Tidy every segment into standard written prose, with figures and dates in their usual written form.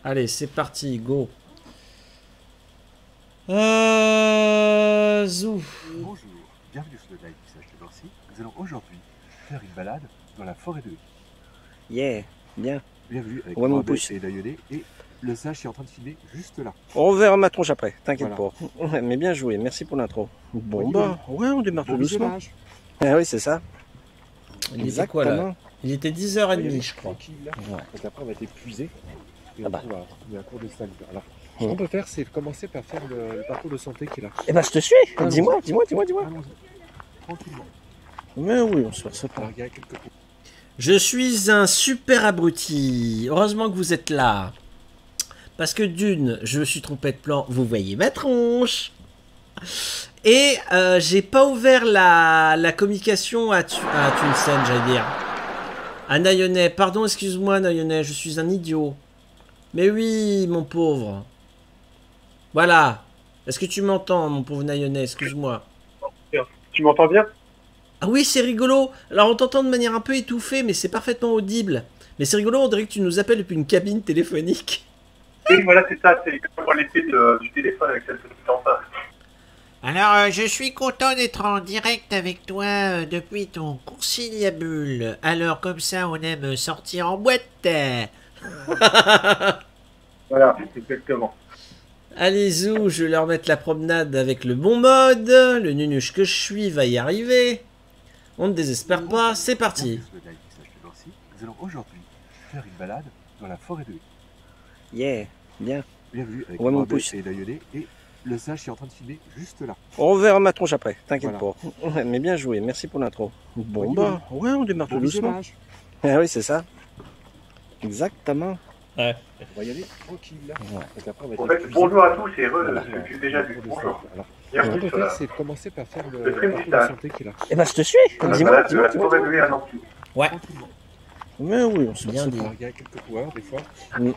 Allez, c'est parti, go. Zou. Bonjour, bienvenue sur le live du Sage de Nancy. Nous allons aujourd'hui faire une balade dans la forêt de Huy. Yeah, bien. Bienvenue avec Ouais, mon Robert pouce. et Dayonné, et le Sage qui est en train de filmer juste là. On verra ma tronche après, t'inquiète Voilà. pas. Ouais, mais bien joué, merci pour l'intro. Bon Oui, bah, ouais, on démarre tout Bon doucement. visionnage. Ah oui, c'est ça. Il était quoi là? Exactement. Il était 10h30, je crois. Tranquille là. Ouais. Donc après on va être épuisé. Et Ah bah. on va trouver un cours de salle. Alors, ce qu'on peut faire, c'est commencer par faire le parcours de santé qui est là. Eh ben, je te suis. Allons-y. Dis-moi. Allons-y. Tranquillement. Mais oui, on se fait ça pas. Alors il y a quelques points. Je suis un super abruti. Heureusement que vous êtes là. Parce que d'une, je me suis trompé de plan. Vous voyez ma tronche. Et j'ai pas ouvert la communication à Tunsen, j'allais dire. À Nayonais. Pardon, excuse-moi Nayonais, je suis un idiot. Mais oui, mon pauvre. Voilà. Est-ce que tu m'entends, mon pauvre Nayonais? Excuse-moi. Tu m'entends bien? Ah oui, c'est rigolo. Alors on t'entend de manière un peu étouffée, mais c'est parfaitement audible. Mais c'est rigolo, on dirait que tu nous appelles depuis une cabine téléphonique. Oui, voilà, c'est ça, c'est comme l'effet du téléphone avec cette petite enceinte. Alors, je suis content d'être en direct avec toi depuis ton conciliabule. Alors, comme ça, on aime sortir en boîte. Voilà, exactement. Allez Zou, je vais leur mettre la promenade avec le bon mode. Le nunuche que je suis va y arriver. On ne désespère pas, c'est parti. Bienvenue sur le live du Sage de Nancy. Nous allons aujourd'hui faire une balade dans la forêt de Huy. Yeah, bien. Bienvenue avec Ouais, mon Robert pouce. et Dayonné, et le Sage qui est en train de filmer juste là. On verra ma tronche après, t'inquiète Voilà. pas. Ouais, mais bien joué, merci pour l'intro. Bon Oui, bah, ouais, on démarre Bon tout doucement. visionnage. Ah oui, c'est ça. Exactement. On va y aller tranquille là. Ouais. Donc après, on va En être fait, épuisé. bonjour à tous et heureux Voilà. de ce que tu as déjà vu. Bonjour. Alors, ce Bienvenue qu'on peut sur faire, la c'est commencer par faire le le stream parcours du de Sage. santé qui est là. Eh ben, je te suis. Dis-moi. Voilà, de la forêt de Huy à Nancy. Ouais, Tranquillement. Mais oui, on se fait bien ça dit. pas. Alors, il y a quelques coureurs des fois.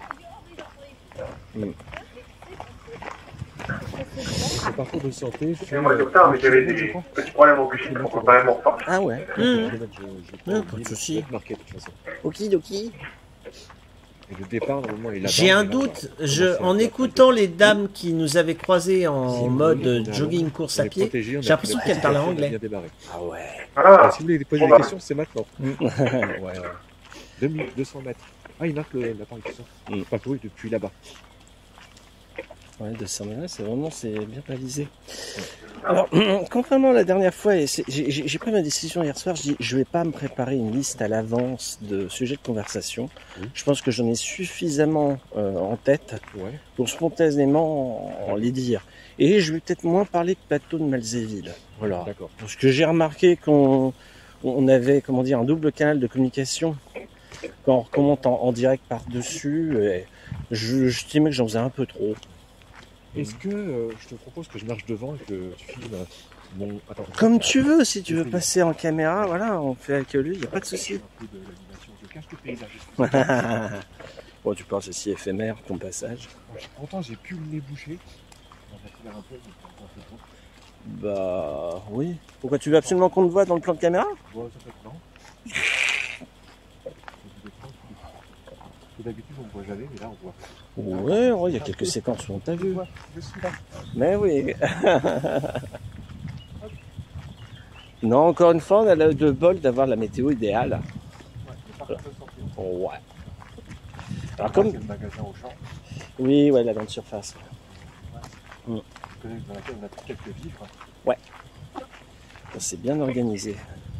Le parcours de santé. Excusez-moi du retard, mais j'avais des petits problèmes au bûcher, donc on va même en reparler. Ah ouais. Pas de souci. Marqué de toute façon. Okidoki. Et le départ, normalement, est là-bas. J'ai un mais là, doute, on va commencer en à écoutant les dames qui nous avaient croisés Si, en on mode est à jogging Londres, course on à est pied, protégé, on a j'ai l'impression pris la qu'elles parlaient précaution de anglais. bien débarrer. Ah ouais. Ah, Si vous voulez poser bon, des bah. questions, c'est maintenant. Ouais. 2 minutes, 200 mètres. Ah, il marque l'apparition. Pas oui, depuis là-bas. Ouais, 200 mètres, c'est bien balisé. Alors, contrairement à la dernière fois, et j'ai pris ma décision hier soir, je dis je vais pas me préparer une liste à l'avance de sujets de conversation. Oui. Je pense que j'en ai suffisamment en tête Ouais. pour spontanément en les dire. Et je vais peut-être moins parler de plateau de Malzéville. Voilà. D'accord. Parce que j'ai remarqué qu'on avait, comment dire, un double canal de communication quand on commente en direct par-dessus. Et j'estimais que j'en faisais un peu trop. Est-ce que je te propose que je marche devant et que tu filmes mon. Attends. Comme tu veux, si tu veux passer en caméra, voilà, on fait avec lui, il n'y a pas de souci. Un peu de l'animation. Je cache le paysage. Bon, tu penses c'est si éphémère ton passage. Je suis content, j'ai plus le nez bouché. On va faire un peu, mais c'est un peu trop. Bah oui. Pourquoi tu veux absolument qu'on te voit dans le plan de caméra? Ouais, ça fait non. D'habitude, on ne voit jamais, mais là, on voit. Ouais, il y a quelques séquences où on t'a vu. Je suis là. Mais oui. Non, encore une fois, on a le bol d'avoir la météo idéale. Ouais. Alors comme... C'est le magasin au champ. Oui, ouais, la grande surface. Dans laquelle on a quelques vivres. C'est bien organisé.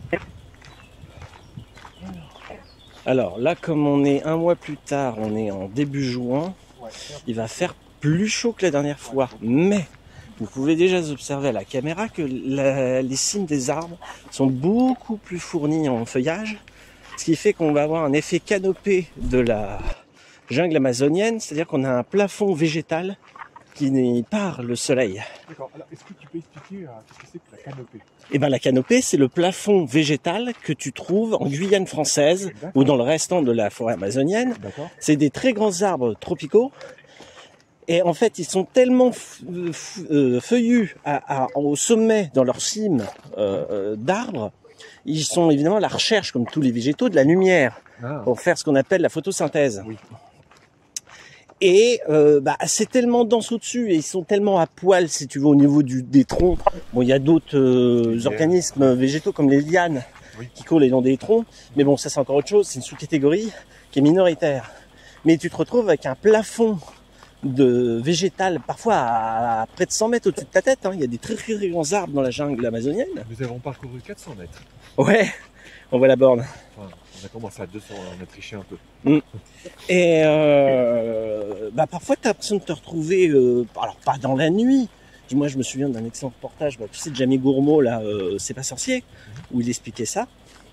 Alors là, comme on est un mois plus tard, on est en début juin, Ouais. il va faire plus chaud que la dernière fois. Mais vous pouvez déjà observer à la caméra que les cimes des arbres sont beaucoup plus fournis en feuillage, ce qui fait qu'on va avoir un effet canopé de la jungle amazonienne, c'est-à-dire qu'on a un plafond végétal qui n'est par le soleil. D'accord. Alors, est-ce que tu peux expliquer qu'est-ce que c'est que la canopée? Et ben la canopée, c'est le plafond végétal que tu trouves en Guyane française ou dans le restant de la forêt amazonienne. D'accord. C'est des très grands arbres tropicaux. Et en fait, ils sont tellement feuillus au sommet, dans leur cime d'arbres. Ils sont évidemment à la recherche, comme tous les végétaux, de la lumière Ah. pour faire ce qu'on appelle la photosynthèse. Oui. Et c'est tellement dense au-dessus et ils sont tellement à poil, si tu veux, au niveau des troncs. Bon, il y a d'autres organismes végétaux comme les lianes qui coulent les long des troncs. Mais bon, ça c'est encore autre chose, c'est une sous-catégorie qui est minoritaire. Mais tu te retrouves avec un plafond de végétal, parfois à près de 100 mètres au-dessus de ta tête. Hein. Il y a des très très grands arbres dans la jungle amazonienne. Nous avons parcouru 400 mètres. Ouais, on voit la borne. Enfin, on a commencé à 200, on a triché un peu. Et parfois tu as l'impression de te retrouver, alors pas dans la nuit. Moi je me souviens d'un excellent reportage, tu sais, de Jamie Gourmaud, là, C'est pas sorcier, où il expliquait ça.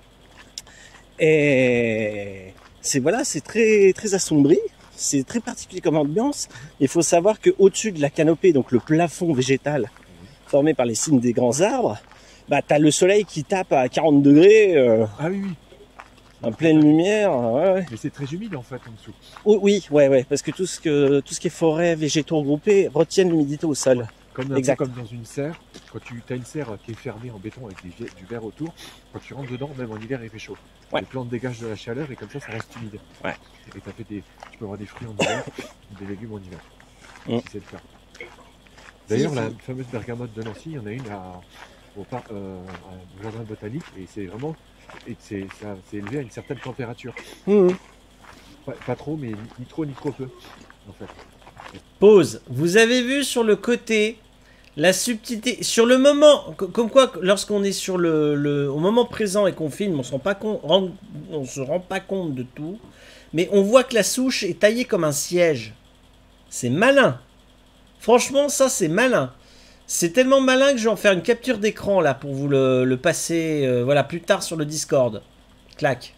Et c'est très très assombri. C'est très particulier comme ambiance. Il faut savoir que au-dessus de la canopée, donc le plafond végétal formé par les cimes des grands arbres, t'as le soleil qui tape à 40 degrés, Ah oui, oui. en pleine lumière. Ouais. Mais c'est très humide en fait en dessous. Oui, parce que tout ce qui est forêt, végétaux regroupés retiennent l'humidité au sol. Comme un peu comme dans une serre, quand tu as une serre qui est fermée en béton avec du verre autour, quand tu rentres dedans, même en hiver, il fait chaud. Ouais. Les plantes dégagent de la chaleur et comme ça reste humide. Ouais. Et tu peux avoir des fruits en hiver, des légumes en hiver, si c'est le cas. D'ailleurs, la fameuse bergamote de Nancy, il y en a une au jardin botanique et c'est vraiment, c'est élevé à une certaine température. Pas trop, mais ni trop ni trop peu, en fait. Pause. Vous avez vu sur le côté la subtilité, sur le moment, comme quoi lorsqu'on est sur au moment présent et qu'on filme, on se rend pas compte de tout, mais on voit que la souche est taillée comme un siège. C'est malin. Franchement, ça c'est malin. C'est tellement malin que je vais en faire une capture d'écran là pour vous le passer plus tard sur le Discord. Clac.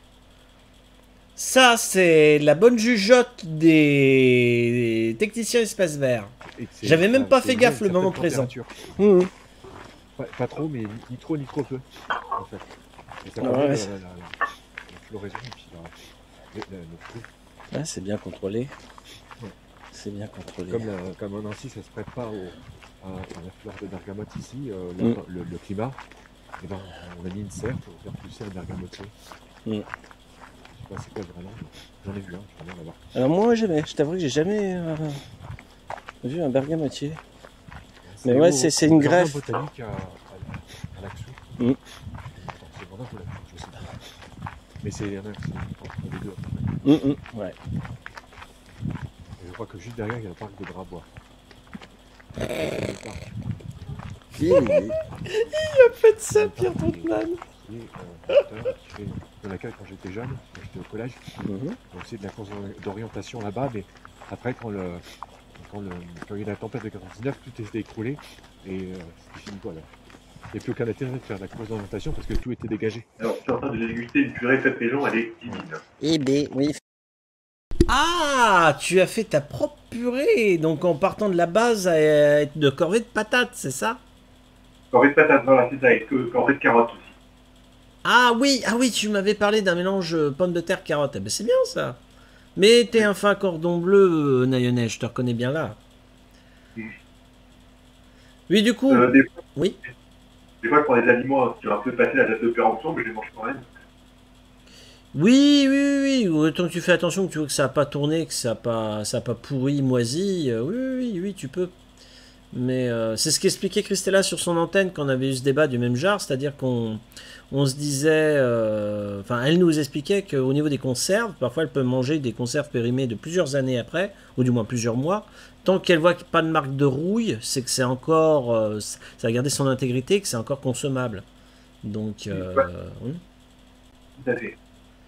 Ça, c'est la bonne jugeote des techniciens espace vert. J'avais même pas fait gaffe le moment présent. Pas trop, mais ni trop ni trop peu, en fait. Et ça permet la floraison et puis le fruit. C'est bien contrôlé. Ouais. C'est bien contrôlé. Comme en Nancy, ça se prête pas à la fleur de bergamote ici, le climat. Et on a mis une serre pour faire pousser un bergamotier. Je sais pas c'est quoi vraiment, j'en ai vu un, je vais là-bas. Alors moi jamais, je t'avoue que j'ai jamais vu un bergamotier. Mais c'est une greffe. C'est un botanique à l'Axou. C'est vraiment pour la je sais pas. Mais il y en a qui sont entre les deux. Ouais. Et je crois que juste derrière il y a le parc de Grabois. Il a fait ça, Pierre Troutman. Dans laquelle quand j'étais jeune, quand j'étais au collège, donc c'est de la course d'orientation là-bas, mais après quand il y a eu la tempête de 99, tout était écroulé et c'était fini quoi là. Il n'y a plus aucun intérêt de faire de la course d'orientation parce que tout était dégagé. Alors je suis en train de déguster une purée faite maison, elle est divine. Eh ben oui. Ah, tu as fait ta propre purée, donc en partant de la base de corvée de patates, c'est ça? Corvée de patates, voilà, c'est ça, et corvée de carottes aussi. Ah oui, tu m'avais parlé d'un mélange pommes de terre carottes. Eh ben c'est bien ça. Mais t'es un fin cordon bleu, Nayonais, je te reconnais bien là. Oui, du coup. Oui. Des fois, je prends des aliments qui ont un peu passé la date de péremption, mais je les mange quand même. Oui. Tant que tu fais attention, que tu vois que ça n'a pas tourné, que ça n'a pas pourri, moisi. Oui, tu peux. Mais c'est ce qu'expliquait Christella sur son antenne quand on avait eu ce débat du même genre, c'est-à-dire qu'on se disait, elle nous expliquait qu'au niveau des conserves, parfois elle peut manger des conserves périmées de plusieurs années après, ou du moins plusieurs mois, tant qu'elle voit pas de marque de rouille, c'est que c'est encore, ça a gardé son intégrité, que c'est encore consommable. Donc, Tout à fait.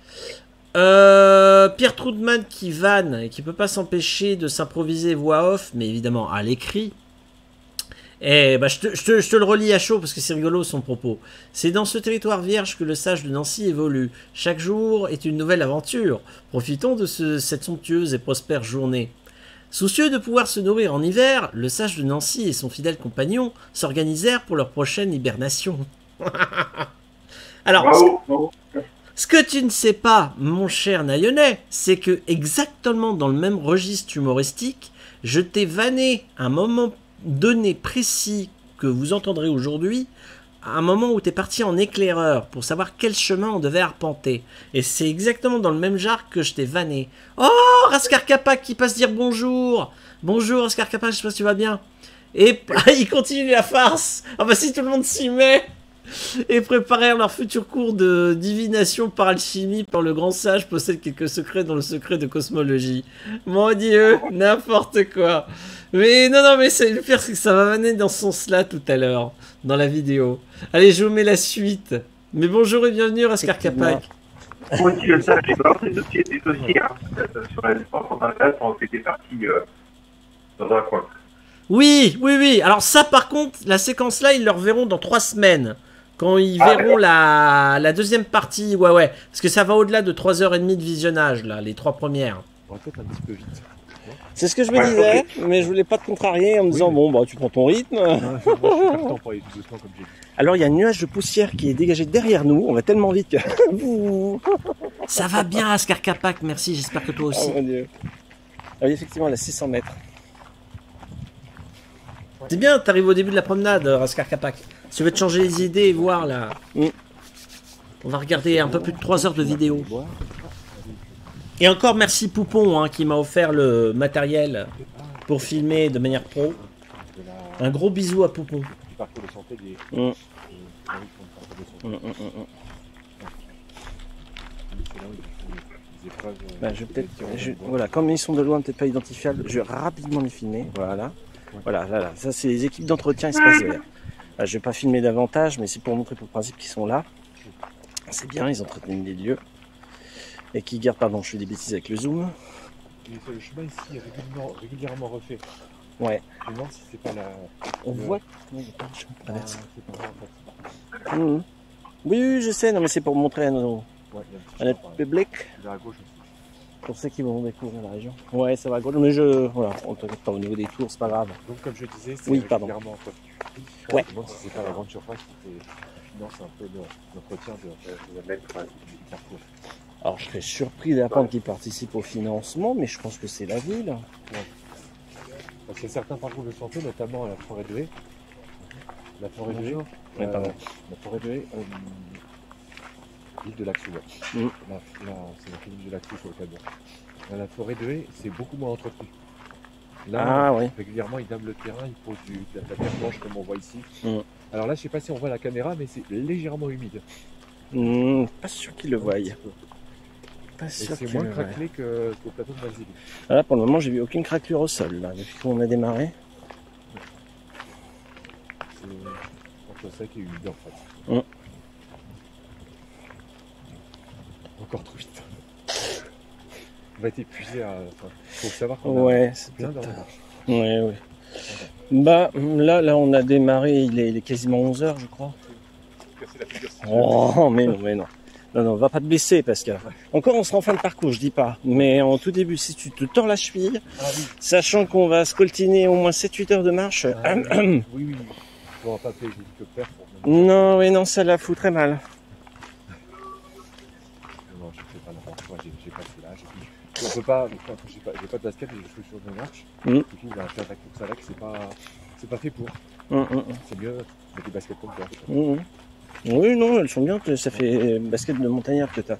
Pierre Troutman qui vanne et qui peut pas s'empêcher de s'improviser voix off, mais évidemment à l'écrit. Et je te le relis à chaud parce que c'est rigolo son propos. C'est dans ce territoire vierge que le sage de Nancy évolue. Chaque jour est une nouvelle aventure. Profitons de cette somptueuse et prospère journée. Soucieux de pouvoir se nourrir en hiver, le sage de Nancy et son fidèle compagnon s'organisèrent pour leur prochaine hibernation. Alors, bravo. Ce que tu ne sais pas, mon cher Nayonais, c'est que exactement dans le même registre humoristique, je t'ai vanné un moment donné précis que vous entendrez aujourd'hui un moment où tu es parti en éclaireur pour savoir quel chemin on devait arpenter. Et c'est exactement dans le même genre que je t'ai vanné. Oh, Raskar Kapak qui passe dire bonjour. Bonjour Raskar Kapak, je sais pas si tu vas bien. Et il continue la farce. Ah bah si tout le monde s'y met. Et préparèrent leur futur cours de divination par alchimie par le grand sage possède quelques secrets dans le secret de cosmologie. Mon Dieu, n'importe quoi. Mais non, mais c'est le pire, c'est que ça va venir dans ce sens-là tout à l'heure, dans la vidéo. Allez, je vous mets la suite. Mais bonjour et bienvenue, Raskar Kapak. Moi, si je sais, j'ai pas des dossiers hein, sur la défense en interne, on fait des parties dans un coin. Oui. Alors ça, par contre, la séquence-là, ils le reverront dans 3 semaines. Quand ils verront la deuxième partie, ouais. Parce que ça va au-delà de 3h30 de visionnage, là, les 3 premières. On va peut-être un petit peu vite. C'est ce que je me disais, mais je voulais pas te contrarier en me disant, bon, bah, tu prends ton rythme. Moi, je suis partant pour aller tout doucement, comme j'ai dit. Alors, il y a un nuage de poussière qui est dégagé derrière nous. On va tellement vite que... Ça va bien, Raskar Kapak, merci, j'espère que toi aussi. Oh mon Dieu. Ah oui, effectivement, elle a 600 mètres. C'est bien, t'arrives au début de la promenade, Raskar Kapak. Si tu veux te changer les idées et voir, là... On va regarder un peu plus de 3 heures de vidéo. Et encore merci Poupon qui m'a offert le matériel pour filmer de manière pro. Un gros bisou à Poupon. Du parcours de santé des... Bah, je vais peut-être... Voilà, comme ils sont de loin, peut-être pas identifiables, je vais rapidement les filmer. Voilà. Voilà, là. Ça, c'est les équipes d'entretien, ils se passent derrière. Là, je vais pas filmer davantage, mais c'est pour montrer pour le principe qu'ils sont là. C'est bien, ils entretiennent les lieux. Et qui gardent, pardon, je fais des bêtises avec le zoom. Et le chemin ici est régulièrement refait. Ouais. Je me demande si c'est pas la... On voit... Oui, c'est pas vrai, en fait. Oui, je sais, non mais c'est pour montrer à nos... Ouais, à notre public. Vers la gauche aussi. Pour ceux qui vont découvrir la région. Ouais, ça va à gauche, mais voilà, on t'inquiète pas au niveau des tours, c'est pas grave. Donc comme je disais, c'est régulièrement entretenu. Ouais. Je me demande si c'est pas la grande surface qui finance un peu l'entretien de mettre du parcours. Alors je serais surpris d'apprendre qu'ils participent au financement, mais je pense que c'est la ville. Ouais. Parce qu'il y a certains parcours de santé, notamment à la forêt de Haie. La forêt de Haie, Ouais, pardon. la forêt de Haie, l'île de Laxou. C'est la île de Laxou sur le tableau. La forêt de Haie, c'est beaucoup moins entretenu. Là, oui. régulièrement, ils dament le terrain, ils posent de la terre blanche comme on voit ici. Alors là, je sais pas si on voit la caméra, mais c'est légèrement humide. Pas sûr qu'ils le voient. Pas sûr. Et c'est moins craquelé qu'au plateau de Malzili. Là, pour le moment, j'ai vu aucune craquelure au sol, là, depuis qu'on a démarré. C'est entre sec et humide, en fait. Encore trop vite. On va être épuisé à... faut savoir qu'on a bien dans la marche. Ouais. Bah, là, on a démarré, il est quasiment 11h, je crois. Oh, mais non. Non, va pas te blesser parce que encore on sera en fin de parcours, je dis pas. Mais en tout début, si tu te tords la cheville, sachant qu'on va scoltiner au moins 7-8 heures de marche. Oui. On va pas appeler les hélicoptères. Non, ça la fout très mal. Non, je fais pas n'importe quoi, j'ai passé l'âge. On peut pas, j'ai pas de basket, j'ai des chaussures de marche. Du coup, faire de la course à lac, c'est pas fait pour. C'est mieux avec des baskets comme toi. Oui, non, elles sont bien, ça fait basket de montagnard que t'as.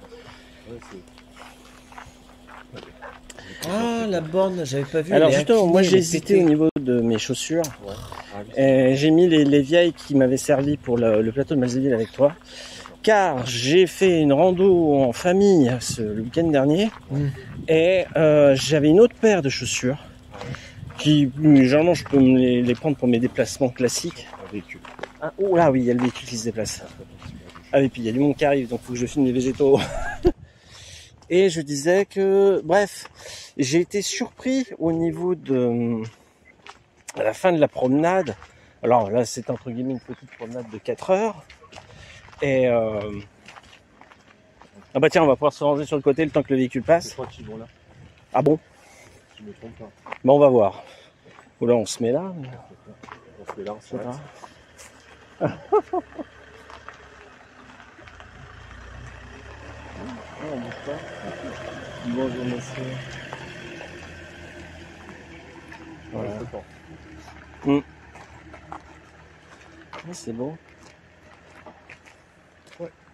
Ah, la borne, j'avais pas vu. Alors justement, moi j'ai hésité au niveau de mes chaussures. J'ai mis les vieilles qui m'avaient servi pour le plateau de Malzéville avec toi. Car j'ai fait une rando en famille le week-end dernier. Et j'avais une autre paire de chaussures. Qui, généralement, je peux me les prendre pour mes déplacements classiques. Un véhicule. Oh là oui, il y a le véhicule qui se déplace. Ah et puis il y a du monde qui arrive, donc il faut que je filme les végétaux. Et je disais que, bref, j'ai été surpris au niveau de à la fin de la promenade. Alors là, c'est entre guillemets une petite promenade de 4 heures. Et ah bah tiens, on va pouvoir se ranger sur le côté le temps que le véhicule passe. Je crois qu'ils vont là. Ah bon? Je me trompe pas. Bon, on va voir. Ou là, on se met là. On se met là, on se met là. Bonjour monsieur. Voilà. C'est bon.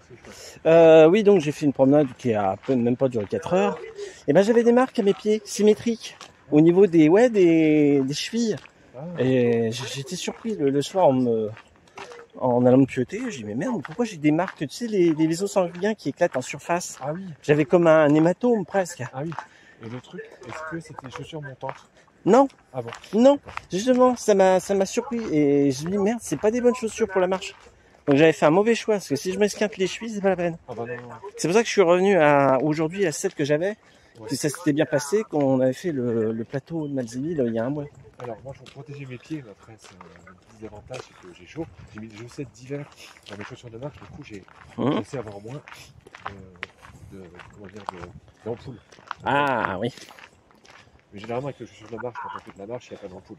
c'est chouette. Oui, donc j'ai fait une promenade qui a même pas duré 4 heures. Et ben j'avais des marques à mes pieds, symétriques, au niveau des chevilles. Ah, Et j'étais surpris le soir en allant me pioter. J'ai dit mais merde, pourquoi j'ai des marques, tu sais, les vaisseaux sanguins qui éclatent en surface. ah oui, J'avais comme un hématome presque. ah oui. Et le truc, est-ce que c'était des chaussures montantes? Non, Ah bon? non, justement, ça m'a surpris. Et je me dis merde, c'est pas des bonnes chaussures pour la marche. Donc j'avais fait un mauvais choix, parce que si je m'esquinte les chevilles, c'est pas la peine. Ah bah non, non. C'est pour ça que je suis revenu aujourd'hui à celle que j'avais. Ouais. Et ça s'était bien passé quand on avait fait le plateau de Malzéville il y a un mois. Alors moi, pour protéger mes pieds, mais après, c'est un petit désavantage, c'est que j'ai chaud. J'ai mis des chaussettes d'hiver dans mes chaussures de marche, du coup, j'ai laissé avoir moins d'ampoules. Ah oui. Mais généralement, avec les chaussures de marche, quand on fait de la marche, il n'y a pas d'ampoule.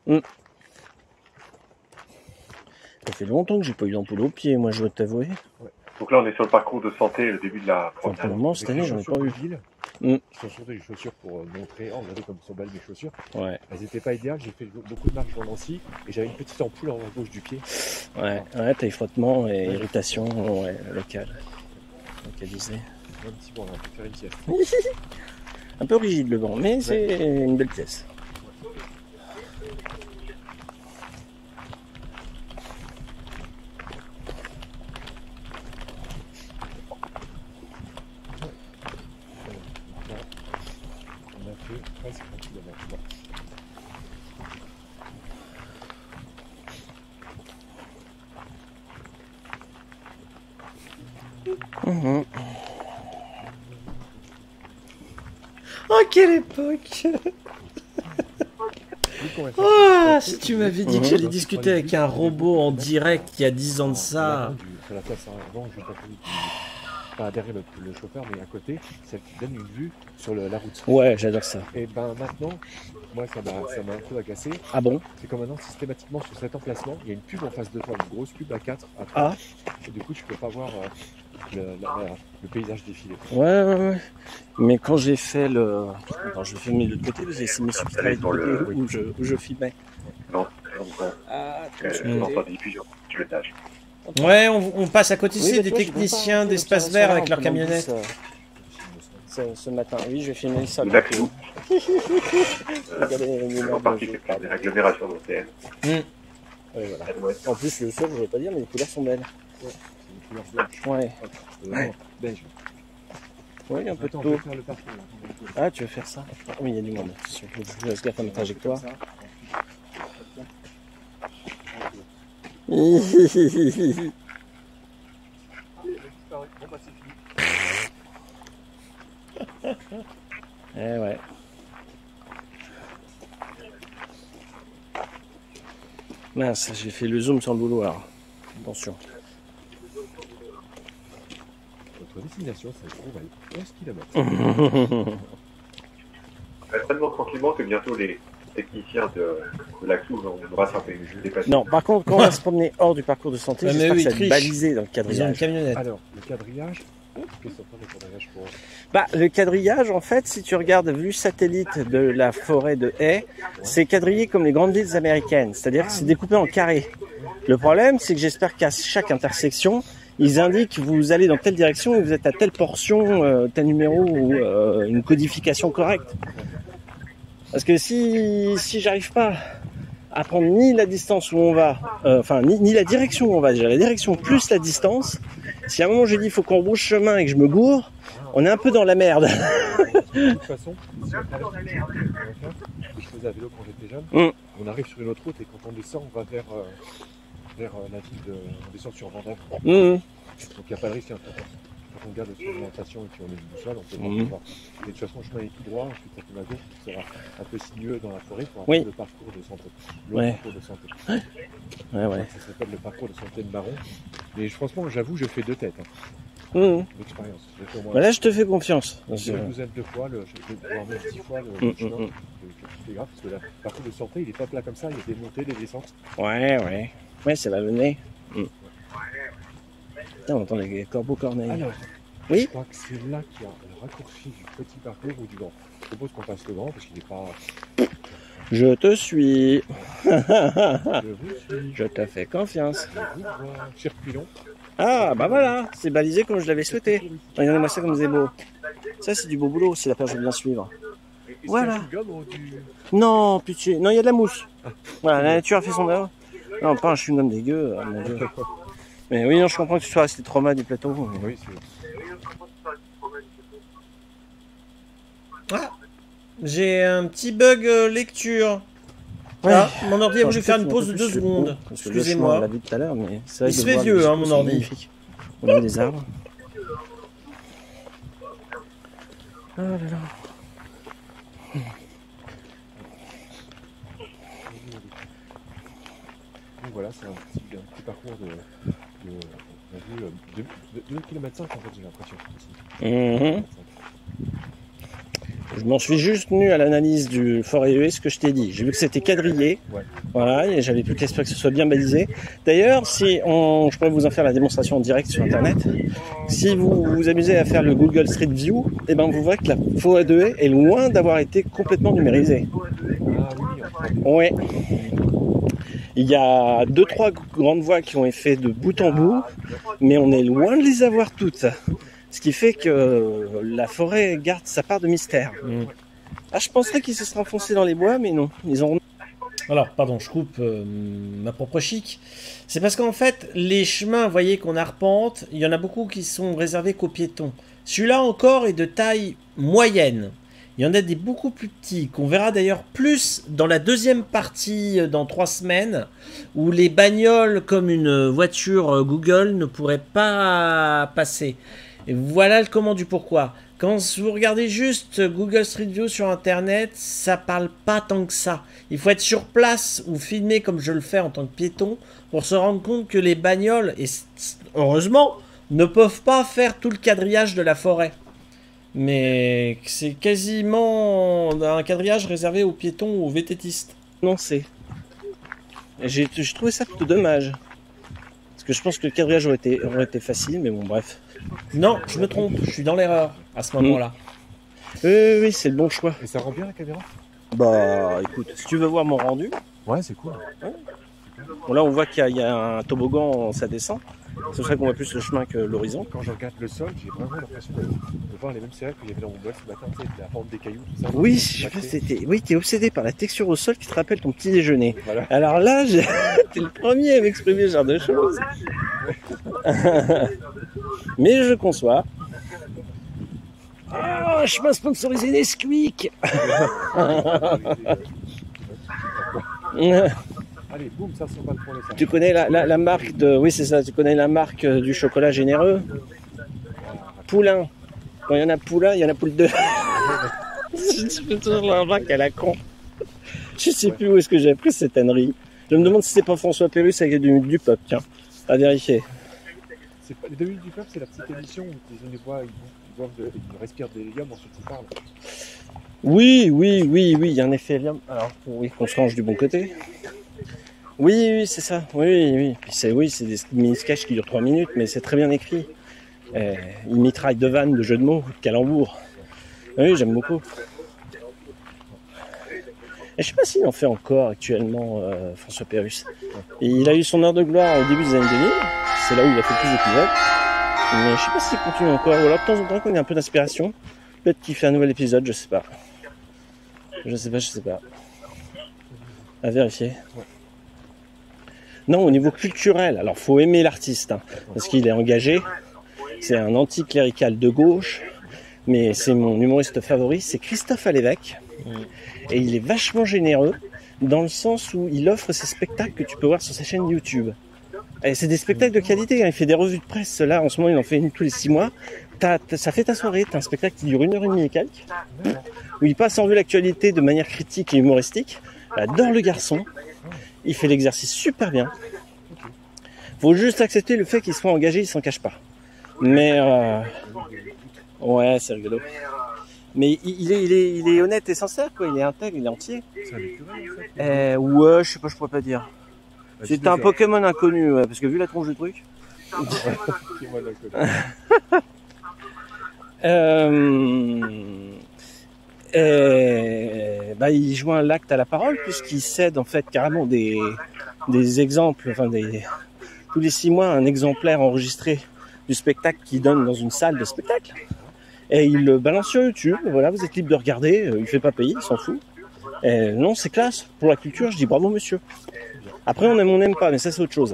Ça fait longtemps que j'ai pas eu d'ampoule au pied, moi je dois t'avouer. Donc là, on est sur le parcours de santé, le début de la Enfin, pour le promenade. moment, cette année, j'en ai pas eu. Ville, Mm. qui sont surtout des chaussures pour montrer, oh regardez comme sont belles mes chaussures. Ouais, Elles n'étaient pas idéales, j'ai fait beaucoup de marches dans Nancy et j'avais une petite ampoule en gauche du pied. ouais, t'as eu frottement et irritation locale. Localisée. Un petit bon, on va faire une sieste. Un peu rigide le banc, mais c'est une belle pièce. On a fait presque 1 km. Mhm. Oh, quelle époque! Ah, si tu m'avais dit que j'allais discuter avec un robot en direct il y a 10 ans de ça. Sur la place avant, je pas derrière le chauffeur, mais à côté, celle qui donne une vue sur la route. Ouais, j'adore ça. Et ben maintenant, moi ça m'a un peu agacé. Ah bon? C'est comme maintenant, systématiquement sur cet emplacement, il y a une pub en face de toi, une grosse pub à 4, à 3. Ah. Et du coup, tu peux pas voir le paysage défiler. Ouais. Mais quand j'ai fait Attends, je vais filmer de l'autre côté, parce que c'est mes qui travaillent de l'autre côté où je filmais. Non, Ah, pas de diffusion, pilotage. Ouais, on passe à côté Oui, ici mais des tu vois, techniciens j'ai d'espace pas vert fait avec leur l'observation camionnette. ce matin. Oui, je vais filmer ça. D'accord. Regardez les C'est lumières en de partie jeu. c'est des agglomérations d'OTN. Ouais, voilà. En plus, le sol, je vais pas dire, mais les couleurs sont belles. C'est une couleur blanche. Ouais. Beige. Oui, un peu de Attends, je vais taux. faire le parcours là. Ah, tu veux faire ça? Ah oui, il y a du monde. Je laisse gaffe à ma trajectoire. Bon bah c'est fini. Eh ouais. Mince, j'ai fait le zoom sur le boulot alors. Attention. Notre destination, c'est Trouvaille, 11 km. Tellement tranquillement que bientôt les techniciens de la CLOU vont nous rattraper. Non, par contre, quand on va se promener hors du parcours de santé, Ouais, mais j'espère eux, que ils ça va être trichent. balisé dans le Ils ont une quadrillage. camionnette. Alors, le quadrillage, qu'est-ce qu'on prend le quadrillage pour Bah, le quadrillage, en fait, si tu regardes vue satellite de la forêt de haies, c'est quadrillé comme les grandes villes américaines, c'est-à-dire que c'est découpé en carrés. Le problème, c'est que j'espère qu'à chaque intersection, ils indiquent vous allez dans telle direction et vous êtes à telle portion, tel numéro ou une codification correcte. Parce que si j'arrive pas à prendre ni la distance où on va, ni la direction où on va, déjà la direction plus la distance, si à un moment je dis il faut qu'on bouge chemin et que je me gourre, on est un peu dans la merde. De toute façon, si on traverse je faisais à vélo quand j'étais jeune, on arrive sur une autre route et quand on descend, on va vers la ville de... On descend sur Vendôme. Donc il n'y a pas de risque. Quand on garde l'orientation et puis on est du sol, on peut voir. Et de toute façon, le chemin est tout droit, ensuite ça fait ma gauche, qui sera un peu sinueux dans la forêt pour faire le parcours de santé. Le parcours de santé. Ouais. Ça s'appelle le parcours de santé de Baron. Mais franchement, j'avoue, je fais 2 têtes. D'expérience. Bah là, je te fais confiance. Une douzaine de fois, voire même 10 fois le chemin. C'est grave parce que le parcours de santé, il est pas plat comme ça, il y a des montées, des descentes. Ouais, ça va venir. Putain, on entend les corbeaux corneilles. Alors, oui, je crois que c'est là qu'il y a le raccourci du petit parcours ou du grand. Je propose qu'on passe le grand parce qu'il n'est pas... Je te suis. Je vous suis. Je te fais confiance. Je vous vois. Circulons. Ah, bah voilà, c'est balisé comme je l'avais souhaité. Regardez-moi ça comme c'est beau. Ça, c'est du beau boulot, si la page veut bien suivre. Et Voilà. c'est un chewing-gum ou du... Non, pitié. Non, il y a de la mousse. Voilà, la nature a fait son œuvre. Non, pas un chewing-gum dégueu, mon Dieu. Mais oui, non, je comprends que tu sois resté trauma du plateau. Oui, c'est... Ah, j'ai un petit bug lecture. Ouais. Ah, mon ordi a Attends, voulu je faire peux une filmer pause un de peu 2 plus, secondes. parce que le chemin, on Excusez-moi. l'a vu tout à l'heure, mais c'est vrai Il que se de fait voir vieux, les hein, photos, mon c'est ordi. magnifique. Au niveau des arbres. Ah là là. Donc voilà, c'est un petit parcours on a vu 2 km en fait, j'ai l'impression. Mhm. Je m'en suis juste tenu à l'analyse du forêt EE, ce que je t'ai dit. J'ai vu que c'était quadrillé. Ouais. Voilà, et j'avais plus qu'à espérer que ce soit bien balisé. D'ailleurs, je pourrais vous en faire la démonstration en direct sur Internet. Si vous vous amusez à faire le Google Street View, eh ben vous verrez que la forêt de haie est loin d'avoir été complètement numérisée. Ah oui, Ouais. Il y a 2-3 grandes voies qui ont été faites de bout en bout, mais on est loin de les avoir toutes. Ce qui fait que la forêt garde sa part de mystère. Ah, je penserais qu'ils se seraient enfoncés dans les bois, mais non. Ils ont... Alors, pardon, je coupe ma propre chic. C'est parce qu'en fait, les chemins, vous voyez, qu'on arpente, il y en a beaucoup qui sont réservés qu'aux piétons. Celui-là encore est de taille moyenne. Il y en a des beaucoup plus petits, qu'on verra d'ailleurs plus dans la deuxième partie dans 3 semaines, où les bagnoles comme une voiture Google ne pourraient pas passer. Et voilà le comment du pourquoi. Quand vous regardez juste Google Street View sur Internet, ça parle pas tant que ça. Il faut être sur place ou filmer comme je le fais en tant que piéton pour se rendre compte que les bagnoles, et heureusement, ne peuvent pas faire tout le quadrillage de la forêt. Mais c'est quasiment un quadrillage réservé aux piétons ou aux vététistes. Non, c'est... J'ai trouvé ça plutôt dommage. Parce que je pense que le quadrillage aurait été facile, mais bon, bref. Non, je me trompe, je suis dans l'erreur à ce moment-là. Oui, c'est le bon choix. Et ça rend bien la caméra? Bah, écoute, si tu veux voir mon rendu, Ouais, c'est cool. bon, là on voit qu'il y a un toboggan, ça descend. C'est vrai qu'on voit plus le chemin que l'horizon. Quand je regarde le sol, j'ai vraiment l'impression de voir les mêmes céréales qu'il y avait dans mon bol ce matin, tu sais, la forme des cailloux, tout ça. Oui, je sais pas, oui, t'es obsédé par la texture au sol qui te rappelle ton petit déjeuner. Voilà. Alors là, t'es le premier à m'exprimer ce genre de choses. Mais je conçois. Ah, je m'as sponsorisé Nesquik. Allez, boum, ça s'en va pour le ça. Tu connais la marque de... Oui, c'est ça, tu connais la marque du chocolat généreux? Poulain. Quand il y en a Poulain, il y en a Poule 2. Je fais toujours la remarque à la con. Je sais plus où est-ce que j'ai appris cette ânerie. Je me demande si c'est pas François Pérusse avec du pop, tiens. À vérifier. C'est pas, les 2 minutes du peuple, c'est la petite émission où les gens les voient, ils respirent des légumes, ensuite ils parlent. Oui, il y a un effet Liam. Alors, oui, qu'on se range du bon côté. Oui, c'est ça. Oui. Puis c'est des mini-sketchs qui durent 3 minutes, mais c'est très bien écrit. Il mitraille de vannes, de jeux de mots, de calembours. Oui, j'aime beaucoup. Et je sais pas s'il en fait encore actuellement, François Pérusse. Il a eu son heure de gloire au début des années 2000. C'est là où il a fait le plus d'épisodes. Mais je sais pas s'il continue encore. Ou alors de temps en temps, quand il y a un peu d'inspiration, peut-être qu'il fait un nouvel épisode, je sais pas. Je sais pas. À vérifier. Non, au niveau culturel, alors faut aimer l'artiste, hein, parce qu'il est engagé. C'est un anticlérical de gauche, mais c'est mon humoriste favori, c'est Christophe Alévèque. Et il est vachement généreux, dans le sens où il offre ses spectacles que tu peux voir sur sa chaîne YouTube. Et c'est des spectacles de qualité, hein. Il fait des revues de presse, là, en ce moment il en fait une tous les 6 mois. Ça fait ta soirée, t'as un spectacle qui dure 1h30 et quelques, où il passe en vue l'actualité de manière critique et humoristique. J'adore le garçon, il fait l'exercice super bien. Faut juste accepter le fait qu'il soit engagé, il s'en cache pas. Mais ouais, c'est rigolo. Mais il est honnête et sincère, quoi. Il est intègre, il est entier. C'est un écureuil, en fait. Ouais, je sais pas, je pourrais pas dire. C'est un Pokémon inconnu, ouais, parce que vu la tronche du truc. Moi, d'accord. Il joint l'acte à la parole puisqu'il cède en fait carrément des exemples, enfin tous les 6 mois un exemplaire enregistré du spectacle qu'il donne dans une salle de spectacle. Et il le balance sur YouTube. Voilà, vous êtes libre de regarder. Il fait pas payer, il s'en fout. Et non, c'est classe. Pour la culture, je dis bravo monsieur. Après, on n'aime pas, mais ça c'est autre chose.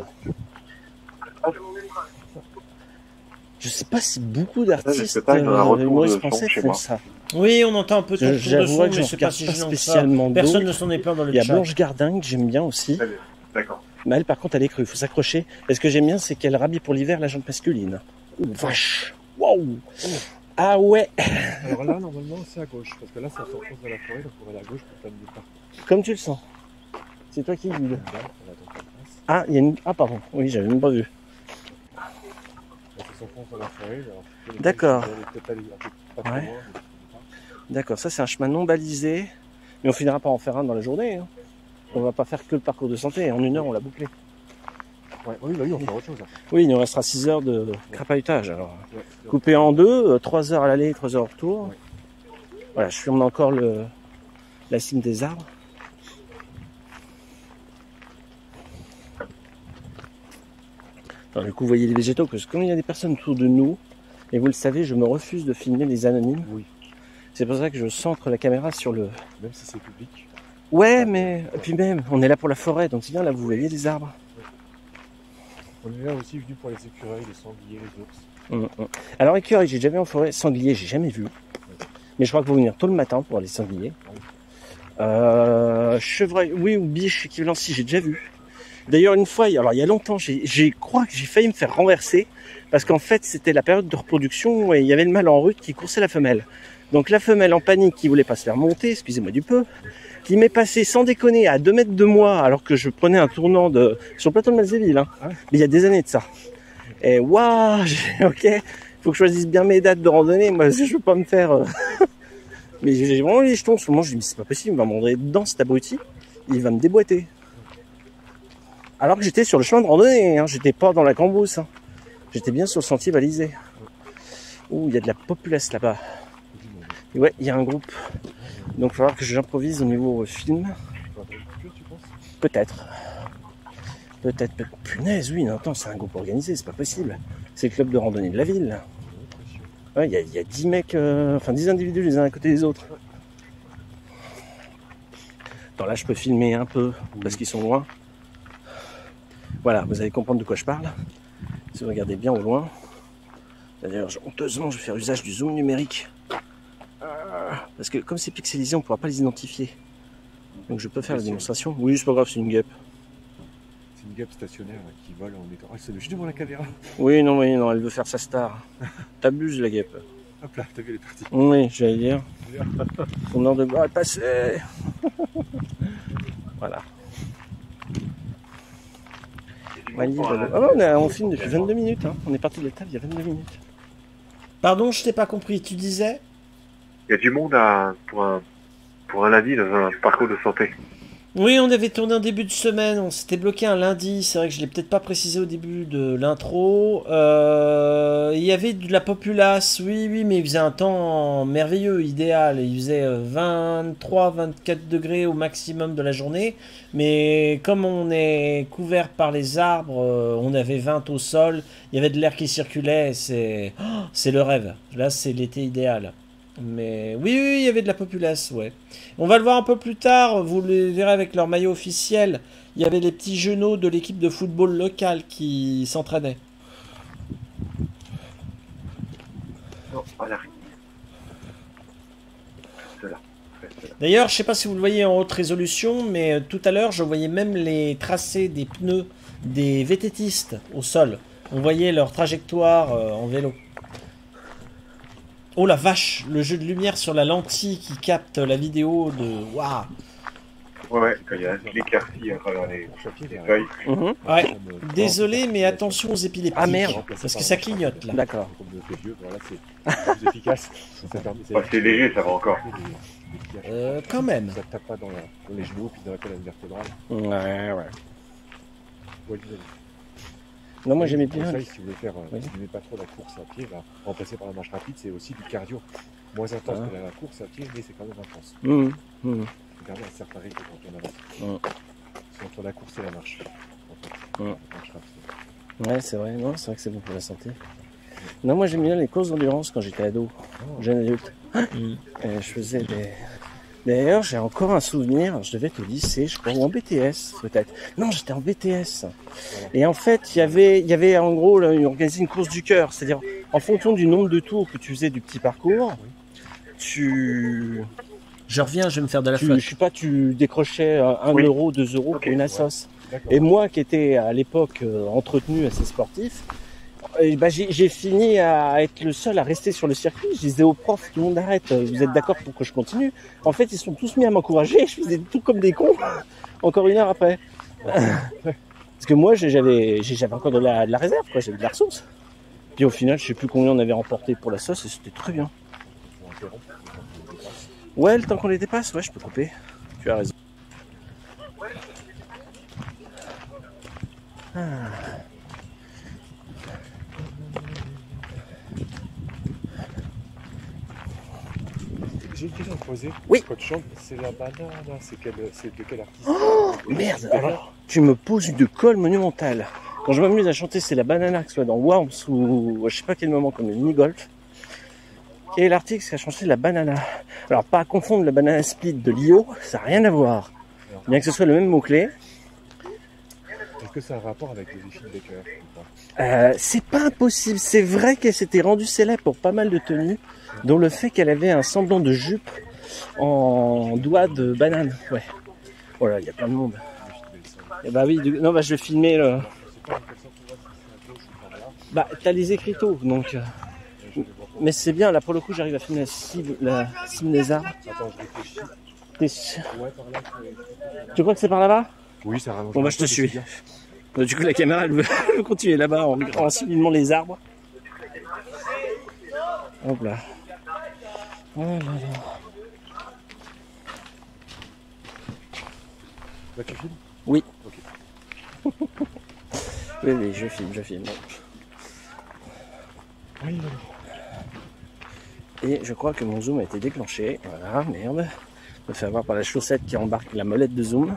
Je sais pas si beaucoup d'artistes humoristes français font ça. Oui, on entend un peu ton J'avoue que mais je c'est regarde pas si pas gênant que ça. spécialement Personne d'autres. ne s'en est plaint dans le Il y a chat. Blanche Gardin que j'aime bien aussi. D'accord. Mais elle, par contre, elle est crue. Il faut s'accrocher. Et ce que j'aime bien, c'est qu'elle rhabille pour l'hiver la jante masculine. Ouh, vache. Waouh. Ah ouais. Alors là, normalement, c'est à gauche. Parce que là, ça s'enfonce dans la forêt, donc on va aller à gauche pour terminer par. Comme tu le sens. C'est toi qui guide. Là, on attend pas de place. Ah, il y a une... Ah, pardon. Oui, j'avais même pas vu. Là, ça s'enfonce dans la forêt. Alors, D'accord. on va peut-être aller un peu pas trop Ouais. loin, mais D'accord, ça c'est un chemin non balisé. Mais on finira par en faire un dans la journée. Hein. On va pas faire que le parcours de santé. En 1 heure, on l'a bouclé. ouais, oui, bah oui, on fera autre chose. Hein. Oui, il nous restera 6 heures de crapahutage. Alors, Ouais. coupé en 2, 3 heures à l'aller, 3 heures au retour. Ouais. Voilà, je filme encore la cime des arbres. Alors, du coup, vous voyez les végétaux, parce que comme il y a des personnes autour de nous, et vous le savez, je me refuse de filmer les anonymes. Oui. C'est pour ça que je centre la caméra sur le... Même si c'est public. Ouais, mais... Et puis même, on est là pour la forêt, donc c'est bien, là, vous voyez les arbres. On est là aussi venu pour les écureuils, les sangliers, les ours. Alors, écureuil, j'ai déjà vu en forêt. Sanglier, j'ai jamais vu. Mais je crois qu'il faut venir tôt le matin pour voir les sangliers. Chevreuil, oui, ou biche équivalent, si, j'ai déjà vu. D'ailleurs, une fois, alors il y a longtemps, je crois que j'ai failli me faire renverser parce qu'en fait, c'était la période de reproduction et il y avait le mâle en rut qui coursait la femelle. Donc la femelle en panique qui voulait pas se faire monter, excusez-moi du peu, qui m'est passée sans déconner à 2 mètres de moi alors que je prenais un tournant sur le plateau de Malzéville, hein. Ah ouais. Mais il y a des années de ça. Et waouh, ok, faut que je choisisse bien mes dates de randonnée, moi je veux pas me faire... Mais j'ai vraiment les jetons, ce moment je me dis c'est pas possible, il va m'en dedans cet abruti, il va me déboîter. Alors que j'étais sur le chemin de randonnée, hein. J'étais pas dans la cambrousse, hein. J'étais bien sur le sentier balisé. Ouh, il y a de la populace là-bas. Et ouais, il y a un groupe. Donc il va falloir que j'improvise au niveau film. Tu penses? Peut-être. Peut-être. Punaise, oui, non, attends, c'est un groupe organisé, c'est pas possible. C'est le club de randonnée de la ville. Ouais, il y a 10 mecs, enfin 10 individus les uns à côté des autres. Attends, là je peux filmer un peu, parce qu'ils sont loin. Voilà, vous allez comprendre de quoi je parle. Si vous regardez bien au loin. D'ailleurs, honteusement, je vais faire usage du zoom numérique. Parce que comme c'est pixelisé, on ne pourra pas les identifier. Donc je peux faire la démonstration. Oui, c'est pas grave, c'est une guêpe. C'est une guêpe stationnaire là, qui vole en étant. Ah, c'est juste devant la caméra. Oui, non, elle veut faire sa star. T'abuses, la guêpe. Hop là, t'as vu, elle est partie. Oui, j'allais dire. Son heure de gloire est passée. Voilà. Ah non, on filme depuis 22 minutes. Hein. On est parti de la table il y a 22 minutes. Pardon, je t'ai pas compris. Tu disais? Il y a du monde pour un lundi dans un parcours de santé. Oui, on avait tourné en début de semaine, on s'était bloqué un lundi, c'est vrai que je l'ai peut-être pas précisé au début de l'intro. Il y avait de la populace, oui, mais il faisait un temps merveilleux, idéal. Il faisait 23-24 degrés au maximum de la journée, mais comme on est couvert par les arbres, on avait 20 au sol, il y avait de l'air qui circulait, c'est le rêve. Là, c'est l'été idéal. Mais oui, il y avait de la populace, ouais. On va le voir un peu plus tard, vous le verrez avec leur maillot officiel. Il y avait les petits genoux de l'équipe de football locale qui s'entraînaient. Non, voilà. D'ailleurs, je sais pas si vous le voyez en haute résolution, mais tout à l'heure, je voyais même les tracés des pneus des VTTistes au sol. On voyait leur trajectoire en vélo. Oh la vache, le jeu de lumière sur la lentille qui capte la vidéo de... Waouh. Ouais, quand il y a l'éclaircie à travers les feuilles. Ouais, désolé, mais attention aux épileptiques. Ah merde, parce que ça clignote là. D'accord. Comme de tes yeux, voilà, c'est plus efficace. C'est léger, ça va encore. Quand même. Ça tape pas dans les genoux puis dans la colonne vertébrale. Ouais. Ouais, Non, moi j'aimais bien. Conseil, si vous voulez faire, si vous n'aimez pas trop la course à pied, bah, remplacer par la marche rapide, c'est aussi du cardio. Moins intense que la course à pied, mais c'est quand même intense. Regardez un certain rythme quand on avance. C'est entre la course et la marche. En fait. La marche rapide. Ouais, c'est vrai. Non, c'est vrai que c'est bon pour la santé. Non, moi j'aime bien les courses d'endurance quand j'étais ado, jeune adulte. Et je faisais des... D'ailleurs, j'ai encore un souvenir, je devais être au lycée, je crois, ou en BTS peut-être. Non, j'étais en BTS. Et en fait, il y avait en gros, là, organisé une course du cœur. C'est-à-dire, en fonction du nombre de tours que tu faisais du petit parcours, tu Je reviens, je vais me faire de la je flotte. sais pas, tu décrochais 1 euro, 2 euros pour une assos. Et moi qui étais à l'époque entretenu assez sportif, j'ai fini à être le seul à rester sur le circuit. Je disais aux profs, tout le monde arrête, vous êtes d'accord pour que je continue? En fait, ils sont tous mis à m'encourager, je faisais tout comme des cons, encore une heure après. Parce que moi, j'avais encore de la réserve, quoi, j'avais de la ressource. Puis au final, je sais plus combien on avait remporté pour la sauce et c'était très bien. Ouais, le temps qu'on les dépasse, ouais, je peux couper. Tu as raison. J'ai une question à te poser. Oui. Quand tu chantes, c'est la banane, c'est de quel artiste? Merde, alors tu me poses une colle monumentale. Quand je m'amuse à chanter, c'est la banana, que ce soit dans Worms ou je sais pas quel moment, comme le mini-golf. Et l'artiste qui a chanté la banana. Alors pas à confondre la banana split de Lio, ça n'a rien à voir. Bien que ce soit le même mot-clé. Est-ce que ça a un rapport avec Joséphine Baker ou pas? C'est pas impossible. C'est vrai qu'elle s'était rendue célèbre pour pas mal de tenues, dont le fait qu'elle avait un semblant de jupe en doigt de banane. Ouais. Voilà, il y a plein de monde. Et bah oui, non, bah je vais filmer le... Bah, t'as les écriteaux, donc... Mais c'est bien, là pour le coup j'arrive à filmer la cime des arbres. Attends, je réfléchis. Ouais, par là. Tu crois que c'est par là-bas? Oui, ça rallonge. Bon bah je te suis. Du coup la caméra elle veut continuer là-bas en filmant les arbres. Hop là. Oh là là. Bah, tu filmes? Oui. Ok. Oui, je filme. Oui, Et je crois que mon zoom a été déclenché. Voilà, merde. Je me fais avoir par la chaussette qui embarque la molette de zoom.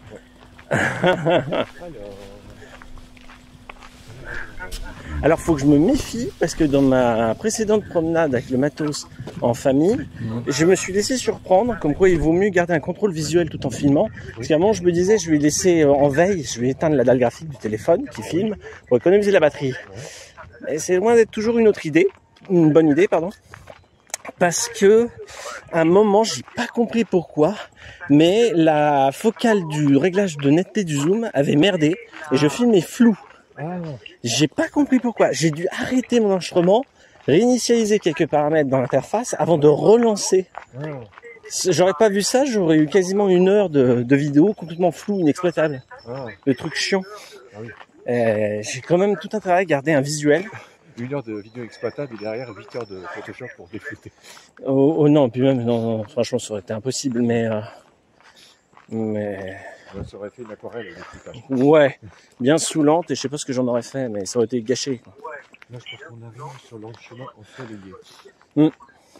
Alors faut que je me méfie parce que dans ma précédente promenade avec le matos en famille, je me suis laissé surprendre comme quoi il vaut mieux garder un contrôle visuel tout en filmant. Parce qu'à un moment je me disais je vais laisser en veille, je vais éteindre la dalle graphique du téléphone qui filme pour économiser la batterie. Et c'est loin d'être toujours une bonne idée, pardon. Parce que à un moment, j'ai pas compris pourquoi, mais la focale du réglage de netteté du zoom avait merdé et je filmais flou. J'ai pas compris pourquoi. J'ai dû arrêter mon enregistrement, réinitialiser quelques paramètres dans l'interface avant de relancer. J'aurais pas vu ça, j'aurais eu quasiment 1 heure de vidéo complètement floue, inexploitable. Le truc chiant. J'ai quand même tout intérêt à garder un visuel. 1 heure de vidéo exploitable et derrière 8 heures de Photoshop pour déflouter. Oh non, puis même, non, franchement, ça aurait été impossible, mais... Ça aurait fait une aquarelle avec des tâches. Ouais, bien saoulante, et je sais pas ce que j'en aurais fait, mais ça aurait été gâché, quoi. Là, je pense qu'on arrive sur l'enchaînement ensoleillé.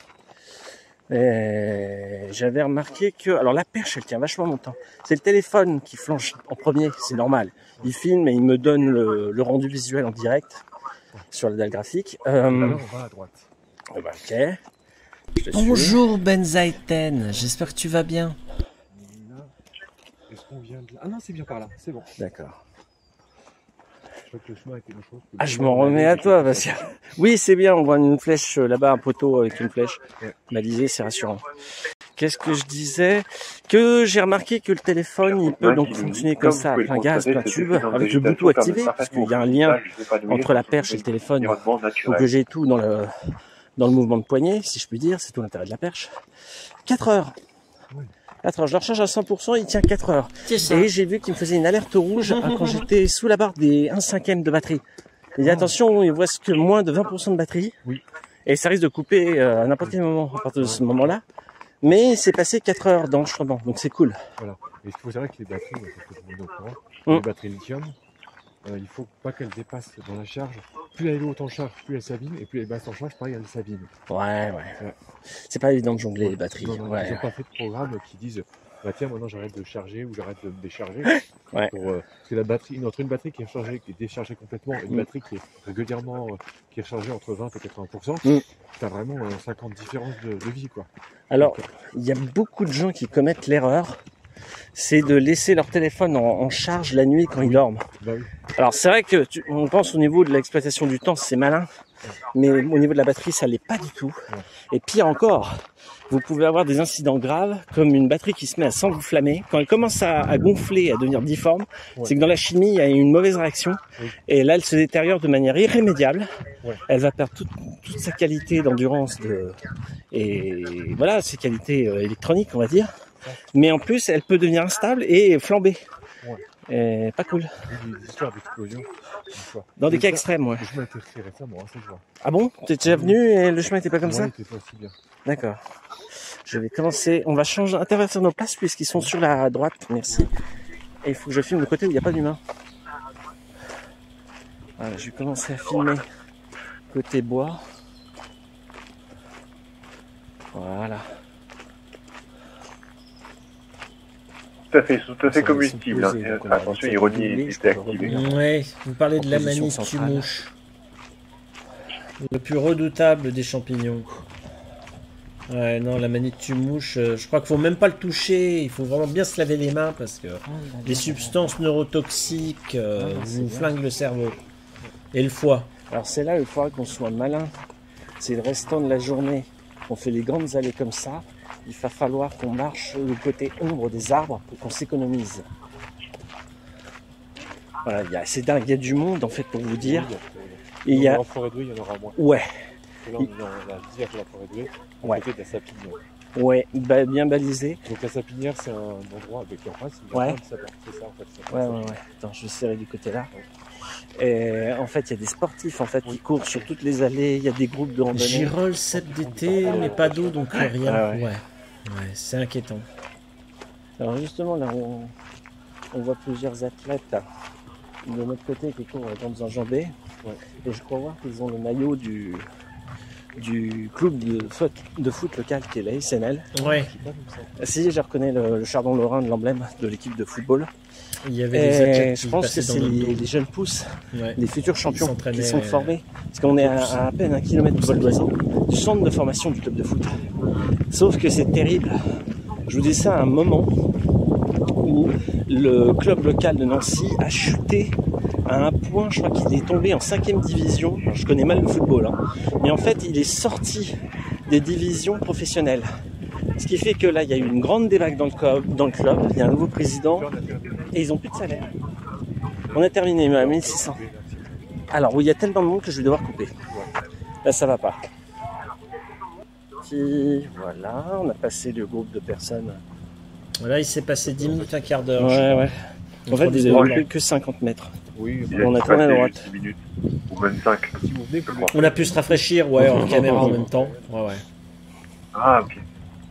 Et j'avais remarqué que... Alors la perche, elle tient vachement longtemps. C'est le téléphone qui flanche en premier, c'est normal. Il filme et il me donne le rendu visuel en direct sur la dalle graphique. Alors, on va à droite. Bah, ok. Je te suis. Bonjour Benzaiten, j'espère que tu vas bien. Est-ce qu'on vient de là? Ah non, c'est bien par là, c'est bon. D'accord. Je crois que le chemin était chose. Ah, je m'en remets à toi, parce que... Oui, c'est bien, on voit une flèche là-bas, un poteau avec une flèche balisée, c'est rassurant. Qu'est-ce que je disais? Que j'ai remarqué que le téléphone, il peut donc fonctionner comme ça, à plein gaz, plein tube, avec le Bluetooth activé, parce qu'il y a un lien entre la perche et le téléphone. Donc j'ai tout dans le mouvement de poignet, si je puis dire, c'est tout l'intérêt de la perche. 4 heures. 4 heures, je le recharge à 100%, il tient 4 heures. Et j'ai vu qu'il me faisait une alerte rouge quand j'étais sous la barre des 1/5 de batterie. Il dit attention, il voit que moins de 20% de batterie. Oui. Et ça risque de couper à n'importe quel moment, à partir de ce moment-là. Mais c'est passé 4 heures d'enregistrement, donc c'est cool. Voilà. Et il faut savoir que les batteries, parce que tout le monde est au courant, les batteries lithium, il faut pas qu'elles dépassent dans la charge. Plus elle est haute en charge, plus elle s'abîme, et plus elle est basse en charge, pareil, elle s'abîme. Ouais. C'est pas évident de jongler les batteries. Ils n'ont pas fait de programme qui disent bah tiens, maintenant j'arrête de charger ou j'arrête de me décharger. Ouais. Parce que la batterie, entre une batterie qui est chargée, qui est déchargée complètement, et une batterie qui est régulièrement qui est rechargée entre 20 et 80%, t'as vraiment 50 différences de vie, quoi. Alors, il y a beaucoup de gens qui commettent l'erreur, c'est de laisser leur téléphone en charge la nuit quand ils dorment. Bah oui. Alors c'est vrai que on pense au niveau de l'exploitation du temps, c'est malin, mais au niveau de la batterie, ça l'est pas du tout. Et pire encore, vous pouvez avoir des incidents graves, comme une batterie qui se met à s'enflammer. Quand elle commence à gonfler, à devenir difforme, c'est que dans la chimie, il y a une mauvaise réaction, et là, elle se détériore de manière irrémédiable. Elle va perdre toute sa qualité d'endurance et voilà, ses qualités électroniques, on va dire. Mais en plus, elle peut devenir instable et flamber. Et pas cool. Des histoires d'explosion. Dans des cas extrêmes, ouais. Le chemin était très récemment, hein, ça je vois. Ah bon? T'es déjà venu et le chemin était pas comme ça? Il était pas aussi bien. D'accord. Je vais commencer. On va changer, intervertir nos places puisqu'ils sont sur la droite. Merci. Et il faut que je filme le côté où il n'y a pas d'humain. Voilà, je vais commencer à filmer côté bois. Voilà. Tout à fait combustible. Hein. Attention, ironie était activée. Ouais, vous parlez de la manite centrale. tue-mouche. Le plus redoutable des champignons. Ouais, non, la manite tue-mouche, je crois qu'il faut même pas le toucher. Il faut vraiment bien se laver les mains parce que les substances neurotoxiques vous flinguent le cerveau. Et le foie. Alors c'est là où il faudra qu'on soit malin. C'est le restant de la journée. On fait les grandes allées comme ça. Il va falloir qu'on marche le côté ombre des arbres pour qu'on s'économise. Voilà, c'est dingue, il y a du monde en fait pour vous dire. Et il y a... En forêt douée, il y en aura moins. Ouais. Là, on est dans la lisière de la forêt douée, à côté de la sapinière. Ouais, bien balisé. Donc la sapinière, c'est un endroit avec en face, ouais. C'est ça en fait. Ouais. Attends, je vais serrer du côté là. Et en fait, il y a des sportifs en fait qui courent sur toutes les allées. Il y a des groupes de randonnée. Girolles, cèpe d'été, mais pas d'eau, donc rien. Ah ouais. Ouais, c'est inquiétant. Alors justement, là, on voit plusieurs athlètes là, de notre côté qui courent à grandes enjambées. Ouais. Et je crois voir qu'ils ont le maillot du club de foot local qui est la SNL. Ouais. Si, je reconnais le chardon lorrain de l'emblème de l'équipe de football. Il y avait des athlètes qui je pense que passaient c'est dans le dos. les jeunes pousses, Ouais. les futurs champions qui sont s'entraînaient, formés. Parce qu'on est à peine 1 kilomètre du vol d'oiseau du centre de formation du club de foot. Sauf que c'est terrible. Je vous dis ça à un moment où le club local de Nancy a chuté à un point, je crois qu'il est tombé en 5e division. Alors, je connais mal le football, hein. Mais en fait, il est sorti des divisions professionnelles. Ce qui fait que là, il y a eu une grande débâcle dans le club. Il y a un nouveau président et ils n'ont plus de salaire. On a terminé à 1600. Alors, oui, il y a tellement de monde que je vais devoir couper. Là, ça va pas. Voilà, on a passé le groupe de personnes. Voilà, il s'est passé 10 minutes, un quart d'heure. Ouais. En fait, vous avez plus que 50 mètres. Oui, on a tourné à droite. 10 minutes, ou 25. Si vous venez, On a pu se rafraîchir, ouais, en caméra en même temps. Ouais. Ah, ok.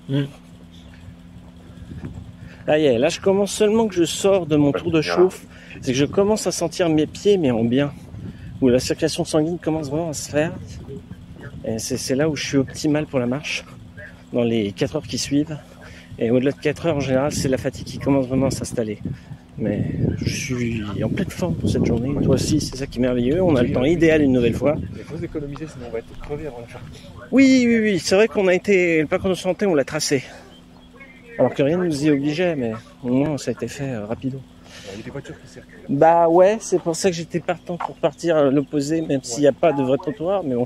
Là, je commence seulement que je sors de mon tour de chauffe. C'est que je commence à sentir mes pieds, mais en bien. Où la circulation sanguine commence vraiment à se faire. Et c'est là où je suis optimal pour la marche. Dans les 4 heures qui suivent. Et au-delà de 4 heures, en général, c'est la fatigue qui commence vraiment à s'installer. Mais je suis en pleine forme pour cette journée. Toi aussi, c'est ça qui est merveilleux. On a le temps idéal une nouvelle fois. Il faut économiser, sinon on va être crevé avant la fin. Oui. C'est vrai qu'on a été, le parcours de santé, on l'a tracé. Alors que rien ne nous y obligeait, mais au moins ça a été fait rapido. Il y a des voitures qui circulent. Bah ouais, c'est pour ça que j'étais partant pour partir à l'opposé, même s'il n'y a pas de vrai trottoir, mais bon.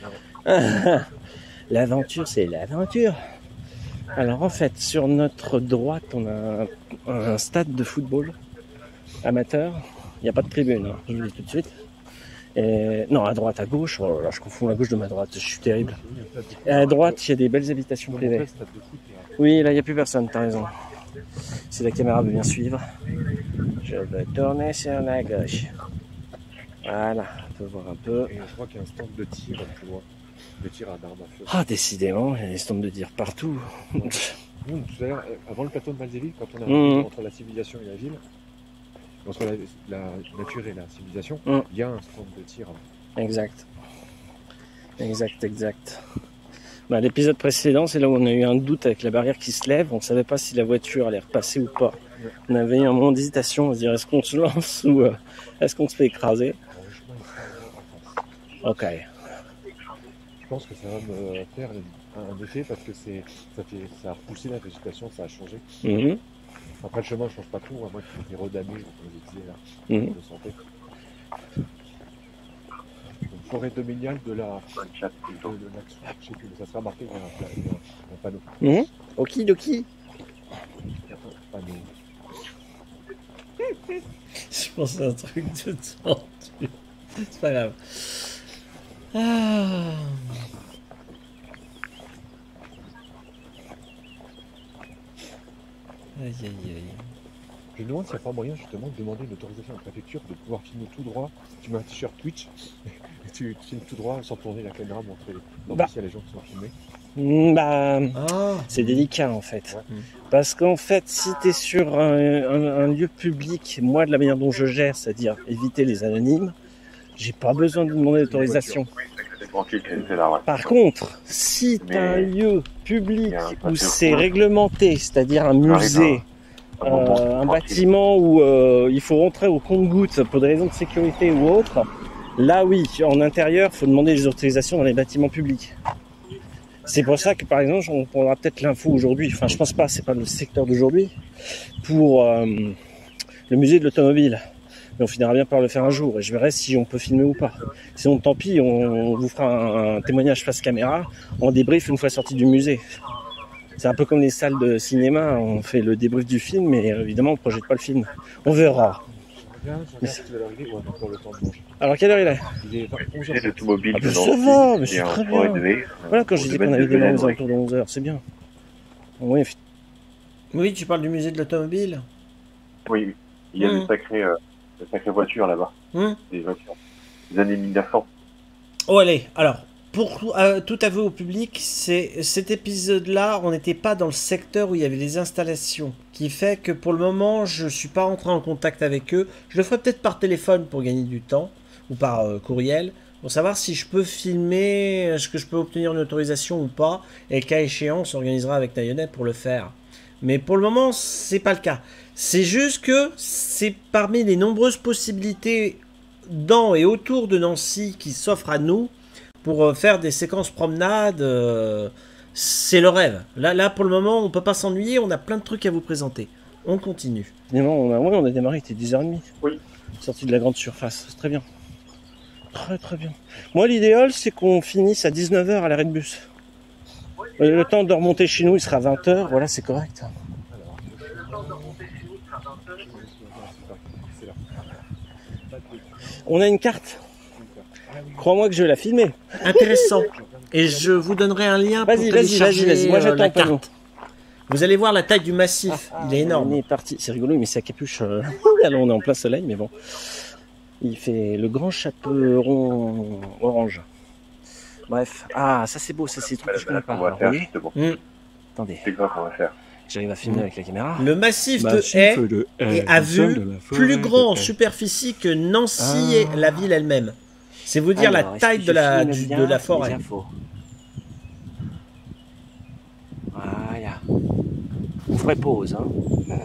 L'aventure, c'est l'aventure. Alors en fait, sur notre droite, on a un stade de football amateur. Il n'y a pas de tribune, hein, je vous le dis tout de suite. Et, non, à droite, à gauche, oh là, je confonds la gauche de ma droite, je suis terrible. Et à droite, il y a des belles habitations privées. Oui, là, il n'y a plus personne, t'as raison. Si la caméra veut bien suivre, je vais tourner sur la gauche. Voilà, on peut voir un peu. Et je crois qu'il y a un stand de tir plus loin. De tir à d'armes à feu. Ah, décidément, il y a des stands de tir partout. Nous, tout à l'heure, avant le plateau de Malzéville, quand on a entre la civilisation et la ville, entre la nature et la civilisation, il y a un stand de tir. Exact. Bah, l'épisode précédent, c'est là où on a eu un doute avec la barrière qui se lève. On ne savait pas si la voiture allait repasser ou pas. On avait eu un moment d'hésitation, on se dire est-ce qu'on se lance ou est-ce qu'on se fait écraser. Ok. Je pense que ça va me faire un effet parce que ça a repoussé la végétation, ça a changé. Mhm. Après le chemin, je pense pas trop, à moins qu'il y ait des redamus, comme je disais là, Mhm. de santé. Donc, forêt domaniale de la l'action, je sais plus, mais ça sera marqué dans un panneau. Mhm. Okidoki. Un panneau. Je pense à un truc de tortue. C'est pas grave. Ah. Aïe aïe aïe. Je me demande s'il n'y a pas moyen justement de demander une autorisation à la préfecture de pouvoir filmer tout droit. Tu mets un t-shirt Twitch et tu filmes tout droit sans tourner la caméra, montrer s'il y a les gens qui sont filmés. Bah, Ah. c'est délicat en fait. Ouais. Parce qu'en fait, si tu es sur un lieu public, moi de la manière dont je gère, c'est-à-dire éviter les anonymes, j'ai pas besoin de demander d'autorisation. Par contre, si tu as un lieu public où c'est réglementé, c'est-à-dire un musée, un bâtiment où il faut rentrer au compte-gouttes pour des raisons de sécurité ou autre, là oui, en intérieur, il faut demander des autorisations dans les bâtiments publics. C'est pour ça que par exemple, on prendra peut-être l'info aujourd'hui, enfin je pense pas, c'est pas le secteur d'aujourd'hui, pour le musée de l'automobile. Mais on finira bien par le faire un jour et je verrai si on peut filmer ou pas. Sinon tant pis, on vous fera un témoignage face caméra, on débrief une fois sorti du musée. C'est un peu comme les salles de cinéma, on fait le débrief du film, mais évidemment on ne projette pas le film. On verra. Je regarde si tu vas l'arriver, ouais, encore le temps de manger. Alors quelle heure il est? Il est 11h. C'est l'automobile Ah, de ben, ça Nancy, va, mais et c'est en très forêt bien. de Mai, Voilà, quand je au disais domaine qu'on avait de des Belen, aux alentours de 11h, c'est bien. Oui, Oui, tu parles du musée de l'automobile. Oui, il y a de sacrées voitures là-bas. Des voitures des années 1900. Oh allez, alors, pour tout avouer au public, cet épisode-là, on n'était pas dans le secteur où il y avait des installations, qui fait que pour le moment, je suis pas rentré en contact avec eux. Je le ferai peut-être par téléphone pour gagner du temps, ou par courriel, pour savoir si je peux filmer, est-ce que je peux obtenir une autorisation ou pas, et le cas échéant, on s'organisera avec Nayonet pour le faire. Mais pour le moment, c'est pas le cas. C'est juste que c'est parmi les nombreuses possibilités dans et autour de Nancy qui s'offrent à nous pour faire des séquences promenades. C'est le rêve. Là, pour le moment, on peut pas s'ennuyer, on a plein de trucs à vous présenter. On continue. finalement, on a démarré, il était 10h30. Oui. Sorti de la grande surface, c'est très bien. Très très bien. Moi, l'idéal, c'est qu'on finisse à 19h à l'arrêt de bus. Le temps de remonter chez nous, il sera 20h, voilà, c'est correct. C'est là. On a une carte. Crois-moi que je vais la filmer. Intéressant. Et je vous donnerai un lien pour Vas-y. télécharger Moi, j'attends la pas nous. carte. Vous allez voir la taille du massif. Il est énorme. On est parti. C'est rigolo, mais sa capuche. Alors, on est en plein soleil, mais bon. Il fait le grand chaperon orange. Bref. Ah, ça c'est beau, ça c'est des trucs que je connais pas. On va Alors, faire oui. justement. Attendez, C'est quoi qu'on va faire? j'arrive à filmer avec la caméra. Le massif de Haye est à vue plus grand en superficie que Nancy et la ville elle-même. C'est vous dire Alors, la est-ce taille que de je la, filme bien de la les forêt. infos? Voilà. On ferait pause. Hein.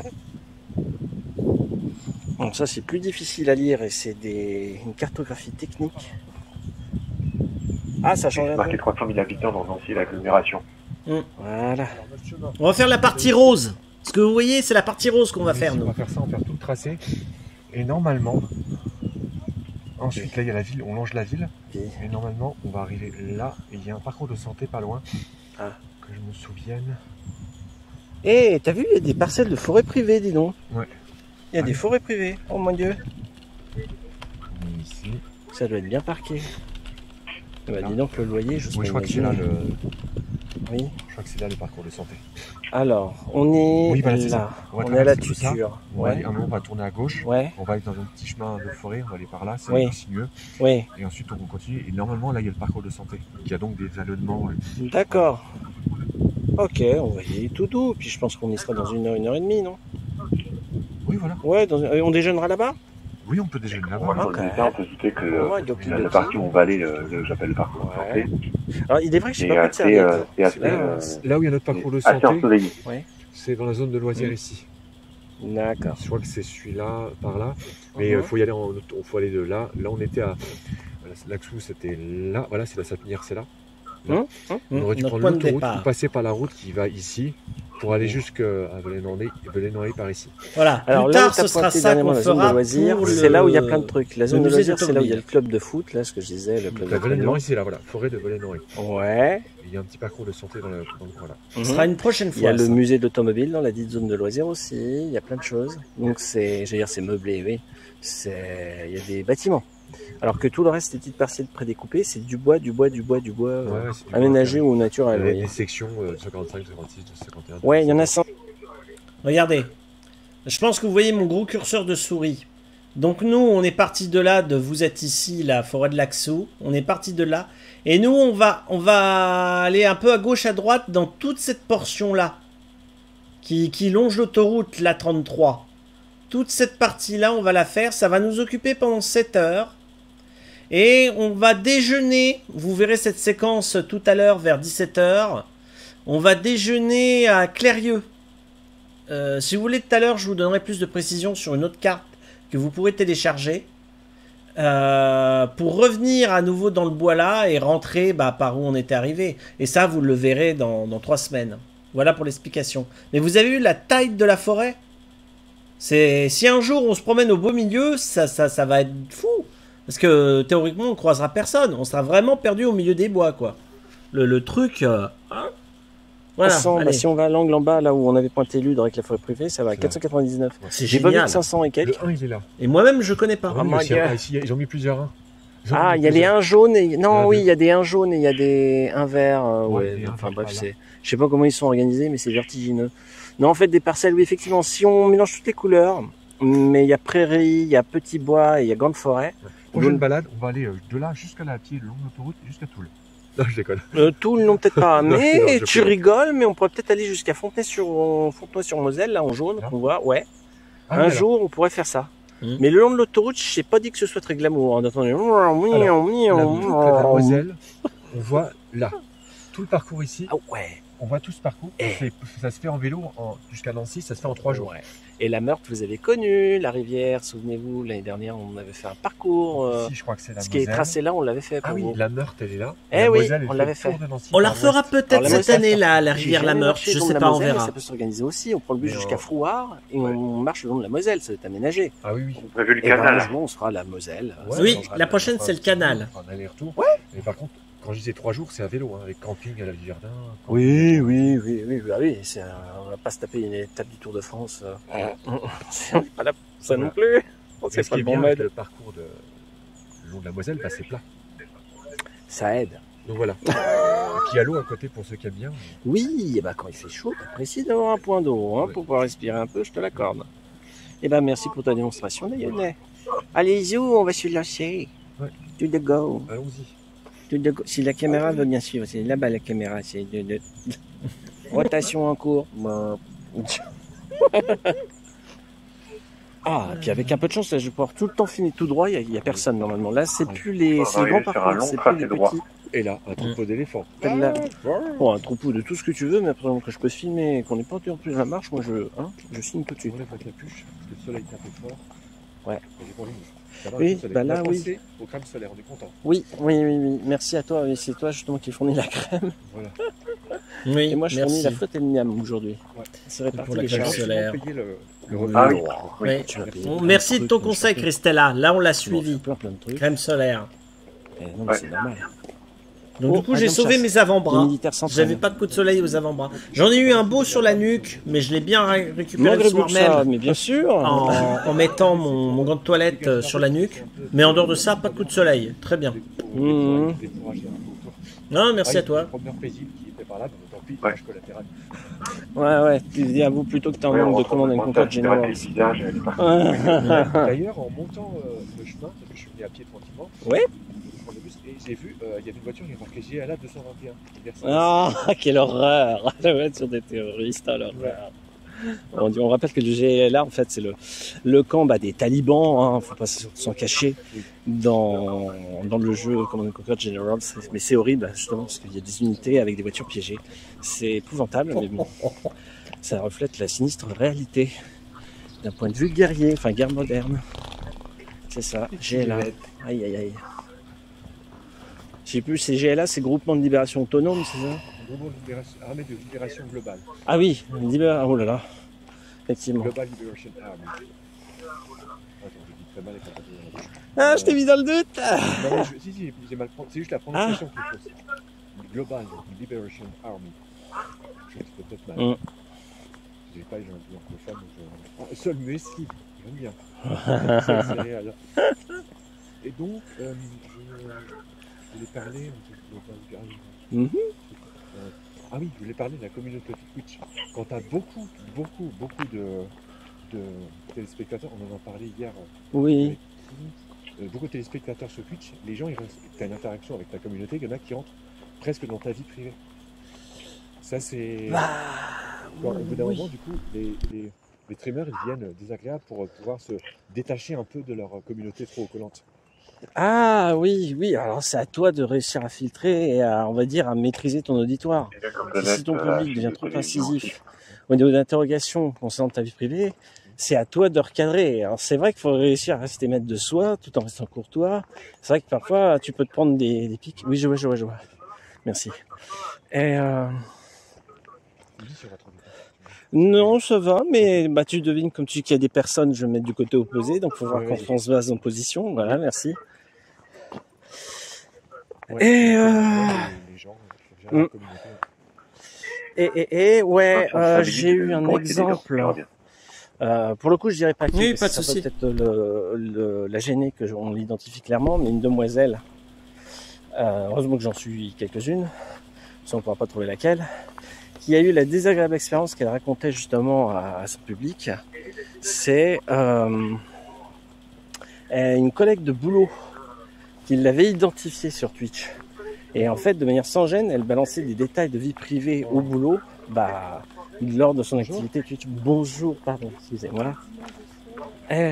Bon, ça c'est plus difficile à lire et c'est une cartographie technique. Ah, ça change un Marqué peu. 300 000 habitants dans Nancy, l'agglomération. Voilà. On va faire la partie rose. Ce que vous voyez, c'est la partie rose qu'on va faire, On nous. va faire ça, on va faire tout le tracé. Et normalement, ensuite là il y a la ville, on longe la ville. Oui. Et normalement, on va arriver là. Et il y a un parcours de santé pas loin. Ah. Que je me souvienne. Eh, t'as vu, il y a des parcelles de forêt privée, dis donc. Ouais. Il y a Ah des oui. forêts privées. Oh mon Dieu. On est ici. Ça doit être bien parqué. Eh ben, Là. dis donc, le loyer, je Oui, je crois que c'est là le. Oui. Je crois que c'est là le parcours de santé. Alors, on est Oui, voilà, c'est là. ça. On va On est à la traverser tout ça. tuture. On va Ouais. aller, un moment, on va tourner à gauche. Ouais. On va aller dans un petit chemin de forêt, on va aller par là, c'est Oui. sinueux. Oui. Et ensuite on continue. Et normalement là il y a le parcours de santé. Il y a donc des jalonnements. D'accord. Ok, on va y aller tout doux. Puis je pense qu'on y sera dans 1 heure et demie, non? Oui voilà. Ouais, on déjeunera là-bas? Oui, on peut déjeuner là-bas. Moi, sur Ok. le militaire, on peut se douter que Ouais, donc, la partie où on va aller, j'appelle le parcours de Ouais. santé, Alors, il est vrai que je sais c'est pas quoi de serviette. c'est assez, Là où il y a notre parcours de assez santé, ensoleillé. c'est dans la zone de loisirs ici. D'accord. Je crois que c'est celui-là, par là. Mais il faut y aller faut aller de là. Là, on était à. L'Axou, c'était là. Voilà, c'est la Sapinière, c'est là. Là. On aurait dû Notre prendre point de l'autoroute départ. ou passer par la route qui va ici pour aller jusqu'à Velay-Norlay par ici. Voilà, Alors plus là tard où t'as ce sera pointé ça dernièrement qu'on la zone de fera loisirs, pour c'est là où il y a plein de trucs. La zone de musée loisirs, c'est là où il y a d'automobile. le club de foot, là, ce que je disais, le club La d'entraînement. Velay-Norlay, c'est là, voilà. Forêt de Velay-Norlay. Ouais. Il y a un petit parcours de santé dans le coin là. Ce sera une prochaine Il y a fois. le ça. musée d'automobile dans la dite zone de loisirs aussi. Il y a plein de choses. Donc j'allais dire, c'est meublé, oui. Il y a des bâtiments. Alors que tout le reste, les petites parcelles prédécoupées, c'est du bois, du bois, du bois, du bois, Ouais, c'est du aménagé bois, ou naturel. Il y a Oui. des sections 245, 246, 251. Ouais, il y en a 100. Regardez, je pense que vous voyez mon gros curseur de souris. Donc nous, on est parti de là, vous êtes ici, la forêt de l'Axou. On est parti de là. Et nous, on va aller un peu à gauche, à droite, dans toute cette portion-là. Qui longe l'autoroute, la 33. Toute cette partie-là, on va la faire. Ça va nous occuper pendant 7 heures. Et on va déjeuner. Vous verrez cette séquence tout à l'heure vers 17 heures. On va déjeuner à Clérieux. Si vous voulez, tout à l'heure, je vous donnerai plus de précisions sur une autre carte que vous pourrez télécharger. Pour revenir à nouveau dans le bois là et rentrer par où on était arrivé. Et ça, vous le verrez dans 3 semaines. Voilà pour l'explication. Mais vous avez vu la taille de la forêt? Si un jour on se promène au beau milieu, ça va être fou. Parce que théoriquement, on ne croisera personne. On sera vraiment perdu au milieu des bois, quoi. Le truc... hein, voilà, 500, allez. si on va à l'angle en bas, là où on avait pointé Lude avec la forêt privée, ça va à 499. C'est J'ai pas vu génial. que 500 et quelques. Le 1, il est là. Et moi-même, je connais pas. Ah, my God. Ici, ils ont mis plusieurs 1. Ah, il y a les 1 jaunes et... Non, Ah, oui, deux. il y a des 1 jaunes et il y a des 1 vert. Ouais, et un Enfin vert bref, par là. c'est... Je sais pas comment ils sont organisés, mais c'est vertigineux. Non, en fait, des parcelles, oui, effectivement, si on mélange toutes les couleurs, mais il y a prairie, il y a petit bois et il y a grande forêt. Prochaine balade, on va aller de là jusqu'à la pied, le long de l'autoroute, jusqu'à Toul. Non, je déconne. Toul, non, peut-être pas. Non, Mais non, je tu plaisante. rigoles, mais on pourrait peut-être aller jusqu'à Fontenay-sur-Moselle, là, en jaune, Là. qu'on voit, ouais. Ah, Un oui, alors. jour, on pourrait faire ça. Mhm. Mais le long de l'autoroute, je sais pas dit que ce soit très glamour. Hein, d'entendre... La route de la Moselle, on voit là. Tout le parcours ici, Ah ouais. on voit tout ce parcours. Eh. Ça se fait en vélo jusqu'à Nancy, ça se fait en 3 jours. Ouais. Et la Meurthe, vous avez connu, la rivière, souvenez-vous, l'année dernière, on avait fait un parcours. Ici, je crois que c'est la Ce qui est Moselle. tracé là, on l'avait fait pour Ah oui, vous. la Meurthe, elle est là. Eh La oui, Moselle, elle on fait l'avait le tour fait. de Nancy On la par refera l'ouest. peut-être Alors, la cette Moselle, année, la J'ai rivière jamais La Meurthe. marché Je le long sais de pas, la on Moselle, mais verra. ça peut s'organiser aussi. On prend le bus Mais jusqu'à on- Frouard et Ouais. on marche le long de la Moselle, ça va être aménagé. Ah oui, oui. On a vu le Et ben, un canal. jour, on sera à la Moselle. Ouais, Ça Oui, changera la de- prochaine, c'est le canal. Un aller-retour. Mais par contre, quand je disais 3 jours, c'est à vélo, hein, avec camping à la Jardin. Oui, oui, oui, oui, bah oui, on va pas se taper une étape du Tour de France. C'est pas là pour ça non plus. Mais C'est ce pas qui le est bon bien avec mode. le parcours le long de la Moselle, bah, c'est plat. Ça aide. Donc voilà. Et puis il y a l'eau à côté pour ceux qui aiment bien. Oui, et bah quand il fait chaud, t'apprécies d'avoir un point d'eau, hein, Ouais. pour pouvoir respirer un peu, je te l'accorde. Et ben merci pour ta démonstration, Dayonnet. Allez, Zou, on va se lancer. Ouais. To the go. Allons-y. To the go. Si la caméra veut bien suivre, c'est là-bas la caméra, c'est de... rotation en cours. Bon. Ah, et puis avec un peu de chance, là, je vais pouvoir tout le temps finir tout droit, il y a personne normalement. Là, c'est plus les, c'est les grands sur un parcours, long c'est plus tracé les droit. petits. Et là, un troupeau d'éléphants. Là. Bon, un troupeau de tout ce que tu veux, mais après que je peux filmer, qu'on n'est pas en plus la marche, moi je filme tout de suite. On lève la capuche, parce que le soleil est un peu fort. Ouais. Et j'ai pas envie de- Ça va, Oui, le soleil. bah là, On va oui. passer au crème solaire, on est content. Oui, oui, oui, oui. Merci à toi. Oui, c'est toi justement qui fournis la crème. Voilà. Oui, Et moi, je merci. fournis la flotte et le miam aujourd'hui. Ouais. C'est réparti Pour la les crème charges. solaire. Payer le Ah oui. Oui. Tu vas payer Bon, plein merci de trucs, ton moi, je conseil, t'en prie. Christella. Là, on l'a Tu m'en fais suivi. plein de trucs. Crème solaire. Eh, non, mais c'est normal. Donc, Oh, du coup, j'ai avion de sauvé chasse. mes Les avant-bras. militaires s'entraînent. J'avais pas de coup de soleil aux avant-bras. J'en ai eu un beau sur la nuque, mais je l'ai bien récupéré le Malgré soir tout ça, même mais bien sûr. en mettant mon gant de toilette sur la nuque. Mais en dehors de ça, pas de coup de soleil. Très bien. Mhm. Non, merci à toi. Promeneur paisible qui était par là, mais tant pis, Ouais. dommage collatéral. Ouais, tu dis à vous plutôt que t'es en manque de commandes à une contact générale. Le visage, elle est partie. D'ailleurs, en montant le chemin, parce que je suis venu à pied tranquillement, Ouais. je prends le bus et j'ai vu, il y avait une voiture qui est marquée GLA 221. Ah, quelle horreur. Ça va être sur des terroristes, alors. On rappelle que le GLA, en fait, c'est le camp des talibans, hein, faut pas s'en cacher, dans le jeu Command & Conquer Generals. Mais c'est horrible, justement, parce qu'il y a des unités avec des voitures piégées. C'est épouvantable, mais bon, ça reflète la sinistre réalité d'un point de vue guerrier, enfin guerre moderne. C'est ça, GLA. Aïe, aïe, aïe. Je sais plus, c'est GLA, c'est Groupement de Libération Autonome, c'est ça? Armée de libération globale. Ah oui, oh là là, effectivement. Global Liberation Army. Attends, je dis très mal avec la partie de la bouche. Ah, je t'ai mis dans le doute. Non, mais si, j'ai mal prononcé. C'est juste la prononciation qui est fausse. Global Liberation Army. Je sais peut-être mal. J'ai pas les gens anglophones, donc seul Messi, j'aime bien. Seul céréales. Et donc, je voulais parler de ah oui, je voulais parler de la communauté Twitch. Quand tu as beaucoup de téléspectateurs, on en a parlé hier. Oui. Beaucoup de téléspectateurs sur Twitch, les gens, tu as une interaction avec ta communauté, il y en a qui rentrent presque dans ta vie privée. Ça, c'est. Au bout d'un moment, du coup, les streamers ils deviennent désagréables pour pouvoir se détacher un peu de leur communauté trop collante. Ah oui, alors c'est à toi de réussir à filtrer et à, on va dire, à maîtriser ton auditoire. Si ton public devient trop incisif au niveau d'interrogation concernant ta vie privée, c'est à toi de recadrer. Alors c'est vrai qu'il faut réussir à rester maître de soi tout en restant courtois. C'est vrai que parfois tu peux te prendre des pics. Oui, je vois. Merci. Et non, ça va, mais tu devines, comme tu dis qu'il y a des personnes, je vais me mettre du côté opposé, donc il faut voir quand on se base en position. Voilà, merci. Ouais, et les gens, j'ai eu un exemple. Pour le coup, je dirais pas qui, oui, parce pas de que ça souci. peut être la gêner que on l'identifie clairement, mais une demoiselle. Heureusement que j'en suis quelques-unes, si on ne pourra pas trouver laquelle. Qui a eu la désagréable expérience qu'elle racontait justement à son public, c'est une collègue de boulot qui l'avait identifiée sur Twitch. Et en fait, de manière sans gêne, elle balançait des détails de vie privée au boulot, lors de son activité Twitch. Bonjour, pardon, excusez-moi. Et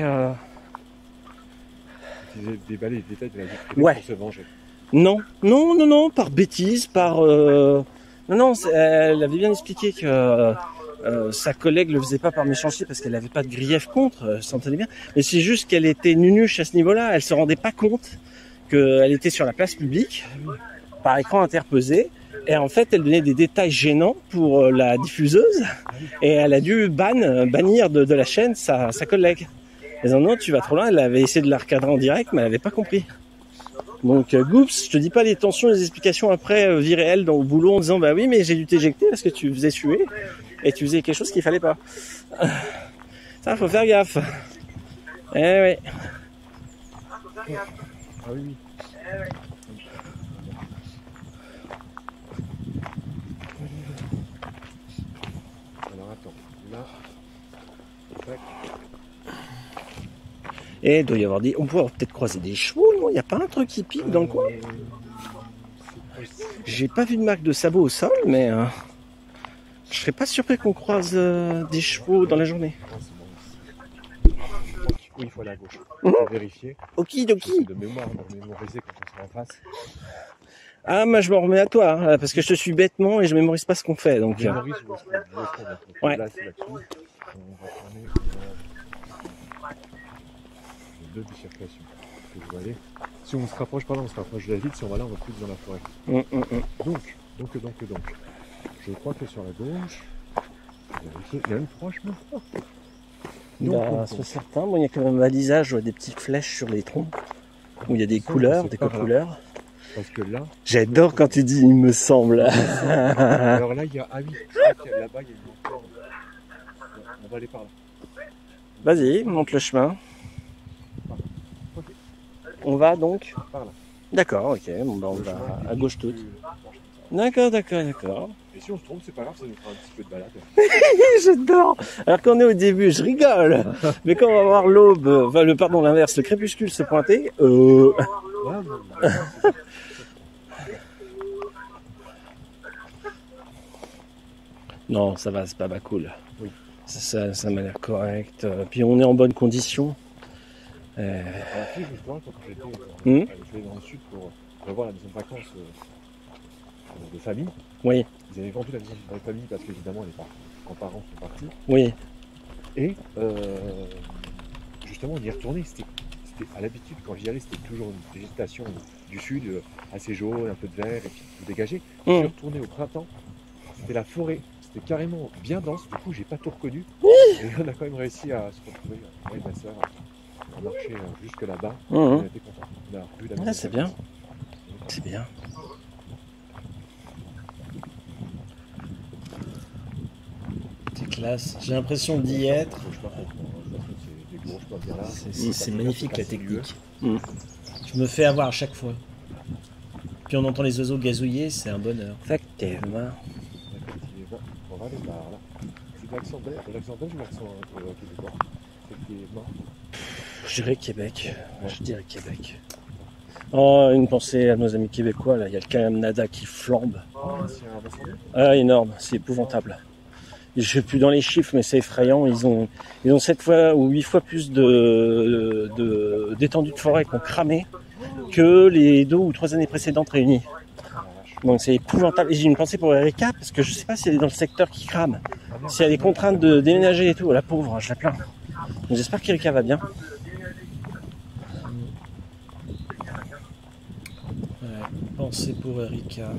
ils déballaient les détails de la vie privée pour se venger. Non, par bêtise, Non, elle avait bien expliqué que sa collègue le faisait pas par méchanceté parce qu'elle n'avait pas de grief contre, s'entendait bien. Mais c'est juste qu'elle était nunuche à ce niveau-là. Elle se rendait pas compte qu'elle était sur la place publique, par écran interposé. Et en fait, elle donnait des détails gênants pour la diffuseuse. Et elle a dû bannir de la chaîne sa collègue. Et non, tu vas trop loin. Elle avait essayé de la recadrer en direct, mais elle n'avait pas compris. Donc, Goops, je te dis pas les tensions, les explications après vie réelle dans le boulot en disant oui, mais j'ai dû t'éjecter parce que tu faisais suer et tu faisais quelque chose qu'il fallait pas. Ça, faut faire gaffe. Eh oui. Ah oui. Alors attends, là. Et il doit y avoir on pourrait peut-être croiser des chevaux, non? Il n'y a pas un truc qui pique dans le coin? J'ai pas vu de marque de sabot au sol, mais je serais pas surpris qu'on croise des chevaux dans la journée. Oui, il faut aller à gauche. Pour vérifier. Okidoki. De mémoire, mémoriser quand on sera en face. Ah, moi je m'en remets à toi, hein, parce que je te suis bêtement et je mémorise pas ce qu'on fait. Donc, mémorise ouais. Là, c'est là-dessus. On va tourner deux bifurcations. Je vais aller. Si on se rapproche pas là, on se rapproche de la ville. Si on va là, on va plus dans la forêt. Donc. Je crois que sur la gauche, il y a une franchement. C'est certain. Bon, il y a quand même un balisage, des petites flèches sur les troncs où il y a des couleurs, des couleurs. Parce que là. J'adore quand tu dis il me semble. Alors là, il y a. Ah oui, là-bas, il y a une montagne. On va aller par là. Vas-y, monte le chemin. On va donc par là. D'accord, ok. Bon, on va à gauche toute. D'accord. Et si on se trompe, c'est pas grave, ça nous fera un petit peu de balade. J'adore. Alors qu'on est au début, je rigole. Mais quand on va voir l'aube, l'inverse, le crépuscule se pointer, non, ça va, c'est pas cool. Oui. Ça m'a l'air correct. Puis on est en bonne condition. Alors, si, justement, quand j'étais dans le sud pour revoir la maison de vacances de famille, Oui, ils avaient vendu la maison de famille parce qu'évidemment les grands-parents sont partis. oui. Et justement, on y est retourné. C'était à l'habitude, quand j'y allais, c'était toujours une végétation du sud, assez jaune, un peu de vert, et puis tout dégagé. Je suis retourné au printemps, c'était la forêt, c'était carrément bien dense, du coup, j'ai pas tout reconnu. Et on a quand même réussi à se retrouver, moi et ma soeur, à marcher jusque là-bas. On était contents. On a revu la maison. C'est bien. C'est bien. C'est classe. J'ai l'impression d'y être. C'est magnifique la technique. Je me fais avoir à chaque fois. Puis on entend les oiseaux gazouiller, c'est un bonheur. Effectivement. On va aller par là. C'est l'accent belge ou l'accent québécois? Effectivement. Je dirais Québec. Je dirais Québec. Oh, une pensée à nos amis québécois, là. Il y a le Canada qui flambe. Ah, énorme, c'est épouvantable. Je ne sais plus dans les chiffres, mais c'est effrayant. Ils ont 7 fois ou 8 fois plus d'étendues de forêt qu'on cramé que les 2 ou 3 années précédentes réunies. Donc c'est épouvantable. Et j'ai une pensée pour Erika, parce que je ne sais pas si elle est dans le secteur qui crame. Si elle a des contraintes de déménager et tout, la pauvre, je la plains. J'espère qu'Erika va bien. Pensée pour Erika.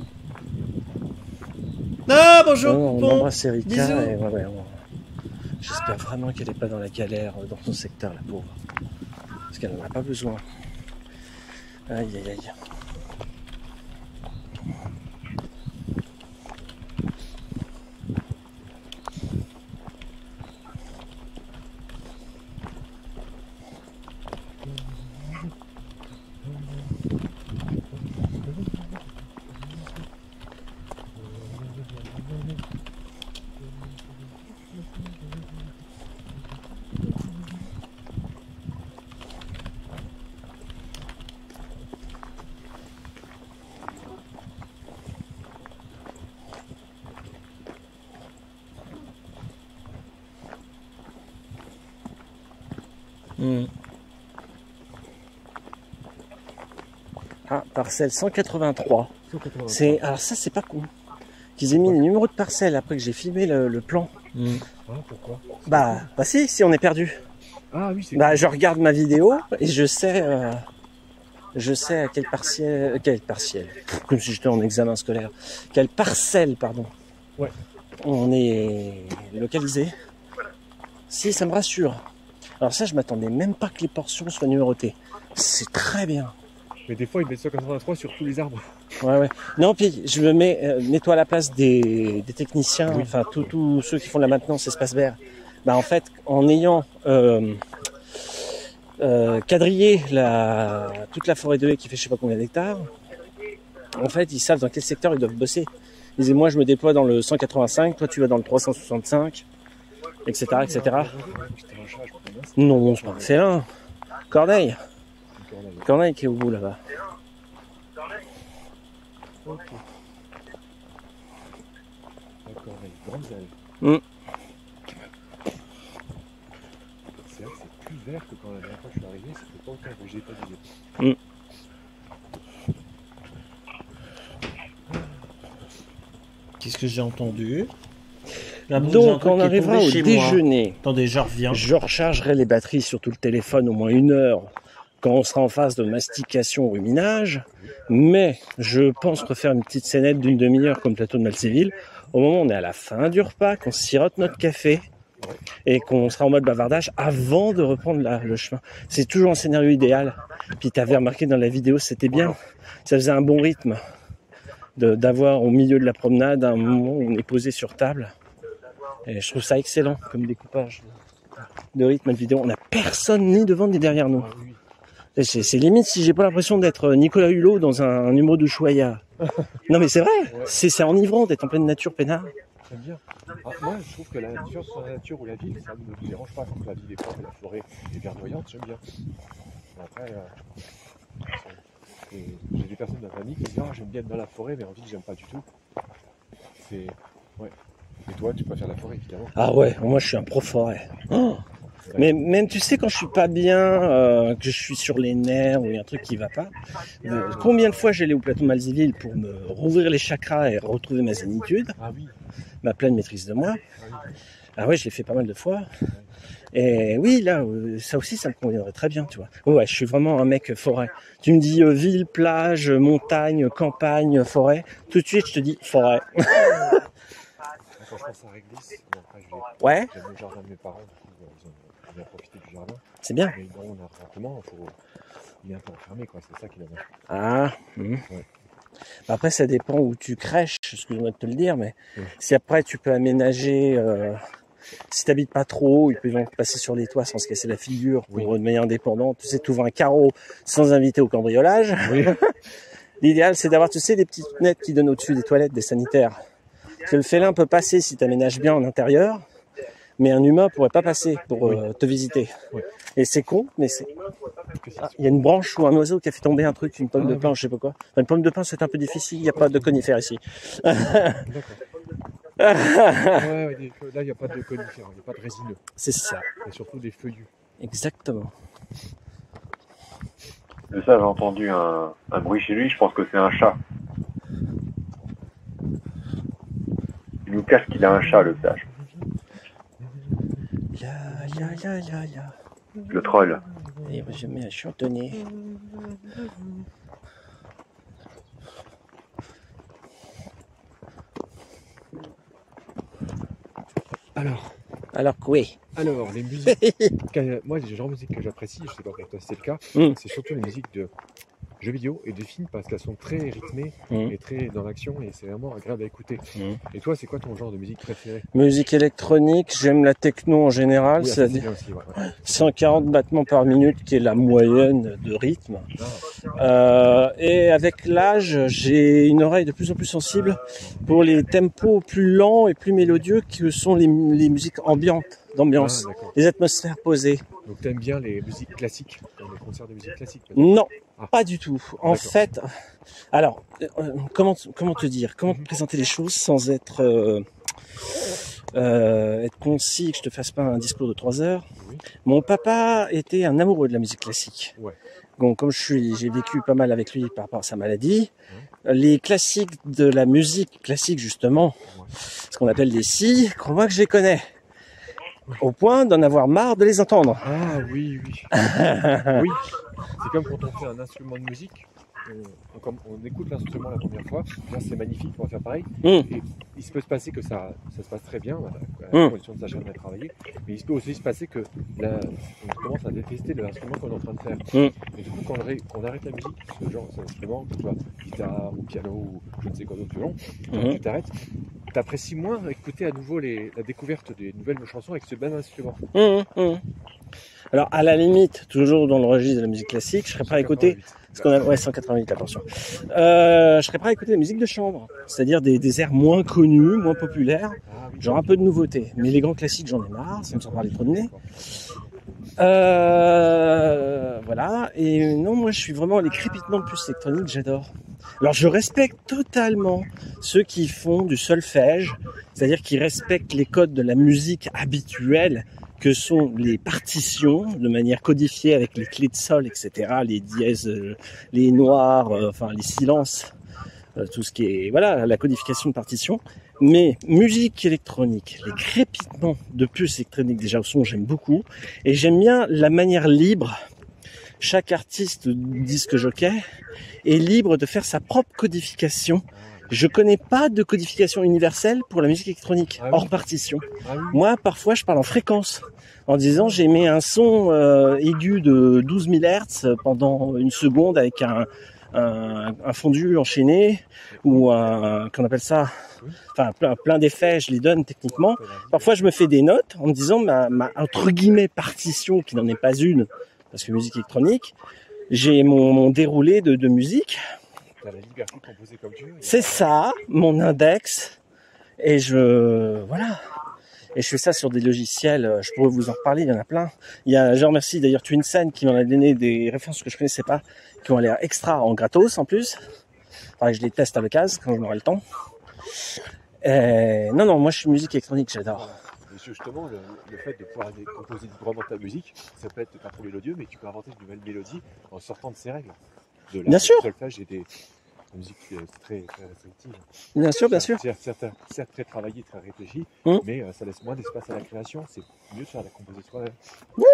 Ah, bonjour, On Poupon. embrasse Erika. Bisous. Et j'espère vraiment qu'elle n'est pas dans la galère dans son secteur, la pauvre. Parce qu'elle n'en a pas besoin. Aïe, aïe, aïe. Ah, parcelle 183. Alors ça, c'est pas con. Qu'ils aient mis le numéro de parcelle après que j'ai filmé le plan. Pourquoi? Bah si on est perdu. Ah oui, c'est je regarde ma vidéo et je sais à quel partiel, comme si j'étais en examen scolaire, quelle parcelle, pardon. Ouais. On est localisé. Si, ça me rassure. Alors ça, je m'attendais même pas que les portions soient numérotées. C'est très bien. Mais des fois, ils mettent 183 sur tous les arbres. Ouais. Non, puis je me mets-toi à la place des techniciens, enfin tous ceux qui font de la maintenance espace vert. En fait, en ayant quadrillé toute la forêt de haies qui fait je sais pas combien d'hectares, en fait, ils savent dans quel secteur ils doivent bosser. Ils disent, moi, je me déploie dans le 185, toi, tu vas dans le 365, etc., etc. Non, c'est un. Corneille qui est au bout là-bas. Ok. D'accord, grande allée. C'est vrai que c'est plus vert que quand la dernière fois que je suis arrivé, c'était pas autant végétalisé. Qu'est-ce que j'ai entendu? Donc, on arrivera au déjeuner. Attendez, je reviens. Je rechargerai les batteries sur tout le téléphone au moins 1 heure quand on sera en phase de mastication ruminage. Mais je pense refaire une petite scénette d'une demi-heure comme plateau de Malséville. Au moment où on est à la fin du repas, qu'on sirote notre café et qu'on sera en mode bavardage avant de reprendre le chemin. C'est toujours un scénario idéal. Puis tu avais remarqué dans la vidéo, c'était bien. Ça faisait un bon rythme d'avoir au milieu de la promenade un moment où on est posé sur table. Et je trouve ça excellent comme découpage de rythme de vidéo. On n'a personne ni devant ni derrière nous. C'est limite si j'ai pas l'impression d'être Nicolas Hulot dans un numéro de Chouaya. Non mais c'est vrai, c'est enivrant d'être en pleine nature peinard. J'aime bien. Moi je trouve que la différence entre la nature ou la ville, ça ne me dérange pas. Quand la ville est propre et la forêt est verdoyante, j'aime bien. Après, j'ai des personnes de ma famille qui disent j'aime bien être dans la forêt, mais en ville j'aime pas du tout. C'est... Ouais. Et toi, tu préfères la forêt, évidemment. Ah ouais, moi je suis un pro forêt. Oh, mais même tu sais quand je suis pas bien, que je suis sur les nerfs ou il y a un truc qui va pas, combien de fois j'allais au plateau Malzéville pour me rouvrir les chakras et retrouver ma zénitude, Ah oui. ma pleine maîtrise de moi. Ah oui. Ah ouais, je l'ai fait pas mal de fois. Et oui, là, ça aussi, ça me conviendrait très bien, tu vois. Ouais, je suis vraiment un mec forêt. Tu me dis ville, plage, montagne, campagne, forêt. Tout de suite, je te dis forêt. Quand je pense à Réglisse, bon, après, Ouais, j'aime le jardin de mes parents, du coup, ils ont bien profité du jardin. c'est bien. Mais bon, on a un appartement, il est un peu enfermé, quoi. C'est ça qui est dommage. Ah. Ouais. Après, ça dépend où tu crèches, excuse-moi de te le dire, mais Ouais. si après tu peux aménager, si t'habites pas trop, ils peuvent passer sur les toits sans se casser la figure pour de manière indépendante. Tu sais, tu ouvres un carreau sans inviter au cambriolage. Oui. L'idéal, c'est d'avoir, tu sais, des petites fenêtres qui donnent au-dessus des toilettes, des sanitaires. Parce que le félin peut passer si tu aménages bien en intérieur, mais un humain pourrait pas passer pour te visiter. Oui. Et c'est con, mais c'est... Ah, il y a une branche ou un oiseau qui a fait tomber un truc, une pomme de pin, je sais pas quoi. Enfin, une pomme de pin, c'est un peu difficile, il n'y a pas de conifères ici. D'accord. Ouais, là, il n'y a pas de conifères, il n'y a pas de résineux. C'est ça. Il y a surtout des feuillus. Exactement. Le sage a entendu un bruit chez lui, je pense que c'est un chat. Il nous cache qu'il a un chat, le sage. Ya. Le troll. Et je mets à chantonner. Alors que oui. Alors, les musiques. Moi, les genres de musique que j'apprécie, je sais pas pour toi si c'est le cas, c'est surtout les musiques de jeux vidéo et de films parce qu'elles sont très rythmées et très dans l'action et c'est vraiment agréable à écouter. Et toi, c'est quoi ton genre de musique préféré? Musique électronique, j'aime la techno en général, Oui, c'est-à-dire aussi, ouais. 140 battements par minute qui est la moyenne de rythme. Et avec l'âge, j'ai une oreille de plus en plus sensible pour les tempos plus lents et plus mélodieux que sont les musiques d'ambiance, les atmosphères posées. Donc t'aimes bien les musiques classiques, les concerts de musique classique? Non, pas du tout. En fait, alors, comment te dire, comment te présenter les choses sans être concis, que je te fasse pas un discours de 3 heures. Oui. Mon papa était un amoureux de la musique classique. Ouais. Donc, comme j'ai vécu pas mal avec lui par rapport à sa maladie, les classiques de la musique classique, justement, ce qu'on appelle les scies, crois-moi que je les connais. Au point d'en avoir marre de les entendre. Ah oui. Oui. C'est comme quand on fait un instrument de musique, on écoute l'instrument la première fois, là c'est magnifique, on va faire pareil. Et il se peut se passer que ça se passe très bien, à la condition de savoir bien travailler, mais il se peut aussi se passer que on commence à détester l'instrument qu'on est en train de faire. Et du coup, quand on arrête la musique, ce genre d'instrument, que ce soit guitare ou piano ou je ne sais quoi d'autre violon, tu t'arrêtes. T'apprécies moins écouter à nouveau la découverte des nouvelles chansons avec ce même instrument. Alors, à la limite, toujours dans le registre de la musique classique, je serais prêt à écouter ce qu'on a, 188, attention. Je serais prêt à écouter la musique de chambre, c'est-à-dire des airs moins connus, moins populaires, genre un peu de nouveauté. Mais les grands classiques, j'en ai marre, ça me sent parler trop de nez. Voilà. Et non, moi, je suis vraiment les crépitements de puces électroniques, j'adore. Alors, je respecte totalement ceux qui font du solfège, c'est-à-dire qui respectent les codes de la musique habituelle, que sont les partitions, de manière codifiée avec les clés de sol, etc., les dièses, les noirs, enfin, les silences, tout ce qui est, voilà, la codification de partitions. Mais musique électronique, les crépitements de puces électroniques déjà au son, j'aime beaucoup. Et j'aime bien la manière libre. Chaque artiste, disque jockey, est libre de faire sa propre codification. Je connais pas de codification universelle pour la musique électronique, hors partition. Moi, parfois, je parle en fréquence, en disant j'ai mis un son aigu de 12 000 Hz pendant une seconde avec un fondu enchaîné ou qu'on appelle ça, enfin plein d'effets, je les donne techniquement. Parfois, je me fais des notes en me disant ma entre guillemets partition, qui n'en est pas une, parce que musique électronique, j'ai mon déroulé de musique. T'as la liberté de composer comme tu veux. C'est ça, mon index. Et voilà. Et je fais ça sur des logiciels, je pourrais vous en reparler, il y en a plein. Je remercie d'ailleurs Twinsen qui m'en a donné des références que je connaissais pas, qui ont l'air extra en gratos en plus. Faudrait que je les teste à l'occasion quand j'aurai le temps. Non, non, moi je suis musique électronique, j'adore. Et justement, le fait de pouvoir composer librement ta musique, ça peut être pas trop mélodieux, mais tu peux inventer de nouvelles mélodies en sortant de ces règles. Bien sûr. Le solfège et des musiques très restrictives. Bien sûr, bien sûr. Certes très travaillé, très réfléchi, mais ça laisse moins d'espace à la création. C'est mieux de faire la composition soi-même. Oui.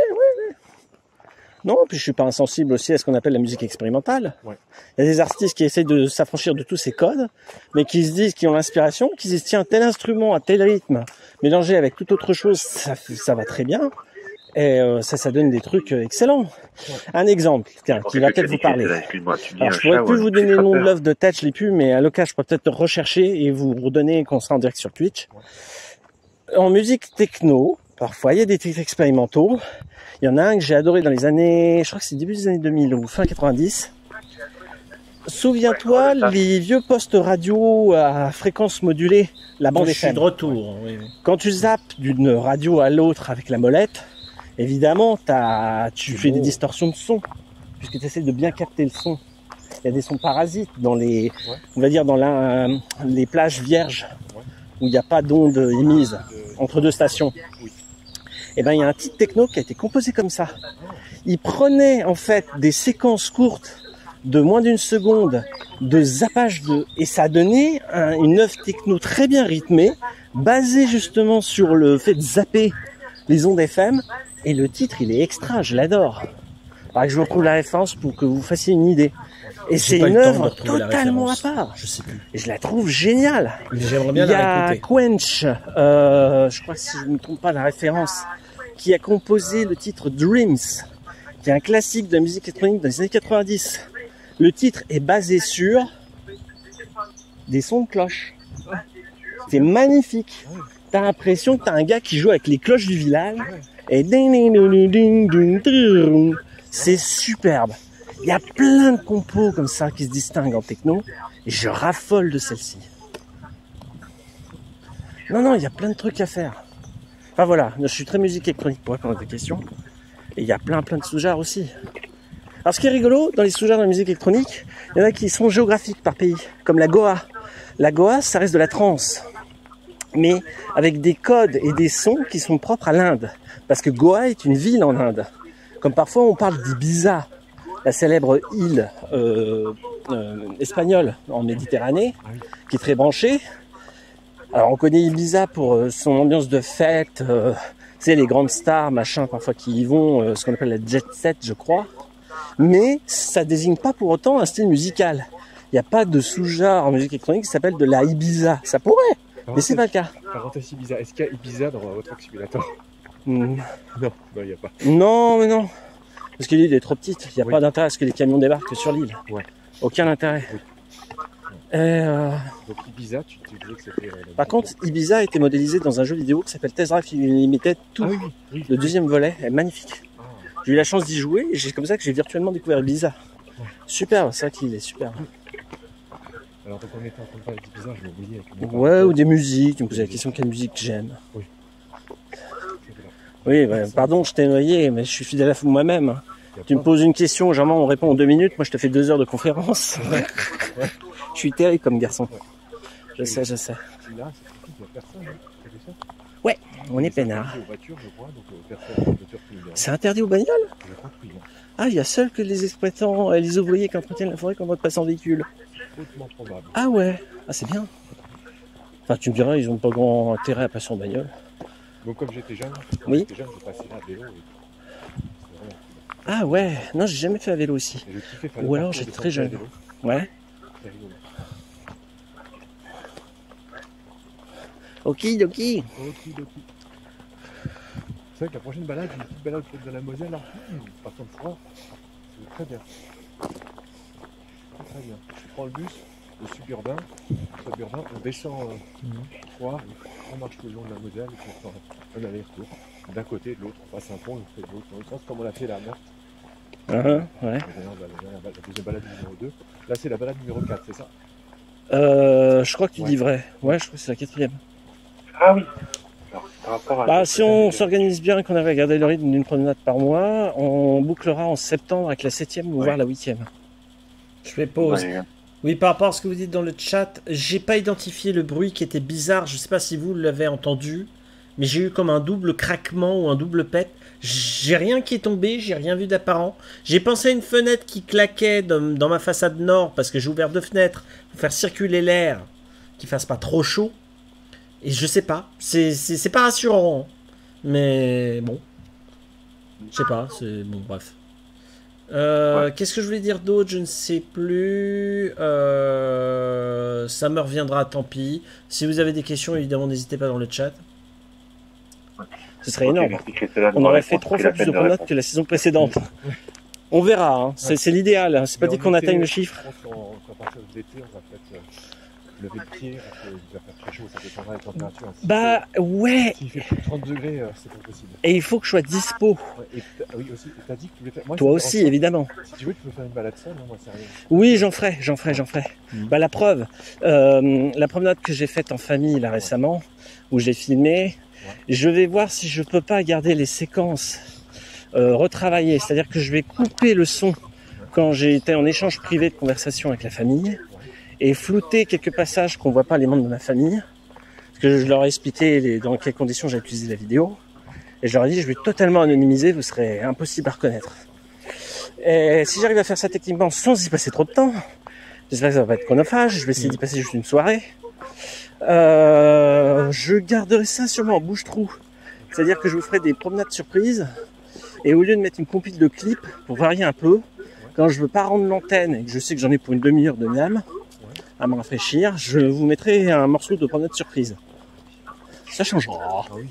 Non, puis je suis pas insensible aussi à ce qu'on appelle la musique expérimentale. Ouais. Il y a des artistes qui essayent de s'affranchir de tous ces codes, mais qui se disent, qui ont l'inspiration, qui se disent, tiens, tel instrument à tel rythme, mélangé avec toute autre chose, ça va très bien. Et ça donne des trucs excellents. Ouais. Un exemple, tiens, qui va peut-être vous parler. Alors, je pourrais plus vous donner le nom de l'œuvre de tête, je l'ai plus, mais à l'occasion, je pourrais peut-être le rechercher et vous redonner quand on sera en direct sur Twitch. Ouais. En musique techno, parfois, il y a des trucs expérimentaux. Il y en a un que j'ai adoré dans les années, je crois que c'est début des années 2000 ou fin 90. Souviens-toi, les vieux postes radio à fréquence modulée, la bande FM. Je suis de retour. Oui. Quand tu zappes d'une radio à l'autre avec la molette, évidemment, tu fais des distorsions de son, puisque tu essaies de bien capter le son. Il y a des sons parasites dans les, on va dire dans les plages vierges, où il n'y a pas d'ondes émises entre deux stations. Et ben, il y a un titre techno qui a été composé comme ça. Il prenait en fait des séquences courtes de moins d'une seconde de zappage et ça a donné une œuvre techno très bien rythmée, basée justement sur le fait de zapper les ondes FM. Et le titre, il est extra, je l'adore. Alors que je vous retrouve la référence pour que vous fassiez une idée. Et c'est une œuvre totalement à part. Je sais plus. Et je la trouve géniale. J'aimerais bien la réécouter. Il y a Quench, je crois que si je ne me trompe pas la référence, qui a composé le titre Dreams, qui est un classique de la musique électronique dans les années 90. Le titre est basé sur des sons de cloche. C'est magnifique. T'as l'impression que t'as un gars qui joue avec les cloches du village. Et c'est superbe. Il y a plein de compos comme ça qui se distinguent en techno. Et je raffole de celle-ci. Non, il y a plein de trucs à faire. Enfin voilà, je suis très musique électronique pour répondre à tes questions. Et il y a plein de sous-genres aussi. Alors ce qui est rigolo, dans les sous-genres de la musique électronique, il y en a qui sont géographiques par pays, comme la Goa. La Goa, ça reste de la trance, mais avec des codes et des sons qui sont propres à l'Inde. Parce que Goa est une ville en Inde. Comme parfois on parle d'Ibiza, la célèbre île espagnole en Méditerranée, qui est très branchée. Alors on connaît Ibiza pour son ambiance de fête, tu sais, les grandes stars, machin, parfois qui y vont, ce qu'on appelle la jet set, je crois. Mais ça désigne pas pour autant un style musical. Il n'y a pas de sous-genre en musique électronique qui s'appelle de la Ibiza. Ça pourrait, mais c'est pas le cas. Parenthèse Ibiza, est-ce qu'il y a Ibiza dans votre Simulator? Non, il n'y a pas. Non, mais non. Parce que l'île est trop petite. Il n'y a pas d'intérêt à ce que les camions débarquent sur l'île. Ouais. Aucun intérêt. Oui. Donc Ibiza, tu disais que c'était... Par contre, Ibiza a été modélisé dans un jeu vidéo qui s'appelle Test Drive Unlimited 2. Oui. Le deuxième volet est magnifique. J'ai eu la chance d'y jouer et c'est comme ça que j'ai virtuellement découvert Ibiza. Superbe, c'est vrai qu'il est superbe. Alors quand on était en train de parler d'Ibiza, je m'oubliais avec ouais, ou des musiques, tu me posais la question quelle musique j'aime. Oui, pardon, je t'ai noyé, mais je suis fidèle à moi-même. Tu me poses une question, généralement on répond en 2 minutes, moi je te fais 2 heures de conférence. Je suis terrible comme garçon. Je sais. Ouais, on est peinard. C'est interdit aux bagnoles? Ah, il y a seul que les exploitants et les ouvriers qui entretiennent la forêt qui ont le droit de passer en véhicule. Ah ouais, c'est bien. Enfin, tu me diras, ils n'ont pas grand intérêt à passer en bagnole. Donc comme j'étais jeune, j'ai passé là à vélo. Ah ouais, non, j'ai jamais fait à vélo aussi. Ou alors j'étais très jeune. Ouais. Okidoki. C'est vrai que la prochaine balade, une petite balade de la Moselle, là, partant de Troyes, c'est très bien. Très bien. Je prends le bus, le suburbain, on descend Troyes, on marche le long de la Moselle, et puis on fait un aller-retour. D'un côté, de l'autre, on passe un pont, on fait de l'autre, dans le sens comme on l'a fait là à Meurthe. Ouais. La deuxième balade numéro 2. Là, c'est la balade numéro 4, c'est ça? Je crois que tu dis vrai. Ouais, je crois que c'est la 4e. Ah oui. Alors, par rapport à si on s'organise bien et qu'on arrive à garder le rythme d'une promenade par mois, on bouclera en septembre avec la 7e ou voire la 8e. Je fais pause. Oui, par rapport à ce que vous dites dans le chat, j'ai pas identifié le bruit qui était bizarre. Je sais pas si vous l'avez entendu, mais j'ai eu comme un double craquement ou un double pet. J'ai rien qui est tombé, j'ai rien vu d'apparent. J'ai pensé à une fenêtre qui claquait dans ma façade nord parce que j'ai ouvert 2 fenêtres pour faire circuler l'air, qu'il fasse pas trop chaud. Et je sais pas, c'est pas rassurant, hein. Mais bon, je sais pas, c'est bon, bref. Qu'est-ce que je voulais dire d'autre? Je ne sais plus. Ça me reviendra, tant pis. Si vous avez des questions, évidemment, n'hésitez pas dans le chat. Ce serait énorme. On aurait fait 3 fois plus de promenades que la saison précédente. On verra, hein. C'est l'idéal. Hein. C'est pas dit qu'on atteigne le chiffre. Je pense qu'à partir de l'été, on va peut-être lever le pied, parce qu'il va faire très chaud, ça dépendra des températures. Hein. Bah ouais. S'il fait plus de 30 degrés, c'est pas possible. Et il faut que je sois dispo. Ouais, et oui, aussi, t'as dit que tu voulais faire... Moi, toi aussi, évidemment. Si tu veux, tu peux faire une balade seule, hein, moi, c'est rien. Oui, j'en ferai. Bah la preuve, la promenade que j'ai faite en famille là récemment, où j'ai filmé, je vais voir si je peux pas garder les séquences retravaillées. C'est-à-dire que je vais couper le son quand j'ai été en échange privé de conversation avec la famille et flouter quelques passages qu'on voit pas les membres de ma famille. Parce que je leur ai expliqué dans quelles conditions j'ai utilisé la vidéo. Et je leur ai dit, je vais totalement anonymiser, vous serez impossible à reconnaître. Et si j'arrive à faire ça techniquement sans y passer trop de temps, j'espère que ça va pas être chronophage, je vais essayer d'y passer juste une soirée. Je garderai ça sûrement en bouche-trou. C'est-à-dire que je vous ferai des promenades surprises. Et au lieu de mettre une compile de clips, pour varier un peu, quand je veux pas rendre l'antenne et que je sais que j'en ai pour une demi-heure de miam, à me rafraîchir, je vous mettrai un morceau de promenade surprise. Ça changera. Ah oui.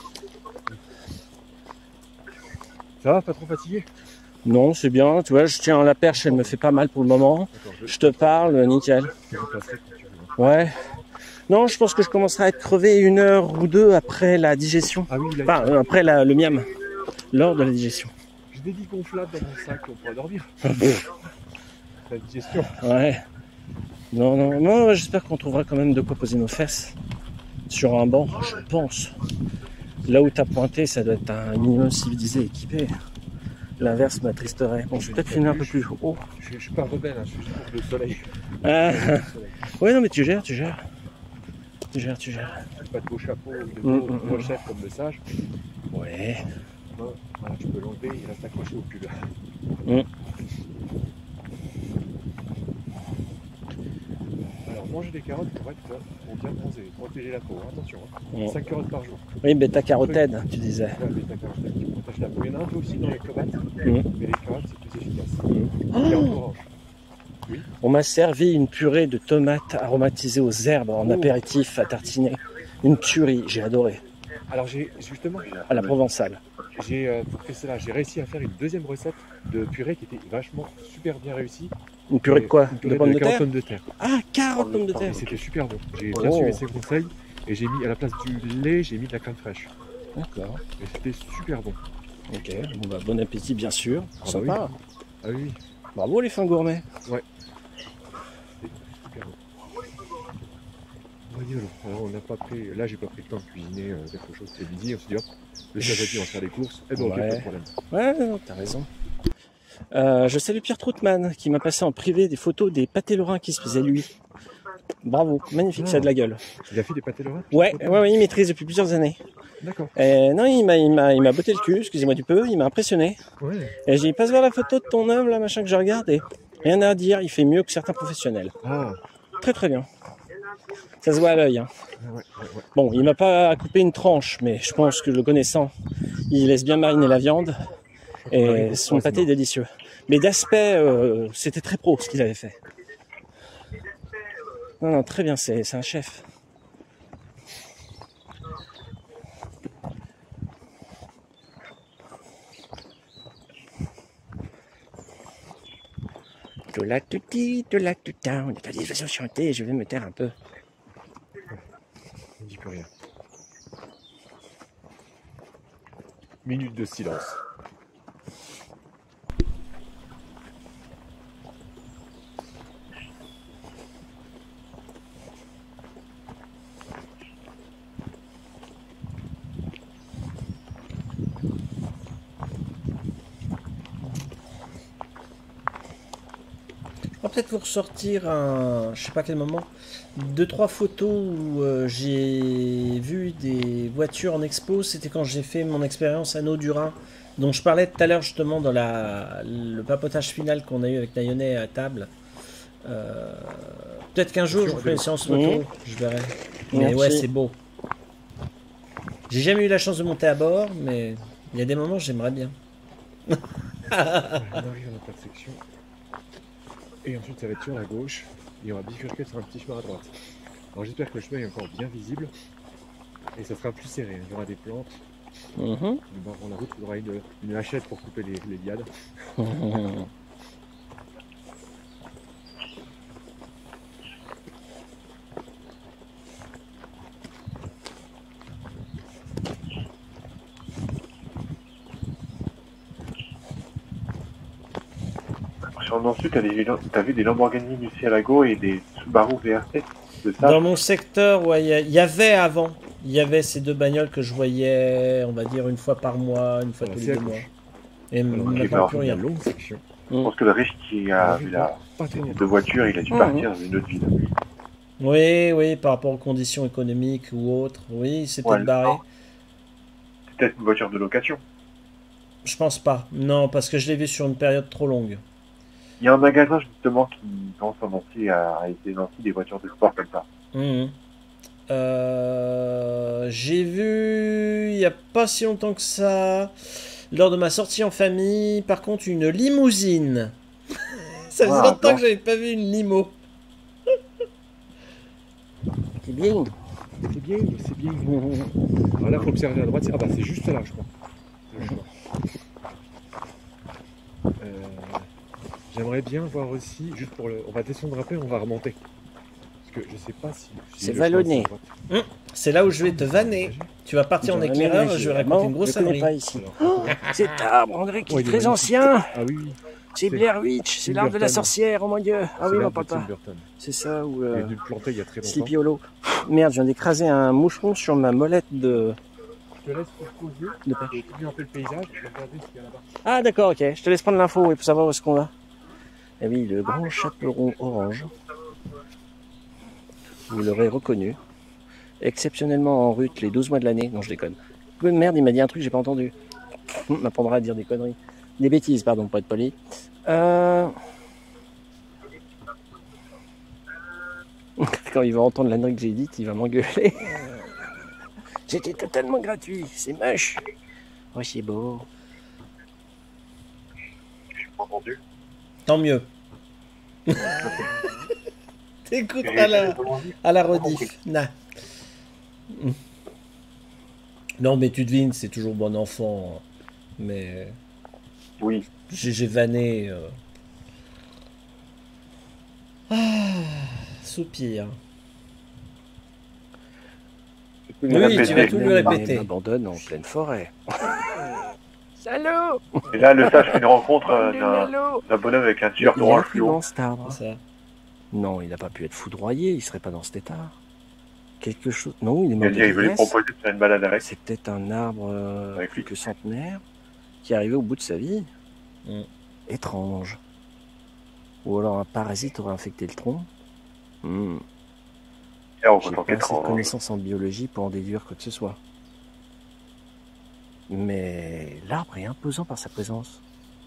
Ça va, pas trop fatigué? Non, c'est bien, tu vois, je tiens la perche, elle me fait pas mal pour le moment. Je te parle, nickel. Ouais. Non, je pense que je commencerai à être crevé 1 heure ou 2 après la digestion. Ah oui, enfin, après le miam, lors de la digestion. J'ai des gonflables dans mon sac, on pourra dormir. La digestion. Ouais. Non, j'espère qu'on trouvera quand même de quoi poser nos fesses sur un banc, je pense. Là où t'as pointé, ça doit être un minimum civilisé équipé. L'inverse m'attristerait. Bon, je vais peut-être filmer un peu plus haut. Je suis pas rebelle, hein, je suis juste pour le soleil. Ouais, non, mais tu gères. Pas de beau chapeau, de beau chef comme le sage. Ouais. Voilà, tu peux l'enlever, il reste accroché au pull. Alors, manger des carottes pour bien bronzer, protéger la peau, attention. Hein. 5 carottes par jour. Oui, bêta-carotène, tu disais. Ouais, bêta-carotène qui protège la peau. Il y en a un peu aussi dans les tomates, mais les carottes, c'est plus efficace. Et en orange. Oui. On m'a servi une purée de tomates aromatisées aux herbes en apéritif à tartiner. Une tuerie, j'ai adoré. Alors j'ai justement... À la provençale. Pour tester là, j'ai réussi à faire une deuxième recette de purée qui était vachement super bien réussie. Une purée de quoi? Une purée de pommes de carottes terre? pommes de terre. Ah, carottes pommes de terre. Et c'était super bon. J'ai bien suivi ses conseils et j'ai mis à la place du lait, j'ai mis de la crème fraîche. D'accord. Et c'était super bon. Ok, bon bah bon appétit bien sûr. Ah Sympa. bah oui. Ah oui. Bravo les fins gourmets. Ouais. C'était super bon. Oui, alors, on n'a pas pris, là j'ai pas pris le temps de cuisiner quelque chose, c'est midi, on s'est dit hop, le chef a dit on va faire les courses, et ben ok, pas de problème. Ouais, non, t'as raison. Je salue Pierre Troutman qui m'a passé en privé des photos des pâtés lorrains qui se faisaient lui. Bravo, magnifique, ça a de la gueule. Il a fait des pâtés lorrains? Ouais, il maîtrise depuis plusieurs années. D'accord. Non, il m'a botté le cul, excusez-moi du peu, il m'a impressionné. Ouais. Et j'ai dit, passe voir la photo de ton œuvre, là, machin que je regarde, et rien à dire, il fait mieux que certains professionnels. Ah. Très très bien. Ça se voit à l'œil. Hein. Ouais. Bon, il m'a pas coupé une tranche, mais je pense que le connaissant, il laisse bien mariner la viande et son pâté est délicieux. Mais d'aspect, c'était très pro ce qu'il avait fait. Non, très bien, c'est un chef. De la tuti, de la tuta. On est allé, je vais chanter, je vais me taire un peu. On ne dit plus rien. Minute de silence. On va peut-être vous ressortir un, je sais pas quel moment, 2-3 photos où j'ai vu des voitures en expo. C'était quand j'ai fait mon expérience à Anneau du Rhin, dont je parlais tout à l'heure justement dans le papotage final qu'on a eu avec Nayonet à table. Peut-être qu'un jour je vous ferai une séance photo, je verrai. Mais Merci. ouais, c'est beau. J'ai jamais eu la chance de monter à bord, mais il y a des moments où j'aimerais bien. On arrive à l'intersection. Et ensuite, ça va être sur la gauche. Et on va bifurquer sur un petit chemin à droite. Alors j'espère que le chemin est encore bien visible. Et ça sera plus serré. Il y aura des plantes. Mhm. Le bord de la route, il y aura une hachette pour couper les liades. Sur le nord sud, t'as vu des Lamborghini Murcielago et des Subaru VRT de ça. Dans mon secteur, ouais, il y avait avant. Il y avait ces deux bagnoles que je voyais, on va dire, une fois par mois, une fois tous les C'est à 2 mois. gauche. Et Alors, maintenant plus il y a rien. une longue section. Je pense que le riche qui a vu la Pas tourner. de voiture, il a dû partir dans une autre ville. Oui, oui, par rapport aux conditions économiques ou autres. Oui, c'est peut-être Ouais, barré. non. C'est peut-être une voiture de location. Je pense pas. Non, parce que je l'ai vu sur une période trop longue. Il y a un magasin justement qui commence à Nancy à essayer de lancer des voitures de sport comme ça. Mhm. J'ai vu, il n'y a pas si longtemps que ça, lors de ma sortie en famille, par contre, une limousine. Ça faisait Ah, longtemps bon. que j'avais pas vu une limo. C'est bien. C'est bien, c'est bien. Alors là, il faut observer à droite. Ah bah c'est juste là, je crois. Le chemin. J'aimerais bien voir aussi, juste pour le... On va descendre un peu et on va remonter. Parce que je sais pas si... C'est le vallonné. chemin, c'est à droite. C'est là où je vais te vanner. Tu vas partir en éclaireur et je vais raconter une grosse Je connais connerie. pas ici. Alors, Cet arbre, André, qui Ouais, est il est très magnifique. ancien. Ah oui, oui. C'est C'est Blair Witch, c'est Tim l'arbre de la Burton. sorcière, oh mon dieu. Ah C'est oui, mon l'arbre de Tim papa. Burton. C'est ça, ou Il est venu le planter il y a très longtemps. Sleepy Hollow. Merde, je viens d'écraser un moucheron sur ma molette de... Je te laisse poser, de pêche. étudier un peu le paysage, je vais regarder ce qu'il y a là-bas. Ah d'accord, ok. Je te laisse prendre l'info oui, pour savoir où est-ce qu'on va. Eh oui, le grand chaperon orange. Vous l'aurez reconnu. Exceptionnellement en route les 12 mois de l'année. Non, je déconne. Merde, il m'a dit un truc, j'ai pas entendu. On m'apprendra à dire des conneries. Des bêtises, pardon, pour être poli. Quand il va entendre la note que j'ai dite, il va m'engueuler. C'était totalement gratuit, c'est moche. Oh, c'est beau. Je suis pas entendu. Tant mieux. T'écouteras à la rediff. Nah. Non, mais tu devines, c'est toujours bon enfant. Mais Oui. j'ai vanné. Soupir. Oui, tu vas tout lui répéter. Il m'abandonne en pleine forêt. Salaud. Et là, le sage fait une rencontre Salaud. d'un bonhomme avec un t-shirt Il est orange pris fluo. dans cet arbre. Ça. Non, il n'a pas pu être foudroyé, il serait pas dans cet état. Quelque chose. Non, il est Il mort a de dit qu'il voulait vieillesse. proposer de faire une balade avec. C'est peut-être un arbre Avec plus lui. que centenaire qui est arrivé au bout de sa vie. Mm. Étrange. Ou alors un parasite aurait infecté le tronc. Et on J'ai entend pas assez de qu'étrange. connaissances en biologie pour en déduire quoi que ce soit. Mais l'arbre est imposant par sa présence.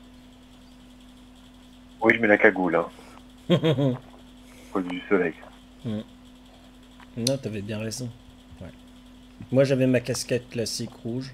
Oui, je mets la cagoule, hein, cause du soleil. Non, t'avais bien raison. Ouais. Moi, j'avais ma casquette classique rouge.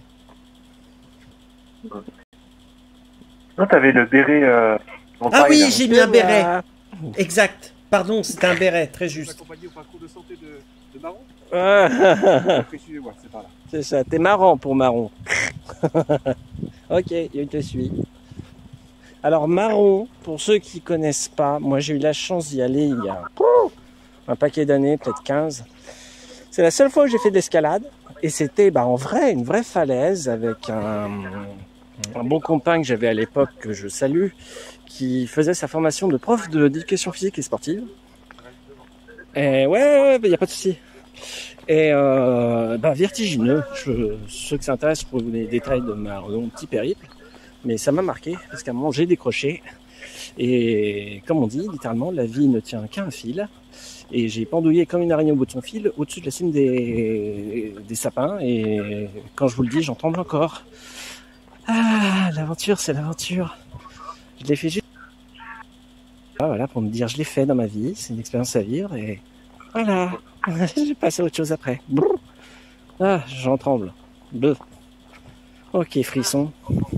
Non, t'avais le béret. Ah oui, montagne, là. j'ai mis un béret. Exact. Pardon, c'était un béret, très juste. Accompagné au parcours de santé de Marron. Ah, Suivez-moi, c'est par là. c'est ça, t'es marrant pour Marron. Ok, il te suit. Alors Marron, pour ceux qui connaissent pas, moi j'ai eu la chance d'y aller il y a un paquet d'années, peut-être 15. C'est la seule fois où j'ai fait de l'escalade et c'était en vrai une vraie falaise avec un bon copain que j'avais à l'époque que je salue, qui faisait sa formation de prof d'éducation physique et sportive. Et ouais, il y a pas de souci. Et vertigineux. Ceux qui s'intéressent pour vous les détails de mon petit périple. Mais ça m'a marqué parce qu'à un moment j'ai décroché Et comme on dit, littéralement, la vie ne tient qu'à un fil. Et j'ai pendouillé comme une araignée au bout de son fil, au-dessus de la cime des sapins. Et quand je vous le dis, j'en tremble encore. Ah, l'aventure, c'est l'aventure. Je l'ai fait juste... Ah, voilà, pour me dire, je l'ai fait dans ma vie. C'est une expérience à vivre. Et voilà, j'ai passé à autre chose après. Brrr. Ah, j'en tremble. Bleu. Ok, frisson.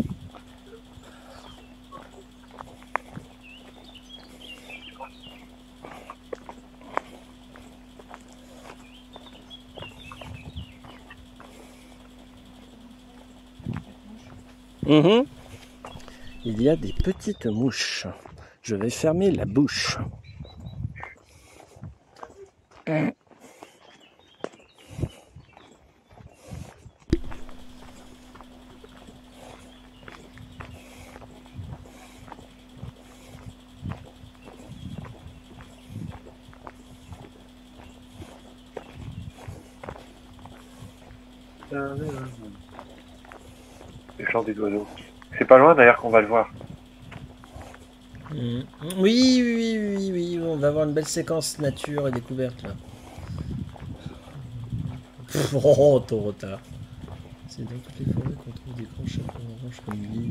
Il y a des petites mouches. Je vais fermer la bouche. Le chant des oiseaux. C'est pas loin d'ailleurs qu'on va le voir. Oui, on va avoir une belle séquence nature et découverte là. Oh, ton retard. C'est dans toutes les forêts qu'on trouve des grands chapeaux orange comme guide.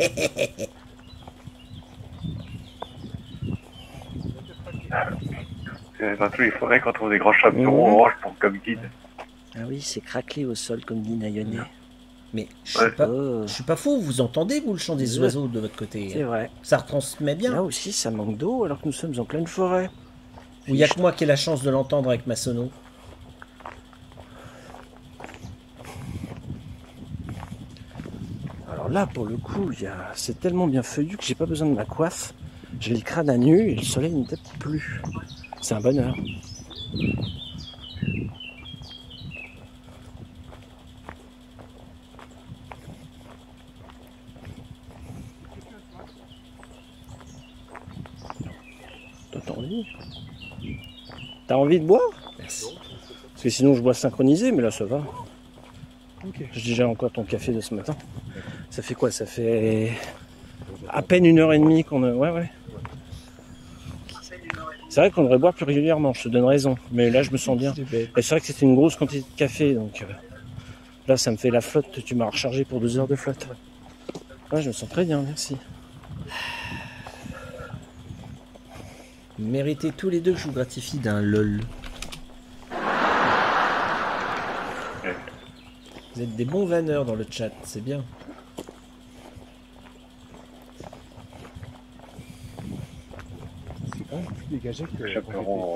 C'est dans toutes les forêts qu'on trouve des grands chapeaux orange comme guide. Ah oui, c'est craquelé au sol comme dit Nayone. Mais je suis pas fou, vous entendez vous le chant des oiseaux de votre côté? C'est vrai. Ça retransmet bien. Là aussi, ça manque d'eau alors que nous sommes en pleine forêt. Il n'y a que moi qui ai la chance de l'entendre avec ma sono. Alors là, pour le coup, c'est tellement bien feuillu que j'ai pas besoin de ma coiffe. J'ai le crâne à nu et le soleil ne tape plus. C'est un bonheur. T'as envie? T'as envie de boire? Merci. Parce que sinon je bois synchronisé, mais là ça va. Ok. J'ai déjà encore ton café de ce matin. Ça fait quoi? Ça fait à peine 1h30 qu'on a... Ouais. C'est vrai qu'on devrait boire plus régulièrement, je te donne raison. Mais là je me sens bien. Et c'est vrai que c'était une grosse quantité de café, donc là ça me fait la flotte. Tu m'as rechargé pour 2 heures de flotte. Ouais, je me sens très bien, merci. Méritez tous les deux que je vous gratifie d'un lol. Vous êtes des bons vanneurs dans le chat, c'est bien. C'est quand même plus dégagé que Chaperon.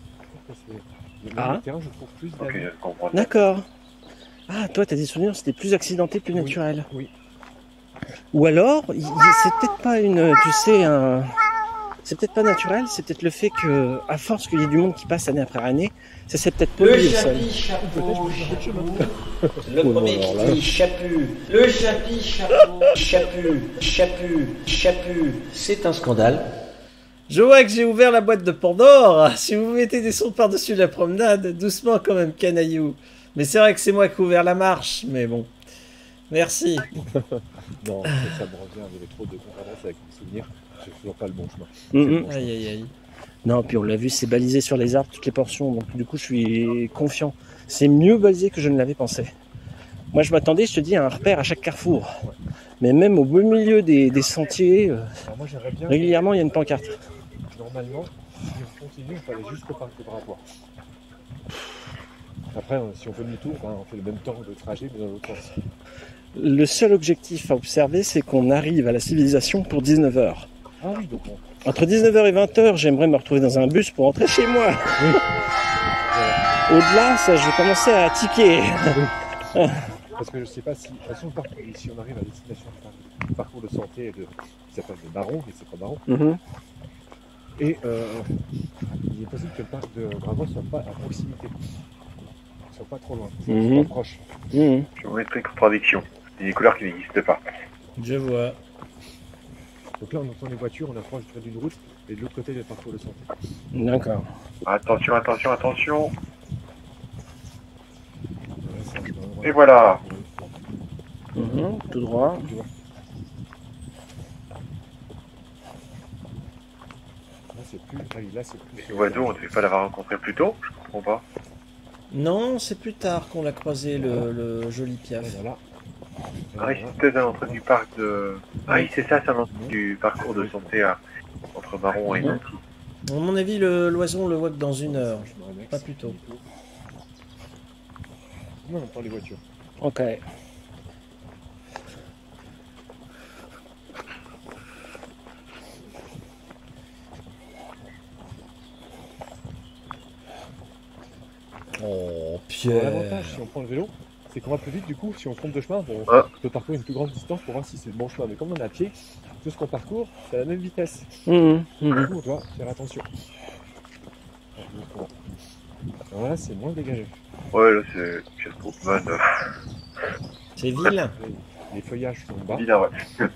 le terrain, je trouve plus Ok, d'amis. je comprends. D'accord. Ah, toi t'as des souvenirs, c'était plus accidenté, plus naturel. Oui. Ou alors, c'est peut-être pas une, tu sais, c'est peut-être pas naturel, c'est peut-être le fait que, à force qu'il y ait du monde qui passe année après année, ça s'est peut-être pollué le sol. Le premier qui dit chapu. Le chapi, chapeau, chapu. C'est un scandale. Je vois que j'ai ouvert la boîte de Pandore. Si vous mettez des sons par-dessus la promenade, doucement quand même, canaillou. Mais c'est vrai que c'est moi qui ai ouvert la marche, mais bon. Merci. Non, ça me revient, il y avait trop de concordance avec mes souvenirs. C'est toujours pas le bon chemin. Aïe. Non, puis on l'a vu, c'est balisé sur les arbres, toutes les portions, donc du coup je suis confiant. C'est mieux balisé que je ne l'avais pensé. Moi je m'attendais, je te dis, à un repère à chaque carrefour. Mais même au beau milieu des sentiers, Alors moi j'aimerais bien. régulièrement il y a une pancarte. Normalement, si on continue, il fallait juste repartir le rapport. Après, si on fait demi-tour, on fait le même temps de trajet, mais dans l'autre sens. Le seul objectif à observer, c'est qu'on arrive à la civilisation pour 19h. Ah oui, donc Entre 19h et 20h, j'aimerais me retrouver dans un bus pour rentrer chez moi. Au-delà, ça, je vais commencer à tiquer. parce que je sais pas si. De toute façon, si on arrive à la destination du parcours de santé qui s'appelle le Baron, mais c'est pas Baron. Et il est possible que le parc de Bravo soit pas à proximité. Soit pas trop loin. Soit pas proche. Je vais vous mettre une contradiction. C'est des couleurs qui n'existent pas. Je vois. Donc là, on entend les voitures, on approche d'une route, et de l'autre côté, il y a le parcours de santé. D'accord. Attention. Ouais, ça, Et voilà. Tout droit. c'est plus. Ah oui, là, c'est plus. Et Wado, on ne devait pas l'avoir rencontré plus tôt? Je comprends pas. Non, c'est plus tard qu'on l'a croisé, le joli Piaf. Ouais, voilà. Ah oui, c'est peut-être à l'entrée du parc de... Ah oui, c'est ça, c'est à l'entrée du parcours de santé entre Maron et Nancy. À mon avis, l'oison, on le voit que dans 1 heure. Je me remets. Pas plus tôt. Non, on prend les voitures. Ok. Oh, L'avantage, Pierre. si on prend le vélo, c'est qu'on va plus vite. Du coup, si on se trompe de chemin, on peut parcourir une plus grande distance pour voir si c'est le bon chemin. Mais comme on est à pied, tout ce qu'on parcourt, c'est à la même vitesse. Mhm, Du mhm. coup, on doit faire attention. Alors là, c'est moins dégagé. Ouais, là, c'est Pierre Troutman. C'est ville. Les feuillages sont bas. Villa, ouais.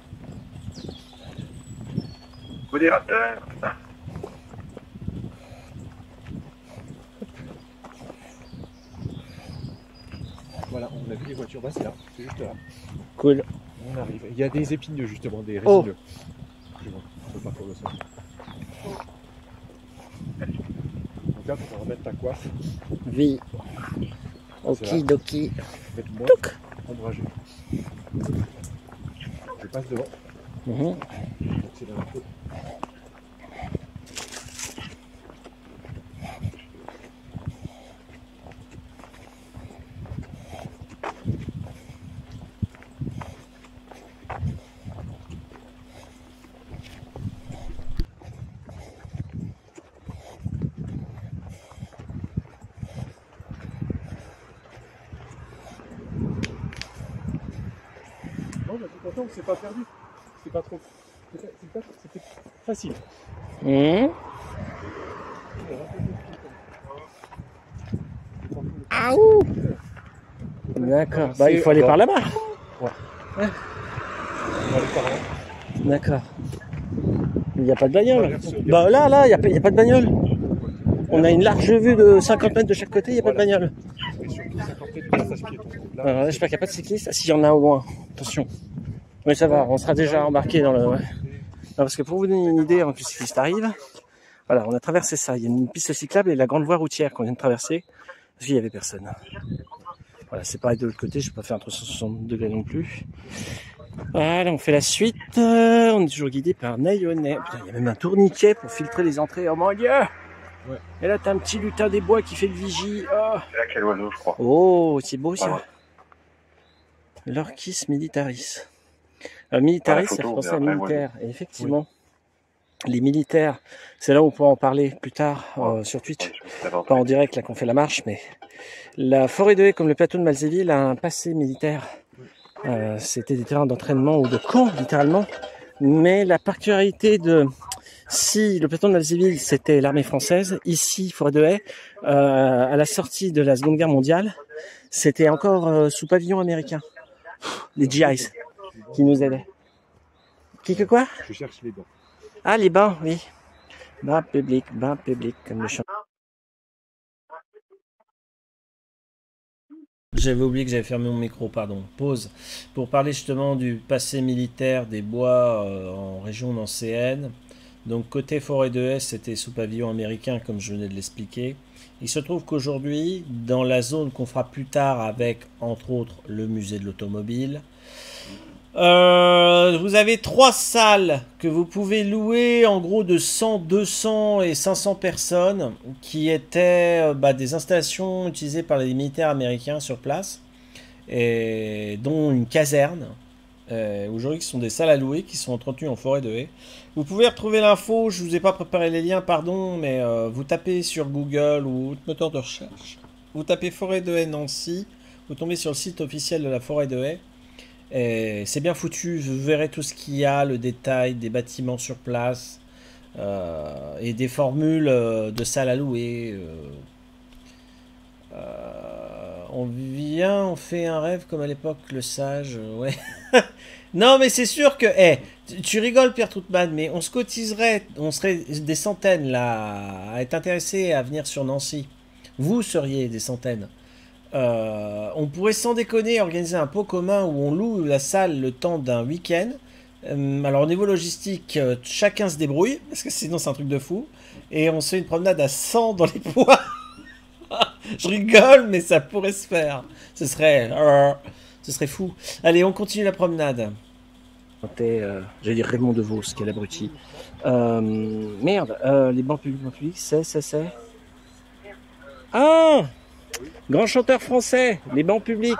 Modérateur. Voilà, on a vu les voitures, bah c'est là, c'est juste là. Cool. On arrive. Il y a des épineux justement, des Oh. résineux. C'est bon, on peut pas faire le sol. Donc là, faut remettre ta coiffe, Vie. C'est là. Okidoki. mettre moins ombragé. Je passe devant, Mhm. donc c'est dans un peu. Non, mais tout content, on s'est pas perdu. C'est pas trop. C'était facile. Mhm. Ah ouh. D'accord. Bah, il faut aller par là-bas. On va aller par là. D'accord. Il n'y a pas de bagnole. Bah là, il n'y a pas de bagnole. On a une large vue de 50 mètres de chaque côté, il n'y a pas de bagnole. Et surtout 50 mètres de passage piéton. Là, Alors là, j'espère qu'il n'y a pas de cycliste. Ah, s'il y en a au loin. Attention. Mais ça va, on sera déjà embarqué dans le... Ouais. Non, parce que pour vous donner une idée, avant que le cycliste arrive, voilà, on a traversé ça. Il y a une piste cyclable et la grande voie routière qu'on vient de traverser. Parce qu'il n'y avait personne. Voilà, c'est pareil de l'autre côté, je ne vais pas faire un 360 degrés non plus. Voilà, on fait la suite. On est toujours guidé par Nayonais. Putain, il y a même un tourniquet pour filtrer les entrées. Oh mon dieu! Ouais. Et là, t'as un petit lutin des bois qui fait le vigie. Oh, C'est là quel oiseau, je crois. oh c'est beau ça. Voilà. L'Orchis militaris. Militaris, Ah, la ça fait photo, penser à on verra militaire. Et effectivement, les militaires, c'est là où on pourra en parler plus tard sur Twitch. Ouais, je me suis d'abord Pas en direct là qu'on fait la marche, mais la forêt de Haye, comme le plateau de Malzéville, a un passé militaire. C'était des terrains d'entraînement ou de camp, littéralement. Mais la particularité de... Si le plateau de Malzéville, c'était l'armée française, ici, forêt de Haye, à la sortie de la Seconde Guerre mondiale, c'était encore sous pavillon américain. Les GIs qui nous aidaient. Qui que quoi? je cherche les dents. Ah, les bains, oui. Bain public, comme le chant. J'avais oublié que j'avais fermé mon micro, pardon. Pause. Pour parler justement du passé militaire des bois en région nancéenne. Donc côté forêt de Haye, c'était sous pavillon américain, comme je venais de l'expliquer. Il se trouve qu'aujourd'hui, dans la zone qu'on fera plus tard avec, entre autres, le musée de l'automobile, vous avez 3 salles que vous pouvez louer en gros de 100, 200 et 500 personnes qui étaient des installations utilisées par les militaires américains sur place et dont une caserne aujourd'hui qui sont des salles à louer qui sont entretenues en forêt de Haye. Vous pouvez retrouver l'info, je vous ai pas préparé les liens, pardon, mais vous tapez sur Google ou moteur de recherche, vous tapez forêt de Haye Nancy, vous tombez sur le site officiel de la forêt de Haye. Et c'est bien foutu, vous verrez tout ce qu'il y a, le détail des bâtiments sur place et des formules de salles à louer. On fait un rêve comme à l'époque, le sage, ouais. Non, mais c'est sûr que, tu rigoles Pierre Troutman, mais on se cotiserait, on serait des centaines là à être intéressés à venir sur Nancy. Vous seriez des centaines. On pourrait sans déconner organiser un pot commun où on loue la salle le temps d'un week-end Alors au niveau logistique, chacun se débrouille, parce que sinon c'est un truc de fou. Et on se fait une promenade à 100 dans les bois. Je rigole, mais ça pourrait se faire. Ce serait fou. Allez, on continue la promenade. J'allais dire Raymond DeVos, quel abruti. Merde, les bancs publics, c'est... Ah, grand chanteur français, les bancs publics.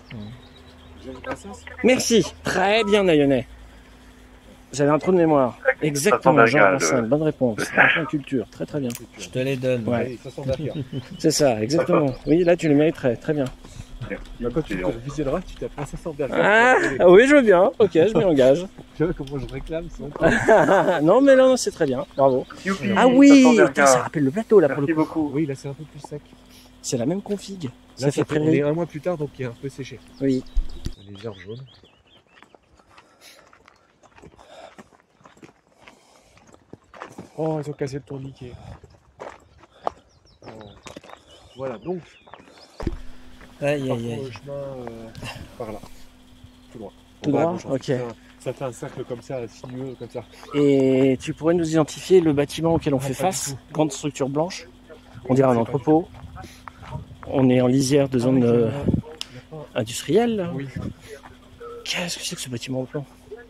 Merci, très bien Naïonnet. J'avais un trou de mémoire. Exactement, Jean 5, bonne réponse. En culture, très très bien. Je te les donne. Ouais. C'est ça, exactement. Oui, là tu le mériterais, très bien. Quand tu visionneras, tu tapes 500 Bergamo. Ah oui, je veux bien, ok, je m'y engage. Tu vois comment je réclame Non mais là, c'est très bien, bravo. Youpi, Ah oui, 500 putain, ça rappelle le plateau là pour Merci le coup. beaucoup. Oui, là c'est un peu plus sec. C'est la même config. Là, Ça fait on prairie. est un mois plus tard, donc il est un peu séché. Oui. Les herbes jaunes. Oh, ils ont cassé le tourniquet. Oh. Voilà, donc, Aïe, partons aïe, aïe. le chemin par là. Tout droit. Tout On va à droit, gauche, ok. Ça fait un cercle comme ça, sinueux, comme ça. Et tu pourrais nous identifier le bâtiment auquel on Non, fait pas du face? tout. Grande structure blanche. On dirait un entrepôt. On est en lisière de zone industrielle. Là. Oui. Qu'est-ce que c'est que ce bâtiment au plan?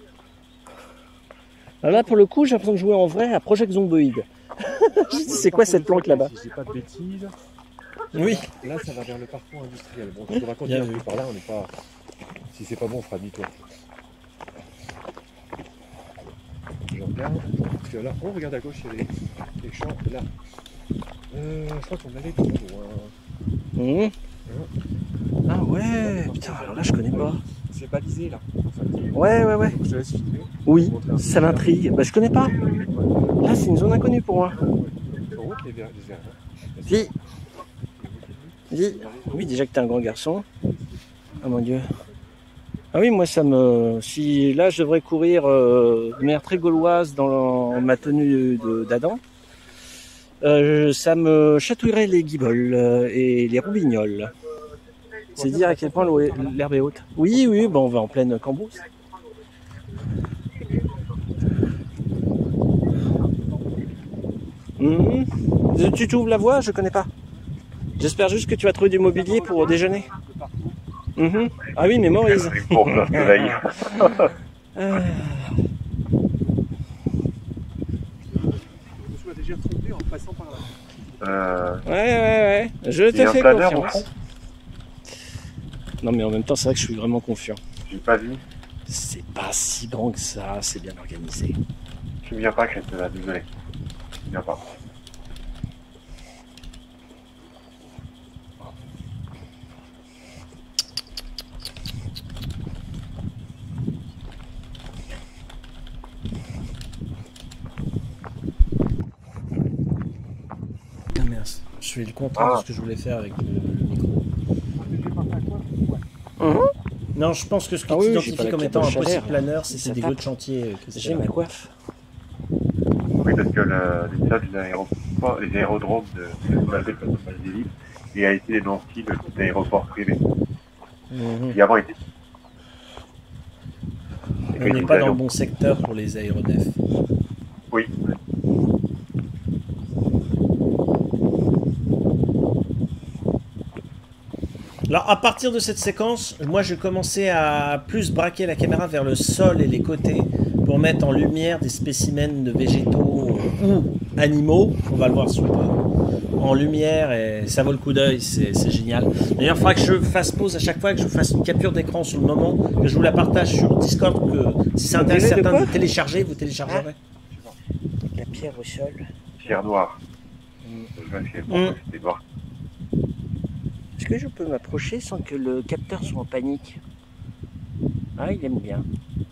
Alors là, pour le coup, j'ai l'impression de jouer en vrai à Project Zomboid. C'est quoi cette planque là-bas? Si je dis pas de bêtises, Oui. là ça va vers le parcours industriel. Bon, tu raconter Bien un vu. peu par là, on n'est pas. Si c'est pas bon, on fera demi-tour. Je regarde. Parce que là, on regarde à gauche, il y a les champs. Là. Je crois qu'on allait trop loin. Ah ouais, putain, alors là je connais pas. C'est balisé là. En fait. Ouais. Je te laisse filmer. Oui, ça m'intrigue. Bah je connais pas. Là c'est une zone inconnue pour moi. En haut, il y a des herbes. Dis. Oui, déjà que t'es un grand garçon. Ah mon dieu. Ah oui, moi ça me... Si là je devrais courir de manière très gauloise dans ma tenue d'Adam, ça me chatouillerait les guiboles et les roubignoles. C'est dire à quel point l'herbe est haute. Oui, bon, on va en pleine cambrousse. Tu t'ouvres la voie? Je connais pas. J'espère juste que tu vas trouver du mobilier pour déjeuner. Ah oui, mais Maurice. Pour le soleil. Je me suis déjà trompé en passant par là. Ouais. Je Il y te a un fais planeur au confiance. fond. Non, mais en même temps, c'est vrai que je suis vraiment confiant. J'ai pas vu. C'est pas si grand que ça, c'est bien organisé. Tu viens pas, Christophe, désolé. Tu viens pas. Ah, mince. Je fais le contraire de ce que je voulais faire avec le micro. Non, je pense que ce que Ah tu oui, j'ai pas identifies la comme cape étant de un chaleur. possible planeur, Ça c'est des tape. gros de chantier. J'ai ma coiffe. Oui, parce que les salles les aérodromes de Malbec, comme des villes, et a été dénoncé d'aéroports privés. Qui avant était. On n'est pas dans le bon secteur pour les aéronefs. Oui. Alors, à partir de cette séquence, moi, je commençais à plus braquer la caméra vers le sol et les côtés pour mettre en lumière des spécimens de végétaux ou animaux. On va le voir sous en lumière et ça vaut le coup d'œil, c'est génial. D'ailleurs, il faudra que je fasse pause à chaque fois, que je fasse une capture d'écran sur le moment, que je vous la partage sur Discord, que si ça intéresse dirait de certains quoi de télécharger, vous téléchargerez. La pierre au sol. Pierre noire. Je vais essayer de montrer que c'était noir. Est-ce que je peux m'approcher sans que le capteur soit en panique? Ah, il aime bien.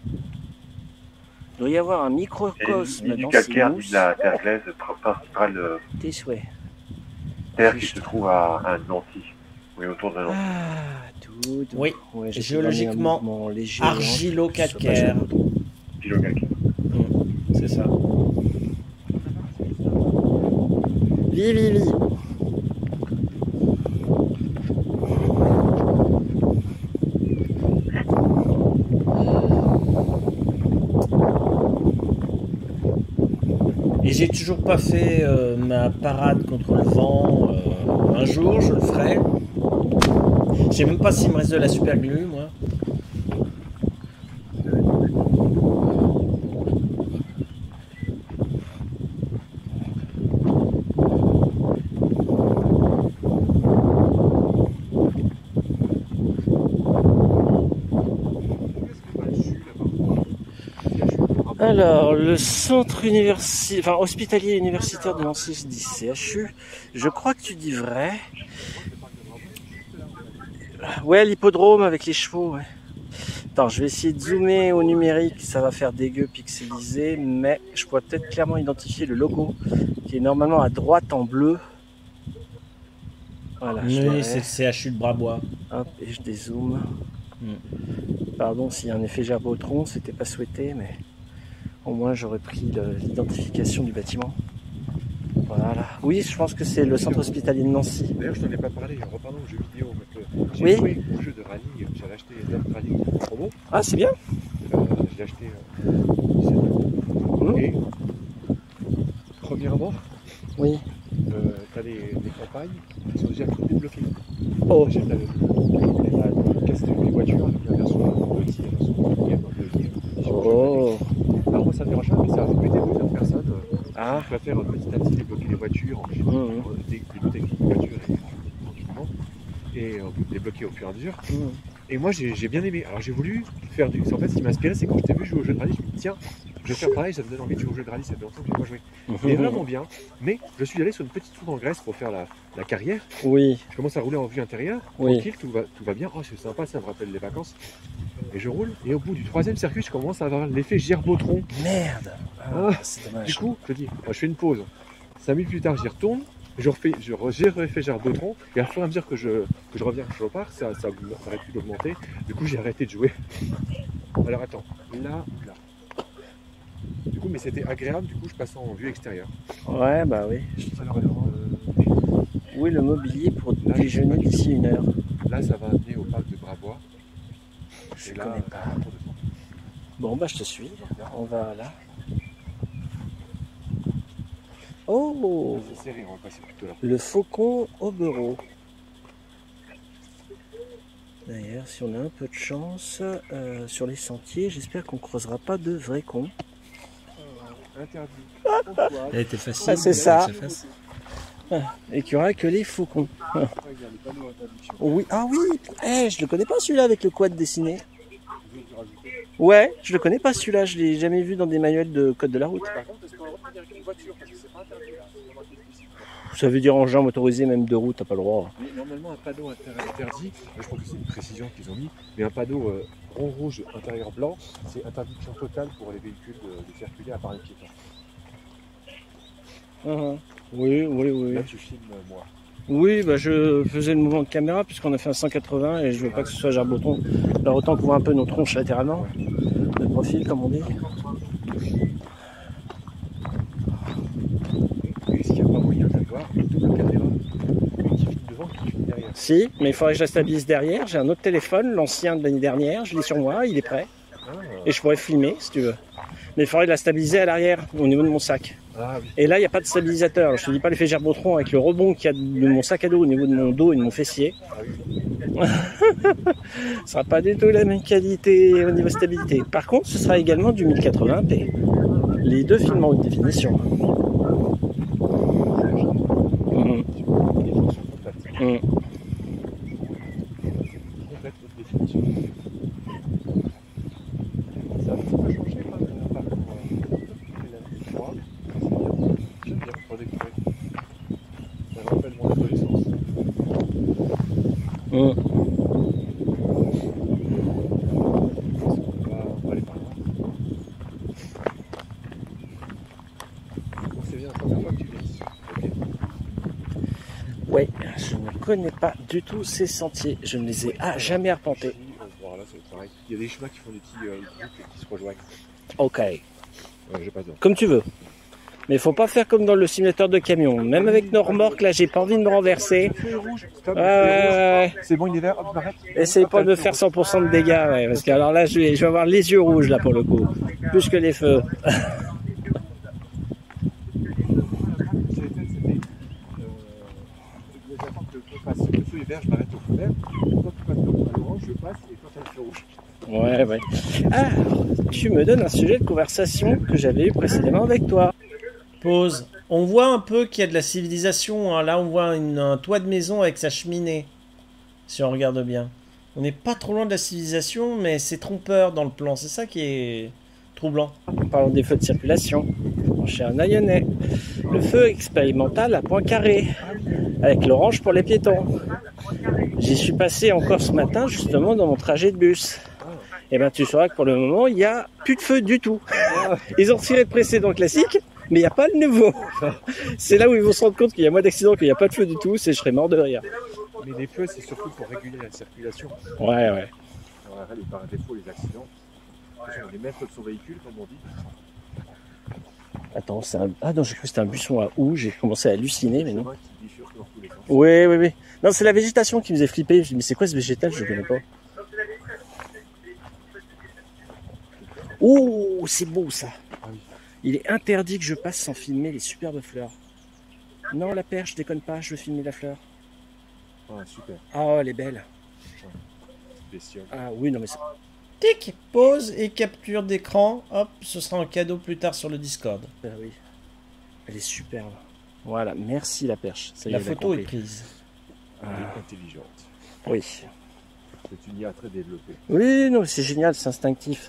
Il doit y avoir un Et microcosme ni du dans ces calcaire, ni mousses. de la terre glaise, principale Tes souhaits. terre qui se trouve à Nancy. Oui, autour de Nancy. Ah, tout. Oui, Ouais, j'ai géologiquement, fait un mouvement léger, Argilo-calcaire. Kilo calcaire. C'est ça. Vivi. Et j'ai toujours pas fait ma parade contre le vent. Un jour, je le ferai. Je sais même pas s'il me reste de la super glue, moi. Alors, le centre hospitalier universitaire de Nancy, je dis CHU. Je crois que tu dis vrai. Ouais, l'hippodrome avec les chevaux, ouais. Attends, je vais essayer de zoomer au numérique, ça va faire dégueu pixelisé, mais je pourrais peut-être clairement identifier le logo qui est normalement à droite en bleu. Voilà, oui, c'est le CHU de Brabois. Hop, et je dézoome. Pardon s'il y a un effet gerbotron, c'était pas souhaité, mais au moins j'aurais pris l'identification du bâtiment. Voilà. Oui, je pense que c'est le centre hospitalier de Nancy. D'ailleurs, je t'en ai pas parlé, reprenons au jeu vidéo. J'ai oui. joué au jeu de rallye, j'avais acheté Dirt Rally promo. Ah, c'est bien. J'ai acheté et premièrement, oui. tu as les campagnes qui sont déjà toutes débloquées. Oh. J'ai la casser les voitures avec la version petit, la version moyenne, oh. Alors moi ça me dérange pas, mais ça a répété d'autres personnes. Ah. Je préfère petit à petit débloquer les voitures, en débuter avec les voitures tranquillement, et débloquer au fur et à mesure. Et moi j'ai bien aimé. Alors j'ai voulu faire du. En fait, ce qui m'a inspiré, c'est quand je t'ai vu jouer au jeu de rallye, je me dis tiens, je vais faire pareil, ça me donne envie de jouer au jeu de rallye, ça fait longtemps que je n'ai pas joué. C'est vraiment bien, mais je suis allé sur une petite tour en Grèce pour faire la carrière. Oui. Je commence à rouler en vue intérieure, tranquille, tout va bien. Oh, c'est sympa, ça me rappelle les vacances. Et je roule, et au bout du 3e circuit, je commence à avoir l'effet gerbotron. Merde. C'est dommage. Du coup, je dis, je fais une pause. 5 minutes plus tard, j'y retourne. J'ai refait gerbotron, et à fur et à mesure que je reviens, je repars, ça arrête plus d'augmenter. Du coup, j'ai arrêté de jouer. Alors attends, là. Du coup, mais c'était agréable, du coup, je passe en vue extérieure. Ouais, bah oui. Alors, oui, le mobilier pour déjeuner d'ici 1 heure. Là, ça va amener au parc de Brabois. Je ne connais pas. Bon, bah je te suis. On va là. Oh, le faucon au bureau. D'ailleurs, si on a un peu de chance sur les sentiers, j'espère qu'on ne croisera pas de vrais cons. Interdit. Elle était facile. Ah, c'est ça. Et qu'il n'y aura que les faucons. Oui. Ah oui, je le connais pas celui-là avec le quad dessiné. Ouais, je le connais pas celui-là, je l'ai jamais vu dans des manuels de code de la route. Par contre, est-ce qu'on rentre avec une voiture parce que c'est pas interdit là. Ça veut dire engin motorisé, même de route, t'as pas le droit. Mais normalement, un panneau interdit, je crois que c'est une précision qu'ils ont mis, mais un panneau rond rouge intérieur blanc, c'est interdiction totale pour les véhicules de circuler à part les piétons. Oui. Là, tu filmes moi. Oui, bah je faisais le mouvement de caméra puisqu'on a fait un 180 et je veux pas que ce soit gerbotron. Alors autant qu'on voit un peu nos tronches latéralement, de profil comme on dit. Est-ce qu'il n'y a pas moyen d'avoir une double caméra, une qui filme devant et qui filme derrière? Si, mais il faudrait que je la stabilise derrière. J'ai un autre téléphone, l'ancien de l'année dernière, je l'ai sur moi, il est prêt. Et je pourrais filmer si tu veux. Mais il faudrait la stabiliser à l'arrière, au niveau de mon sac. Ah, oui. Et là, il n'y a pas de stabilisateur. Je te dis pas l'effet gerbotron avec le rebond qu'il y a de mon sac à dos au niveau de mon dos et de mon fessier. Ah, oui. Ce sera pas du tout la même qualité au niveau stabilité. Par contre, ce sera également du 1080p. Les deux films en haute définition. Ça a un petit peu changé quand même par rapport à j'aime bien pour découvrir. Ça me rappelle mon adolescence. On va aller par là. C'est bien la première fois que tu viens ici. Okay. Ouais, je ne connais pas du tout ces sentiers. Je ne les ai jamais arpentés. Voilà, c'est pareil. Il y a des chemins qui font des petits groupes qui se rejoignent. Ok. Je passe donc. Comme tu veux. Mais il faut pas faire comme dans le simulateur de camion. Même avec nos remorques, là, j'ai pas envie de me renverser. C'est bon, il est vert, hop, m'arrête. Essaye pas de me faire 100% de dégâts, ouais, parce que alors là, je vais avoir les yeux rouges, là, pour le coup. Plus que les feux. vert, je m'arrête au feu vert. Quand tu passes à l'orange, je passe et quand elle fait rouge. Ouais, ouais. Alors, tu me donnes un sujet de conversation que j'avais eu précédemment avec toi. Pause. On voit un peu qu'il y a de la civilisation. Hein. Là, on voit un toit de maison avec sa cheminée. Si on regarde bien. On n'est pas trop loin de la civilisation, mais c'est trompeur dans le plan. C'est ça qui est troublant. En parlant des feux de circulation, mon cher Nayonnais, le feu expérimental à Poincaré, avec l'orange pour les piétons. J'y suis passé encore ce matin, justement, dans mon trajet de bus. Et ben, tu sauras que pour le moment, il n'y a plus de feu du tout. Ils ont retiré le précédent classique, mais il n'y a pas le nouveau. C'est là où ils vont se rendre compte qu'il y a moins d'accidents, qu'il n'y a pas de feu du tout. Je serais mort de rire. Mais les feux, c'est surtout pour réguler la circulation. Ouais, ouais. On arrête par défaut les accidents. On les mettre de son véhicule, comme on dit. Attends, c'est un... Ah non, j'ai cru que c'était un buisson à houx. J'ai commencé à halluciner, mais non. Qui bifurque dans tous les sens. Oui, oui, oui. Non, c'est la végétation qui nous faisait flipper. Je me dis, mais c'est quoi ce végétal? Je ne connais pas. Oh, c'est beau ça. Ah oui. Il est interdit que je passe sans filmer les superbes fleurs. Non, la perche, je déconne pas, je veux filmer la fleur. Ah, super. Ah, elle est belle. Bestiole. Ah oui, non mais c'est... Tic, pause et capture d'écran. Hop, ce sera un cadeau plus tard sur le Discord. Ah oui. Elle est superbe. Voilà, merci la perche. Ça y La est, j'ai photo est compris. prise. Elle est intelligente. Oui. C'est une IA très développée. Oui, non, c'est génial, c'est instinctif.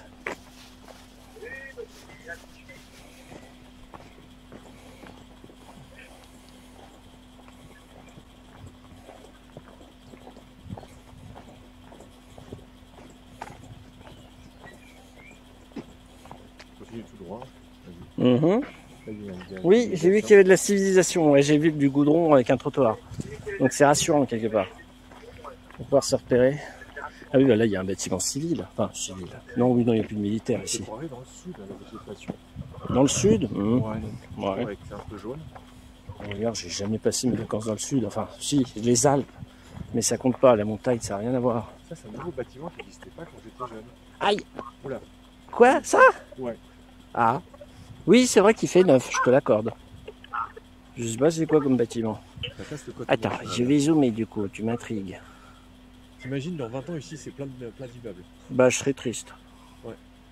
Continue tout droit. Mhm. Vas-y, Oui, j'ai vu qu'il y avait de la civilisation. Ouais, j'ai vu du goudron avec un trottoir. Donc c'est rassurant quelque part. Pour pouvoir se repérer. Ah oui, bah là il y a un bâtiment civil. Enfin, civil. Non, oui, non, il n'y a plus de militaires C'est ici. pour aller dans le sud, à la végétation. Dans le sud Ouais. Ouais. Avec c'est un peu jaune. Regarde, j'ai jamais passé mes vacances dans le sud. Enfin, si, les Alpes. Mais ça compte pas, la montagne, ça n'a rien à voir. Ça, c'est un nouveau bâtiment qui n'existait pas quand j'étais jeune. Aïe! Oula. Quoi? Ça? Ouais. Ah. Oui, c'est vrai qu'il fait neuf, je te l'accorde. Je sais pas c'est quoi comme bâtiment. Ça casse le côté Attends, national. je vais zoomer du coup, tu m'intrigues. T'imagines, dans 20 ans, ici, c'est plein d'immeubles. Bah, je serais triste. Ouais.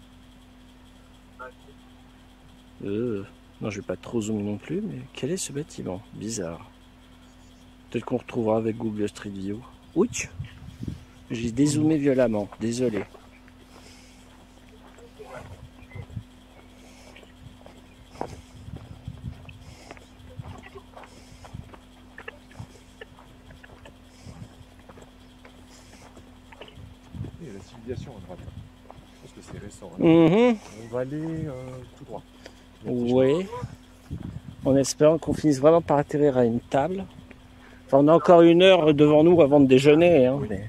Non, je vais pas trop zoomer non plus, mais quel est ce bâtiment? Bizarre. Peut-être qu'on retrouvera avec Google Street View. Ouch! J'ai dézoomé violemment, désolé. Et la civilisation à droite. Je pense que c'est récent. Hein. Mhm. On va aller tout droit. Oui. En espérant qu'on finisse vraiment par atterrir à une table. Enfin, on a encore 1 heure devant nous avant de déjeuner. Hein, mais...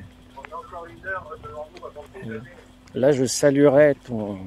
Là, je saluerais ton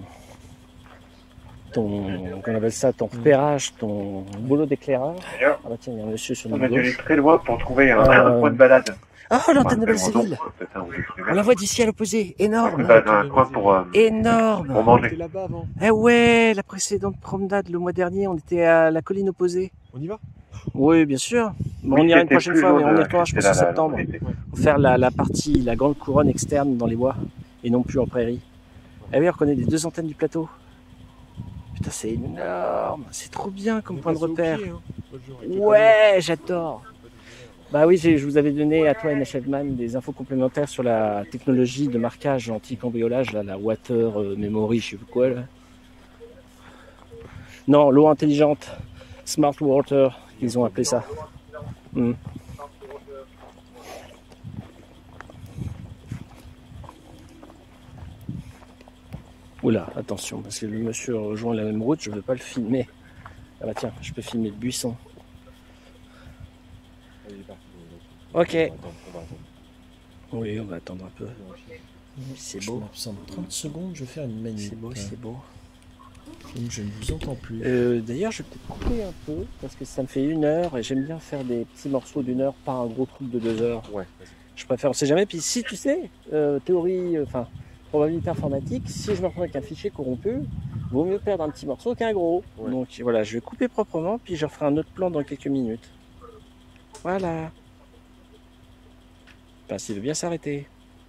qu'on appelle ça, ton repérage, ton boulot d'éclaireur. D'ailleurs, Ah bah tiens, il y a un monsieur sur on notre a dû aller gauche. très loin pour trouver un point de balade. Ah, l'antenne de Belle Enfin, Séville. peut-être un ou deux On kilomètres. la voit d'ici à l'opposé, énorme. Ah, Un coin pour Énorme. manger. T'es là-bas avant. Eh ouais, la précédente promenade le mois dernier, on était à la colline opposée. On y va? Oui, bien sûr. Bon, Oui, on ira une c'était prochaine plus fois, mais jaune, on y retournera, je pense, c'était en là, là, septembre. on était. Pour faire la partie, la grande couronne externe dans les bois, et non plus en prairie. Eh oui, on reconnaît les 2 antennes du plateau. Putain, c'est énorme. C'est trop bien comme On est point de passé au repère. pied, hein, l'autre jour, avec le Ouais, j'adore. Bah oui, je vous avais donné à toi, NHLman, des infos complémentaires sur la technologie de marquage anti-cambriolage, là, la Water Memory, je sais pas quoi, là. Non, l'eau intelligente. Smart Water, ils ont appelé ça. Hmm. Oula, attention, parce que le monsieur rejoint la même route, je veux pas le filmer. Ah bah tiens, je peux filmer le buisson. Allez, il est parti. Ok. On va attendre. Oui, on va attendre un peu. C'est Je beau. m'absente 30 secondes, je vais faire une manip. C'est beau, c'est beau. Donc je ne vous entends plus. D'ailleurs, je vais peut-être couper un peu parce que ça me fait 1 heure et j'aime bien faire des petits morceaux d'1 heure, pas un gros truc de 2 heures. Ouais, vas-y. Je préfère, on sait jamais. Puis si tu sais, théorie, enfin, probabilité informatique, si je me retrouve avec un fichier corrompu, vaut mieux perdre un petit morceau qu'un gros. Ouais. Donc voilà, je vais couper proprement, puis je referai un autre plan dans quelques minutes. Voilà. Enfin, s'il veut bien s'arrêter.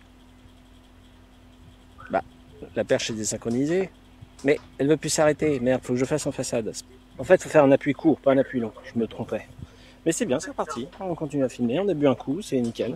Bah, la perche est désynchronisée, mais elle veut plus s'arrêter. Merde, faut que je fasse en façade. En fait, il faut faire un appui court, pas un appui long. Je me trompais. Mais c'est bien, c'est reparti. On continue à filmer, on a bu un coup, c'est nickel.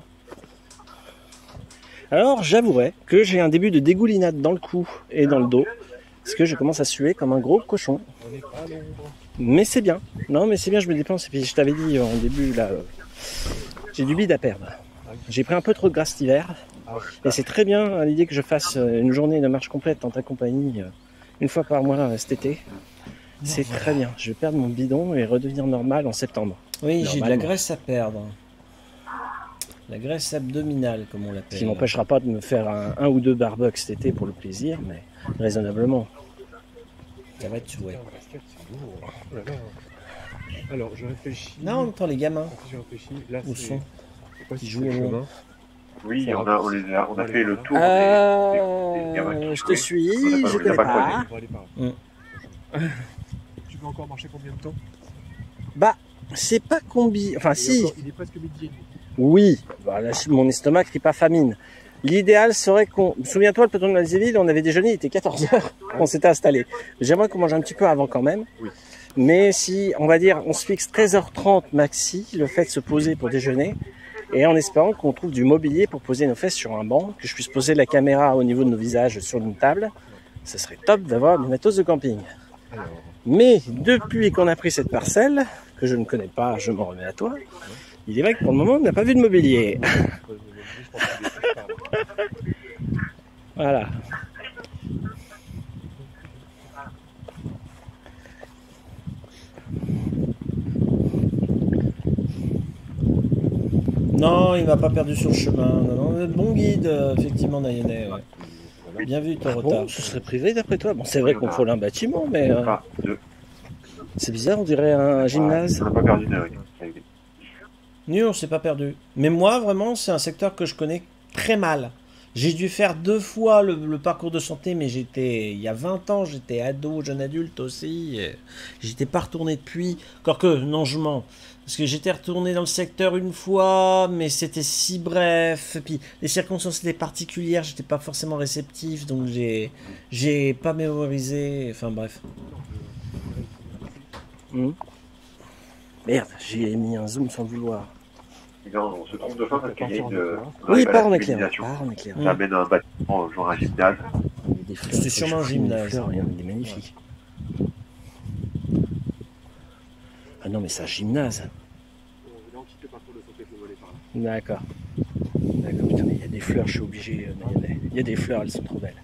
Alors, j'avouerai que j'ai un début de dégoulinade dans le cou et dans le dos, parce que je commence à suer comme un gros cochon. On n'est pas à l'ombre. Mais c'est bien. Non, mais c'est bien, je me dépense. Et puis, je t'avais dit en début, là, j'ai du bide à perdre. J'ai pris un peu trop de gras cet hiver. Et c'est très bien à l'idée que je fasse une journée de marche complète en ta compagnie, une fois par mois cet été. C'est très bien. Je vais perdre mon bidon et redevenir normal en septembre. Oui, j'ai de la graisse à perdre. La graisse abdominale, comme on Ce l'appelle. qui m'empêchera pas de me faire un ou deux barbecues cet été pour le plaisir, mais raisonnablement. Ça va être chouette. Le basket, c'est lourd. Oh là là. Alors, je réfléchis. Non, on entend les gamins. Je réfléchis. Là, Où c'est sont quoi Qui qui jouent joue au le loin. chemin. Oui, on a fait le tour des gamins qui Je te jouaient. suis, On a pas- je on a connais pas pas. On va aller par là. Tu peux encore marcher combien de temps? Bah, c'est pas combi. Enfin, si. Il est presque midi et demi. Oui, bah, là, mon estomac crie pas famine. L'idéal serait qu'on... Souviens-toi, le peloton de Malzéville, on avait déjeuné, il était 14h, on s'était installé. J'aimerais qu'on mange un petit peu avant quand même. Oui. Mais si, on va dire, on se fixe 13h30 maxi, le fait de se poser pour déjeuner, et en espérant qu'on trouve du mobilier pour poser nos fesses sur un banc, que je puisse poser la caméra au niveau de nos visages sur une table, ça serait top d'avoir du matos de camping. Alors, Mais depuis qu'on a pris cette parcelle, que je ne connais pas, je m'en remets à toi, il est vrai que pour le moment, on n'a pas vu de mobilier. je pense qu'il est plus tard. Voilà. Non, il m'a pas perdu sur le chemin. Non, non, bon guide, effectivement, Nayenet. Ouais. Bien vu ton retard. Bon, ce serait privé d'après toi. Bon, c'est vrai qu'on frôle un bâtiment, mais Enfin, deux. c'est bizarre, on dirait un gymnase. On n'a pas perdu de rue. Non, on s'est pas perdu. Mais moi, vraiment, c'est un secteur que je connais très mal. J'ai dû faire 2 fois le parcours de santé, mais il y a 20 ans, j'étais ado, jeune adulte aussi. J'étais pas retourné depuis. Encore que, non, je mens. Parce que j'étais retourné dans le secteur une fois, mais c'était si bref. Et puis, les circonstances étaient particulières, j'étais pas forcément réceptif, donc j'ai pas mémorisé. Enfin, bref. Merde, j'ai mis un zoom sans le vouloir. Non, on se trompe de fois parce qu'il y a une. Oui, pas part en éclairage. Ça amène un bâtiment, genre un gymnase. C'était sûrement un gymnase. Il est magnifique. Ah non, mais c'est un gymnase. On quitte le parcours de santé pour aller par là. D'accord. D'accord, putain, mais il y a des fleurs, je suis obligé. Il y a des fleurs, elles sont trop belles.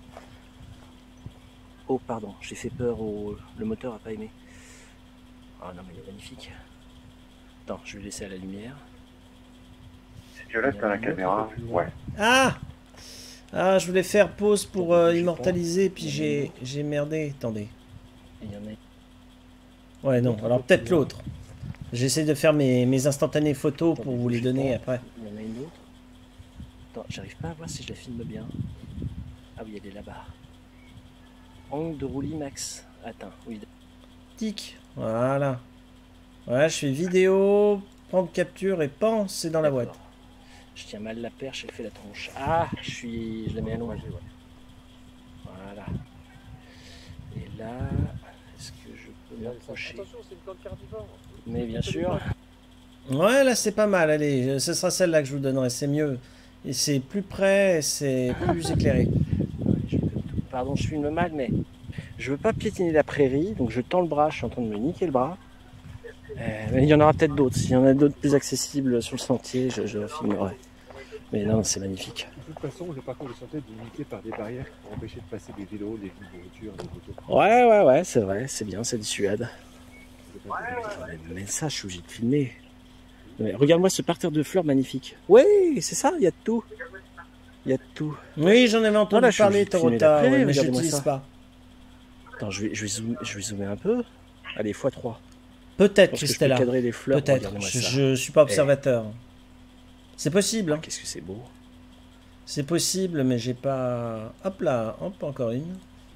Oh, pardon, j'ai fait peur le moteur a pas aimé. Ah non, mais il est magnifique. Attends, je vais laisser à la lumière. Si tu laisses à la caméra, ouais. Ah, je voulais faire pause pour immortaliser, puis j'ai merdé. Attendez. Il y en a. Ouais, non, alors peut-être l'autre. J'essaie de faire mes instantanées photos pour vous les donner après. Il y en a une autre. Attends, j'arrive pas à voir si je la filme bien. Ah oui, elle est là-bas. Angle de roulis max. Attends, oui. Tic, voilà. Ouais, je fais vidéo, prendre capture et pan, c'est dans la boîte. Je tiens mal la perche, elle fait la tronche. Ah, je la mets à l'ombre. Voilà. Et là, est-ce que je peux m'approcher? Attention, c'est une plante carnivore. Mais bien sûr. Ouais, là c'est pas mal, allez, ce sera celle-là que je vous donnerai, c'est mieux. Et c'est plus près, c'est plus éclairé. Pardon, je filme mal, mais je veux pas piétiner la prairie, donc je tends le bras, je suis en train de me niquer le bras. Mais il y en aura peut-être d'autres. S'il y en a d'autres plus accessibles sur le sentier, je la filmerai. Mais non, c'est magnifique. De toute façon, le parcours de santé est limité par des barrières pour empêcher de passer des vélos, des voitures, des motos. Ouais, c'est vrai, c'est bien, c'est dissuade. Mais ça, je suis obligé de filmer. Mais regarde-moi ce parterre de fleurs magnifique. Oui, c'est ça, il y a de tout. Il y a de tout. Oui, j'en avais entendu Voilà, je suis parler, obligé de filmer Torota, d'après, ouais, mais je regardez-moi l'utilise ça. pas. Attends, je vais zoomer un peu. Allez, x3. Peut-être, Parce que je peux Christella. cadrer les fleurs. Peut-être, Regardez-moi ça. je suis pas observateur. C'est possible, hein. Qu'est-ce que c'est beau. C'est possible, mais j'ai pas... Hop là, hop, encore une.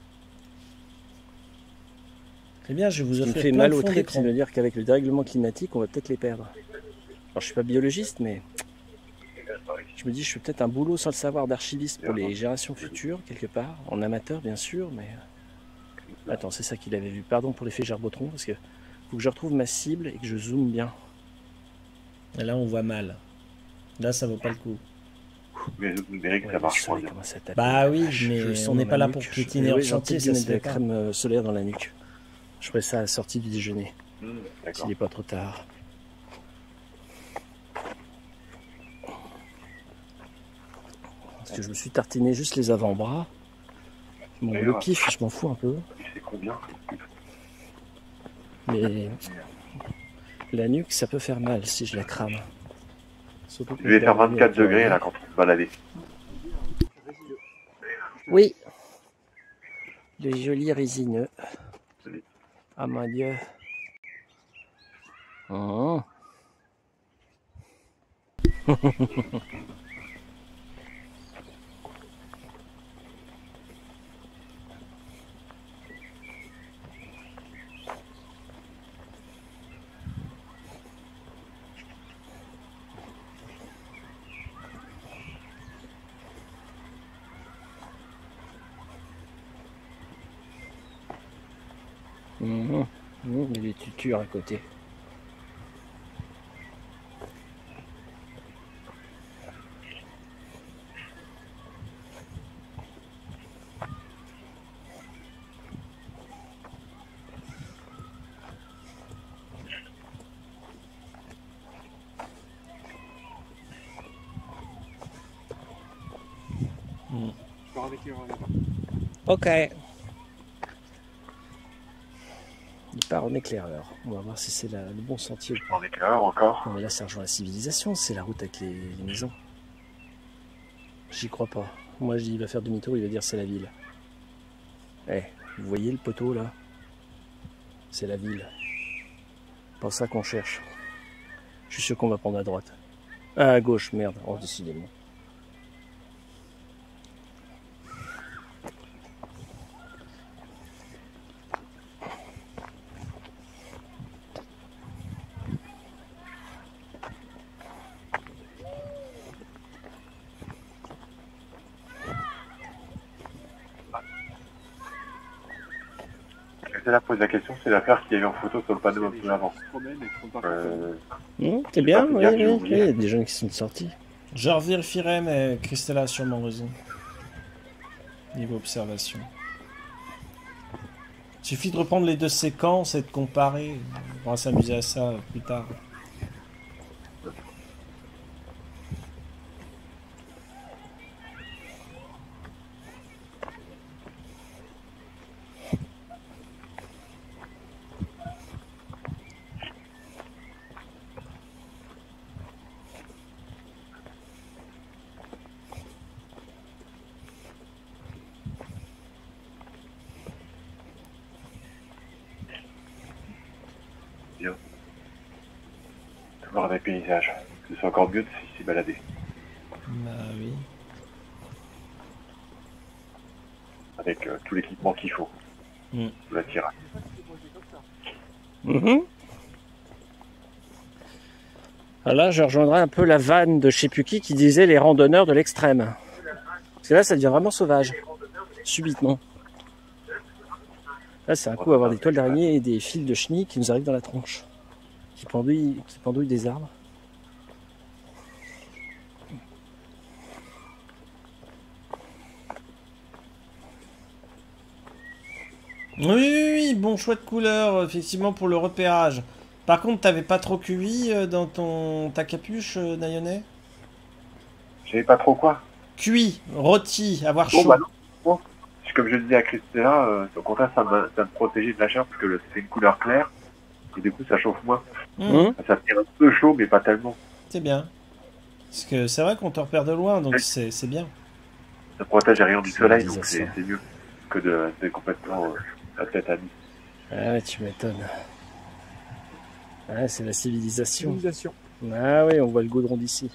Très bien, je vais vous Ce qui me offrir fait plein mal de au fonds trip, d'écran. c'est de dire qu'avec le dérèglement climatique, on va peut-être les perdre. Alors, je suis pas biologiste, mais Je me dis, je fais peut-être un boulot sans le savoir d'archiviste pour les générations futures, quelque part, en amateur bien sûr, mais... Attends, c'est ça qu'il avait vu. Pardon pour l'effet Gerbotron, parce que faut que je retrouve ma cible et que je zoome bien. Et là, on voit mal. Là, ça vaut pas le coup. Mais vous verrez que ça marche moins bien. Bah oui, mais on n'est pas là pour piétiner en chantier, ça se de fait la pas. crème solaire dans la nuque. Je ferai ça à la sortie du déjeuner, D'accord. s'il n'est pas trop tard. Parce que je me suis tartiné juste les avant-bras. Bon, le pif, je m'en fous un peu. C'est combien? Mais la nuque, ça peut faire mal si je la crame. Surtout Je vais faire 24 degrés là quand on se balade. Oui. Le joli résineux. Ah mon Dieu. Oh. Il y a des tutures à côté. Je pars avec là-bas. Ok. Il part en éclaireur. On va voir si c'est le bon sentier. En éclaireur encore. Non mais là ça rejoint la civilisation, c'est la route avec les maisons. J'y crois pas. Moi je dis il va faire demi-tour, il va dire c'est la ville. Eh, vous voyez le poteau là? C'est la ville. Pas ça qu'on cherche. Je suis sûr qu'on va prendre à droite. Ah à gauche, merde, oh décidément. Je vais poser la question, c'est l'affaire qu'il y a eu en photo sur le panneau un peu avant. C'est bien, pas oui, bien, oui, j'ai oui, oublié. il y a des jeunes qui sont sortis. Je revérifierai, mais Christella a sûrement raison. Niveau observation. Il suffit de reprendre les deux séquences et de comparer. On va s'amuser à ça plus tard. Voir des paysages. Que ce soit encore mieux de s'y balader. Bah oui. Avec tout l'équipement qu'il faut. Pour la tirage. Alors là, je rejoindrai un peu la vanne de je sais plus qui disait les randonneurs de l'extrême. Parce que là, ça devient vraiment sauvage. Subitement. Là, c'est un coup à avoir des toiles d'araignée et des fils de chenilles qui nous arrivent dans la tronche. Qui pendouillent des arbres. Oui, bon choix de couleur, effectivement, pour le repérage. Par contre, t'avais pas trop QI dans ta capuche, Nayonais? J'avais pas trop quoi? QI, rôti, avoir Bon, chaud. bah non. Bon. Comme je disais à Christella, au contraire, ça me protégeait de la chaleur parce que c'est une couleur claire. Et du coup, ça chauffe moins. Ça fait un peu chaud, mais pas tellement. C'est bien. Parce que c'est vrai qu'on te repère de loin, donc c'est bien. Ça protège les rayons du soleil, donc c'est mieux que de complètement la tête à nu. Ah ouais, tu m'étonnes. Ah, c'est la civilisation. Civilisation. Ah oui, on voit le goudron d'ici.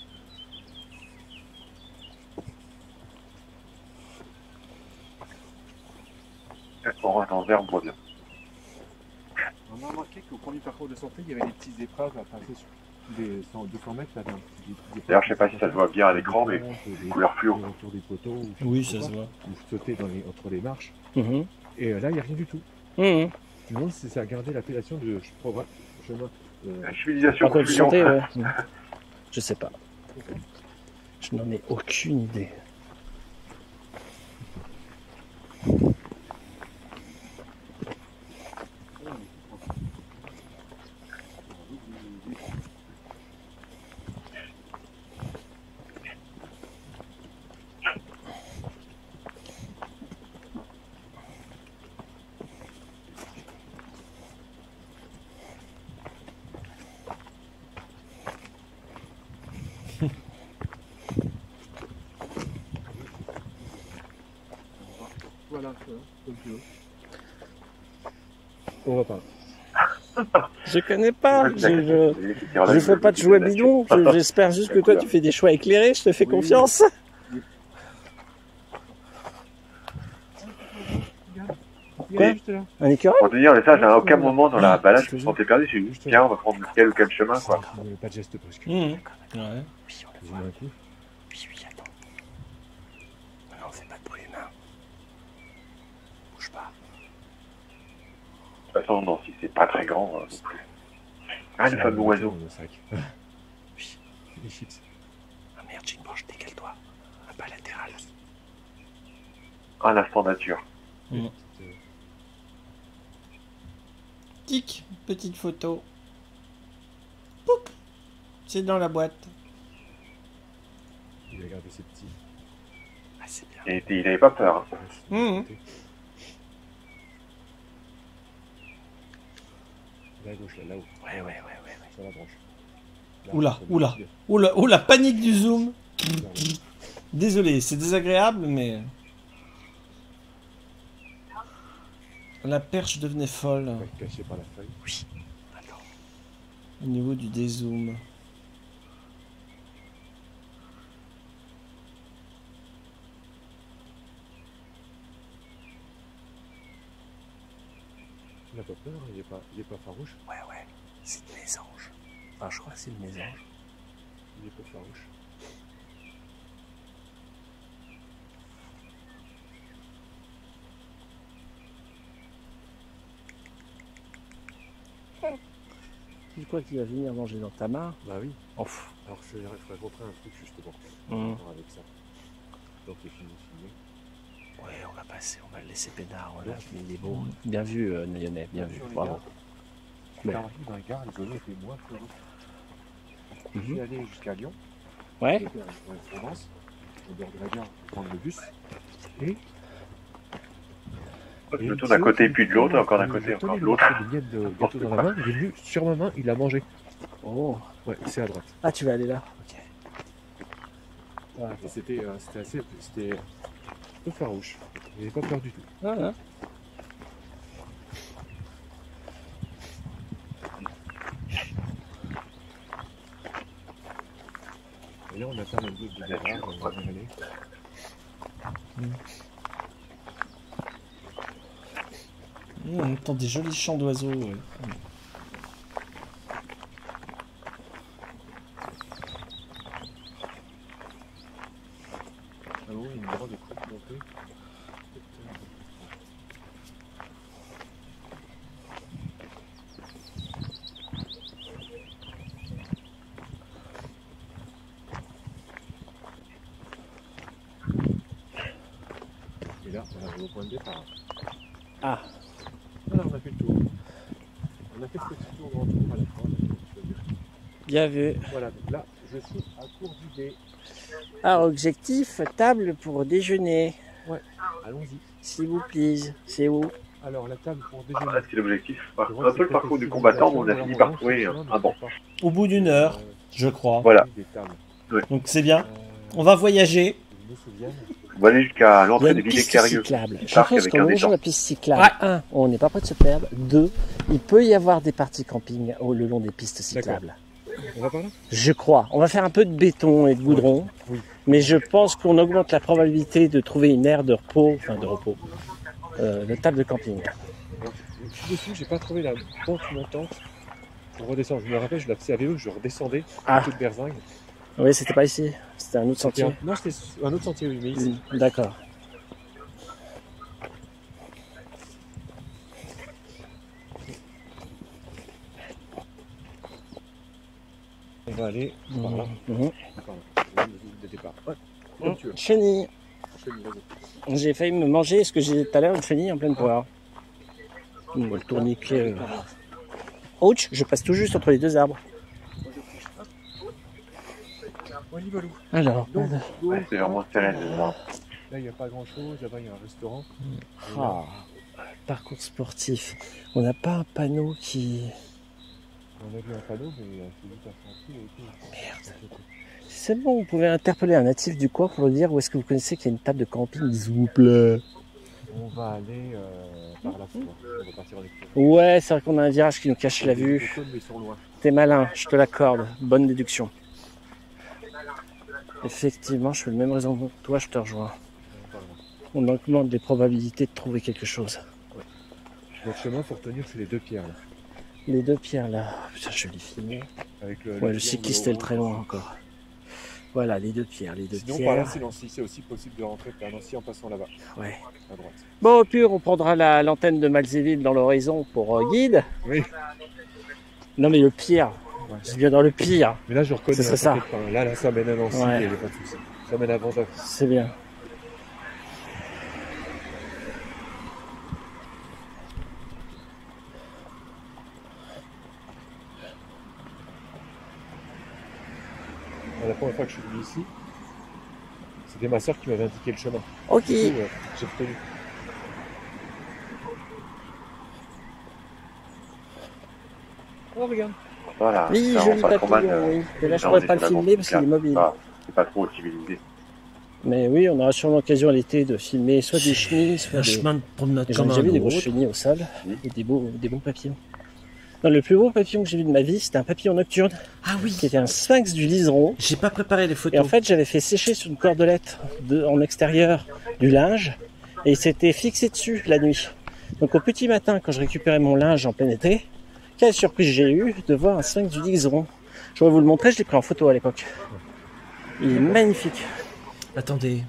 On rentre en vert, on voit bien. On a remarqué qu'au premier parcours de sortie, il y avait des petites épreuves à passer sur. des 200 mètres, t'avais un petit... D'ailleurs, je sais pas si ça se voit bien à l'écran, mais couleur fluo. Autour des poteaux, ou Oui, ça se voit. ou sauter entre les marches. Mhm. Et là, il n'y a rien du tout. Mhm. Non, ça a gardé l'appellation de chemin. La civilisation Par contre, fluo. santé, ouais. Je sais pas. Je n'en ai aucune idée. Voilà, comme tu veux. On va pas. Je connais pas. Je fais pas de choix bidon. J'espère juste que toi tu fais des choix éclairés. Je te fais confiance. Quoi? Juste là. Un écureuil? Pour te dire, ça, à aucun moment dans la balade, je me sentais perdu. J'ai juste, tiens, on va prendre tel ou quel chemin, quoi. Pas de geste brusque. Ouais. Dis-moi un coup. Oui, attends. Non, fais pas de bruit humain. Bouge pas. De toute façon, non, si c'est pas très grand non plus. Ah, le fameux oiseau. Dans le sac. Oui. Les chips. Ah merde, j'ai une branche, décale-toi. Un pas latéral. Un instant nature. Tic, petite photo. Pouc, c'est dans la boîte. Il a gardé ses petits. Ah, c'est bien. Et il avait pas peur. Hein. Mhm. Là à gauche, là-haut. Ouais. Sur la branche. Là, Oula, sur le oula. pied. Oula, panique du zoom. Là, là. Désolé, c'est désagréable, mais... La perche devenait folle Ouais, caché par la feuille. Oui. Attends. au niveau du dézoom. Il n'a pas peur, il est pas farouche. Ouais. C'est le mésange. Enfin, je crois que c'est le mésange. Il est pas farouche. Tu crois qu'il va venir manger dans ta main? Bah oui. Ouf. Alors il faudrait montrer un truc justement. Avec ça. Donc il est fini. Ouais, on va passer, on va le laisser peinard. Voilà. Mais il est beau. Bien vu, Lionel, bien vu. Bravo. Quand arrive dans la gare, les oiseaux étaient moins que l'autre. Je suis allé jusqu'à Lyon. Ouais. J'étais à Provence, au bord de la gare, pour prendre le bus. Et Je me tourne d'un côté puis de l'autre, encore d'un côté, encore de l'autre. Il y a de gâteau dans la main, il est venu sur ma main, il l'a mangé. Oh. Ouais, c'est à droite. Ah, tu vas aller là. Ok. Voilà, c'était un peu farouche. Il n'avait pas peur du tout. Voilà. Et là, on atteint le bout de Gérard, on va y aller. On entend des jolis chants d'oiseaux. Ouais. Ah oui, une grande coupe montée. Et là, on arrive au point de départ. Ah. Alors, on a fait le tour. On a fait ce petit tour, grand tour à la fin. Bien vu. Voilà, donc là, je suis à court d'idées. Alors, objectif, table pour déjeuner. Allons-y. S'il vous plaît. C'est où? Alors, la table pour Ah, déjeuner. c'est l'objectif. Un peu le parcours du combattant, mais on a fini par trouver un banc. Au bout d'une heure, je crois. Voilà. Des tables. Donc c'est bien. On va voyager. Je me souviens. On va aller jusqu'à Il y a l'entrée de une l'île piste Carieux. cyclable. Je Parc pense avec qu'en un longeant étang. la piste cyclable, Ouais. 1, on n'est pas près de se perdre. 2, il peut y avoir des parties camping le long des pistes cyclables. On va par là? Je crois. On va faire un peu de béton et de goudron. Oui. Mais je pense qu'on augmente la probabilité de trouver une aire de repos, de table de camping. Dessus, j'ai pas trouvé la pente montante pour redescendre. Je me rappelle, je l'ai passé à vélo, je redescendais Ah. toute Berzingue. Oui, c'était pas ici. C'était un autre sentier. Non, c'était un autre sentier, oui, mais ici. D'accord. On va aller par là. Pardon, le départ. Ouais, comme tu veux. Chenille. Chenille, vas-y. J'ai failli me manger ce que j'ai dit tout à l'heure, une chenille en pleine poire. Le tourniquet. Ouch, je passe tout juste entre les deux arbres. On y va, Lou. Alors, Donc, Ouais, c'est vraiment serré. là, il n'y a pas grand-chose. Là-bas, il y a un restaurant. Et là, parcours sportif. On n'a pas un panneau qui... on a vu un panneau, mais c'est vite à Merde. C'est bon, vous pouvez interpeller un natif du coin pour lui dire où est-ce que vous connaissez qu'il y a une table de camping, s'il vous plaît. On va aller par là, on va partir en extérieur. Ouais, c'est vrai qu'on a un virage qui nous cache la vue. Les cônes, mais ils sont loin. T'es malin, je te l'accorde. Bonne déduction. Effectivement, je fais le même raison que toi, je te rejoins. Pas loin. On augmente les probabilités de trouver quelque chose. Notre chemin, faut retenir, c'est les deux pierres là. Les deux pierres là. Oh, putain, je l'ai filmé. Avec Ouais, le triangle cycliste haut. est très loin encore. Voilà, les deux pierres, les deux Sinon, pierres. par là, c'est Nancy. C'est aussi possible de rentrer par Nancy en passant là-bas, Ouais. à droite. Bon, au pire, on prendra l'antenne de Malzéville dans l'horizon pour guide. Oui. Non, mais le pire. Je viens dans le pire. Mais là, je reconnais. Ce serait ça. t'inquiète pas. Là, ça mène à Nancy, Ouais. il n'y a pas de souci. Ça mène à Vendôme. C'est bien. La première fois que je suis venu ici, c'était ma soeur qui m'avait indiqué le chemin. Ok. Du coup, j'ai retenu. Oh, regarde. Voilà. Oui, ça, joli on passe papillon, Roman, oui. Et là, je on pourrais est pas le sur la filmer parce qu'il est Bande mobile. Ah, c'est pas trop civilisé. Mais oui, on aura sûrement l'occasion à l'été de filmer soit des chenilles, soit Un des... chemin de promenade J'en ai comme déjà vu un des grosses autre. chenilles au sol Oui. et des bons papillons. Non, le plus beau papillon que j'ai vu de ma vie, c'était un papillon nocturne Ah oui, qui était un sphinx du liseron. j'ai pas préparé les Et photos. en fait, j'avais fait sécher sur une cordelette en extérieur du linge et il s'était fixé dessus la nuit. Donc au petit matin, quand je récupérais mon linge en plein été, quelle surprise j'ai eue de voir un sphinx du liseron. Je vais vous le montrer, je l'ai pris en photo à l'époque. Il est magnifique. Attendez.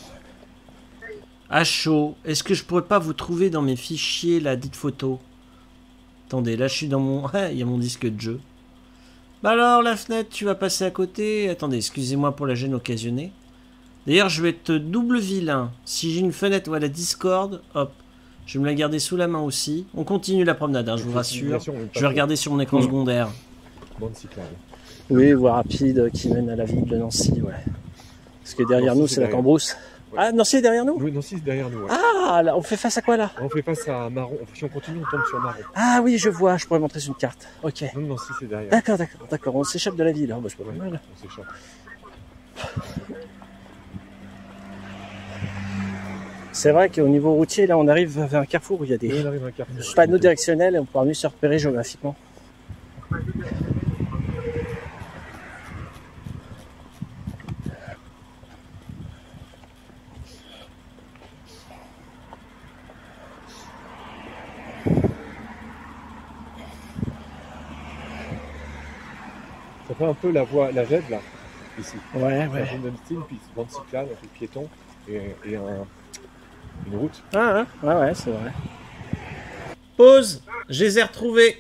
À chaud, est-ce que je pourrais pas vous trouver dans mes fichiers la dite photo? Attendez, là je suis dans mon... Ah, il y a mon disque de jeu. Bah alors, la fenêtre, tu vas passer à côté. Attendez, excusez-moi pour la gêne occasionnée. D'ailleurs, je vais être double vilain. Si j'ai une fenêtre ou à la Discord, hop, je vais me la garder sous la main aussi. On continue la promenade, hein, je vous rassure. Je vais regarder sur mon écran secondaire. Bande cyclable. Oui, voie rapide qui mène à la ville de Nancy, ouais. Parce que derrière Nancy, nous, c'est c'est la derrière. Cambrousse. Ouais. Ah, Nancy est derrière nous? Oui, Nancy, c'est derrière nous. Ouais. Ah, là, on fait face à quoi là? On fait face à Marron. Si on continue, on tombe sur Marron. Ah oui, je vois, je pourrais montrer sur une carte. Ok. Non, Nancy, c'est derrière. D'accord. On s'échappe de la ville. Oh, bah, c'est pas Ouais, mal. on s'échappe. C'est vrai qu'au niveau routier, là, on arrive vers un carrefour où il y a Oui, des on arrive à un quartier. panneaux directionnels et on pourra mieux se repérer géographiquement. Ça fait un peu la voie, la GED là, ici. Ouais, C'est un peu le même style, puis bande cyclable, un peu piéton et une route. Ah, hein, ouais, c'est vrai. Pause, je les ai retrouvés.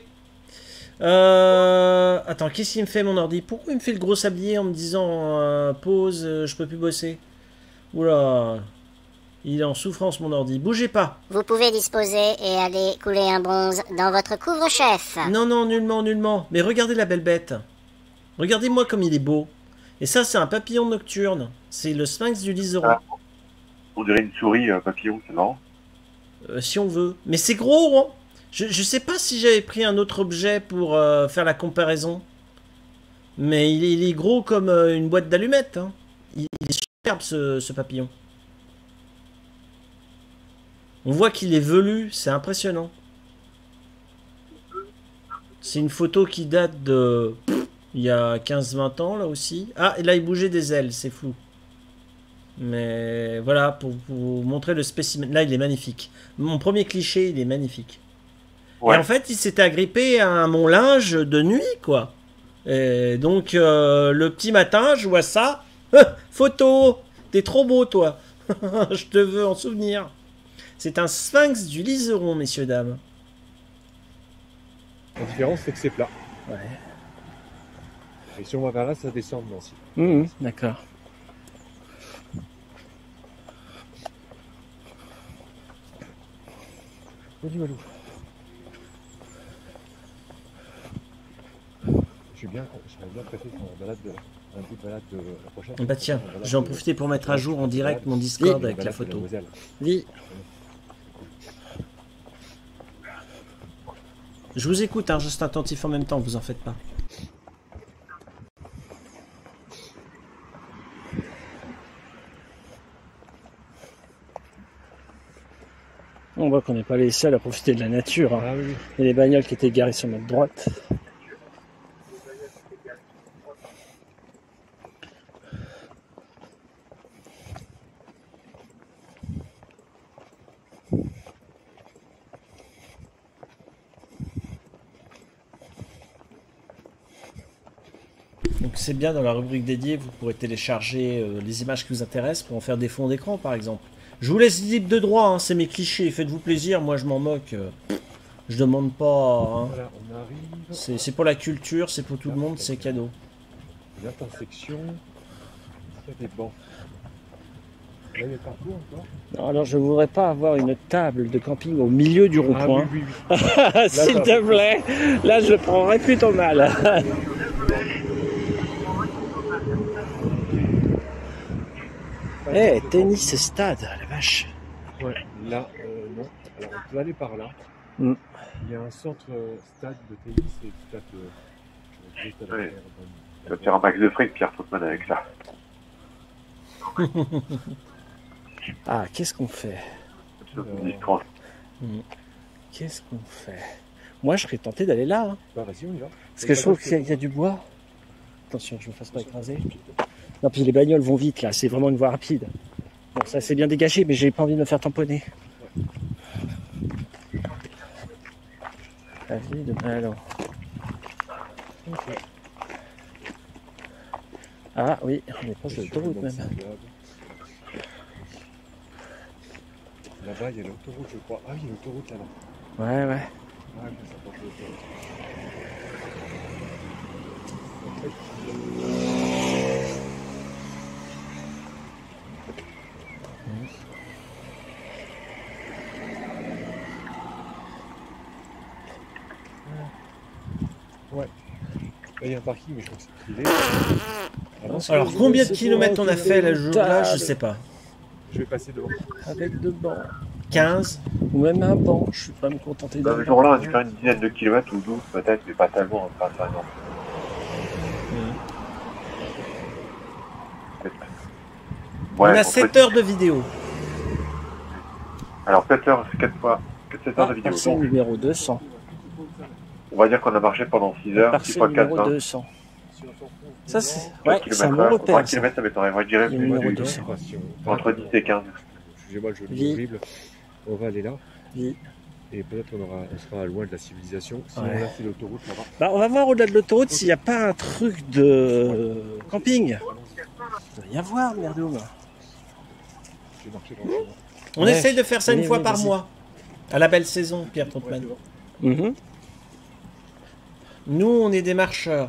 Attends, qu'est-ce qu'il me fait mon ordi? Pourquoi il me fait le gros sablier en me disant pause, je peux plus bosser? Oula, il est en souffrance mon ordi. Bougez pas. Vous pouvez disposer et aller couler un bronze dans votre couvre-chef. Non, non, nullement, nullement. Mais regardez la belle bête. Regardez-moi comme il est beau. Et ça, c'est un papillon nocturne. C'est le sphinx du liseron. Ah. On dirait une souris papillon, c'est marrant. Si on veut. Mais c'est gros, hein. Je sais pas si j'avais pris un autre objet pour faire la comparaison. Mais il est gros comme une boîte d'allumettes. Hein. Il est superbe ce papillon. On voit qu'il est velu, c'est impressionnant. C'est une photo qui date de... il y a 15-20 ans là aussi. Ah, et là il bougeait des ailes, c'est flou. Mais voilà, pour vous montrer le spécimen. Là il est magnifique. Mon premier cliché, il est magnifique. Ouais. Et en fait, il s'était agrippé à mon linge de nuit, quoi. Et donc, le petit matin, je vois ça. Photo, t'es trop beau, toi. Je te veux en souvenir. C'est un sphinx du Liseron, messieurs, dames. La différence, c'est que c'est plat. Ouais. Et si on va vers là, ça descend de Nancy. D'accord. Vas-y, Walou. J'aurais bien préféré faire un bout de balade de la prochaine. Bah tiens, je vais en profiter pour mettre à jour en direct mon Discord avec la photo. Oui. Je vous écoute, hein, je suis attentif en même temps, vous en faites pas. On voit qu'on n'est pas les seuls à profiter de la nature. Hein. Ah oui, oui. Il y a des bagnoles qui étaient garées sur notre droite. Donc c'est bien, dans la rubrique dédiée, vous pourrez télécharger les images qui vous intéressent pour en faire des fonds d'écran, par exemple. Je vous laisse libre de droit, hein, c'est mes clichés, faites-vous plaisir, moi je m'en moque. Je demande pas. Hein. Voilà, on arrive. C'est pour la culture, c'est pour tout le monde, c'est cadeau. L'intersection. Il y a des bancs. Là, il y a partout encore. Non, alors je voudrais pas avoir une table de camping au milieu du rond-point. Ah oui, oui, oui. S'il te plaît, là je prendrais plutôt mal. Eh, tennis stade, la vache. Ouais, là, non. Alors, on peut aller par là. Mm. Il y a un centre stade de tennis et tout à fait. Juste à la Oui. terre, Tu vas te faire un max de fric, Pierre Troutman, avec ça. Ah, qu'est-ce qu'on fait? Qu'est-ce qu'on fait? Moi, je serais tenté d'aller là. Hein. Bah, vas-y, on y va. Parce que je trouve qu'il y a du bois. Attention, je me fasse pas écraser. Non, puis les bagnoles vont vite là, c'est vraiment une voie rapide. Bon, ça c'est bien dégagé, mais j'ai pas envie de me faire tamponner. Avenue de Ballon. Ah oui, on est proche de l'autoroute même. Là-bas, il y a l'autoroute, je crois. Ah oui, il y a l'autoroute là-bas. Ouais, ouais. Ah, je s'approche de l'autoroute. Ouais. Là, il y a un parking, mais je crois que c'est privé. Alors combien de kilomètres on a fait le jour-là, je sais pas. Je vais passer devant. Avec deux bancs. 15. Ou même un banc, je suis pas me contenter Dans d'un le banc. jour-là, on a dû faire une dizaine de kilomètres ou 12 peut-être, mais pas tellement, pas tellement. On a Ouais, 7 heures de vidéo. Alors 7 heures, c'est 4 fois 7 heures Ah, de vidéo. parcelle Donc, numéro 200. on va dire qu'on a marché pendant 6 heures, 6 Parcelle fois 4, numéro 200. Ça, c'est ouais, c'est un bon repère. 3 ça. km, ça m'étonnerait. Moi, je dirais Le plus numéro du- 200. entre 10 et 15. Excusez-moi, le jeu Oui. est horrible. On va aller là. Oui. Et peut-être on sera loin de la civilisation. Sinon, Ouais. là, c'est l'autoroute là-bas. Bah, on va voir au-delà de l'autoroute s'il n'y a pas un truc de camping. Il doit y avoir, merdoum. J'ai marché dans le chemin. On Ouais. essaye de faire ça une Oui, fois oui, par vas-y. mois. À la belle saison, Pierre Troutman. Mhm. Nous, on est des marcheurs.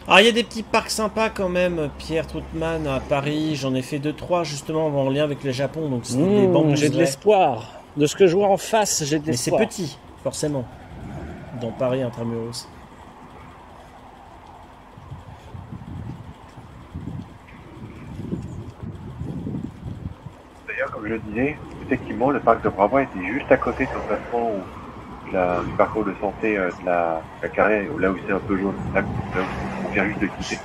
Alors il y a des petits parcs sympas quand même, Pierre Troutman à Paris, j'en ai fait 2-3 justement en lien avec le Japon, donc c'est des bambous. J'ai de l'espoir. De ce que je vois en face, j'ai de Mais c'est l'espoir. petit, forcément. Dans Paris intramuros. D'ailleurs, comme je le disais, effectivement, le parc de Bravois était juste à côté sur le placement du parcours de santé de la carrière, là où c'est un peu jaune, là où on vient juste de quitter.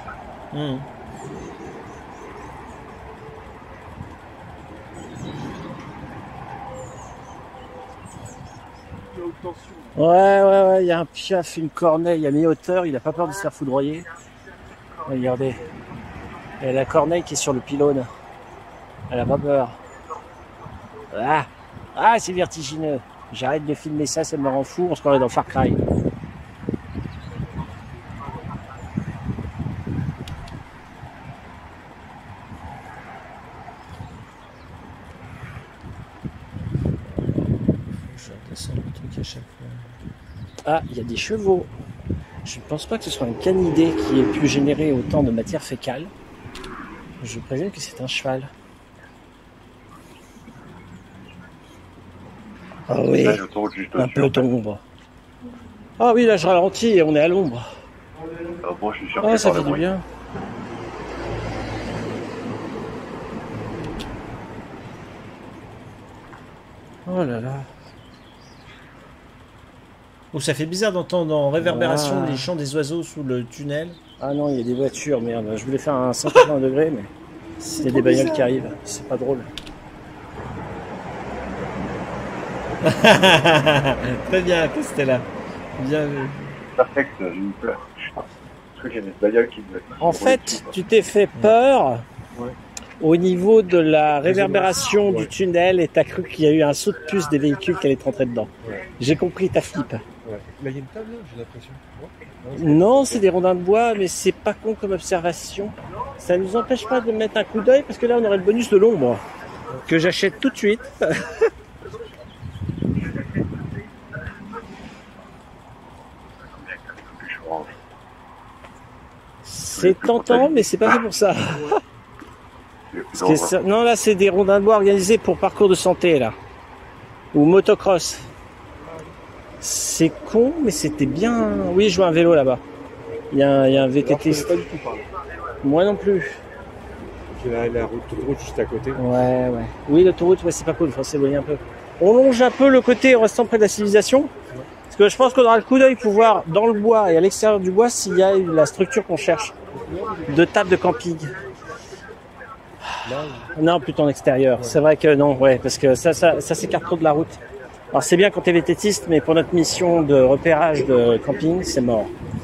Ouais, il y a un piaf, une corneille à mi-hauteur, il a pas peur de se faire foudroyer. Regardez. Il y a la corneille qui est sur le pylône. Elle a pas peur. Ah, c'est vertigineux. J'arrête de filmer ça, ça me rend fou, on se croirait dans Far Cry. Je redescends le truc à chaque fois. Ah, il y a des chevaux. Je ne pense pas que ce soit un canidé qui ait pu générer autant de matière fécale. Je présume que c'est un cheval. Ah oui, Là, l'autoroute juste un au-dessus. peloton d'ombre. Ah oui, là je ralentis et on est à l'ombre. Moi, je suis sûr Ah, que ça par fait le du bruit. bien. Oh là là. Oh, ça fait bizarre d'entendre en réverbération Ah. les chants des oiseaux sous le tunnel. Ah non, il y a des voitures, merde. Je voulais faire un 180 degrés, mais il y a des bagnoles bizarre. qui arrivent. C'est pas drôle. Très bien, Costella. Bien vu. Perfect, j'ai eu peur. Parce que j'ai des bagnoles qui me... En fait, tu t'es fait peur au niveau de la réverbération du tunnel et t'as cru qu'il y a eu un saut de puce des véhicules qui allaient te rentrer dedans. Ouais. J'ai compris ta flippe. Ouais. Là, il y a une table, là, j'ai l'impression. Non, c'est des rondins de bois, mais c'est pas con comme observation. Ça nous empêche pas de mettre un coup d'œil parce que là, on aurait le bonus de l'ombre que j'achète tout de suite. C'est tentant, mais c'est pas fait pour ça. Parce que non, là, c'est des rondins de bois organisés pour parcours de santé, là. Ou motocross. C'est con, mais c'était bien. Oui, je vois un vélo là-bas. Il y a un VTT. Pas du tout par là. Moi non plus. J'ai la route juste à côté. Ouais. Oui, l'autoroute, ouais, c'est pas cool, il faut s'éloigner un peu. On longe un peu le côté en restant près de la civilisation. Parce que je pense qu'on aura le coup d'œil pour voir dans le bois et à l'extérieur du bois s'il y a la structure qu'on cherche. De table de camping. Non, plutôt en extérieur. C'est vrai que non, ouais, parce que ça s'écarte trop de la route. Alors c'est bien quand t'es vététiste, mais pour notre mission de repérage de camping, c'est mort.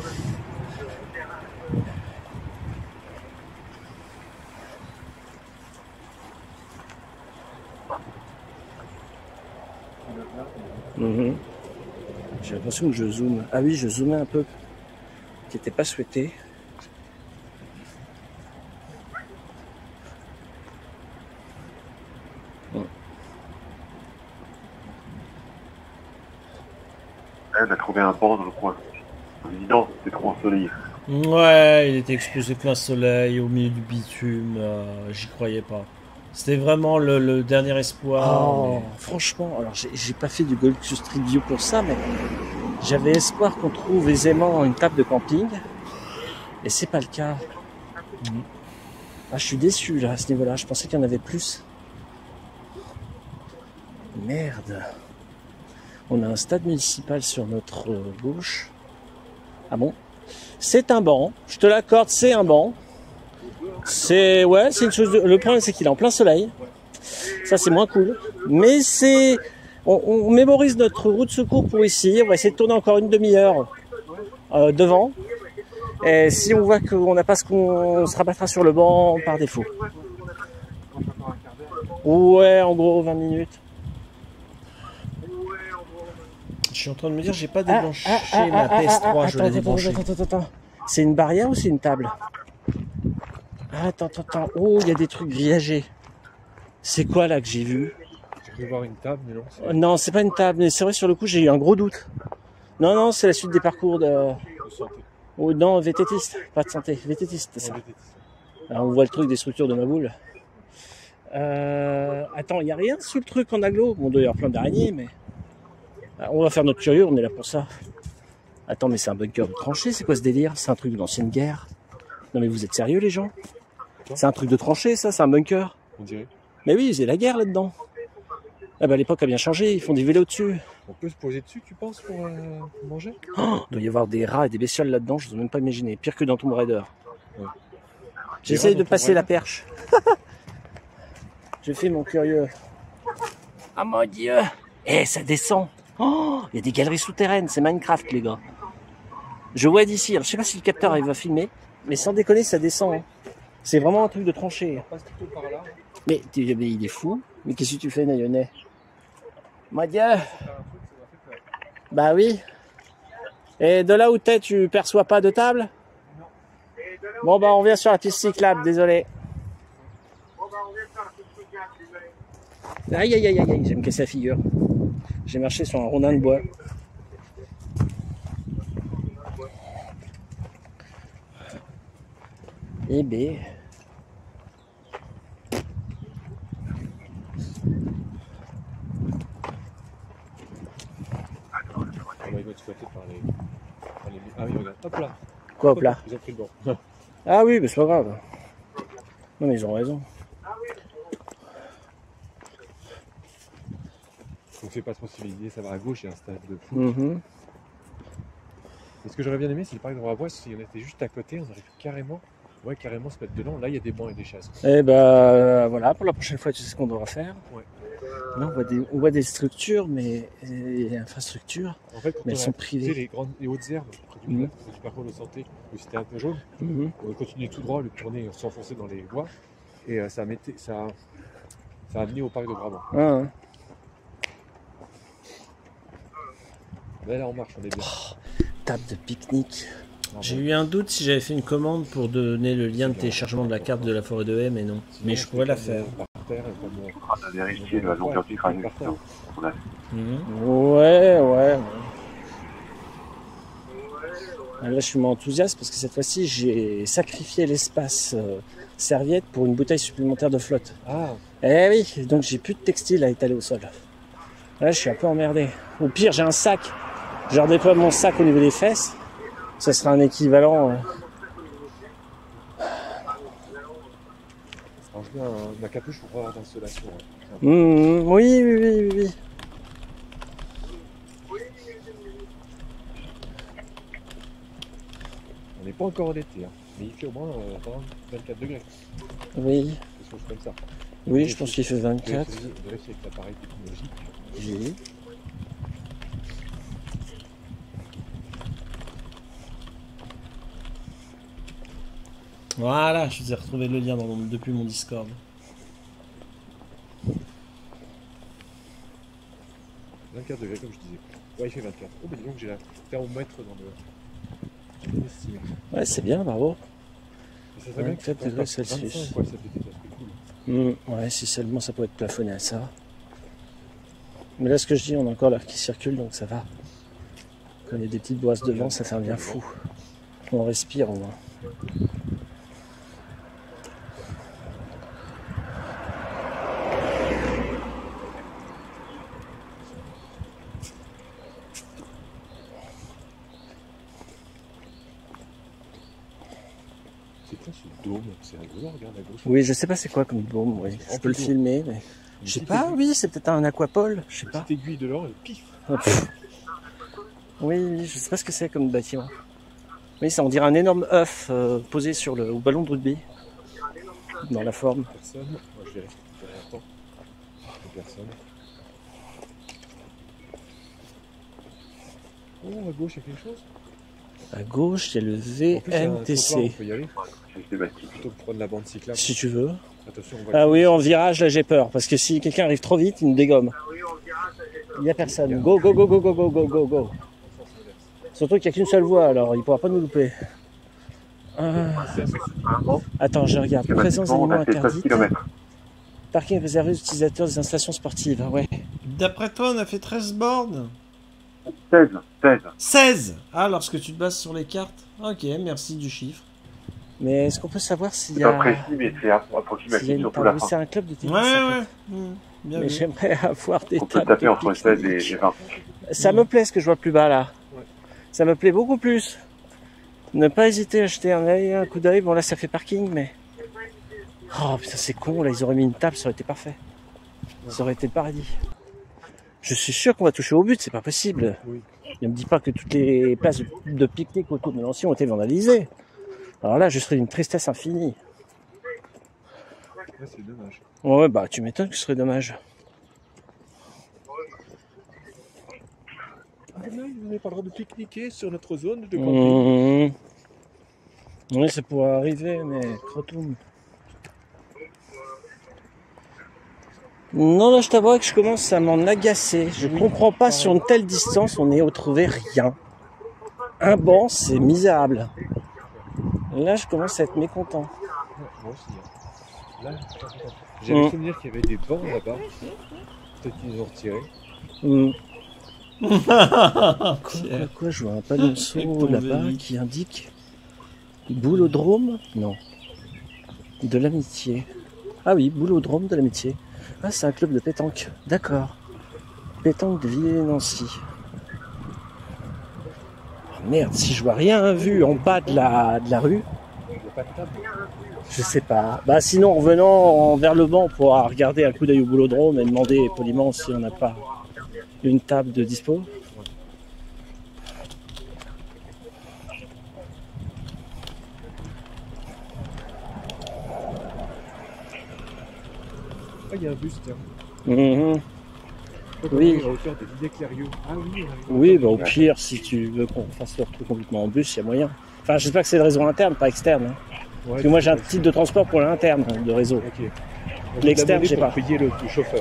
Mhm. J'ai l'impression que je zoome. Ah oui, je zoomais un peu. Qui n'était pas souhaité. On a trouvé un banc dans le coin. On dit non, c'est trop ensoleillé. Ouais, il était exposé plein soleil au milieu du bitume. J'y croyais pas. C'était vraiment le dernier espoir. Oh, franchement, alors j'ai pas fait du Gold Street View pour ça, mais j'avais espoir qu'on trouve aisément une table de camping. Et c'est pas le cas. Ah, je suis déçu là à ce niveau-là. Je pensais qu'il y en avait plus. Merde. On a un stade municipal sur notre gauche. Ah bon? C'est un banc. Je te l'accorde, c'est un banc. C'est une chose. Le problème, c'est qu'il est en plein soleil. Ça, c'est moins cool. Mais on mémorise notre route de secours pour ici. On va essayer de tourner encore une demi-heure devant. Et si on voit qu'on n'a pas ce qu'on se rabattra sur le banc par défaut. Ouais, en gros 20 minutes. Je suis en train de me dire, j'ai pas débranché ma PS3, je l'ai débranché. Attends. C'est une barrière ou c'est une table? Attends. Oh, il y a des trucs grillagés. C'est quoi là que j'ai vu? Je vais voir une table, mais non. Non, c'est pas une table, mais c'est vrai, sur le coup, j'ai eu un gros doute. Non, c'est la suite des parcours de... Oh non, vététiste, pas de santé, vététiste, c'est ça. Alors, on voit le truc des structures de ma boule. Attends, il n'y a rien sous le truc en aglo. Bon, il doit y avoir plein d'araignées, mais... Alors, on va faire notre curieux, on est là pour ça. Attends, mais c'est un bunker de tranchée, c'est quoi ce délire? C'est un truc de l'ancienne guerre. Non mais vous êtes sérieux les gens? C'est un truc de tranchée ça, c'est un bunker? On dirait. Mais oui, c'est la guerre là-dedans. Ah bah l'époque a bien changé, ils font des vélos dessus. On peut se poser dessus, tu penses, pour manger? Oh, il doit y avoir des rats et des bestioles là-dedans, je n'ose même pas imaginer. Pire que dans Tomb Raider. Ouais. J'essaye de passer la perche. Je fais mon curieux. Ah mon dieu! Eh, ça descend! Oh, il y a des galeries souterraines, c'est Minecraft les gars. Je vois d'ici, alors je sais pas si le capteur arrive à filmer, mais sans déconner ça descend. Hein. C'est vraiment un truc de tranchée. Mais il est fou. Mais qu'est-ce que tu fais Nayonais? Mon dieu! Bah oui. Et de là où t'es, tu perçois pas de table? Bon bah on vient sur la piste cyclable, désolé. Aïe aïe aïe aïe, je vais me casser la figure. J'ai marché sur un rondin de bois. Eh ben. On va être exploité par les... Ah oui, regarde, hop là. Quoi hop là? Ils ont pris le bord. Ah oui, mais c'est pas grave. Non mais ils ont raison. On ne fait pas trop civiliser, ça va à gauche, il y a un stade de fou. Et ce que j'aurais bien aimé, c'est le parc de Roi-Bois, si on était juste à côté, on aurait pu carrément se mettre dedans. Là, il y a des bancs et des chaises. Et bah voilà, pour la prochaine fois, tu sais ce qu'on devra faire. Ouais. Là, on voit des structures, mais des infrastructures, En fait, mais elles sont privées. Les hautes herbes près du parcours de santé, où c'était un peu jaune, on continuait tout droit, le tourner, s'enfoncer dans les bois, et ça a amené au parc de Brabant. Ah, hein. Mais là, on marche, on est bien. Table de pique-nique. J'ai eu un doute si j'avais fait une commande pour donner le lien de téléchargement de la carte de la forêt de haie, mais non. Mais je pourrais la faire. On a vérifié la longueur du crâne. Ouais. Là, je suis moins enthousiaste parce que cette fois-ci, j'ai sacrifié l'espace serviette pour une bouteille supplémentaire de flotte. Ah. Eh oui, donc j'ai plus de textile à étaler au sol. Là, je suis un peu emmerdé. Au pire, j'ai un sac. Je redéploie mon sac au niveau des fesses. Ça sera un équivalent. Alors, je mets ma capuche pour avoir d'insolation. Oui. On n'est pas encore en été, hein, mais il fait au moins 24 degrés. Oui. Des choses comme ça. Oui, je pense qu'il fait 24. Vérifier avec l'appareil technologique. Oui. Voilà, je vous ai retrouvé le lien depuis mon Discord. – 24 degrés, comme je disais. Ouais, il fait 24. Oh, bah dis donc, j'ai la thermomètre dans le... Ouais, c'est bien, bravo. Ça serait bien que ça 24 degrés Celsius. 25, quoi, cet été, ça serait cool. Ouais, si seulement ça pouvait être plafonné à ça. Mais là, ce que je dis, on a encore l'air qui circule, donc ça va. Quand il y a des petites brosses de vent, ça fait un bien fou. On respire au moins. C'est quoi ce dôme? C'est rigolo, regarde à gauche. Oui, je sais pas c'est quoi comme dôme, oui. Je peux le filmer, mais... Je sais pas, oui, c'est peut-être un aquapole, je sais pas. Petite aiguille de l'or et pif. Oui, je sais pas ce que c'est comme bâtiment. Oui, ça on dirait un énorme œuf posé sur au ballon de rugby. Dans la forme. Personne. Moi, je vais rester derrière temps. Personne. Oh, à gauche, il y a quelque chose. À gauche, il y a le VNTC. On peut y aller. Plutôt que prendre la bande cyclable. Si tu veux. Attention, on va... Ah oui, en virage, là j'ai peur. Parce que si quelqu'un arrive trop vite, il me dégomme. Il n'y a personne. Go, go, go, go, go, go, go, go, go. Surtout qu'il n'y a qu'une seule voie, alors il ne pourra pas nous louper. Attends, je regarde. Présence d'animaux interdite. Parking réservé aux utilisateurs des installations sportives. Ouais. D'après toi, on a fait 13 bornes. 16, 16. 16. Ah, lorsque tu te bases sur les cartes. Ok, merci du chiffre. Mais est-ce qu'on peut savoir s'il y C'est pas a... précis, mais c'est s'il y a approximatif, une surtout la table? fin. C'est un club de tennis. Ouais, en ouais. fait. Bien Mais vu. j'aimerais avoir des On peut tables taper de entre 16 pique-nique. et 20. Ça me plaît ce que je vois plus bas là. Ça me plaît beaucoup plus. Ne pas hésiter à jeter un coup d'œil. Bon là ça fait parking mais... Oh putain c'est con, là ils auraient mis une table, ça aurait été parfait. Ça aurait été le paradis. Je suis sûr qu'on va toucher au but, c'est pas possible. Oui. Ne me dis pas que toutes les places de pique-nique autour de Nancy ont été vandalisées. Alors là je serais d'une tristesse infinie. Là, c'est dommage. Ouais bah tu m'étonnes que ce serait dommage. Vous n'avez pas le droit de pique-niquer sur notre zone de camping. Oui, ça pourrait arriver, mais crotoum. Non, là, je t'avoue que je commence à m'en agacer. Je comprends pas sur une telle distance, on n'est trouvé rien. Un banc, c'est misérable. Là, je commence à être mécontent. Moi aussi. Là, j'avais le souvenir qu'il y avait des bancs là-bas. Peut-être qu'ils les ont retirés. Quoi, je vois un panneau là-bas qui indique Boulodrome? Non. De l'amitié. Ah oui, Boulodrome de l'amitié. Ah, c'est un club de pétanque. D'accord. Pétanque de Villers-Nancy. Oh, merde, si je vois rien vu en bas de la rue. Il n'y a pas de table. Je sais pas. Bah sinon, en revenant vers le banc, on pourra regarder un coup d'œil au Boulodrome et demander poliment si on n'a pas une table de dispo. Ah, il y a un bus, tiens. Oui. À hauteur de l'Idée-Clériot. Ah oui, Oui, bah au pire, si tu veux qu'on fasse le truc complètement en bus, il y a moyen. Enfin, j'espère que c'est de réseau interne, pas externe. Hein. Ouais, Parce que moi, j'ai un titre de transport pour l'interne de réseau. Ok. L'externe, je sais pas. Payer le chauffeur.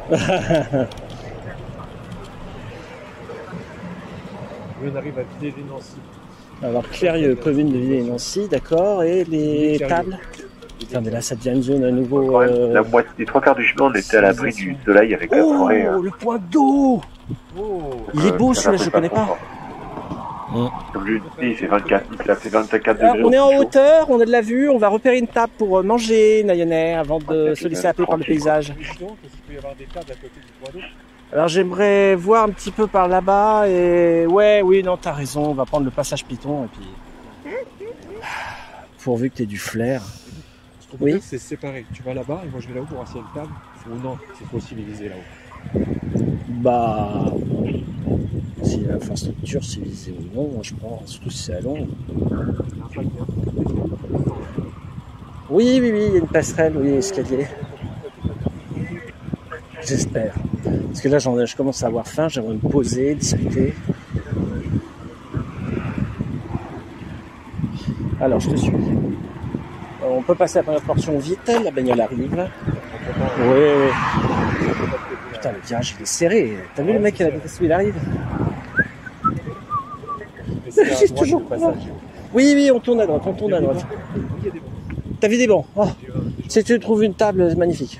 On arrive à Villers-Nancy. Alors, Clérieux, commune de Villers-Nancy, d'accord. Et les tables. Putain, mais là, ça devient une zone à nouveau. La moitié, les 3 quarts du chemin, on était à l'abri du soleil avec la forêt. Oh, le point d'eau! Il est beau celui-là, je le connais pas. Comme je le dis, il fait 24, il a fait 24 Alors, degrés. on est en hauteur, on a de la vue, on va repérer une table pour manger, Nayonnais, avant de se laisser happer par le paysage. Donc, il peut y avoir des tables à côté du point d'eau. Alors j'aimerais voir un petit peu par là-bas et oui, non, t'as raison, on va prendre le passage piéton et puis... Pourvu que t'aies du flair. Ce qu'on peut faire, c'est séparer. Tu vas là-bas et moi je vais là-haut pour assis à une table. Ou non, c'est trop civilisé là-haut. Bah... Si l'infrastructure civilisée ou non, je prends, surtout si c'est à Londres. Oui, il y a une passerelle, oui, escalier. J'espère. Parce que là, je commence à avoir faim, j'aimerais me poser, discuter. Alors, je te suis. On peut passer à la première portion vite, la bagnole arrive. Oui. Putain, le virage, il est serré. T'as vu le mec à la vitesse où il arrive? J'ai toujours pas ça. Oui, on tourne à droite, T'as vu des bancs? Oh. Si tu trouves une table, c'est magnifique.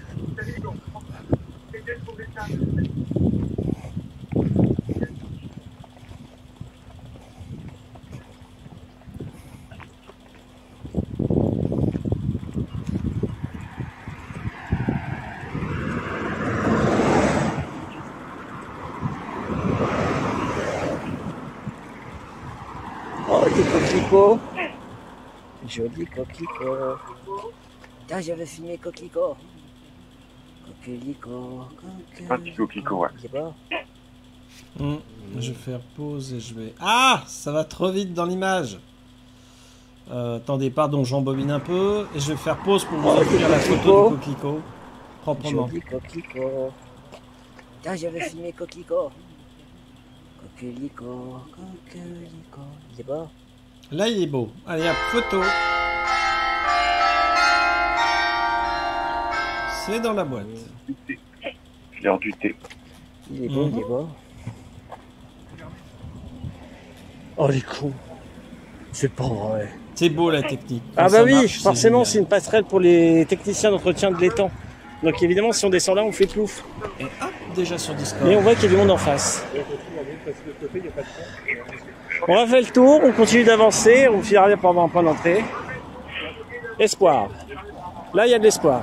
Oh, des coquelicots. Joli coquelicot. Tiens, j'avais filmé coquelicot. Un petit coquelicot, ouais. C'est pas. Je vais faire pause et je vais... Ah, ça va trop vite dans l'image. Attendez, pardon, j'embobine un peu. Et je vais faire pause pour vous offrir la photo du coquelicot. Proprement. Joli coquelicot. Tiens, j'avais filmé coquelicot. Coquelicot. Il est beau. Là, il est beau. Allez, hop, photo. C'est dans la boîte. L'heure du thé. Il est beau, il est beau. Oh, les cons. C'est pas vrai. C'est beau la technique. Ah Quand bah ça oui, marche, forcément, c'est génial. une passerelle pour les techniciens d'entretien de l'étang. Donc évidemment, si on descend là, on fait plouf. Et hop, déjà sur Discord. Mais on voit qu'il y a du monde en face. Et on retrouve la même passerelle On a fait le tour, on continue d'avancer, on finira bien par avoir un point d'entrée. Espoir. Là, il y a de l'espoir.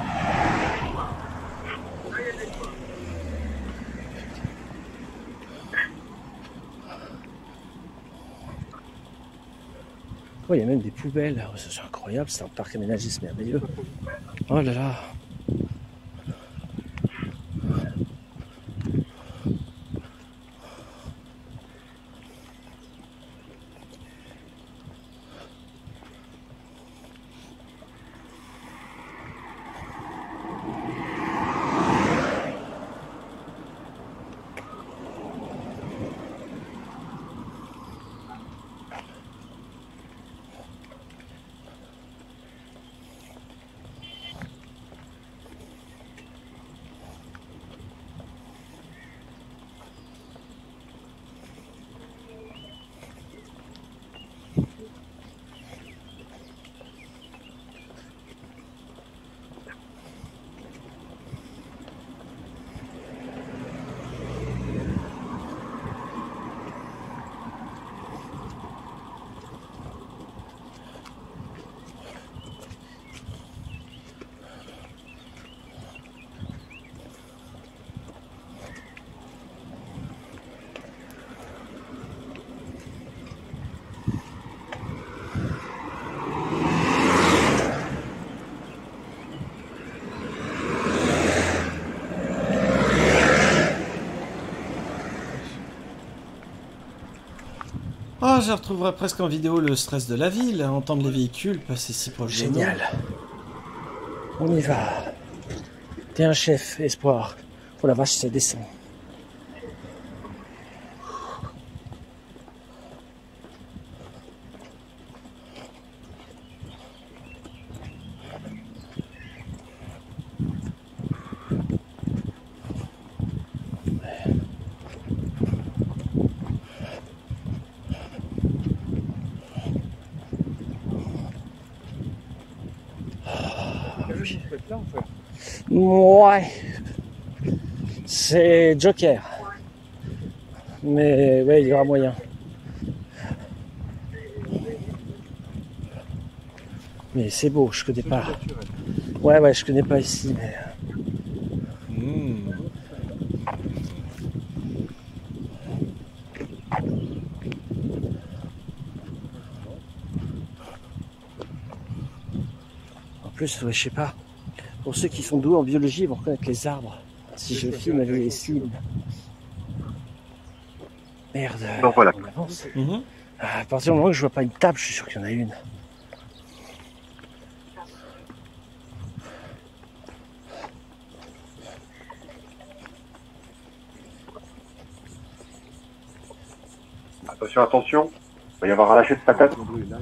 Oh, il y a même des poubelles. Oh, c'est incroyable, c'est un parc aménagiste merveilleux. Oh là là. Oh, je retrouverai presque en vidéo le stress de la ville, à entendre les véhicules passer si proche de nous. Génial. On y va. T'es un chef, Espoir. Oh la vache, ça descend. Ouais. C'est Joker. Mais ouais, il y aura moyen. Mais c'est beau, je connais pas. Ouais, je connais pas ici, mais. En plus, ouais, je sais pas. Pour ceux qui sont doués en biologie, ils vont reconnaître les arbres. Si je filme avec les signes. Merde. Donc voilà. On avance. À partir du moment où je vois pas une table, je suis sûr qu'il y en a une. Attention, attention. Il va y avoir un lâcher de patate.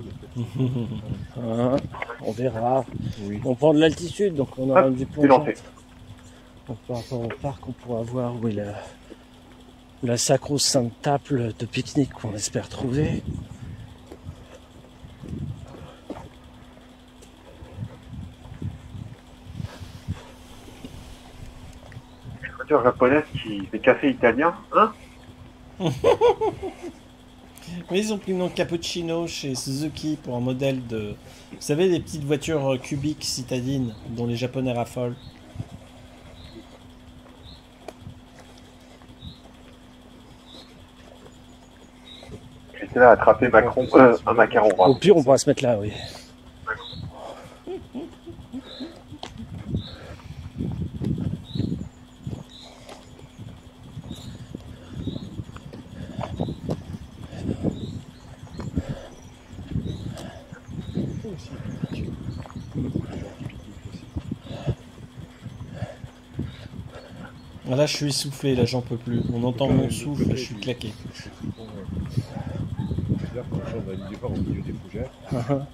On verra. Oui. On prend de l'altitude, donc on aura Hop, du c'est plongeant. lancé. Donc par rapport au parc, on pourra voir où est la sacro-sainte table de pique-nique qu'on espère trouver. Une voiture japonaise qui fait café italien, hein? Mais ils ont pris le nom Cappuccino chez Suzuki pour un modèle de... Vous savez, les petites voitures cubiques citadines dont les Japonais raffolent. J'étais là à attraper Macron, un macaron. Au pire, on pourra se mettre là, oui. Là, je suis essoufflé, là, j'en peux plus. On entend mon souffle, je suis claqué. C'est-à-dire qu'on change la ligne départ au milieu des fougères.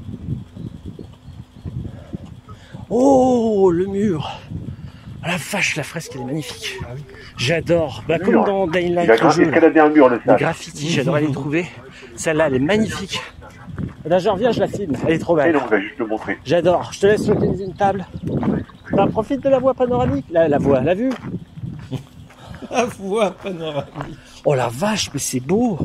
Oh, le mur! Ah la vache, la fresque, elle est magnifique. J'adore. Bah, comme dans Dying Il a Light, le jeu, là. escaladé un mur, le Les sage. graffitis, j'adorais les trouver. Celle-là, elle est magnifique. Là, je reviens, je la filme. Elle est trop Et belle. donc, on va juste le montrer. J'adore. Je te laisse localiser une table. Bah, profite de la voie panoramique. La voie, la vue. À vous, un panoramique. Oh la vache, mais c'est beau.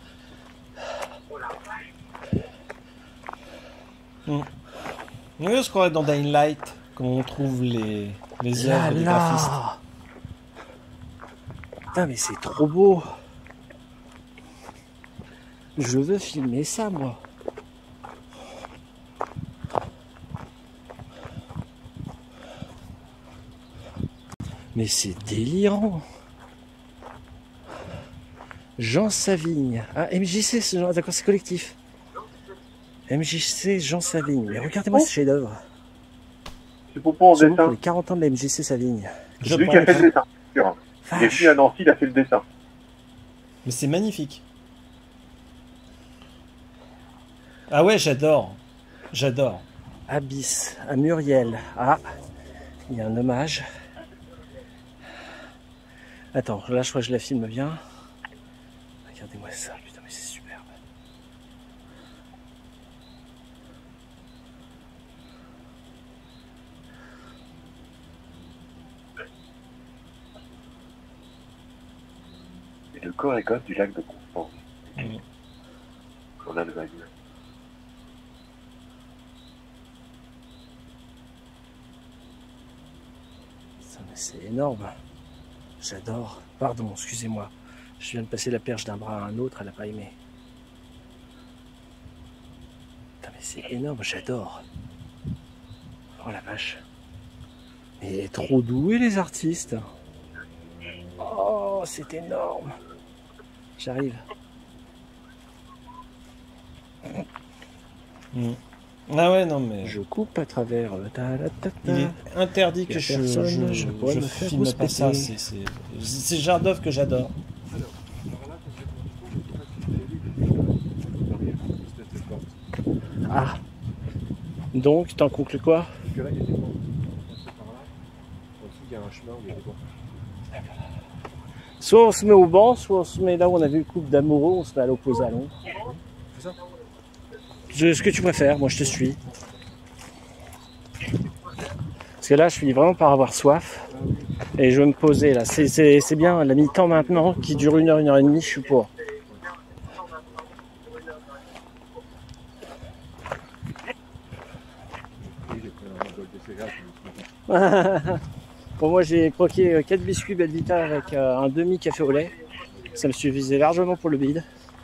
Oui, on se croirait dans Dying Light, quand on trouve les œuvres des graphistes. Putain, mais c'est trop beau. Je veux filmer ça, moi. Mais c'est délirant. Jean Savigne. Ah, MJC, d'accord, c'est collectif. MJC Jean Savigne. Mais regardez-moi ce chef-d'œuvre. C'est Poupon en Pour dessin. les 40 ans de la MJC Savigne. C'est lui qui a fait le dessin. Sûr. Il est venu à Nancy, il a fait le dessin. Mais c'est magnifique. Ah ouais, j'adore. J'adore. Abyss à Muriel. Ah, il y a un hommage. Attends, là je crois que je la filme bien. Regardez-moi ça, putain mais c'est superbe. Et le Corégote du lac de Constance. En Allemagne. Ça, mais c'est énorme. J'adore. Pardon, excusez-moi. Je viens de passer la perche d'un bras à un autre, elle n'a pas aimé. Putain, mais c'est énorme, j'adore. Oh la vache. Mais trop doués les artistes. Oh, c'est énorme. J'arrive. Ah ouais, non mais... Je coupe à travers. Il est interdit que Y a je personne, je pourrais me faire filme pas ça. respecter. C'est le genre d'œuvre que j'adore. Ah. Donc, t'en conclus quoi? Parce que là, il y a des bancs. On passe par là. En dessous, il y a un chemin où il y a des bancs. Soit on se met au banc, soit on se met là où on a vu le couple d'amoureux, on se met à l'opposé à l'ombre. C'est ça? Ce que tu préfères, moi je te suis. Parce que là, je finis vraiment par avoir soif. Et je veux me poser là. C'est bien, la mi-temps maintenant, qui dure 1 heure et demie, je suis pour. Oui, j'ai pris un bol de céréales. Bon, moi j'ai croqué 4 biscuits Belvita avec un demi café au lait. Ça me suffisait largement pour le bide.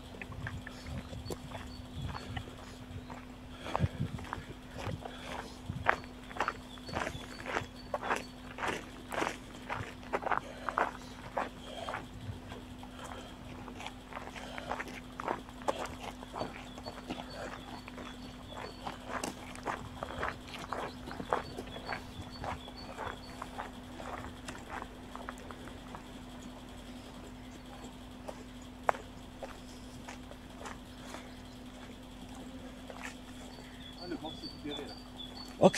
Ok.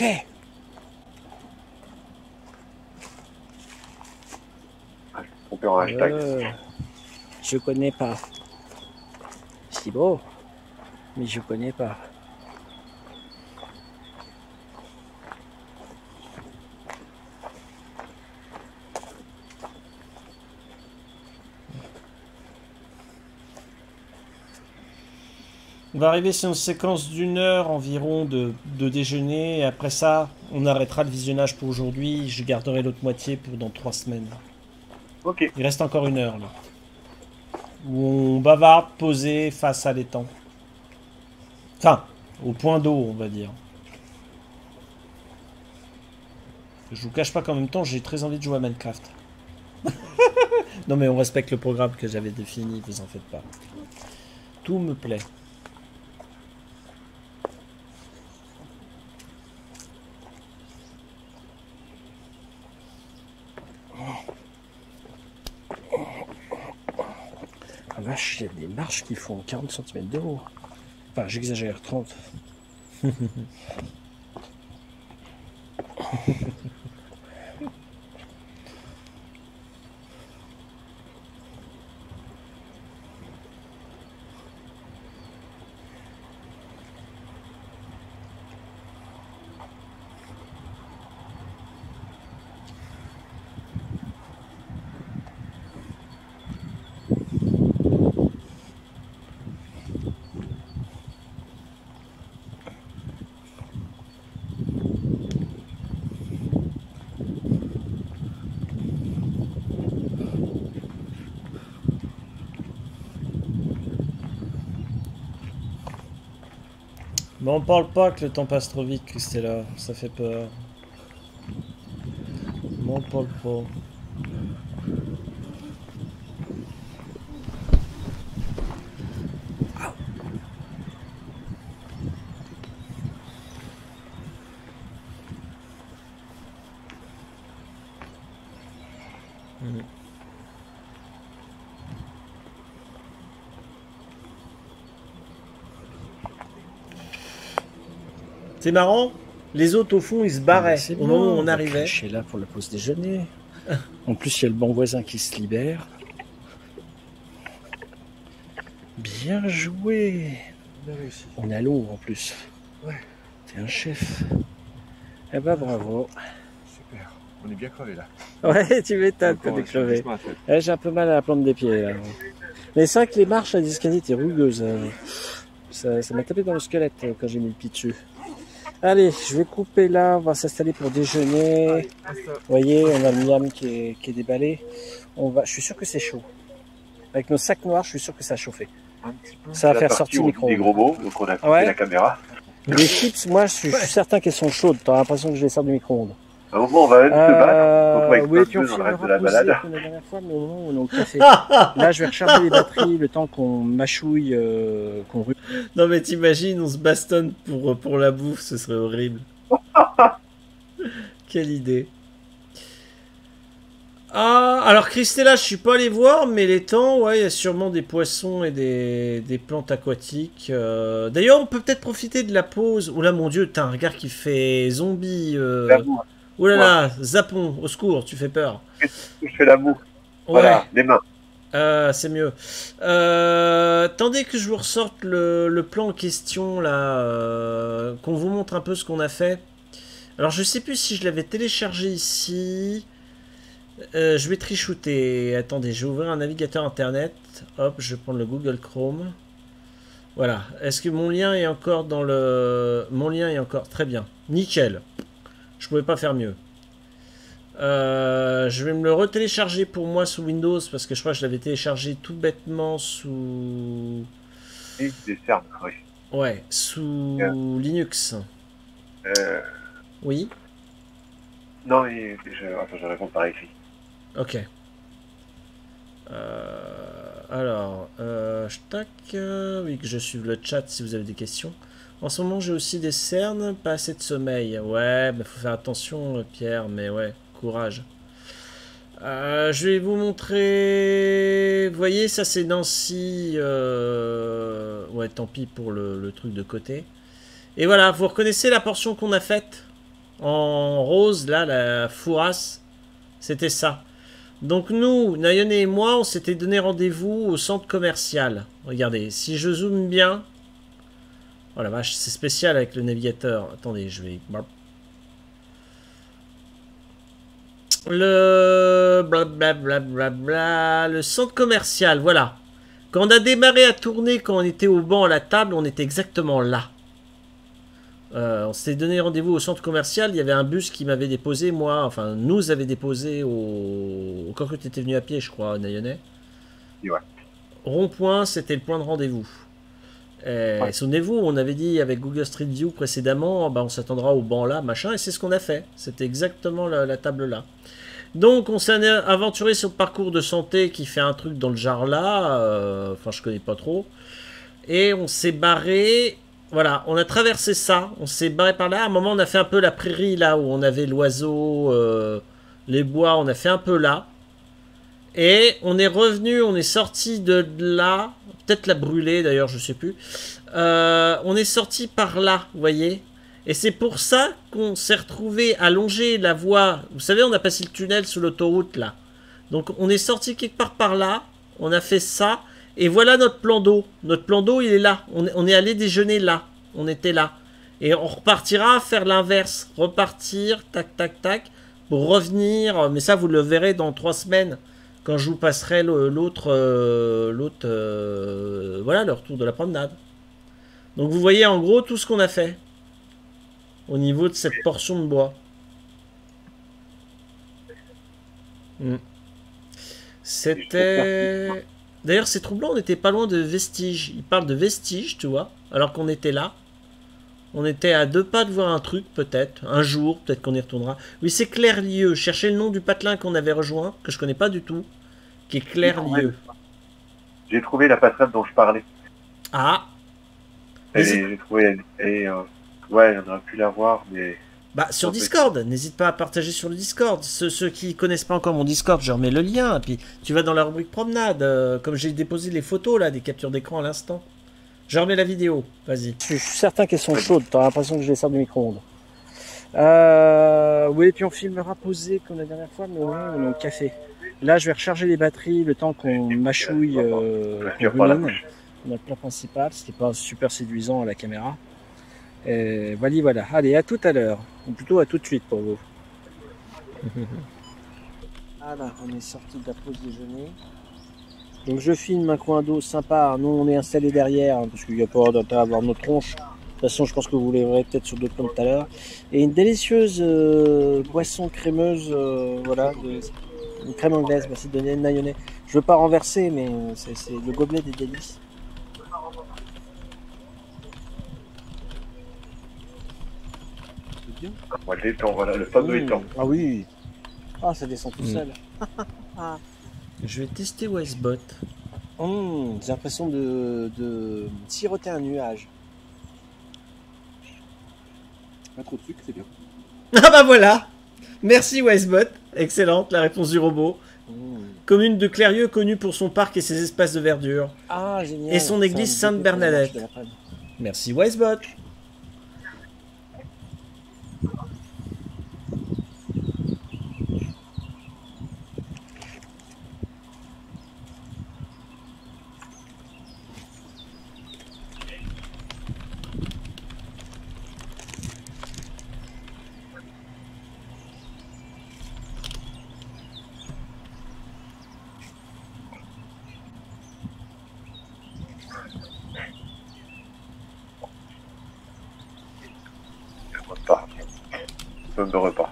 Ah, je me suis trompé en hashtag. Je connais pas. C'est beau, mais je connais pas. On va arriver sur une séquence d'1 heure environ de déjeuner. Et après ça, on arrêtera le visionnage pour aujourd'hui. Je garderai l'autre moitié pour dans 3 semaines. Ok. Il reste encore 1 heure là. Où on bavarde, posé face à l'étang. Enfin, au point d'eau, on va dire. Je vous cache pas qu'en même temps, j'ai très envie de jouer à Minecraft. Non mais on respecte le programme que j'avais défini, vous en faites pas. Tout me plaît. Ah vache, il y a des marches qui font 40 cm de haut. Enfin, j'exagère, 30. Mais on parle pas que le temps passe trop vite, Christella. Ça fait peur. Mais on parle pas. C'est marrant, les autres au fond ils se barraient au moment où on arrivait. Je suis là pour la pause déjeuner. En plus, il y a le bon voisin qui se libère. Bien joué. On a réussi. On est à l'eau en plus. Ouais. T'es un chef. Eh ben bravo. Super. On est bien crevé là. Ouais, tu m'étonnes, t'es Encore, crevé. sur le chemin, Ouais, j'ai un peu mal à la plante des pieds là. Mais c'est vrai que les marches à l'escalier étaient rugueuses. Ça m'a tapé dans le squelette quand j'ai mis le pied dessus. Allez, je vais couper là, on va s'installer pour déjeuner. Vous voyez, on a le miam qui est déballé. Je suis sûr que c'est chaud. Avec nos sacs noirs, je suis sûr que ça a chauffé. Un petit peu. Ça va faire sortir le micro. Des gros mots, donc on a coupé Ouais. la caméra. Les chips, moi, je suis certain qu'elles sont chaudes. T'as l'impression que je les sors du micro-ondes. À un moment, on va même se battre. Donc, on va Oui, puis on exploser dans le reste de la filmera balade. comme la dernière fois, mais au moment où on est au café. Là, je vais recharger les batteries le temps qu'on mâchouille, qu'on rue. Non mais t'imagines, on se bastonne pour la bouffe, ce serait horrible. Quelle idée. Ah, alors Christella, je suis pas allé voir, mais les temps, ouais, il y a sûrement des poissons et des plantes aquatiques. D'ailleurs, on peut peut-être profiter de la pause. Oh là, mon Dieu, t'as un regard qui fait zombie. L'amour. Oh là là, Zapon, au secours, tu fais peur. Je fais l'amour. Voilà, les mains. C'est mieux. Attendez que je vous ressorte le plan en question là, qu'on vous montre un peu ce qu'on a fait. Alors je sais plus si je l'avais téléchargé ici. Je vais trichouter. Attendez, je vais ouvrir un navigateur internet. Hop, je vais prendre le Google Chrome. Voilà. Est-ce que mon lien est encore dans le... Mon lien est encore... Très bien. Nickel. Je pouvais pas faire mieux. Je vais me le retélécharger pour moi sous Windows parce que je crois que je l'avais téléchargé tout bêtement sous... Et des cernes, oui. Ouais, sous Linux. Oui. Non, mais attends, je réponds par écrit. Ok. Alors, tac, oui, que je suive le chat si vous avez des questions. En ce moment, j'ai aussi des cernes, pas assez de sommeil. Ouais, mais faut faire attention, Pierre, mais ouais, courage. Je vais vous montrer... Vous voyez, ça c'est Nancy. Ouais, tant pis pour le truc de côté. Et voilà, vous reconnaissez la portion qu'on a faite en rose, là, la fourrasse. C'était ça. Donc nous, Nayone et moi, on s'était donné rendez-vous au centre commercial. Regardez, si je zoome bien... Oh la vache, c'est spécial avec le navigateur. Attendez, je vais... Le... Blablabla... Le centre commercial, voilà. Quand on a démarré à tourner, quand on était au banc à la table, on était exactement là. On s'était donné rendez-vous au centre commercial. Il y avait un bus qui m'avait déposé, moi, enfin, nous avait déposé au... Quand tu étais venu à pied, je crois, Nayone. Ouais. Rond-point, c'était le point de rendez-vous. Ouais. Souvenez-vous, on avait dit avec Google Street View précédemment, bah, on s'attendra au banc là, machin, et c'est ce qu'on a fait. C'était exactement la table là. Donc, on s'est aventuré sur le parcours de santé qui fait un truc dans le genre là. Enfin, je connais pas trop. Et on s'est barré. Voilà, on a traversé ça. On s'est barré par là. À un moment, on a fait un peu la prairie là où on avait l'oiseau, les bois. On a fait un peu là. Et on est revenu, on est sorti de là. Peut-être la brûler d'ailleurs, je sais plus. On est sorti par là, vous voyez. Et c'est pour ça qu'on s'est retrouvé à longer la voie. Vous savez, on a passé le tunnel sous l'autoroute là. Donc on est sorti quelque part par là. On a fait ça. Et voilà notre plan d'eau. Notre plan d'eau, il est là. On est allé déjeuner là. On était là. Et on repartira faire l'inverse. Repartir, tac, tac, tac. Pour revenir. Mais ça, vous le verrez dans 3 semaines. Quand je vous passerai l'autre... voilà, le retour de la promenade. Donc vous voyez en gros tout ce qu'on a fait. Au niveau de cette portion de bois. C'était... D'ailleurs c'est troublant, on n'était pas loin de Vestiges. Il parle de Vestiges, tu vois. Alors qu'on était là. On était à 2 pas de voir un truc, peut-être. Un jour, peut-être qu'on y retournera. Oui, c'est Clairlieu. Cherchez le nom du patelin qu'on avait rejoint, que je connais pas du tout, qui est Clairlieu. J'ai trouvé la passerelle dont je parlais. Ah, J'ai trouvé. Ouais, on aurait pu la voir, mais. bah sur Discord, n'hésite pas à partager sur le Discord. Ceux qui connaissent pas encore mon Discord, je remets le lien. Et puis tu vas dans la rubrique promenade, comme j'ai déposé les photos là, des captures d'écran à l'instant. Je remets la vidéo, vas-y. Je suis certain qu'elles sont chaudes, t'as l'impression que je les sors du micro-ondes. Oui, puis on filmera posé comme la dernière fois, mais on est au café. Là, je vais recharger les batteries le temps qu'on mâchouille, qu'on rumine. Notre plat principal, c'était pas super séduisant à la caméra. Voilà. Allez, à tout à l'heure. Ou plutôt à tout de suite pour vous. Voilà, on est sorti de la pause déjeuner. Donc je filme un coin d'eau sympa. Nous, on est installé derrière, parce qu'il n'y a pas d'intérêt à avoir notre tronche. De toute façon, je pense que vous les verrez peut-être sur d'autres plans tout à l'heure. Et une délicieuse boisson crémeuse, voilà, une crème anglaise, merci de donner une mayonnaise. Je veux pas renverser, mais c'est le gobelet des délices. Moi, l'étang, voilà, le fameux étang. Ah oui. Ah, ça descend tout seul. Je vais tester Wisebot. J'ai l'impression de siroter un nuage. Pas trop de sucre, c'est bien. Ah bah voilà. Merci Wisebot. Excellente la réponse du robot. Commune de Clairieux connue pour son parc et ses espaces de verdure. Ah, génial. Et son église Sainte-Bernadette. Merci Wisebot. De repas.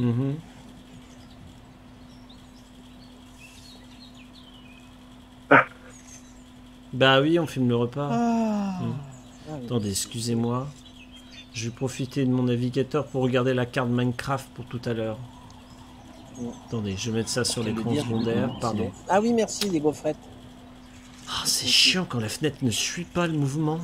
Bah oui, on filme le repas. Attendez, excusez-moi. Je vais profiter de mon navigateur pour regarder la carte Minecraft pour tout à l'heure. Attendez, je vais mettre ça sur l'écran secondaire, pardon. Ah oui, merci les gaufrettes. Ah, c'est chiant quand la fenêtre ne suit pas le mouvement.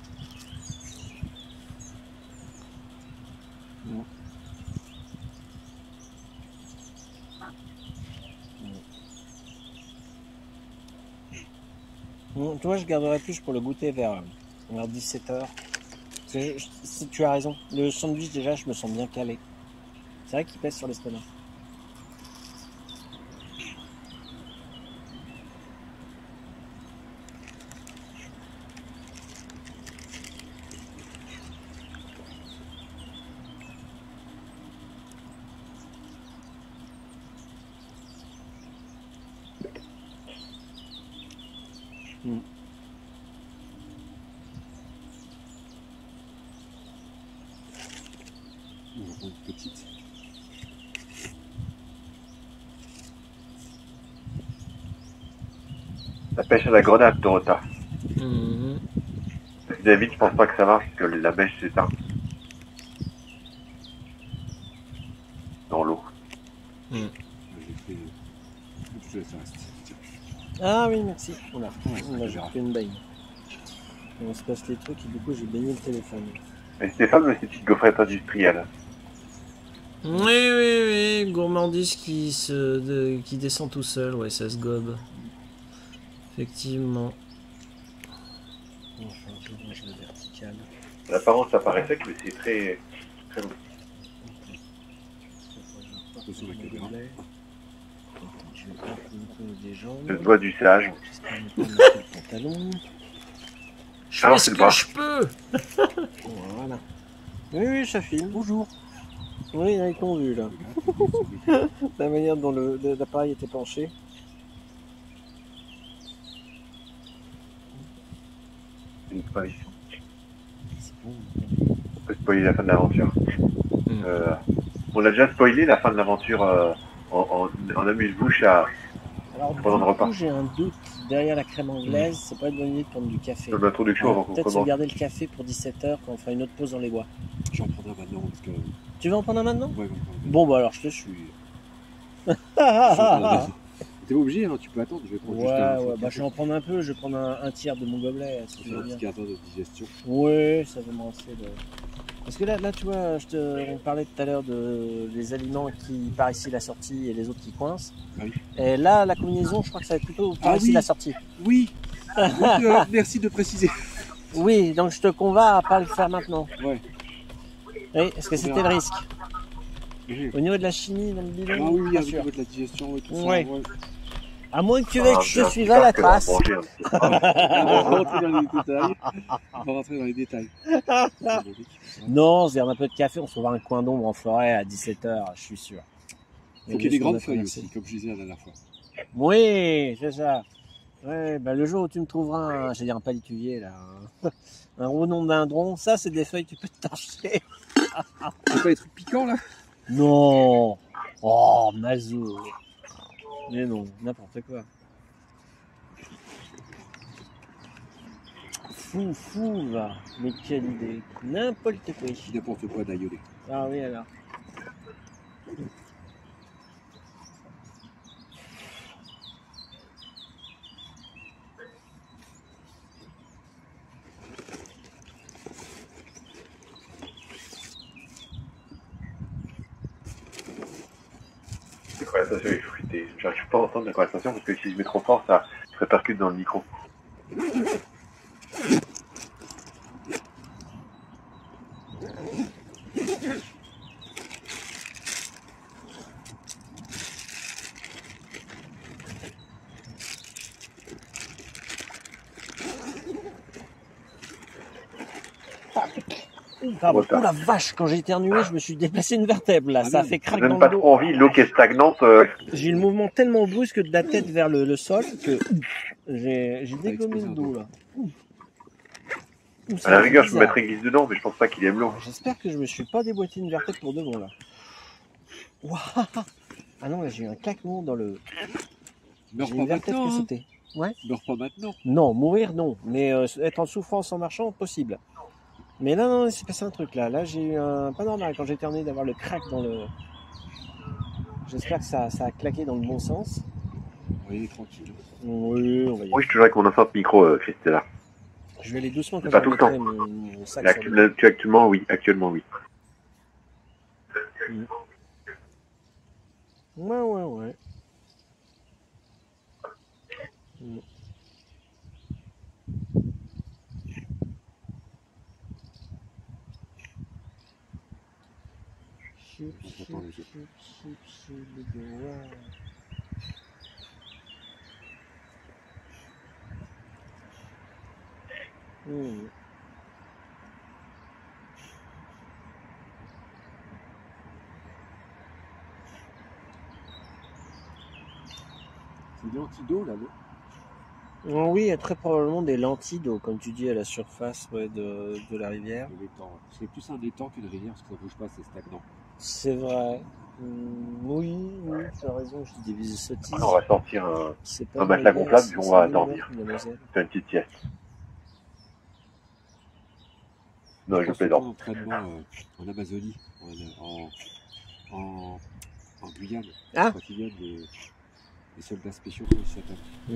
Tu vois, je garderai plus pour le goûter vers 17h. Tu as raison. Le sandwich, déjà, je me sens bien calé. C'est vrai qu'il pèse sur l'estomac. Petite. La pêche à la grenade, Dorota. David, je pense pas que ça marche, parce que la mèche s'éteint. Dans l'eau. J'ai fait... Je laisse ça reste. Ah oui, merci. Voilà. Ouais, J'ai fait une baigne. On se passe les trucs et du coup, j'ai baigné le téléphone. Mais Stéphane, ces petites gaufrettes industrielles. Oui, gourmandise qui descend tout seul, ouais, ça se gobe. Effectivement. Je le vertical. L'apparence, ça paraît sec, mais c'est très bon. Attention à la caméra. Je vais pas des jambes. Le doigt du sage. Je fais ce que je peux. Voilà. Oui, ça filme. Bonjour. Oui, ils t'ont vu là. La manière dont l'appareil était penché. Une spoil. On peut spoiler la fin de l'aventure. On a déjà spoilé la fin de l'aventure en amuse-bouche pendant le repas. J'ai un doute. derrière la crème anglaise, c'est pas une bonne idée de prendre du café. L'introduction avant qu'on Peut-être se commence. garder le café pour 17h quand on fera une autre pause dans les bois. J'en prendrai maintenant parce que. Tu veux en prendre un maintenant? Ouais, Bon, bah alors je te suis. T'es pas obligé, hein, tu peux attendre. Je vais prendre juste un. Ouais, bah je vais en prendre un peu, je vais prendre un tiers de mon gobelet. Ça fait Un bien. petit quart d'heure de digestion. Ouais, ça va me lancer de. Parce que là tu vois, on parlait tout à l'heure des aliments qui par ici la sortie et les autres qui coincent. Ah oui. Et là, la combinaison, je crois que ça va être plutôt par ici la sortie. Oui. Merci de préciser. Oui, donc je te convainc à pas le faire maintenant. Ouais. Oui, parce que c'était le risque. Oui. Au niveau de la chimie dans le bidon, Ah oui, pas avec sûr. de la digestion et tout ça. Ouais. Ouais. À moins que tu veuilles que je te suive à la trace. On va rentrer dans les détails. On va rentrer dans les détails. Non, on se garde un peu de café, on se trouvera un coin d'ombre en forêt à 17h, je suis sûr. Il faut qu'il y ait des grandes feuilles aussi, comme je disais la dernière fois. Oui, c'est ça. Ouais, bah le jour où tu me trouveras un palétuvier là, un rhododendron, ça c'est des feuilles que tu peux te torcher. C'est pas les trucs piquants là? Non. Oh, Mazou. Mais non, n'importe quoi. Fou, va. Mais quelle idée. N'importe quoi. N'importe quoi d'aïolé. Ah oui, alors. La conversation est fruitée. J'arrive pas à entendre la conversation parce que si je mets trop fort, ça se répercute dans le micro. Pardon. Oh la vache, quand j'ai éternué, je me suis déplacé une vertèbre là, ça a fait craque dans Même le pas dos. trop envie, l'eau qui est stagnante. J'ai eu le mouvement tellement brusque de la tête vers le sol que j'ai dégommé le dos là. À la rigueur, je me mettrais glisse dedans, mais je pense pas qu'il aime l'eau. J'espère que je me suis pas déboîté une vertèbre pour de bon là. Ouah. Ah non, là j'ai eu un claquement dans le. Meurs J'ai pas une vertèbre maintenant. qui a Hein. sauté. Ouais. Meurs pas maintenant. Non, mourir non, mais être en souffrance en marchant, possible. Mais là, non, il s'est passé un truc là. Là, j'ai eu un. Pas normal quand j'ai éternué d'avoir le crack dans le. J'espère que ça a claqué dans le bon sens. Oui, tranquille. Oui, on va y aller. Oui, je te jure avec mon enceinte micro, Christella. Je vais aller doucement quand Pas je tout le remettrai temps. mon sac sur le dos. Actuellement, oui. Actuellement, oui. Ouais. C'est des antidotes là, non? Oh oui, il y a très probablement des lentilles d'eau, comme tu dis, à la surface de la rivière. Le étang. C'est plus un étang qu'une rivière parce que ça bouge pas, c'est stagnant. C'est vrai. Oui, tu as raison, je dis des sottises. On va sortir C'est pas un matelas vrai, gonflable c'est- et on c'est va une dormir. odeur, mademoiselle. Faire une petite sieste. Non, je pense plaisante. en entraînement en Amazonie, en Guyane. Ah. Quand ils viennent les soldats spéciaux, comment ils s'appellent.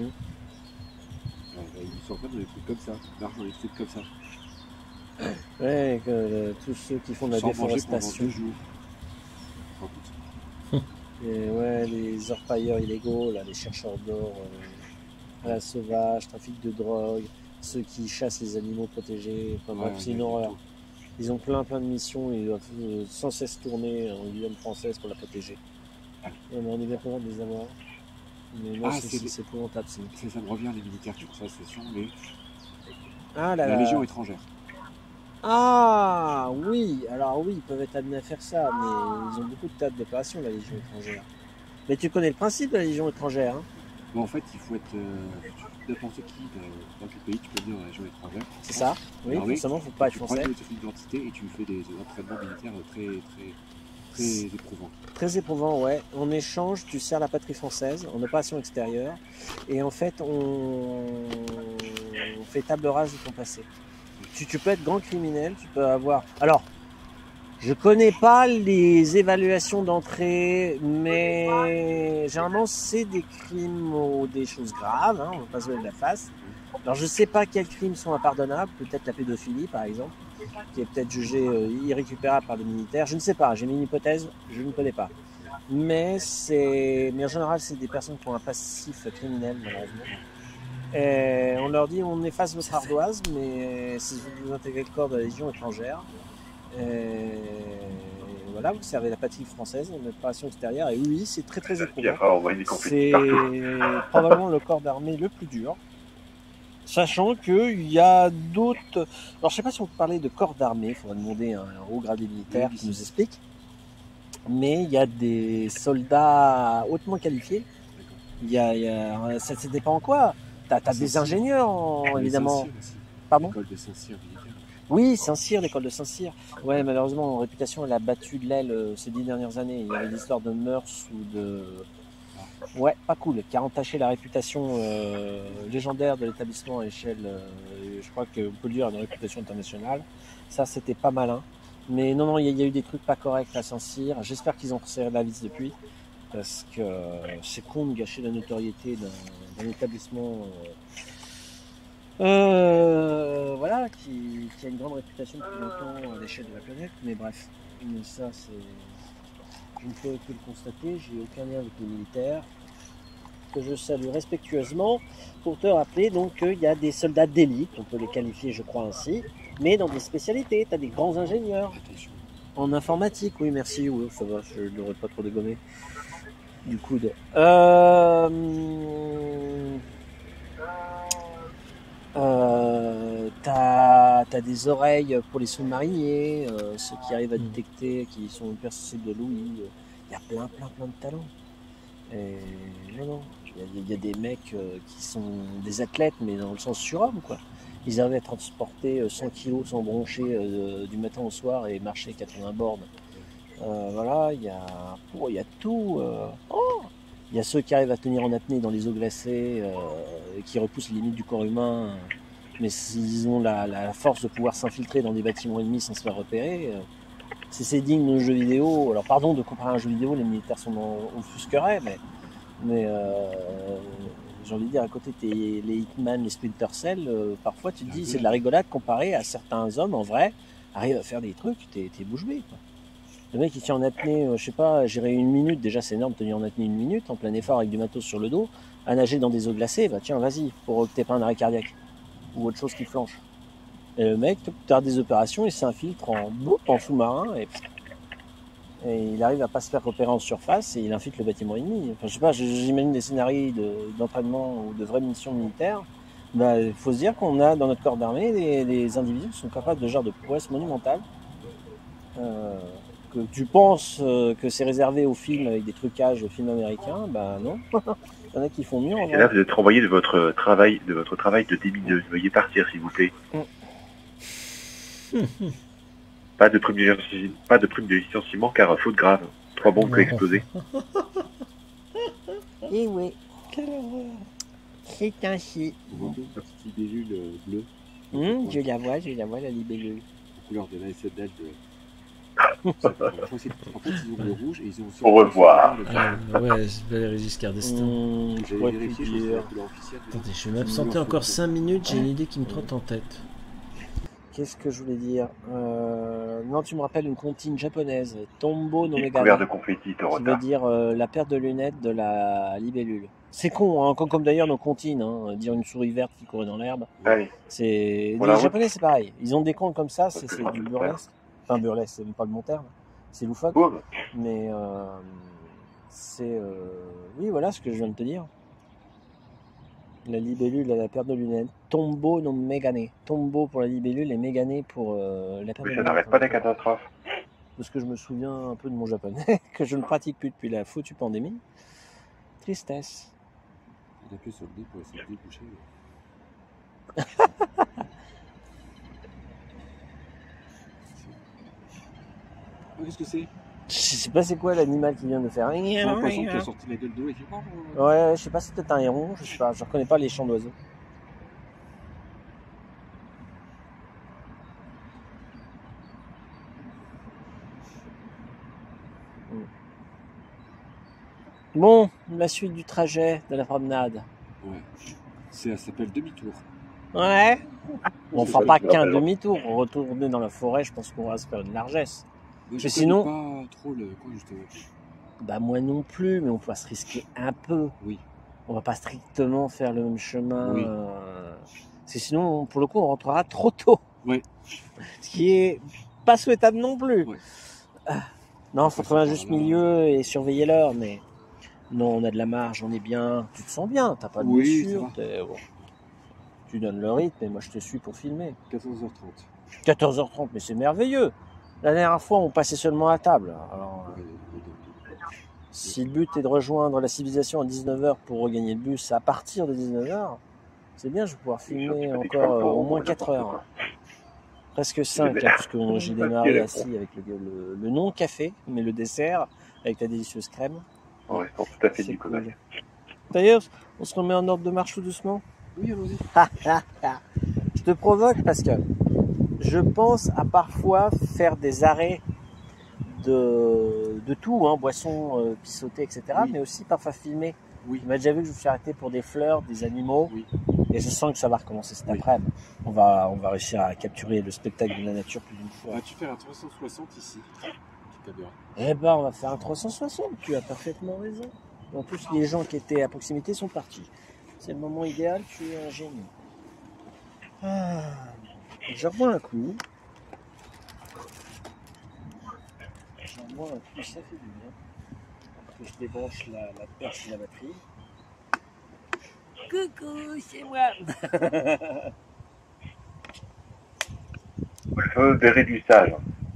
Ils s'entraînent dans des trucs comme ça, ils marchent dans des trucs comme ça. Ouais, que tous ceux qui font de la Sans manger pendant déforestation. 2 jours. Sans doute. Et ouais, les orpailleurs illégaux, là, les chercheurs d'or, à la sauvage, trafic de drogue, ceux qui chassent les animaux protégés, enfin bref, c'est une horreur. Ils ont plein de missions, ils doivent sans cesse tourner en Guyane française pour la protéger. Ouais, mais on est bien content de les avoir. Mais moi, c'est épouvantable. Ça me revient, les militaires qui font ça, c'est sûr, mais Ah là la là. Légion étrangère. Ah oui, alors oui, ils peuvent être amenés à faire ça, mais ils ont beaucoup de tas d'opérations, la Légion étrangère. Mais tu connais le principe de la Légion étrangère, hein? Bon, en fait, il faut être n'importe qui dans quel pays tu peux venir dans la Légion étrangère. C'est ça? Oui, Alors oui, forcément, faut pas être tu prends français. une identité et tu fais des entraînements militaires très très éprouvant. Très éprouvant, ouais. En échange, tu sers la patrie française en opération extérieure. Et en fait, on fait table rase de ton passé. Tu peux être grand criminel, tu peux avoir... Alors, je connais pas les évaluations d'entrée, mais généralement, c'est des crimes ou des choses graves, hein, on va pas se lever de la face. Alors, je sais pas quels crimes sont impardonnables, peut-être la pédophilie, par exemple, qui est peut-être jugée irrécupérable par les militaires. Je ne sais pas, j'ai mis une hypothèse, je ne connais pas. Mais en général, c'est des personnes qui ont un passif criminel, malheureusement. Et on leur dit, on efface votre ardoise, mais si vous intégrez le corps de la Légion étrangère, et voilà, vous servez la patrie française en opération extérieure. Et oui, c'est très très éprouvant. C'est probablement le corps d'armée le plus dur. Sachant qu'il y a d'autres... Alors, je ne sais pas si on peut parler de corps d'armée, il faudrait demander à un haut gradé militaire qui nous explique. Mais il y a des soldats hautement qualifiés. Ça dépend en quoi. T'as des ingénieurs, évidemment. Pardon ? L'école de Saint-Cyr militaire. Oui, Saint-Cyr, l'école de Saint-Cyr. Ouais, malheureusement, en réputation, elle a battu de l'aile ces 10 dernières années. Il y avait des histoires de mœurs ou de... Ouais, pas cool, qui a entaché la réputation légendaire de l'établissement à l'échelle, je crois qu'on peut le dire, une réputation internationale. Ça, c'était pas malin. Mais non, il y a eu des trucs pas corrects à Saint-Cyr. J'espère qu'ils ont resserré la vis depuis. Parce que c'est con de gâcher la notoriété d'un établissement voilà, qui a une grande réputation depuis longtemps à l'échelle de la planète. Mais bref, mais ça, je ne peux que le constater. J'ai aucun lien avec les militaires, que je salue respectueusement, pour te rappeler donc qu'il y a des soldats d'élite, on peut les qualifier je crois ainsi, mais dans des spécialités. Tu as des grands ingénieurs en informatique, oui merci, oui ça va, je ne devrais pas trop dégommer du coude. T'as des oreilles pour les sous-mariniers, ceux qui arrivent à détecter, qui sont hyper sensibles de l'ouïe. Il y a plein de talents. Et non, il y a des mecs qui sont des athlètes, mais dans le sens surhomme, quoi. Ils arrivent à transporter 100 kilos sans broncher du matin au soir et marcher 80 bornes. Voilà, il y a tout. Il y a ceux qui arrivent à tenir en apnée dans les eaux glacées, qui repoussent les limites du corps humain, mais s'ils ont la force de pouvoir s'infiltrer dans des bâtiments ennemis sans se faire repérer, c'est digne d'un jeu vidéo. Alors pardon de comparer un jeu vidéo, les militaires sont offusqueraient, mais j'ai envie de dire, à côté les Hitman, les Splinter Cell, parfois tu te dis c'est de la rigolade comparé à certains hommes en vrai, arrivent à faire des trucs, t'es bouche bée, quoi. Le mec il tient en apnée, je sais pas, gérer une minute, déjà c'est énorme de tenir en apnée une minute, en plein effort avec du matos sur le dos, à nager dans des eaux glacées, bah tiens vas-y, pour que t'aies pas un arrêt cardiaque, ou autre chose qui flanche. Et le mec, tu des opérations, il s'infiltre en sous-marin, et il arrive à pas se faire repérer en surface, et il infiltre le bâtiment ennemi. Enfin je sais pas, j'imagine des scénarios d'entraînement ou de vraies missions militaires. Bah, il faut se dire qu'on a dans notre corps d'armée des individus qui sont capables de genre de prouesses monumentales. Que tu penses que c'est réservé aux films avec des trucages aux films américains, bah non. Il y en a qui font mieux. Et là, vous êtes renvoyé de votre travail de démineuse. Veuillez partir, s'il vous plaît. Pas de prime de licenciement car faute grave. 3 bombes peuvent exploser. Eh oui, quelle horreur. C'est ainsi. Vous voyez une petite libellule bleue. Je la vois, la libellule. La couleur de la SEDL de... En fait, ils ont le rouge et ils ont aussi... Au revoir. Ouais, c'est Valéry Giscard d'Estaing. J'avais vérifié, je sais la couleur officielle. Attendez, je vais m'absenter encore 5 minutes, j'ai une idée qui me trotte en tête. Qu'est-ce que je voulais dire Non, tu me rappelles une comptine japonaise, Tombo no Une Megane, couvert de confetti, qui veut Torota. dire la paire de lunettes de la libellule. C'est con, hein, comme d'ailleurs nos comptines, hein, dire une souris verte qui courait dans l'herbe. Allez. Les Japonais, c'est pareil. Ils ont des comptes comme ça, c'est du burlesque. Enfin, burlesque, c'est même pas le bon terme. C'est loufoque. Boum. Mais oui, voilà ce que je viens de te dire. La libellule à la paire de lunettes. Tombo no Megane. Tombo pour la libellule et Megane pour la paire de Mais lunettes. ça n'arrête pas les catastrophes. Parce que je me souviens un peu de mon japonais, que je ne pratique plus depuis la foutue pandémie. Tristesse. On a pu solder pour essayer de déboucher. Qu'est-ce que c'est? Je sais pas c'est quoi l'animal qui vient de faire. J'ai l'impression qu'il a sorti la gueule de l'eau et qu'il fait... Ouais, je sais pas, c'est peut-être un héron, je sais pas, je reconnais pas les chants d'oiseaux. Bon, la suite du trajet de la promenade. Ouais. Ça s'appelle demi-tour. Ouais. On C'est fera pas pas le qu'un rappel. demi-tour, on retourner dans la forêt, je pense qu'on va se faire une largesse. Mais Mais sinon- pas trop le coin justement. Bah moi non plus, mais on va se risquer un peu. Oui. On va pas strictement faire le même chemin. Oui. Parce que sinon, pour le coup, on rentrera trop tôt. Ouais. Ce qui est pas souhaitable non plus. Ouais. Non, faut trouver un juste milieu et surveiller l'heure, mais non, on a de la marge, on est bien. Tu te sens bien, t'as pas de Oui, blessure. ça va. Bon. Tu donnes le rythme et moi je te suis pour filmer. 14h30. 14h30, mais c'est merveilleux. La dernière fois, on passait seulement à table. Alors, Ouais, si le but est de rejoindre la civilisation à 19h pour regagner le bus à partir de 19h, c'est bien, je vais pouvoir filmer encore au moins 4 heures. Presque 5, hein, puisque j'ai démarré assis avec le non-café, mais le dessert, avec ta délicieuse crème. Ouais, ils sont tout à fait C'est du cool. cool. D'ailleurs, on se remet en ordre de marche tout doucement. Oui, allons-y. Je te provoque parce que je pense à parfois faire des arrêts de tout, hein, boissons, pissoter, etc. Oui. Mais aussi parfois filmer. Oui. Tu m'as déjà vu que je me suis arrêté pour des fleurs, des animaux. Oui. Et je sens que ça va recommencer cet Oui. après-midi. On va réussir à capturer le spectacle de la nature plus d'une fois. Vas-tu faire un 360 ici? Petite caméra. Eh ben, on va faire un 360. Tu as parfaitement raison. En plus, les gens qui étaient à proximité sont partis. C'est le moment idéal. Tu es un génie. Ah, je rebois un coup. Je rebois un coup, ça fait du bien. Que je débranche la perche et la batterie. Coucou, c'est moi. Le fameux béret du sage.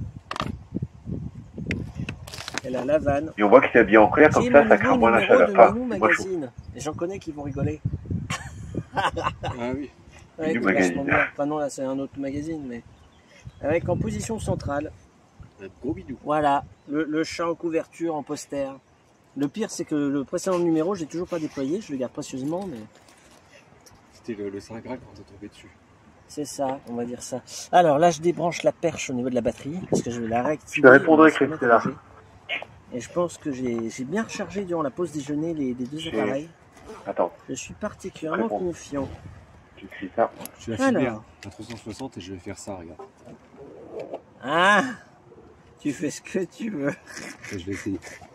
Elle a la vanne. Et on voit qu'il s'est bien en clair, comme C'est ça, mon ça nouveau craint moins la numéro chaleur. de Enfin, Nounou c'est moins chaud. Magazine. Les gens connaissent qui vont rigoler. Ah oui. Ouais, Nounou c'est Magazine. vachement bien. Enfin non, là c'est un autre magazine, mais avec en position centrale. Un gros bidou. Voilà, le chat en couverture, en poster. Le pire, c'est que le précédent numéro, j'ai toujours pas déployé. Je le garde précieusement, mais C'était le Saint Graal quand t'es tombé dessus. c'est ça, on va dire ça. Alors là, je débranche la perche au niveau de la batterie parce que je vais la réactiver. Je te répondrai, on va se remettre Christella. à manger. Et je pense que j'ai bien rechargé durant la pause déjeuner les deux appareils. Attends, Je suis particulièrement Réponds. confiant. tu fais ça. Je vais filmer Alors. un 360 et je vais faire ça, regarde. Ah, tu fais ce que tu veux. Et je vais essayer.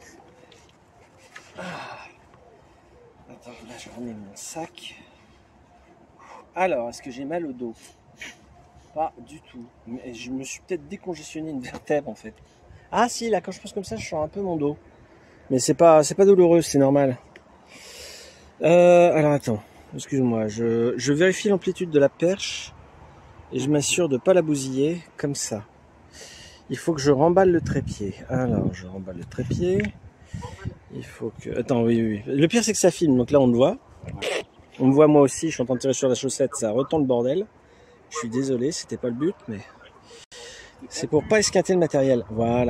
Attends, là je remets mon sac. Alors, est-ce que j'ai mal au dos? Pas du tout. Mais je me suis peut-être décongestionné une vertèbre en fait. Ah si, là quand je pose comme ça, je sens un peu mon dos. Mais c'est pas douloureux, c'est normal. Alors attends, excuse-moi, je vérifie l'amplitude de la perche et je m'assure de pas la bousiller comme ça. Il faut que je remballe le trépied. Alors, je remballe le trépied. Il faut que... Attends, oui. Le pire, c'est que ça filme, donc là, on le voit. On me voit moi aussi, je suis en train de tirer sur la chaussette, ça retend le bordel. Je suis désolé, c'était pas le but, mais... C'est pour pas esquinter le matériel. Voilà.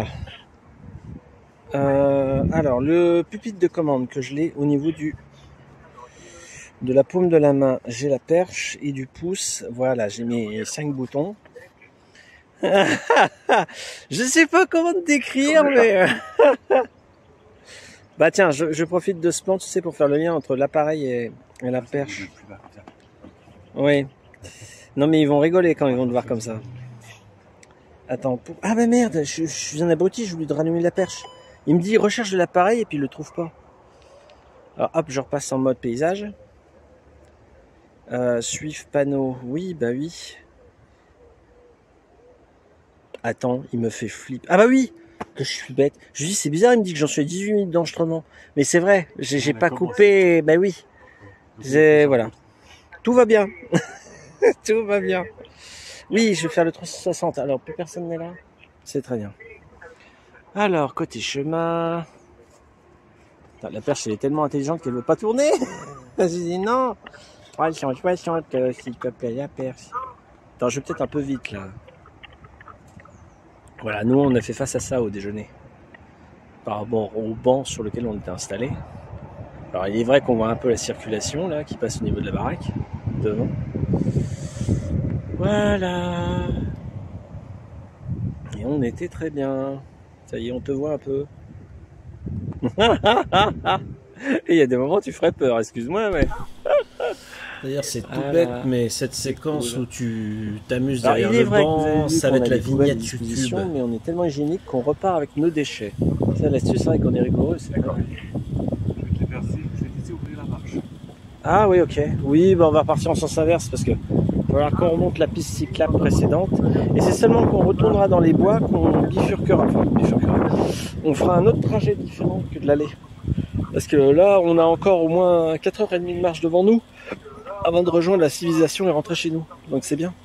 Alors, le pupitre de commande que je l'ai au niveau de la paume de la main, j'ai la perche et du pouce. Voilà, j'ai mes 5 boutons. Je sais pas comment te décrire, mais... Bah tiens, je profite de ce plan, tu sais, pour faire le lien entre l'appareil et la perche. Plus bas, comme ça. Oui. Non mais ils vont rigoler quand ils vont te voir comme ça. Attends, ah bah merde, je suis un abruti, j'ai oublié de rallumer la perche. Il me dit recherche de l'appareil et puis il le trouve pas. Alors hop, je repasse en mode paysage. Suivre panneau, oui, bah oui. Attends, il me fait flip. Ah bah oui, que je suis bête. Je lui dis c'est bizarre, il me dit que j'en suis à 18 minutes d'enregistrement. Mais c'est vrai, j'ai pas coupé, bah oui. Voilà. Tout va bien. Tout va bien. Oui, je vais faire le 360. Alors, plus personne n'est là. C'est très bien. Alors, côté chemin. Attends, la perche, elle est tellement intelligente qu'elle veut pas tourner. Je dis non. Ouais, s'il te plaît, la perche. Attends, je vais peut-être un peu vite, là. Voilà, nous, on a fait face à ça au déjeuner. par rapport au banc sur lequel on était installé. Alors il est vrai qu'on voit un peu la circulation là qui passe au niveau de la baraque devant. Voilà. Et on était très bien. Ça y est, on te voit un peu. Et il y a des moments où tu ferais peur, excuse-moi, mais... D'ailleurs, c'est tout Voilà. bête, mais cette séquence cool. où tu t'amuses Alors, derrière il est le vrai que vous avez banc, vu ça qu'on va être a la des poubelles à vignette YouTube. disposition, mais on est tellement hygiénique qu'on repart avec nos déchets. Ça, là-dessus, c'est vrai qu'on est rigoureux. C'est pas... Je vais te les verser, je vais te laisser ouvrir la marche. Ah oui, ok. Oui, on va partir en sens inverse parce que il va falloir qu'on remonte la piste cyclable précédente. Et c'est seulement qu'on retournera dans les bois qu'on bifurquera. On fera un autre trajet différent que de l'aller. Parce que là, on a encore au moins 4h30 de marche devant nous avant de rejoindre la civilisation et rentrer chez nous. Donc c'est bien.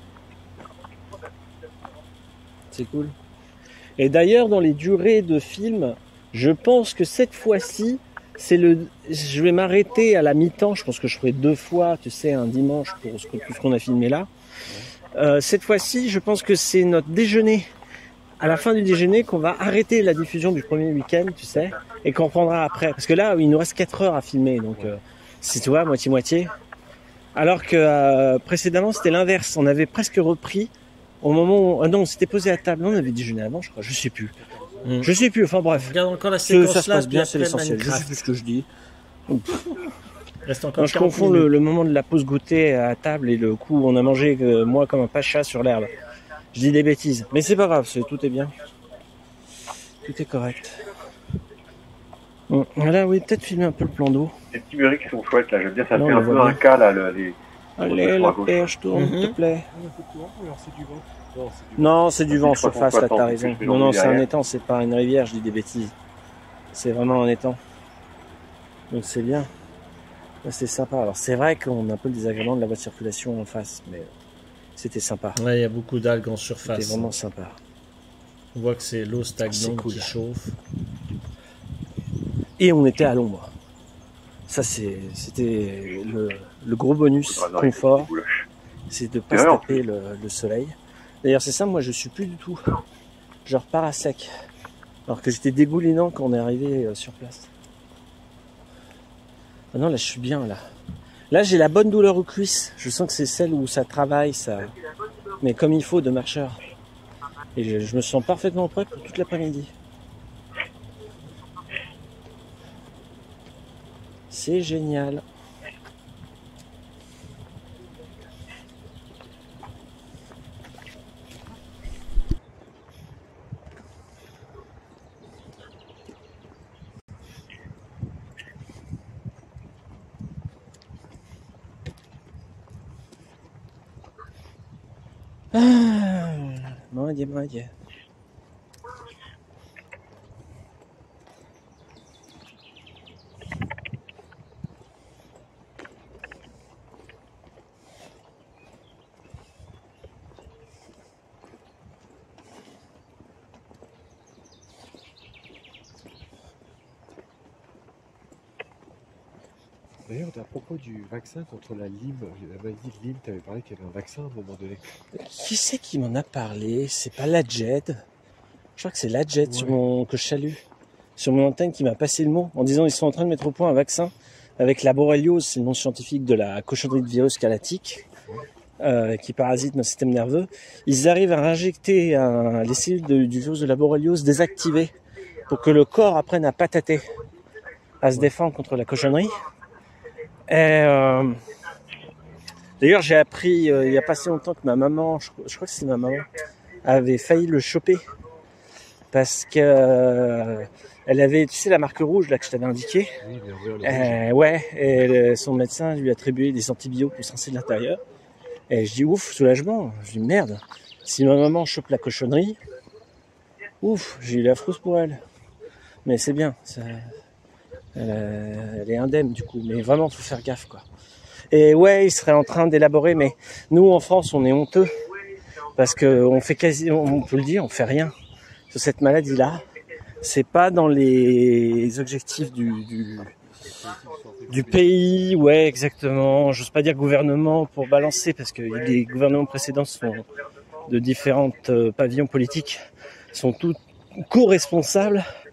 C'est cool. Et d'ailleurs, dans les durées de film, je pense que cette fois-ci, je vais m'arrêter à la mi-temps. Je pense que je ferai 2 fois, tu sais, un dimanche pour tout ce qu'on a filmé là. Cette fois-ci, je pense que c'est notre déjeuner. À la fin du déjeuner, qu'on va arrêter la diffusion du premier week-end, tu sais, et qu'on reprendra après. Parce que là, il nous reste 4 heures à filmer, donc c'est, tu vois, moitié-moitié. Alors que précédemment, c'était l'inverse. On avait presque repris au moment où... Ah non, on s'était posé à table. Non, on avait déjeuné avant, je crois. Je sais plus. Je sais plus, enfin bref. Regarde encore la Ça séquence se là, passe bien, puis c'est après l'essentiel. Je sais Minecraft. plus ce que je dis. Reste encore Non, je 40 confonds minutes. le moment de la pause goûter à table et le coup où on a mangé moi comme un pacha sur l'herbe. Je dis des bêtises, mais c'est pas grave, tout est bien. Tout est correct. Bon, là, oui, peut-être filmer un peu le plan d'eau. Les petits mûris qui sont chouettes là, j'aime bien, ça Non, fait on un le peu voit un bien. cas là, les... Allez, sur la à gauche. perche tourne, s'il te plaît. Il y a un peu de courant, ou alors c'est du vent? Non, c'est du vent. Non, c'est du vent en surface, là, 360, t'as raison. plus Non, non, mélanger c'est un derrière. étang, c'est pas une rivière, je dis des bêtises. C'est vraiment un étang. Donc c'est bien. Là, c'est sympa. Alors c'est vrai qu'on a un peu le désagrément de la voie de circulation en face, mais c'était sympa. Ouais, il y a beaucoup d'algues en C'était surface. vraiment sympa. On voit que c'est l'eau C'est stagnante cool. qui chauffe. Et on était à l'ombre. Ça, c'était le gros bonus Ah non, confort, il bouloche. c'est de pas C'est se vrai, en taper le soleil. D'ailleurs, c'est ça, moi, je suis plus du tout. Je repars à sec. Alors que j'étais dégoulinant quand on est arrivé sur place. Ah non, là, je suis bien, là. Là, j'ai la bonne douleur aux cuisses. Je sens que c'est celle où ça travaille, ça. Mais comme il faut, de marcheur. Et je me sens parfaitement prêt pour toute l'après-midi. C'est génial. Молодец. D'ailleurs, à propos du vaccin contre la Lyme, la maladie de Lyme, tu avais parlé qu'il y avait un vaccin à un moment donné. Qui c'est qui m'en a parlé? C'est pas Ladjed. Je crois que c'est Ladjed que je salue. Sur mon antenne qui m'a passé le mot en disant ils sont en train de mettre au point un vaccin avec la borréliose, c'est le nom scientifique de la cochonnerie de virus calatique qui parasite notre système nerveux. Ils arrivent à injecter les cellules du virus de la borréliose désactivées pour que le corps apprenne à patater, à se défendre contre la cochonnerie. Et d'ailleurs, j'ai appris il y a pas si longtemps que ma maman, je crois que c'est ma maman, avait failli le choper parce que elle avait, tu sais, la marque rouge là que je t'avais indiqué. Oui, bien sûr, le rouge. Ouais, et son médecin lui a attribué des antibiotiques pour rincer de l'intérieur. Et je dis ouf, soulagement. Je dis merde, si ma maman chope la cochonnerie, ouf, j'ai eu la frousse pour elle. Mais c'est bien, ça, elle est indemne du coup, mais vraiment faut faire gaffe quoi. Et ouais, il serait en train d'élaborer, mais nous en France on est honteux parce que on fait on peut le dire, on fait rien sur cette maladie là. C'est pas dans les objectifs du pays, ouais co-exactement. J'ose pas dire gouvernement pour balancer parce que les gouvernements précédents sont de différentes pavillons politiques sont tous co-responsables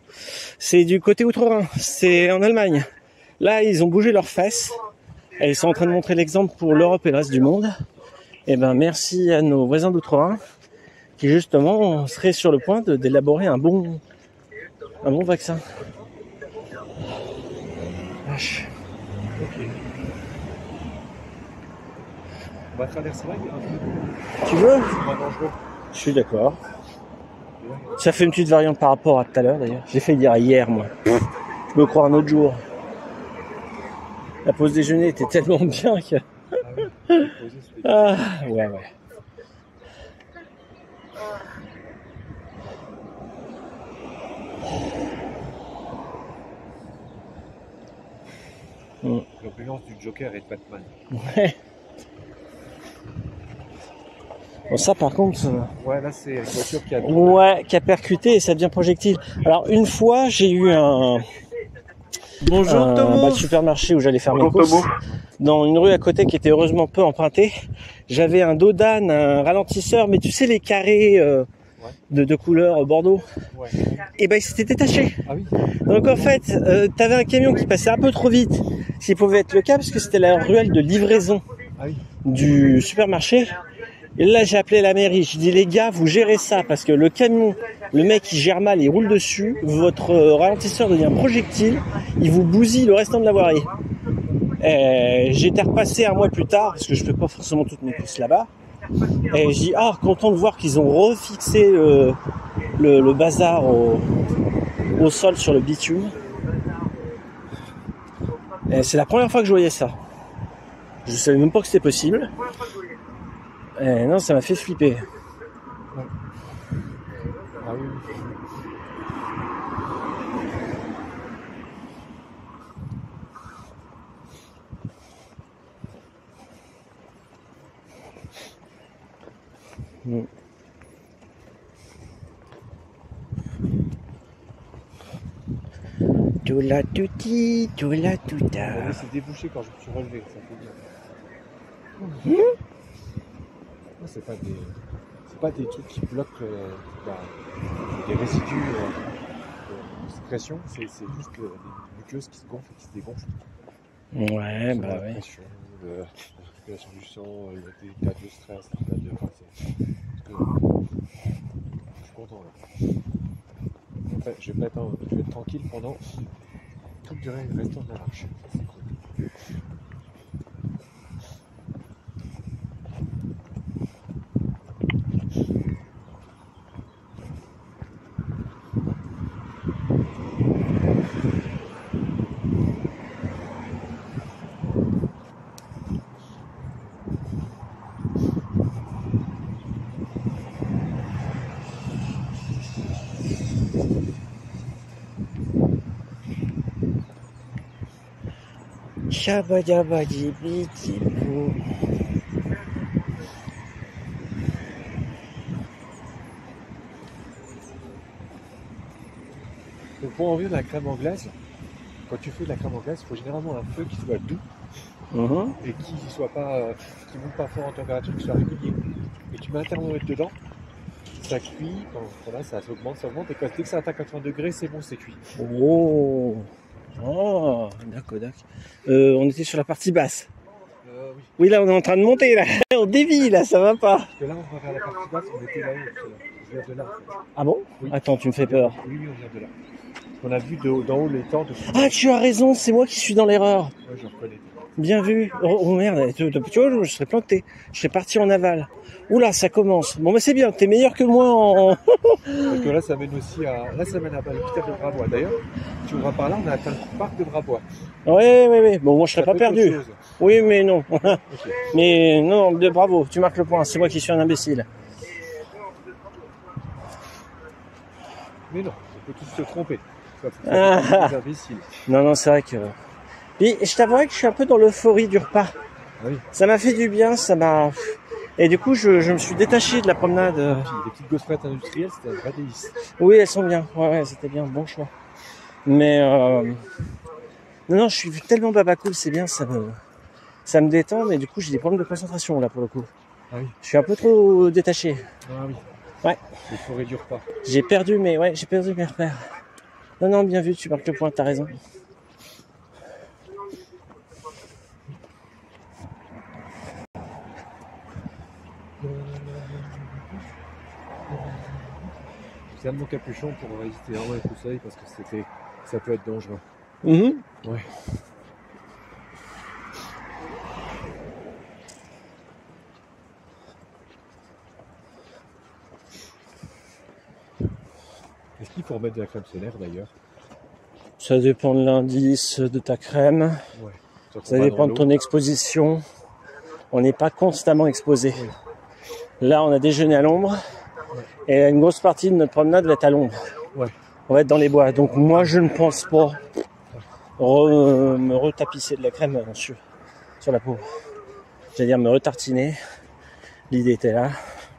C'est du côté outre-Rhin, c'est en Allemagne. Là, ils ont bougé leurs fesses et ils sont en train de montrer l'exemple pour l'Europe et le reste du monde. Et ben, merci à nos voisins d'outre-Rhin qui justement seraient sur le point d'élaborer un bon vaccin. Vache. Ok. On va traverser là, il y a un truc. Tu veux? C'est pas dangereux. Je suis d'accord. Ça fait une petite variante par rapport à tout à l'heure d'ailleurs. J'ai fait dire hier moi. Je me crois un autre jour. La pause déjeuner était tellement bien que... Ah oui. Poser sur les- Ah, ouais. L'ambulance du Joker et de Batman. Ouais. Bon, ça par contre... Ouais, là c'est une voiture qui a Ouais, qui a percuté et ça devient projectile. Alors une fois, j'ai eu un Bonjour Thomas. supermarché où j'allais faire mes Bonjour, courses. Thomas. Dans une rue à côté qui était heureusement peu empruntée, j'avais un dos d'âne, un ralentisseur, mais tu sais les carrés de couleur bordeaux. Ouais. Et ben il s'était détaché. Ah oui. Donc en fait, t'avais un camion qui passait un peu trop vite, ce qui pouvait être le cas parce que c'était la ruelle de livraison Ah oui. du supermarché. Et là, j'ai appelé la mairie. Je dis, les gars, vous gérez ça parce que le camion, le mec, il gère mal, il roule dessus. Votre ralentisseur devient projectile. Il vous bousille le restant de la voirie. J'étais repassé un mois plus tard parce que je fais pas forcément toutes mes courses là-bas. Et je dis, content de voir qu'ils ont refixé le bazar au sol sur le bitume. Et c'est la première fois que je voyais ça. Je savais même pas que c'était possible. Non, ça m'a fait flipper. Ah oui. Tout la touti, tout la touta. On s'est débouché quand je me suis relevé, ça fait bien. Non, c'est pas des trucs qui bloquent des résidus de sécrétion, c'est juste des muqueuses qui se gonflent et qui se dégonflent. Ouais, Sur bah la ouais. pression, la circulation du sang, des tas de stress, des tas de... Enfin, je suis content là. En fait, je vais être tranquille pendant toute durée du restant de la marche. Ça, c'est cool. Chabadabadibidibou. Donc pour en venir de la crème anglaise, quand tu fais de la crème anglaise, il faut généralement un feu qui soit doux et qui soit pas, qui monte pas fort en température, qui soit régulier. Et tu mets un thermomètre dedans, ça cuit, voilà, ça augmente, et dès que ça atteint 80 degrés, c'est bon, c'est cuit. Oh, d'accord. On était sur la partie basse. Oui. Oui, là, on est en train de monter, là. On dévie, là, ça va pas. Parce que là, on va vers la partie basse, on était là-haut. Je viens de là. En fait. Ah bon? Oui. Attends, tu me fais peur. Oui, on vient de là. On a vu d'en haut les temps de... Ah, tu as raison, c'est moi qui suis dans l'erreur. Ouais, je reconnais. Bien vu. Oh merde, tu vois, je serais planté. Je serais parti en aval. Oula, ça commence. Bon, mais c'est bien, t'es meilleur que moi en... Parce que là, ça mène aussi à... Là, ça mène à l'hôpital de Brabois. D'ailleurs, tu ouvras par là, on a atteint le parc de Brabois. Ouais. Bon, moi, je serais Ça pas peut être perdu. autre chose. Oui, mais non. Ok. Mais non, bravo, tu marques le point. C'est moi qui suis un imbécile. Mais non, on peut tous se tromper. Ça peut Ah. être des imbéciles. Non, c'est vrai que... Puis, je t'avouerais que je suis un peu dans l'euphorie du repas. Ah oui. Ça m'a fait du bien, ça m'a... Et du coup, je me suis détaché de la promenade. Puis, les petites gaufrettes industrielles, c'était un vrai délice. Oui, elles sont bien. Ouais, c'était bien. Bon choix. Mais... Non, je suis tellement babacool, c'est bien, ça me détend, mais du coup, j'ai des problèmes de concentration, là, pour le coup. Ah oui. Je suis un peu trop détaché. Ah oui. Ouais. Les forêts du repas. J'ai perdu mes repères. Non, non, bien vu, tu marques le point, t'as raison. C'est mon capuchon pour résister vraiment au coup de soleil parce que ça peut être dangereux. Ouais. Est-ce qu'il faut remettre de la crème solaire d'ailleurs? Ça dépend de l'indice de ta crème. Ouais. Ça dépend de ton exposition. On n'est pas constamment exposé. Oui. Là, on a déjeuné à l'ombre. Ouais. Et une grosse partie de notre promenade va être à l'ombre. Ouais. On va être dans les bois. Donc moi, je ne pense pas me retapisser de la crème sur la peau. C'est-à-dire me retartiner. L'idée était là.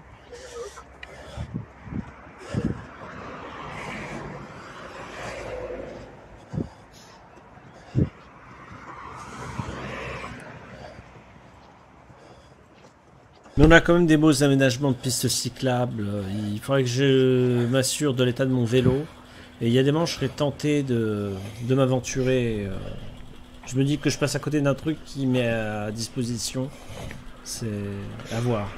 Mais on a quand même des beaux aménagements de pistes cyclables. Il faudrait que je m'assure de l'état de mon vélo. Et il y a des moments, je serais tenté de m'aventurer. Je me dis que je passe à côté d'un truc qui met à disposition. C'est à voir.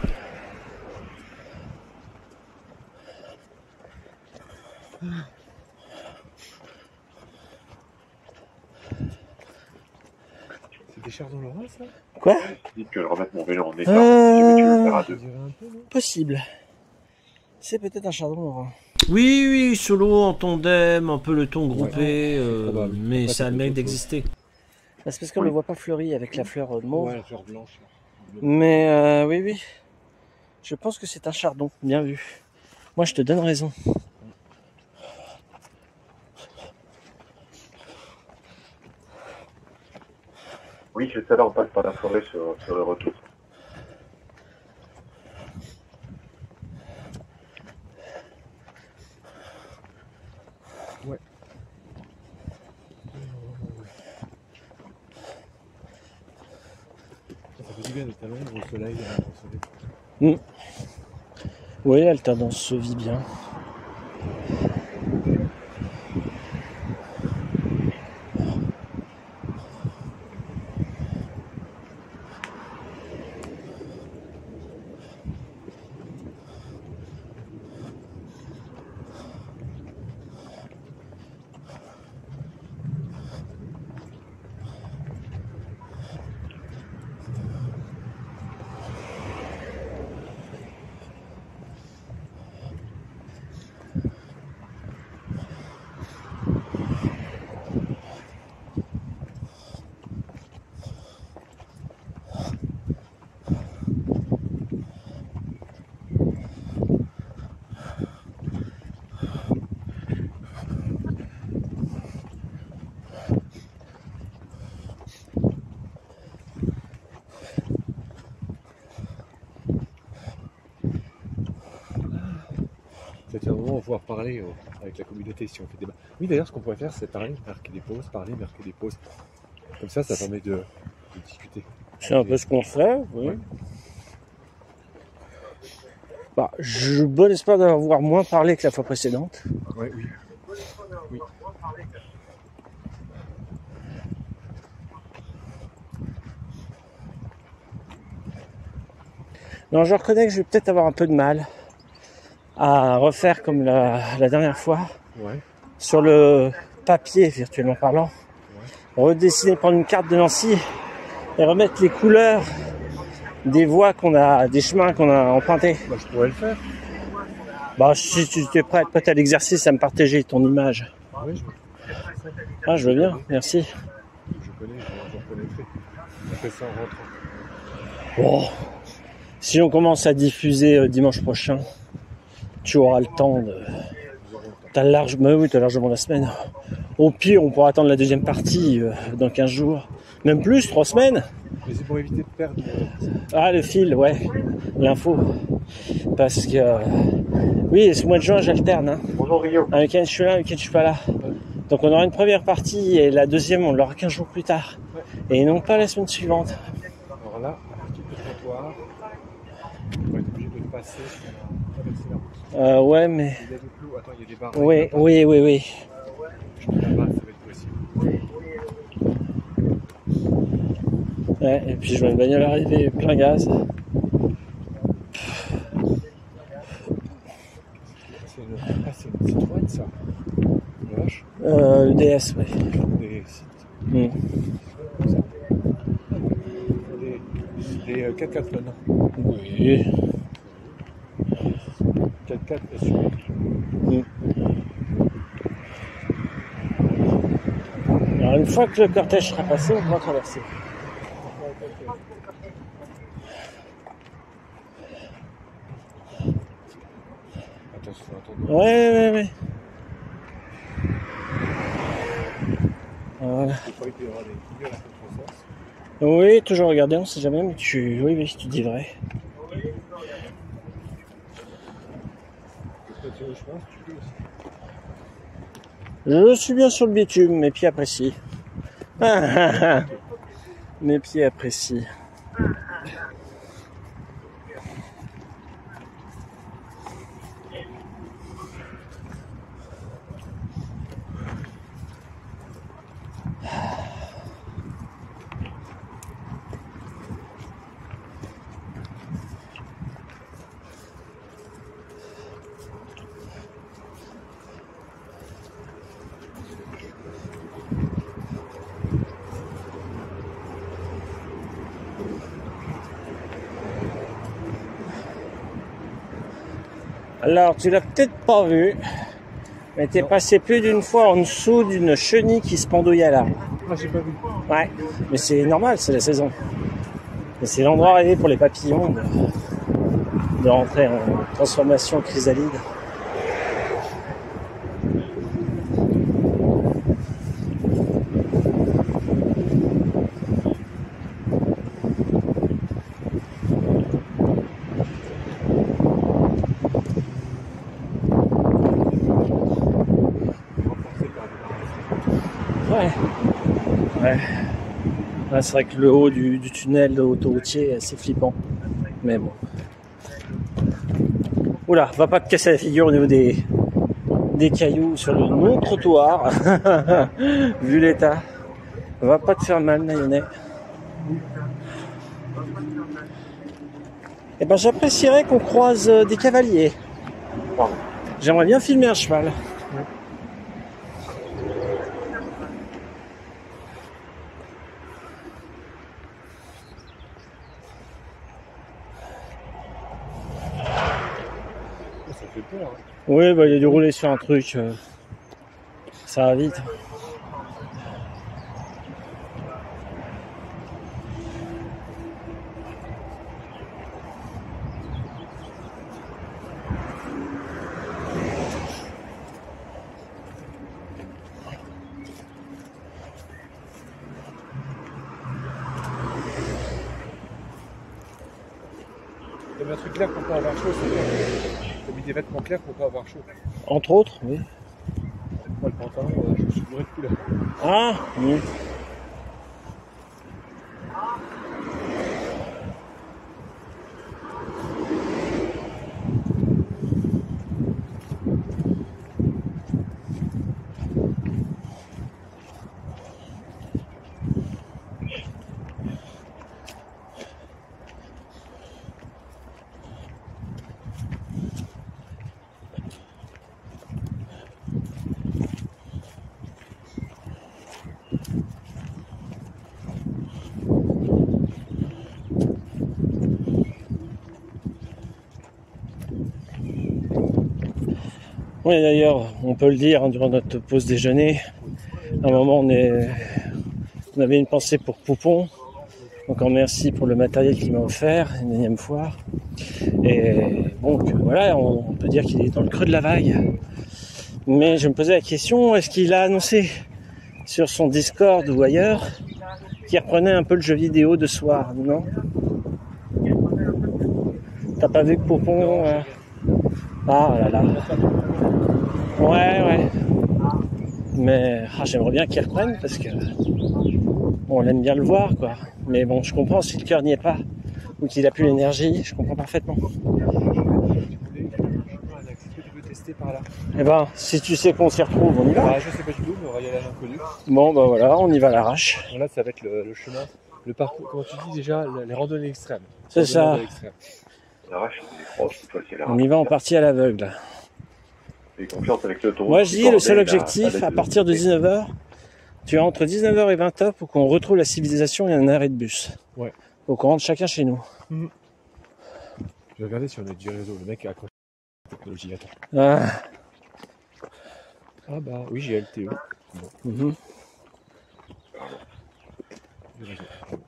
C'est des chars dans l'orange, ça? Quoi? Dites que je remette mon vélo en état. Tu veux le faire à deux. Possible. C'est peut-être un chardon Laurent. Oui, oui, solo, en tandem, un peu le ton groupé, mais Après, ça a le c'est mérite autre chose. d'exister. C'est parce qu'on ne le voit pas fleuri avec la fleur mauve. Ouais, la fleur blanche. Mais oui, oui. Je pense que c'est un chardon. Bien vu. Moi, je te donne raison. Oui, tout à l'heure, on passe par la forêt sur le retour. Ouais. Ça fait du bien d'être à l'ombre au soleil. Oui, l'alternance se vit bien. C'est un moment où on va pouvoir parler avec la communauté si on fait débat. Oui, d'ailleurs, ce qu'on pourrait faire, c'est parler, marquer des pauses, parler, marquer des pauses. Comme ça permet de discuter. C'est un peu ce qu'on fait, oui. Ouais. Bah, j'ai bon espoir d'avoir moins parlé que la fois précédente. Ouais, oui. Oui. Non, je reconnais que je vais peut-être avoir un peu de mal à refaire comme la dernière fois, Ouais. sur le papier, virtuellement parlant. Redessiner, prendre une carte de Nancy et remettre les couleurs des voies des chemins qu'on a empruntés. Bah, je pourrais le faire. Bah, si tu es prêt à l'exercice à me partager ton image. Oui, Ah, je veux bien, merci. je connais, je reconnaîtrai. On fait ça en rentrant. Bon. Si on commence à diffuser dimanche prochain, tu auras le temps de... T'as largement la semaine. Au pire, on pourra attendre la deuxième partie dans 15 jours. Même plus, 3 semaines. Mais c'est pour éviter de perdre. Ah, le fil, ouais. L'info. Parce que... oui, ce mois de juin, j'alterne. Hein. Bonjour Rio. Un week-end, je suis là, un week-end, je suis pas là. Donc, on aura une première partie et la deuxième, on l'aura 15 jours plus tard. Et non pas la semaine suivante. Alors là, un petit peu de trottoir. On va être obligé de passer sur traverser la route. Ouais, mais... Il y a des clous. Attends, il y a des barres. Oui. Je peux là-bas, ça va être possible. Ouais, et puis je vois une bagnole arriver plein gaz. C'est une Citroën, ça. La vache. Le DS, ouais. Des sites. Mm. Des 4x4 maintenant. Oui. 4x4 SUV. Mm. Alors une fois que le cortège sera passé, on pourra traverser. Attention, attends. Ouais. Voilà. Je croyais qu'il y aura des figures à la contresens. Oui, toujours regarder, on sait jamais, mais oui, tu dis vrai. Je pense, tu dis aussi. Je suis bien sur le bitume, mes pieds apprécient. Mes pieds apprécient. Alors, tu l'as peut-être pas vu, mais t'es passé plus d'une fois en dessous d'une chenille qui se pendouille à l'arbre. Ah, j'ai pas vu. Ouais, mais c'est normal, c'est la saison. Et c'est l'endroit rêvé pour les papillons de rentrer en transformation chrysalide. Ouais. Ouais, c'est vrai que le haut du tunnel autoroutier est assez flippant. Mais bon. Oula, va pas te casser la figure au niveau des cailloux sur le non-trottoir. Vu l'état. Va pas te faire mal, Naïonet. Eh ben, j'apprécierais qu'on croise des cavaliers. J'aimerais bien filmer un cheval. Ça fait peur. Hein. Oui, bah, il a dû rouler sur un truc. Ça va vite. T'as mis un truc clair pour pas avoir chaud, c'est bien. T'as mis des vêtements clairs pour pas avoir chaud. Entre autres, oui. Moi, le pantalon, je me suis bourré de couleur. Ah, oui. Oui, d'ailleurs, on peut le dire, durant notre pause déjeuner, à un moment, on avait une pensée pour Poupon. Encore merci pour le matériel qu'il m'a offert, une énième fois. Et donc, voilà, on peut dire qu'il est dans le creux de la vague. Mais je me posais la question, est-ce qu'il a annoncé sur son Discord ou ailleurs qu'il reprenait un peu le jeu vidéo de soir, non? T'as pas vu que Poupon... Ah là là. Ouais. Mais j'aimerais bien qu'il reprenne parce que on aime bien le voir, quoi. Mais bon, je comprends si le cœur n'y est pas ou qu'il a plus l'énergie, je comprends parfaitement. Est-ce que tu veux tester par par là. Eh ben, si tu sais qu'on s'y retrouve, on y va. Ah, je sais pas du tout, mais on va y aller à l'inconnu. Bon, bah voilà, on y va à l'arrache. Là, ça va être le chemin, le parcours, comment tu dis déjà, les randonnées extrêmes. C'est ça. On y va en partie à l'aveugle. Moi, je dis, le seul objectif, à partir de 19h, tu as entre 19h et 20h pour qu'on retrouve la civilisation et un arrêt de bus. Ouais. Faut qu'on rentre chacun chez nous. Je vais regarder si on a du réseau. Le mec a accroché la technologie. Attends. Ah bah oui, j'ai LTE. Bon. Du réseau.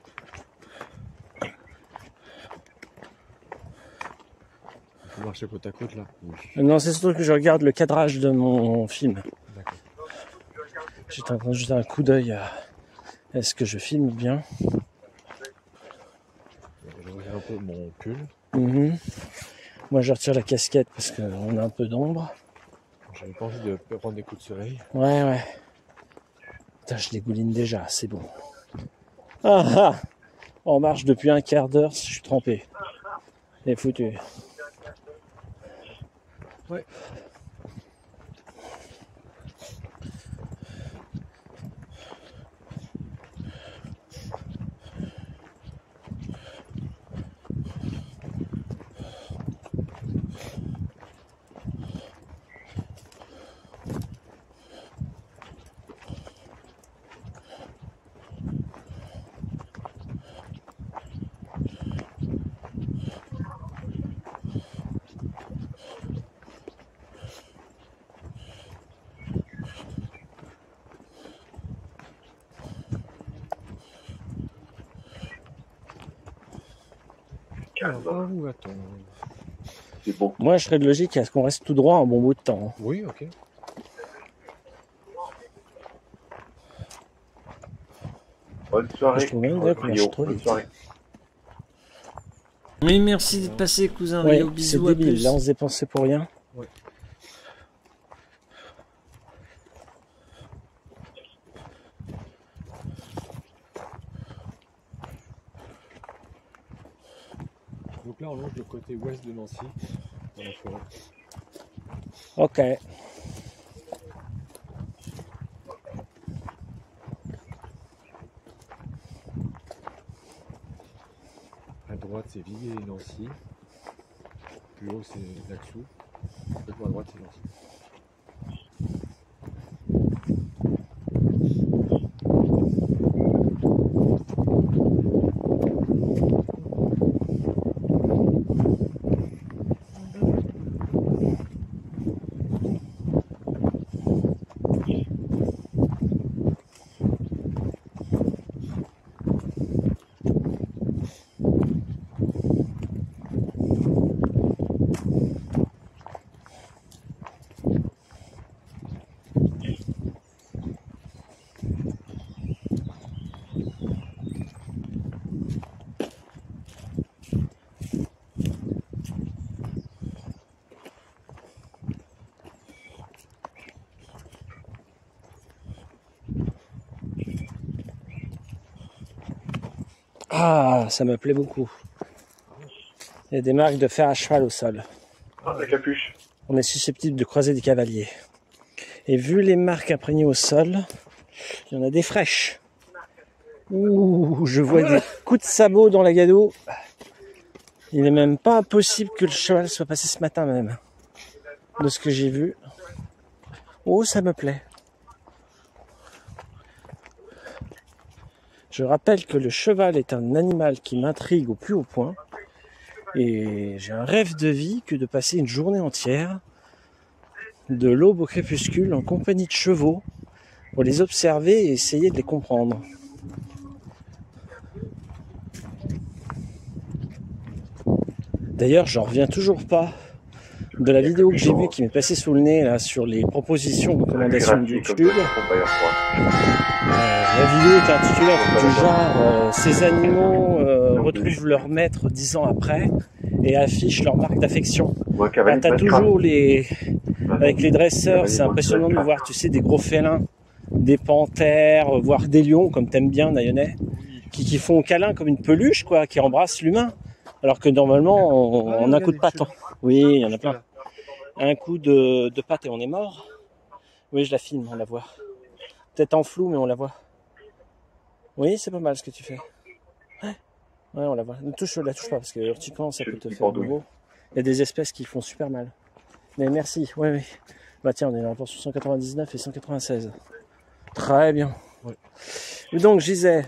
Il faut marcher côte à côte là. Oui. Non, c'est surtout que je regarde le cadrage de mon film. D'accord. J'étais en train de jeter un coup d'œil à est-ce que je filme bien. Je regarde un peu mon pull. Moi, je retire la casquette parce qu'on a un peu d'ombre. J'avais pas envie de prendre des coups de soleil. Ouais. Putain, je dégouline déjà, c'est bon. Ah. On marche depuis un quart d'heure, je suis trempé. C'est foutu. Ouais. Alors, par où va-t-on? C'est bon. Moi, je serais de logique à ce qu'on reste tout droit un bon bout de temps. Oui, ok. Bonne soirée. Je trouve même bien qu'on marche trop Bonne vite. soirée. Oui, merci d'être passé, cousin. Ouais, Rio, c'est bisous, à débile. plus. Là, on se dépensait pour rien. Ouais. Donc là, on longe le côté ouest de Nancy, dans la forêt. Ok. À droite, c'est Villiers et Nancy. Plus haut, c'est Naxou. Et pour à droite, c'est Nancy. Ah, ça me plaît beaucoup. Il y a des marques de fer à cheval au sol. Ah, la capuche. On est susceptible de croiser des cavaliers. Et vu les marques imprégnées au sol, il y en a des fraîches. Ouh, je vois des coups de sabot dans la gado. Il n'est même pas impossible que le cheval soit passé ce matin même. De ce que j'ai vu. Oh, ça me plaît. Je rappelle que le cheval est un animal qui m'intrigue au plus haut point. Et j'ai un rêve de vie que de passer une journée entière, de l'aube au crépuscule, en compagnie de chevaux, pour les observer et essayer de les comprendre. D'ailleurs, j'en reviens toujours pas de la vidéo que j'ai vue qui m'est passée sous le nez là, sur les propositions, recommandations de YouTube. La vidéo est intitulée du genre ces animaux retrouvent leur maître 10 ans après et affichent leur marque d'affection. T'as toujours avec les dresseurs, c'est impressionnant de voir, tu sais, des gros félins, des panthères, voire des lions, comme t'aimes bien, Nayonais, qui font câlin comme une peluche, quoi, qui embrassent l'humain. Alors que normalement, on n'écoute pas tant. Oui, il y en a plein. un coup de patte et on est mort. Oui, je la filme, on la voit. Peut-être en flou, mais on la voit. Oui, c'est pas mal ce que tu fais. Ouais, on la voit. Ne la touche pas, parce que urticant, ça peut te faire gros. Il y a des espèces qui font super mal. Mais merci, oui. Bah tiens, on est dans sur 199 et 196. Très bien. Ouais. Donc, je disais...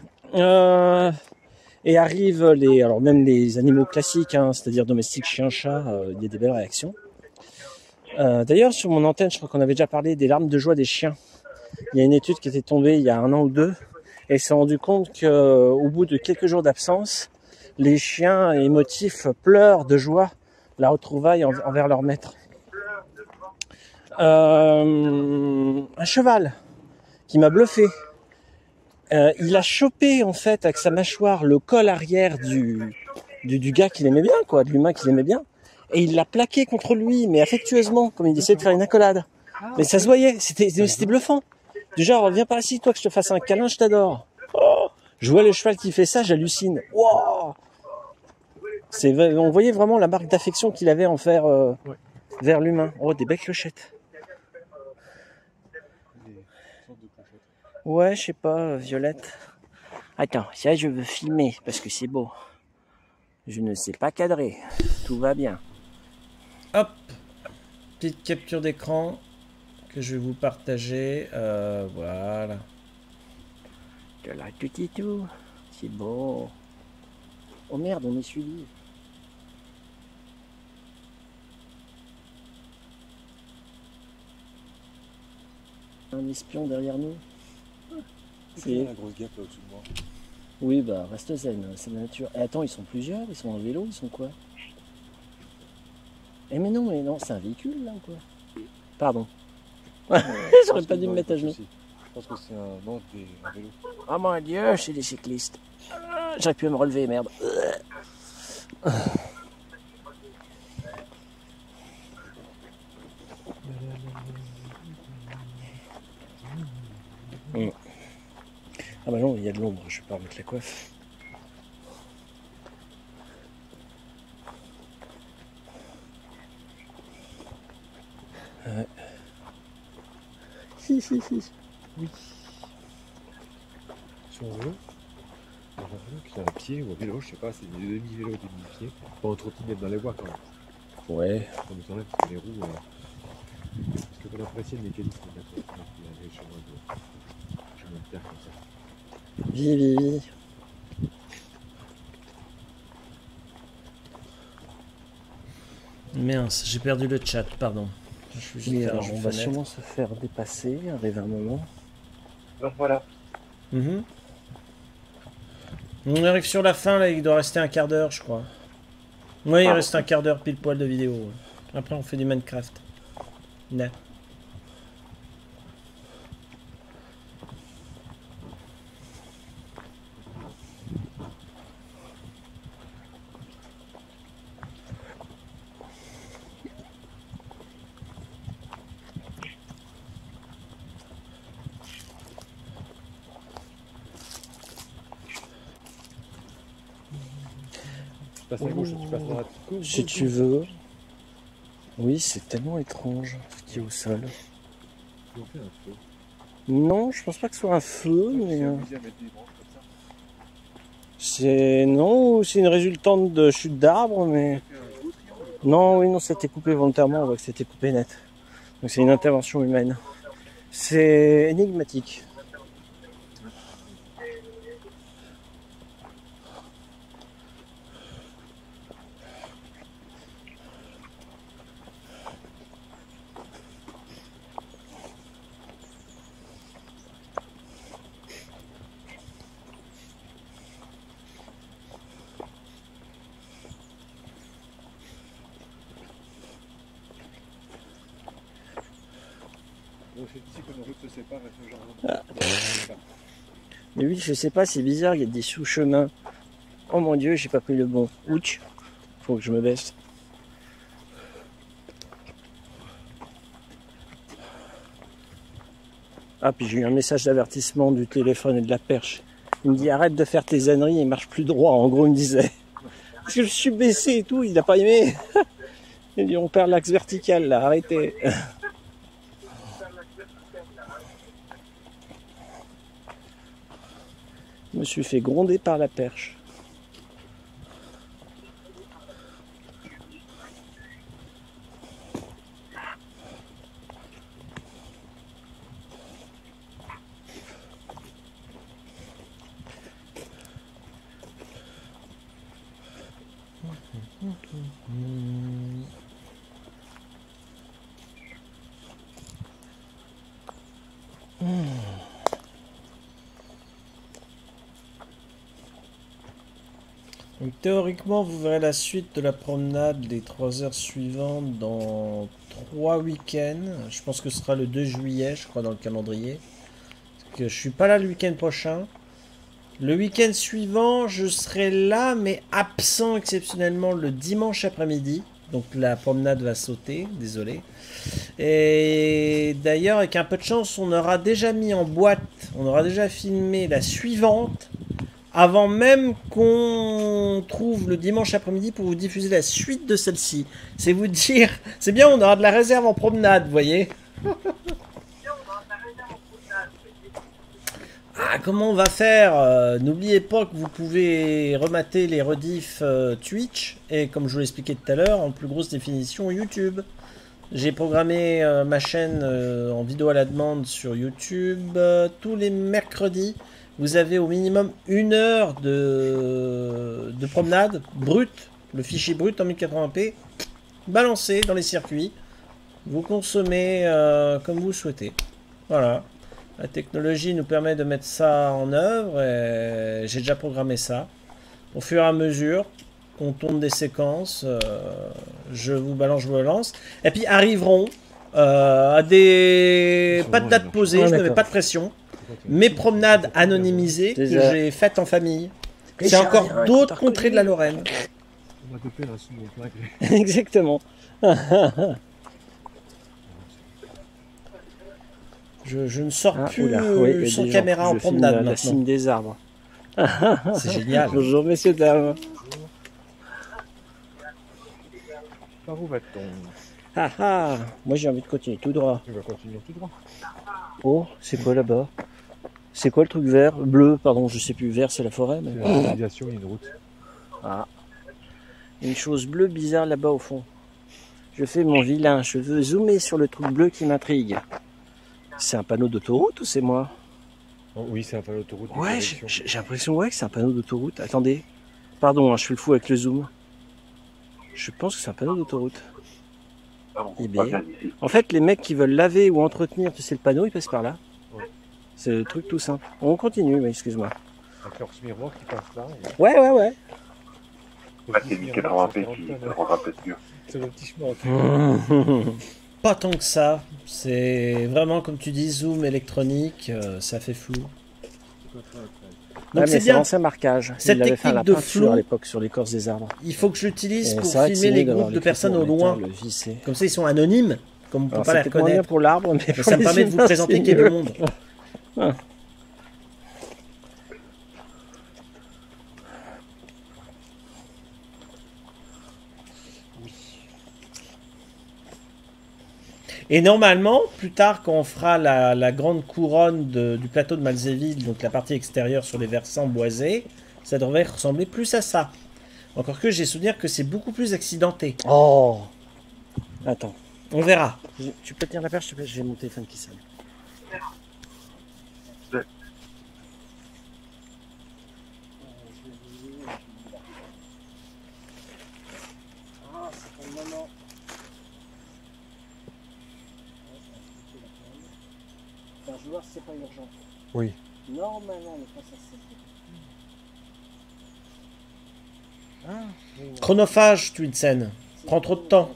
et arrivent alors même les animaux classiques, hein, c'est-à-dire domestiques, chiens, chats, il y a des belles réactions. D'ailleurs, sur mon antenne, je crois qu'on avait déjà parlé des larmes de joie des chiens. Il y a une étude qui était tombée il y a 1 an ou 2, et ils se sont rendu compte qu'au bout de quelques jours d'absence, les chiens émotifs pleurent de joie la retrouvaille envers leur maître. Un cheval qui m'a bluffé. Il a chopé en fait avec sa mâchoire le col arrière du gars qu'il aimait bien, quoi, de l'humain qu'il aimait bien, et il l'a plaqué contre lui, mais affectueusement, comme il essayait de faire une accolade. Mais ça se voyait, c'était bluffant. Du genre, viens par ici, toi, que je te fasse un câlin, je t'adore. Oh, je vois le cheval qui fait ça, j'hallucine. Wow, on voyait vraiment la marque d'affection qu'il avait vers l'humain. Oh, des belles clochettes. Ouais, je sais pas, Violette. Attends, ça je veux filmer parce que c'est beau. Je ne sais pas cadrer. Tout va bien. Hop, petite capture d'écran que je vais vous partager. Voilà. De la tout. C'est beau. Oh merde, on est suivi. Un espion derrière nous. C'est la grosse guêpe là au-dessus de moi. Oui, bah reste zen, c'est la nature. Et attends, ils sont plusieurs, ils sont en vélo, ils sont quoi? Eh mais non, c'est un véhicule là ou quoi? Pardon. J'aurais pas dû me mettre à genoux. Je pense que c'est un vélo. Oh mon dieu, c'est des cyclistes. J'aurais pu me relever, merde. Ah bah non, il y a de l'ombre, je vais pas remettre la coiffe. Ouais. Oui. Sur un vélo. Alors, un vélo qui a un pied ou un vélo, je sais pas, c'est des demi-vélos, des demi-pieds. Pas en trottinette dans les bois quand même. Ouais. Ça nous enlève parce que les roues. Parce que pour apprécier le mécanisme de la trottinette, il y a des chemins de terre comme ça. Vivi. Mince, j'ai perdu le chat, pardon. Oui, alors on va sûrement se faire dépasser, arriver un moment. Donc voilà. On arrive sur la fin, là, il doit rester un quart d'heure, je crois. Oui, il reste un quart d'heure pile poil de vidéo. Ouais. Après, on fait du Minecraft. Non. Tu passes à gauche, tu passes à droite. Si tu veux. Oui, c'est tellement étrange ce qui est au sol. Ils ont fait un feu. Non, je pense pas que ce soit un feu, mais. Ils ont amusé à mettre des branches comme ça. C'est. Non, c'est une résultante de chute d'arbre, mais. Non, oui, non, c'était coupé volontairement, on voit que c'était coupé net. Donc c'est une intervention humaine. C'est énigmatique. Donc c'est ici que nos routes se séparent et ce jardin. Mais oui, je sais pas, c'est bizarre, il y a des sous-chemins. Oh mon dieu, j'ai pas pris le bon. Ouch. Faut que je me baisse. Ah, puis j'ai eu un message d'avertissement du téléphone et de la perche. Il me dit arrête de faire tes âneries et marche plus droit. En gros, il me disait. Parce que je suis baissé et tout, il n'a pas aimé. Il dit, on perd l'axe vertical là, arrêtez. Je me suis fait gronder par la perche. Donc théoriquement, vous verrez la suite de la promenade les 3 heures suivantes dans 3 week-ends. Je pense que ce sera le 2 juillet, je crois, dans le calendrier. Parce que je suis pas là le week-end prochain. Le week-end suivant, je serai là, mais absent exceptionnellement le dimanche après-midi. Donc la promenade va sauter, désolé. Et d'ailleurs, avec un peu de chance, on aura déjà mis en boîte, on aura déjà filmé la suivante, avant même qu'on trouve le dimanche après-midi pour vous diffuser la suite de celle-ci. C'est vous dire, c'est bien, on aura de la réserve en promenade, vous voyez. Ah, comment on va faire? N'oubliez pas que vous pouvez remater les rediffs Twitch et comme je vous l'ai expliqué tout à l'heure, en plus grosse définition YouTube. J'ai programmé ma chaîne en vidéo à la demande sur YouTube tous les mercredis. Vous avez au minimum 1 heure de promenade brute, le fichier brut en 1080p, balancé dans les circuits. Vous consommez comme vous souhaitez. Voilà. La technologie nous permet de mettre ça en œuvre et j'ai déjà programmé ça. Au fur et à mesure qu'on tourne des séquences, je vous balance, je vous relance. Et puis arriveront à des... pas de date posée, je ne mets pas de pression. Mes promenades anonymisées que j'ai faites en famille. C'est encore d'autres contrées de la Lorraine. On va taper là sous mon plaque. Exactement. Je ne sors plus sans caméra en promenade maintenant. La cime des arbres. C'est génial. Bonjour messieurs, dames. Par où va-t-on? Ah ah, moi j'ai envie de continuer tout droit. Tu vas continuer tout droit. Oh, c'est quoi là-bas? C'est quoi le truc vert? Bleu, pardon, je sais plus. Vert, c'est la forêt. Mais... C'est la civilisation, il y a une route. Ah. Une chose bleue bizarre là-bas au fond. Je fais mon vilain, je veux zoomer sur le truc bleu qui m'intrigue. C'est un panneau d'autoroute ou c'est moi? Oh, oui, c'est un panneau d'autoroute. Ouais, j'ai l'impression que c'est un panneau d'autoroute. Attendez. Pardon, hein, je fais le fou avec le zoom. Je pense que c'est un panneau d'autoroute. Eh bien, en fait, les mecs qui veulent laver ou entretenir, tu sais, le panneau, ils passent par là. Ouais. C'est le truc tout simple. On continue, mais excuse-moi. Un torse miroir qui passe là. Ouais, ouais, ouais. Là, c'est 1080p qui le rendra peut-être mieux. C'est le petit chemin. Pas tant que ça. C'est vraiment, comme tu dis, zoom électronique, ça fait flou. Donc c'est bien. C'est un marquage. Cette technique de flou à l'époque sur l'écorce des arbres. Il faut que j'utilise pour filmer les groupes de personnes au loin. Comme ça, ils sont anonymes, comme on ne peut pas les reconnaître. Pour l'arbre, mais ça me permet de vous présenter qu'il y a du monde. Et normalement, plus tard, quand on fera la grande couronne du plateau de Malzéville, donc la partie extérieure sur les versants boisés, ça devrait ressembler plus à ça. Encore que j'ai souvenir que c'est beaucoup plus accidenté. Oh! Attends. On verra. Tu peux tenir la perche, s'il te plaît, j'ai mon téléphone qui sonne. Je veux voir si c'est pas urgent. Oui. Normalement, mais quand ça se... Chronophage, Twinsen. Prend trop de temps.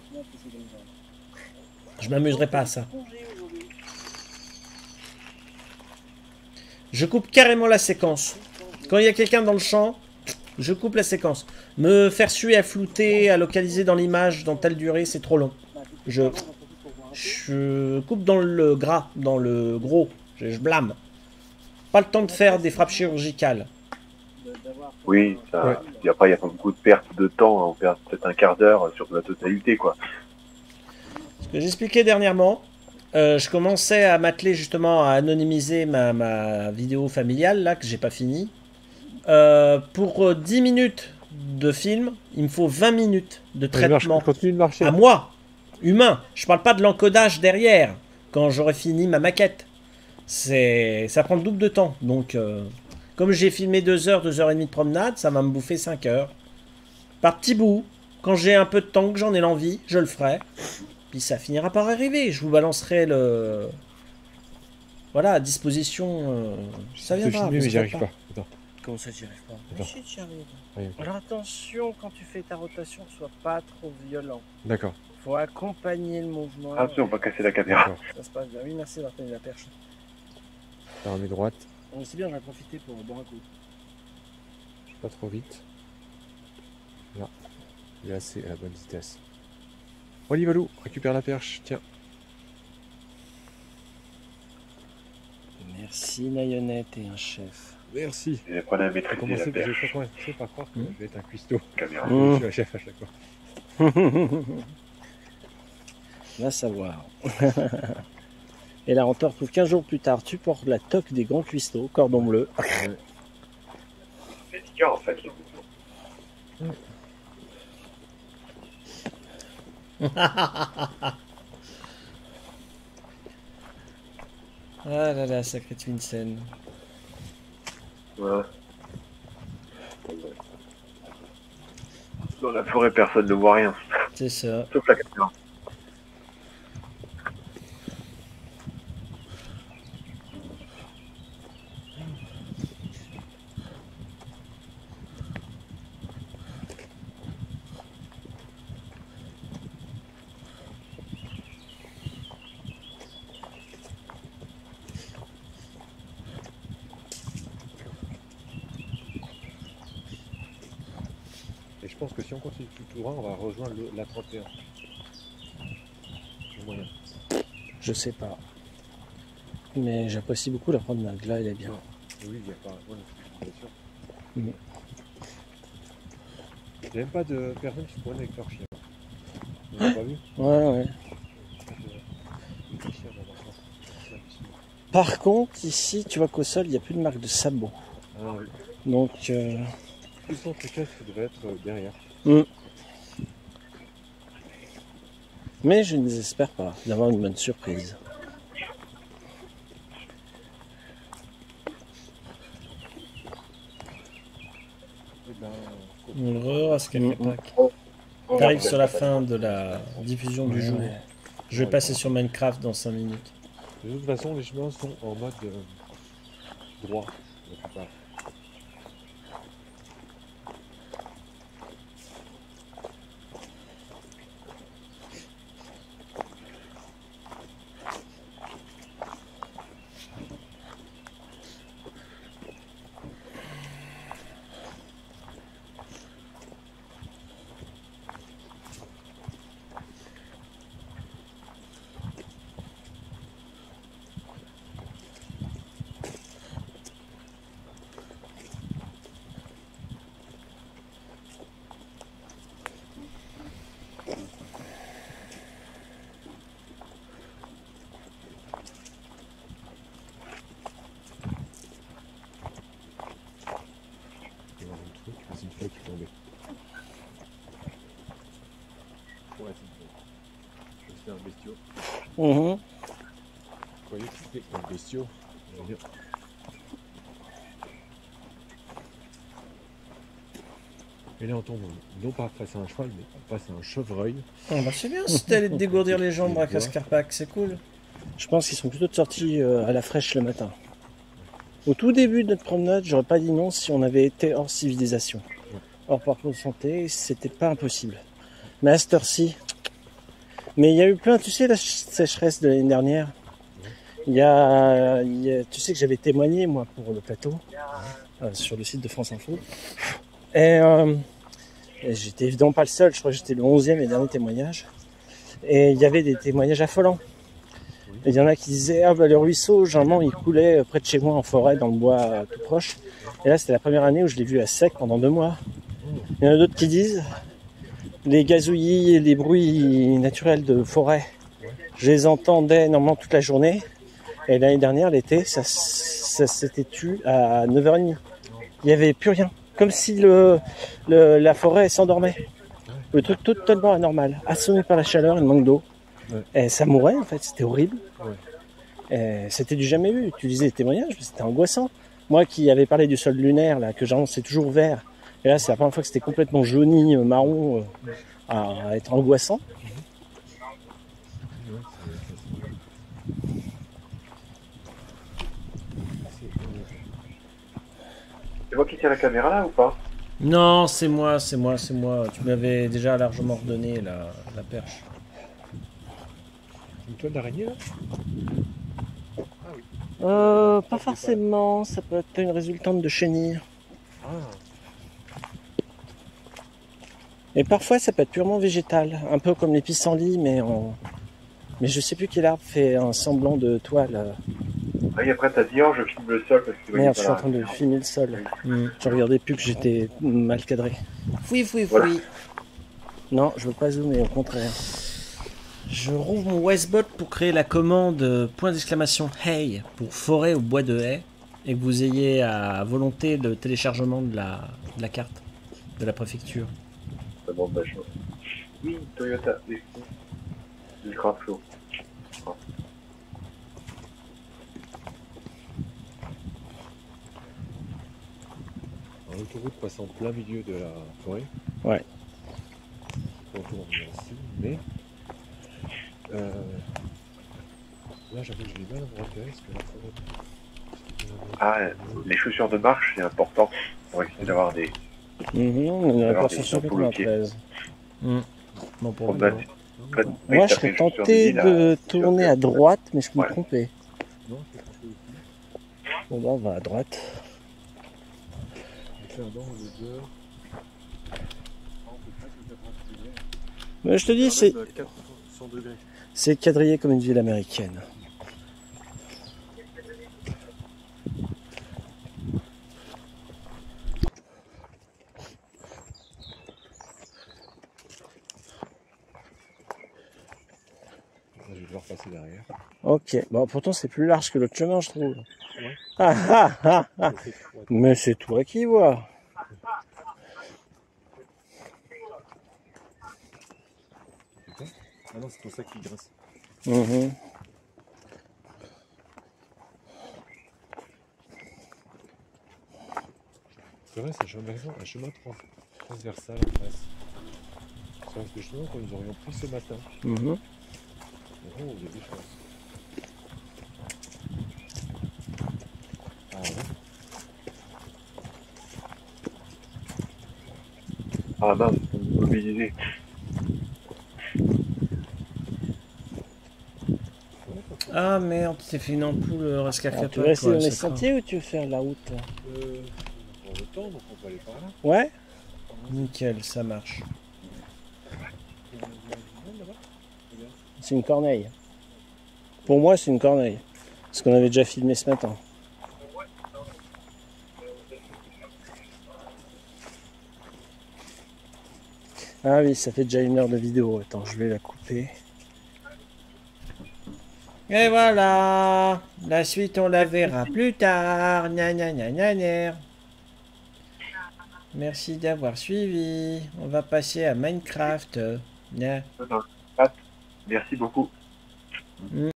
Je m'amuserai pas à ça. Je coupe carrément la séquence. Quand il y a quelqu'un dans le champ, je coupe la séquence. Me faire suer à flouter, à localiser dans l'image, dans telle durée, c'est trop long. Je coupe dans le gras, dans le gros. Je blâme. Pas le temps de faire des frappes chirurgicales. Oui, ça, ouais. Et après il y a pas beaucoup de pertes de temps, on perd peut-être un quart d'heure sur la totalité, quoi. Ce que j'expliquais dernièrement, je commençais à m'atteler justement à anonymiser ma vidéo familiale, là, que j'ai pas fini. Pour 10 minutes de film, il me faut 20 minutes de traitement. Continue de marcher. À moi, humain. Je parle pas de l'encodage derrière, quand j'aurai fini ma maquette. Ça prend le double de temps. Donc, comme j'ai filmé 2 heures, 2 heures et demie de promenade, ça va me bouffer 5 heures. Par petits bouts, quand j'ai un peu de temps, que j'en ai l'envie, je le ferai. Puis ça finira par arriver. Je vous balancerai le... Voilà, à disposition. Ça viendra. filmer, mais j'y arrive pas. Attends. Comment ça, t'y arrives pas? Attends. Si, t'y arrives. Ah, ok. Alors attention, quand tu fais ta rotation, sois pas trop violent. D'accord. Faut accompagner le mouvement. Attention, on va casser la caméra. D'accord. Ça se passe bien. Oui, merci d'avoir tenu la perche. Alors, on met droite. Bon, c'est bien, j'en ai profité pour boire un coup. Pas trop vite. Là. Il est assez à la bonne vitesse. Olivalou, récupère la perche. Tiens. Merci, Nayonnette et un chef. Merci. J'ai prenais à maîtriser Comment la c'est que je perche. sais pas croire que je vais être un cuistot. Caméra. Je suis un chef à chaque fois. Va savoir. Et là, on te retrouve 15 jours plus tard. Tu portes la toque des grands cuistots, cordon bleu. C'est en fait. Ah là là, sacré Twinsen. Ouais. Dans la forêt, personne ne voit rien. C'est ça. Sauf la caméra. Et je pense que si on continue tout droit, on va rejoindre la 31. Le moyen. Je sais pas. Mais j'apprécie beaucoup la promenade. Là, elle est bien. Oui, il n'y a pas. Voilà, bien sûr. Mhm. Il n'y a même pas de personnes qui se promènent avec leur chien. Vous n'avez pas vu? Ouais. Par contre, ici, tu vois qu'au sol, il n'y a plus de marque de sabot. Ah oui. Donc, Tout son truc-là, ça devrait être derrière. mais je ne désespère pas d'avoir une bonne surprise. Eh ben, T'arrives sur la fin de la diffusion du jour. Ouais. Je vais passer sur Minecraft dans 5 minutes. de toute façon, les chemins sont en mode droit, la plupart. Il y a un truc, c'est une feuille qui est tombée. Ouais, c'est un bestiau. Mhm. Vous voyez que c'était un bestiau. Et là on tombe non pas face à un cheval, mais face à un chevreuil. Oh, bah c'est bien si t'allais te dégourdir les jambes à Cascarpac, c'est cool. Je pense qu'ils sont plutôt sortis à la fraîche le matin. Au tout début de notre promenade, j'aurais pas dit non si on avait été hors civilisation. Hors parcours de santé, c'était pas impossible. Mais à cette heure-ci... Mais il y a eu plein, tu sais, la sécheresse de l'année dernière. Tu sais que j'avais témoigné, moi, pour le plateau, sur le site de France Info. Et j'étais évidemment pas le seul, je crois que j'étais le 11e et dernier témoignage. Et il y avait des témoignages affolants. Et il y en a qui disaient, ah bah le ruisseau, généralement, il coulait près de chez moi en forêt, dans le bois tout proche. Et là, c'était la première année où je l'ai vu à sec pendant 2 mois. Il y en a d'autres qui disent, les gazouillis et les bruits naturels de forêt Je les entendais normalement toute la journée. Et l'année dernière, l'été, ça s'était tu à 9h30. Il n'y avait plus rien. Comme si la forêt s'endormait. Le truc totalement anormal. Assommé par la chaleur et le manque d'eau. Ouais. Et ça mourait en fait, c'était horrible. Ouais. Et c'était du jamais vu. Tu lisais les témoignages, c'était angoissant. Moi qui avais parlé du sol lunaire, là, que j'annonçais toujours vert. Et là, c'est la première fois que c'était complètement jauni, marron, à être angoissant. C'est moi qui tiens la caméra là ou pas? Non, c'est moi. Tu m'avais déjà largement redonné la perche. Une toile d'araignée là? Pas forcément, ça peut être une résultante de chenille. Ah. Et parfois, ça peut être purement végétal, un peu comme les pissenlits, mais je sais plus quel arbre fait un semblant de toile. Ah, et après t'as dit oh je filme le sol parce que tu voyais Merde, pas je suis en la- train de filmer le sol. Je regardais plus que j'étais mal cadré. Fouille. Voilà. Non, je veux pas zoomer, au contraire. Je rouvre mon Westbot pour créer la commande point d'exclamation hey pour forêt au bois de haie et que vous ayez à volonté le téléchargement de la carte de la préfecture. Ça demande vachement. Oui, Toyota, du Grand Flow. L'autoroute passe en plein milieu de la forêt. Ouais. On tourne ici, mais là j'avoue que je l'ai mal repéré parce que la forêt. Ah, les chaussures de marche, c'est important pour essayer d'avoir des On est Alors, à des 193. Bon, pour promenades. Moi, je serais tenté de tourner à droite, mais je me Ouais. trompais. Non, je l'ai pensé aussi. Bon, bah, on va à droite. On fait un banc au lieu de. Mais je te dis, c'est 400 degrés. c'est quadrillé comme une ville américaine. Là, je vais devoir passer derrière. Ok, bon, pourtant c'est plus large que l'autre chemin, je trouve. Ouais. Ah. Mais c'est toi qui vois. Ah non, c'est ton sac qui grince. Mhm. C'est vrai, c'est un chemin transversal en face. C'est le chemin que nous aurions pris ce matin. Mhm. Oh, il y a des chances. Ah ouais. Ah mince, faut me mobiliser. Ah merde, tu t'es fait une ampoule Alors, rescafé. tu veux rester dans les sentiers ou tu veux faire la route? On prend le temps, donc on peut aller par là. Ouais. Nickel, ça marche. C'est une corneille. Pour moi, c'est une corneille. Parce qu'on avait déjà filmé ce matin. Ah oui, ça fait déjà 1 heure de vidéo. Attends, je vais la couper. Et voilà, la suite on la verra plus tard. Gna gna gna gna gna. Merci d'avoir suivi. On va passer à Minecraft. Gna. Merci beaucoup.